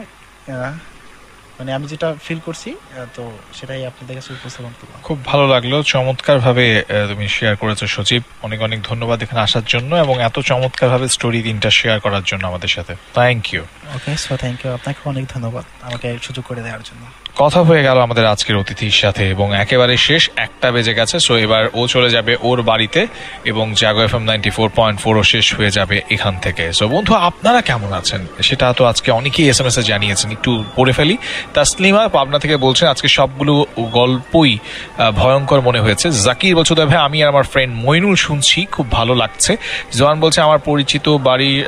মানে আমি যেটা ফিল করছি তো সেটাই আপনাদের কাছে উপস্থাপন করলাম। খুব ভালো লাগলো, চমৎকার ভাবে তুমি শেয়ার করেছো সচিব, অনেক অনেক ধন্যবাদ এখানে আসার জন্য এবং এত চমৎকার ভাবে স্টোরি 3টা শেয়ার করার জন্য আমাদের সাথে। Thank you. Okay, so thank you, আপনাকে অনেক ধন্যবাদ আমাকে সুযোগ করে দেওয়ার জন্য। কথা হয়ে গেল আমাদের আজকের অতিথির সাথে এবং একেবারে শেষ, 1টা বেজে গেছে। সো এবার ও চলে যাবে ওর বাড়িতে এবং জাগো FM 94.4 শেষ হয়ে যাবে এখান থেকে। সো বন্ধু আপনারা কেমন আছেন সেটা তো আজকে অনেকেই SMS এ জানিয়েছেন, একটু পড়ে ফেলি। তাসলিমা পাবনা থেকে বলছেন আজকে সবগুলো গল্পই ভয়ঙ্কর মনে হয়েছে। জাকির বলছে ভাই আমি আর আমার ফ্রেন্ড মইনুল শুনছি, খুব ভালো লাগছে। জোয়ান বলছে আমার পরিচিত বাড়ির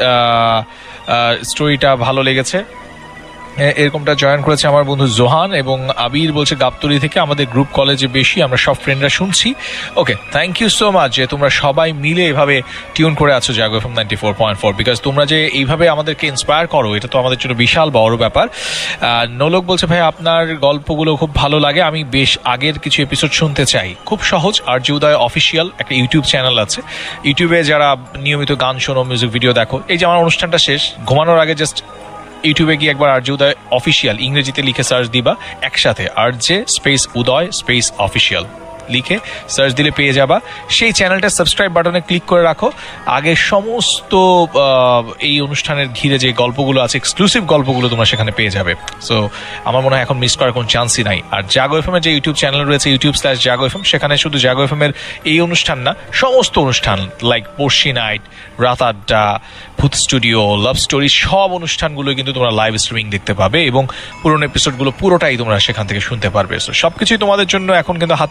স্টোরিটা ভালো লেগেছে, এরকমটা জয়েন করেছে আমার বন্ধু জোহান। এবং আবির বলছে গাবতলী থেকে আমাদের গ্রুপ কলেজে বেশি, আমরা সব ফ্রেন্ডরা শুনছি। Okay, thank you so much যে তোমরা সবাই মিলে এভাবে টিউন করে আছো জাগো FM 94.4, বিকজ তোমরা যে এইভাবে আমাদেরকে ইন্সপায়ার করো এটা তো আমাদের জন্য বিশাল বড় ব্যাপার। নোলক বলছে ভাই আপনার গল্পগুলো খুব ভালো লাগে, আমি বেশ আগের কিছু এপিসোড শুনতে চাই। খুব সহজ, আর যে উদয় অফিসিয়াল একটা ইউটিউব চ্যানেল আছে, ইউটিউবে যারা নিয়মিত গান শোনো, মিউজিক ভিডিও দেখো, এই যে আমার অনুষ্ঠানটা শেষ ঘুমানোর আগে জাস্ট ইউটিউবে গিয়ে একবার আরজে উদয় অফিসিয়াল ইংরেজিতে লিখে সার্চ দিবা, একসাথে RJ space Uday space official লিখে সার্চ দিলে পেয়ে যাবা। সেই চ্যানেলটা সাবস্ক্রাইব বাটনে ক্লিক করে রাখো, আগে সমস্ত এই অনুষ্ঠানের ঘিরে যে গল্পগুলো আছে, এক্সক্লুসিভ গল্পগুলো তোমরা সেখানে পেয়ে যাবে। সো আমার মনে হয় এখন মিস করার কোনো চান্সই নাই। আর জাগো FM এর যে ইউটিউব চ্যানেল রয়েছে YouTube/জাগো FM, সেখানে শুধু জাগো FM এর এই অনুষ্ঠান না, সমস্ত অনুষ্ঠান লাইক পড়শি নাইট, রাত আড্ডা, ভূত স্টুডিও, লাভ স্টোরি, সব অনুষ্ঠানগুলো কিন্তু তোমরা লাইভ স্ট্রিমিং দেখতে পাবে এবং পুরোনো এপিসোডগুলো পুরোটাই তোমরা সেখান থেকে শুনতে পারবে। সো সবকিছুই তোমাদের জন্য এখন কিন্তু হাতের মুঠোয়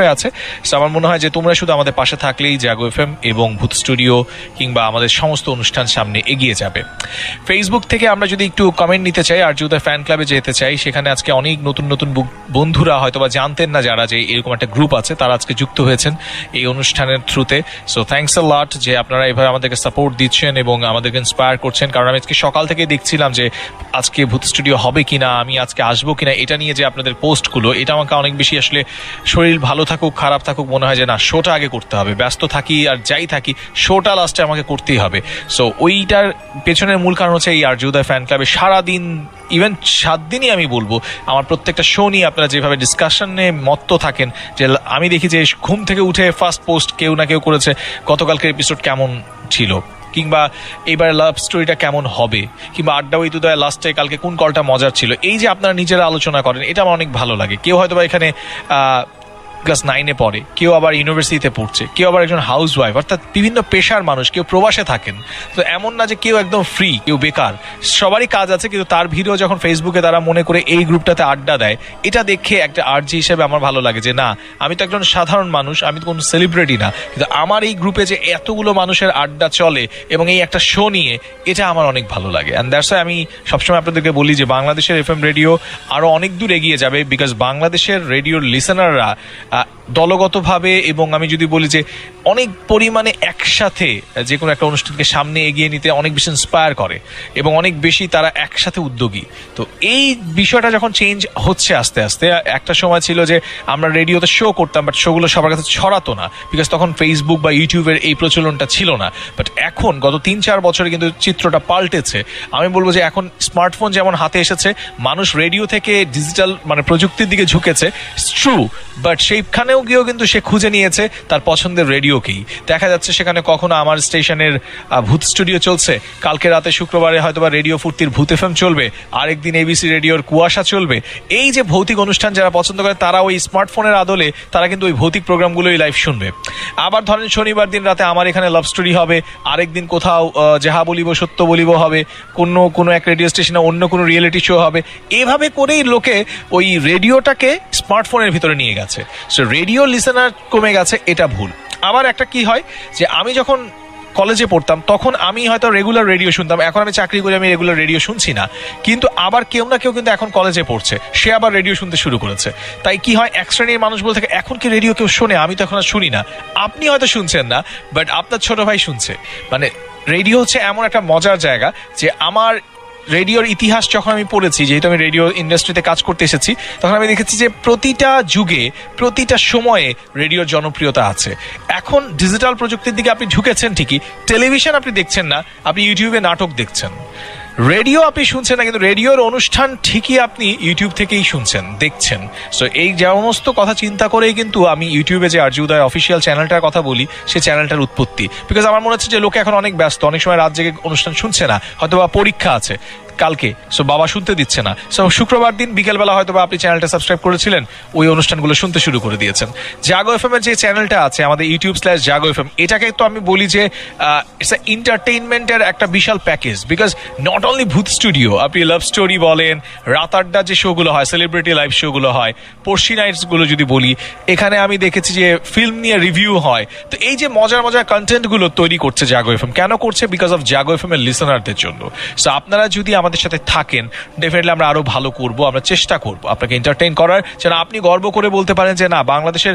আছে। সো আমার মনে হয় যে তোমরা শুধু আমাদের পাশে থাকলেই জাগো এফএম এবং ভূত স্টুডিও কিংবা আমাদের সমস্ত অনুষ্ঠান সামনে এগিয়ে যাবে। ফেসবুক থেকে আমরা যদি একটু কমেন্ট নিতে চাই, আর যদি ফ্যান ক্লাবে যেতে চাই, সেখানে আজকে অনেক নতুন নতুন বন্ধুরা হয়তো বা জানতেন না যারা যে এরকম একটা গ্রুপ আছে, তারা আজকে যুক্ত হয়েছেন এই অনুষ্ঠানের থ্রুতে। সো থ্যাংকস আ লট যে আপনারা এভাবে আমাদেরকে সাপোর্ট দিচ্ছেন এবং আমাদেরকে ইন্সপায়ার করছেন। কারণ আমি আজকে সকাল থেকে দেখছিলাম যে আজকে ভূত স্টুডিও হবে কিনা, আমি আজকে আসবো কিনা, এটা নিয়ে যে আপনাদের পোস্টগুলো, এটা আমাকে অনেক বেশি আসলে শরীর ভালো থাকুক খারাপ থাকুক মনে হয় যে না, শোটা আগে করতে হবে। ব্যস্ত থাকি আর যাই থাকি, শোটা লাস্টে আমাকে করতেই হবে। সো ওইটার পেছনের মূল কারণ হচ্ছে এই আরজে উদয় ফ্যান ক্লাবে সারাদিন, ইভেন 7 দিনই আমি বলবো, আমার প্রত্যেকটা শো নিয়ে আপনারা যেভাবে ডিসকাশনে মত্ত থাকেন, যে আমি দেখি যে ঘুম থেকে উঠে ফার্স্ট পোস্ট কেউ না কেউ করেছে গতকালকের এপিসোড কেমন ছিল, কিংবা এইবার লাভ স্টোরিটা কেমন হবে, কিংবা আড্ডা উইথ উদয় লাস্টে কালকে কোন কলটা মজার ছিল। এই যে আপনারা নিজেরা আলোচনা করেন, এটা আমার অনেক ভালো লাগে। কেউ হয়তো বা এখানে ক্লাস 9-এ পড়ে, কেউ আবার ইউনিভার্সিটিতে পড়ছে, কেউ আবার একজন হাউস ওয়াইফ, অর্থাৎ বিভিন্ন পেশার মানুষ, কেউ প্রবাসে থাকেন। তো এমন না যে কেউ একদম ফ্রি, কেউ বেকার, সবারই কাজ আছে। কিন্তু তার ভিডিও যখন ফেসবুকে তারা মনে করে এই গ্রুপটাতে আড্ডা দেয়, এটা দেখে একটা আরজি হিসেবে আমার ভালো লাগে যে না, আমি তো একজন সাধারণ মানুষ, আমি তো কোনো সেলিব্রিটি না, কিন্তু আমার এই গ্রুপে যে এতগুলো মানুষের আড্ডা চলে এবং এই একটা শো নিয়ে, এটা আমার অনেক ভালো লাগে। অ্যান্ড দ্যাটস ওয়াই আমি সবসময় আপনাদেরকে বলি যে বাংলাদেশের এফএম রেডিও আরো অনেক দূর এগিয়ে যাবে, বিকজ বাংলাদেশের রেডিওর লিসেনাররা দলগতভাবে এবং আমি যদি বলি যে অনেক পরিমাণে একসাথে যে কোনো একটা অনুষ্ঠানকে সামনে এগিয়ে নিতে অনেক বেশি ইন্সপায়ার করে এবং অনেক বেশি তারা একসাথে উদ্যোগী। তো এই বিষয়টা যখন চেঞ্জ হচ্ছে আস্তে আস্তে, একটা সময় ছিল যে আমরা রেডিওতে শো করতাম, বাট শোগুলো সবার কাছে ছড়াতো না, বিকজ তখন ফেসবুক বা ইউটিউবের এই প্রচলনটা ছিল না। বাট এখন গত 3-4 বছরে কিন্তু চিত্রটা পাল্টেছে। আমি বলবো যে এখন স্মার্টফোন যেমন হাতে এসেছে, মানুষ রেডিও থেকে ডিজিটাল মানে প্রযুক্তির দিকে ঝুঁকেছে, ট্রু, বাট সেইখানেও গিয়েও কিন্তু সে খুঁজে নিয়েছে তার পছন্দের রেডিওকেই। দেখা যাচ্ছে সেখানে কখনো আমার স্টেশনের ভূত স্টুডিও চলছে, কালকে রাতে শুক্রবারে হয়তোবা রেডিও ফুর্তির ভূত এফএম চলবে, আরেকদিন এবিসি রেডিওর কুয়াশা চলবে। এই যে ভৌতিক অনুষ্ঠান যারা পছন্দ করে, তারা ওই স্মার্টফোনের আদলে তারা কিন্তু ওই ভৌতিক প্রোগ্রামগুলোই লাইভ শুনবে। আবার ধরেন শনিবার দিন রাতে আমার এখানে লাভ স্টোরি হবে, আরেকদিন কোথাও যাহা বলিব সত্য বলিব হবে, কোনো এক রেডিও স্টেশনে অন্য কোনো রিয়েলিটি শো হবে। এভাবে করেই লোকে ওই রেডিওটাকে স্মার্টফোনের ভিতরে নিয়ে গেছে। সো রেডিও লিসেনার কমে গেছে, এটা ভুল। আবার একটা কি হয় যে আমি যখন কলেজে পড়তাম তখন আমি হয়তো রেগুলার রেডিও শুনতাম, এখন আমি চাকরি করে আমি রেগুলার রেডিও শুনছি না, কিন্তু আবার কেউ না কেউ কিন্তু এখন কলেজে পড়ছে, সে আবার রেডিও শুনতে শুরু করেছে। তাই কি হয়, এক শ্রেণীর মানুষ বলে থাকে এখন কি রেডিও কেউ শোনে, আমি তো এখন আর শুনি না। আপনি হয়তো শুনছেন না, বাট আপনার ছোট ভাই শুনছে। মানে রেডিও হচ্ছে এমন একটা মজার জায়গা যে আমার রেডিওর ইতিহাস যখন আমি পড়েছি, যেহেতু আমি রেডিও ইন্ডাস্ট্রিতে কাজ করতে এসেছি, তখন আমি দেখেছি যে প্রতিটা যুগে প্রতিটা সময়ে রেডিওর জনপ্রিয়তা আছে। এখন ডিজিটাল প্রযুক্তির দিকে আপনি ঝুঁকেছেন ঠিকই, টেলিভিশন আপনি দেখছেন না, আপনি ইউটিউবে নাটক দেখছেন। রেডিও আপনি শুনছেন না, কিন্তু রেডিওর অনুষ্ঠান ঠিকই আপনি ইউটিউব থেকেই শুনছেন দেখছেন। সো এই সমস্ত কথা চিন্তা করেই কিন্তু আমি ইউটিউবে যে আরজে উদয় অফিসিয়াল চ্যানেলটার কথা বলি, সেই চ্যানেলটার উৎপত্তি। বিকজ আমার মনে হচ্ছে যে লোকে এখন অনেক ব্যস্ত, অনেক সময় রাত জেগে অনুষ্ঠান শুনছে না, হয়তো বা পরীক্ষা আছে কালকে, সো বাবা শুনতে দিচ্ছে না। সো শুক্রবার দিন বিকেলবেলা হয়তো বা আপনি চ্যানেলটা সাবস্ক্রাইব করেছিলেন, ওই অনুষ্ঠানগুলো শুনতে শুরু করে দিয়েছেন। জাগো এফএম এর যে চ্যানেলটা আছে আমাদের YouTube/জাগো এফএম, এটাকে তো আমি বলি যে ইটস এন্টারটেইনমেন্টের একটা বিশাল package. Because not only Bhoot studio, আপনি লাভ স্টোরি বলেন, রাত আড্ডা যে শোগুলো হয়, সেলিব্রিটি লাইভ শোগুলো হয়, পড়শি নাইটস গুলো যদি বলি, এখানে আমি দেখেছি যে ফিল্ম নিয়ে রিভিউ হয়। তো এই যে মজার মজার কন্টেন্ট গুলো তৈরি করছে জাগো এফএম, কেন করছে? বিকজ অফ জাগো এফএম এর লিসেনারদের জন্য। সো আপনারা যদি আমাদের সাথে থাকেন, ডেফিনেটলি আমরা আরো ভালো করব, আমরা চেষ্টা করব আপনাকে এন্টারটেইন করার, যেন আপনি গর্ব করে বলতে পারেন যে না, বাংলাদেশের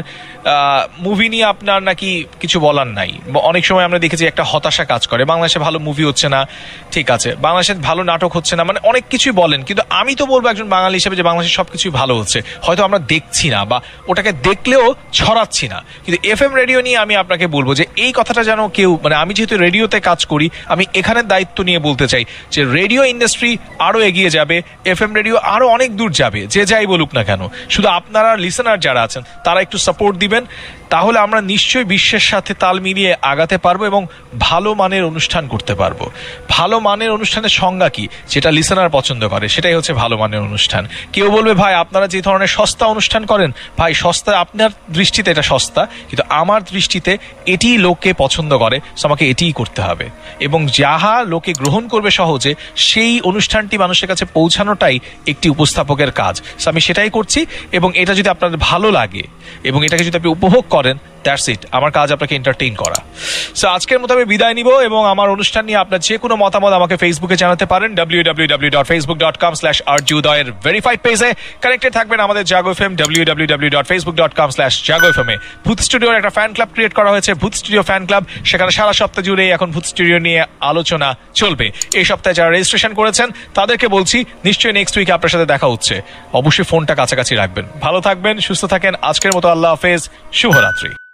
মুভি নিয়ে আপনার নাকি কিছু বলার নাই। অনেক সময় আমরা দেখেছি একটা হতাশা কাজ করে, বাংলাদেশে ভালো মুভি হচ্ছে না, ঠিক আছে, বাংলাদেশে ভালো নাটক হচ্ছে না, মানে অনেক কিছুই বলেন, কিন্তু আমি তো বলবো একজন বাঙালি হিসেবে যে বাংলাদেশে সবকিছুই ভালো হচ্ছে, হয়তো আমরা দেখছি না বা ওটাকে দেখলেও ছড়াচ্ছি না। কিন্তু এফএম রেডিও নিয়ে আমি আপনাকে বলবো যে এই কথাটা যেন কেউ, মানে আমি যেহেতু রেডিওতে কাজ করি, আমি এখানের দায়িত্ব নিয়ে বলতে চাই যে রেডিও ইন্ডাস্ট্রি আরো এগিয়ে যাবে, এফএম রেডিও আরো অনেক দূর যাবে, যে যাই বলুক না কেন। শুধু আপনারা লিসেনার যারা আছেন তারা একটু সাপোর্ট দিবেন, তাহলে আমরা নিশ্চয়ই বিশ্বের সাথে তাল মিলিয়ে আগাতে পারবো এবং ভালো মানের অনুষ্ঠান করতে পারবো। ভালো মানের অনুষ্ঠানের সংজ্ঞা কি? যেটা লিসেনার পছন্দ করে, সেটাই হচ্ছে ভালো মানের অনুষ্ঠান। কেউ বলবে ভাই আপনারা যে ধরনের সস্তা অনুষ্ঠান করেন, ভাই সস্তা, আপনার দৃষ্টিতে এটা সস্তা, কিন্তু আমার দৃষ্টিতে এটিই লোকে পছন্দ করে, আমাকে এটিই করতে হবে। এবং যাহা লোকে গ্রহণ করবে সহজে, সেই অনুষ্ঠানটি মানুষের কাছে পৌঁছানোটাই একটি উপস্থাপকের কাজ। সো আমি সেটাই করছি, এবং এটা যদি আপনাদের ভালো লাগে এবং এটাকে যদি আপনি উপভোগ করেন, দ্যাটস ইট, আমার কাজ আপনাকে এন্টারটেইন করা। সো আজকের মতো আমি বিদায় নিব, এবং আমার অনুষ্ঠান নিয়ে আপনার যে কোনো মতামত আমাকে ফেসবুকে জানাতে পারেন www.facebook.com/rjudoyer ভেরিফাইড পেজে কানেক্টেড থাকবেন আমাদের জাগো এফএম www.facebook.com/jago fm এ। ভূত স্টুডিওর একটা ফ্যান ক্লাব ক্রিয়েট করা হয়েছে, ভূত স্টুডিও ফ্যান ক্লাব। সেখানে সারা সপ্তাহ জুড়ে এখন ভূত স্টুডিও নিয়ে আলোচনা চলবে। এই সপ্তাহে যারা রেজিস্ট্রেশন করেছেন তাদেরকে বলছি নিশ্চয়ই নেক্সট উইকে আপনার সাথে দেখা হচ্ছে। অবশ্যই ফোনটা কাছাকাছি রাখবেন। ভালো থাকবেন, সুস্থ থাকেন। আজকের মতো আল্লাহ হাফেজ, শুভরাত্রি।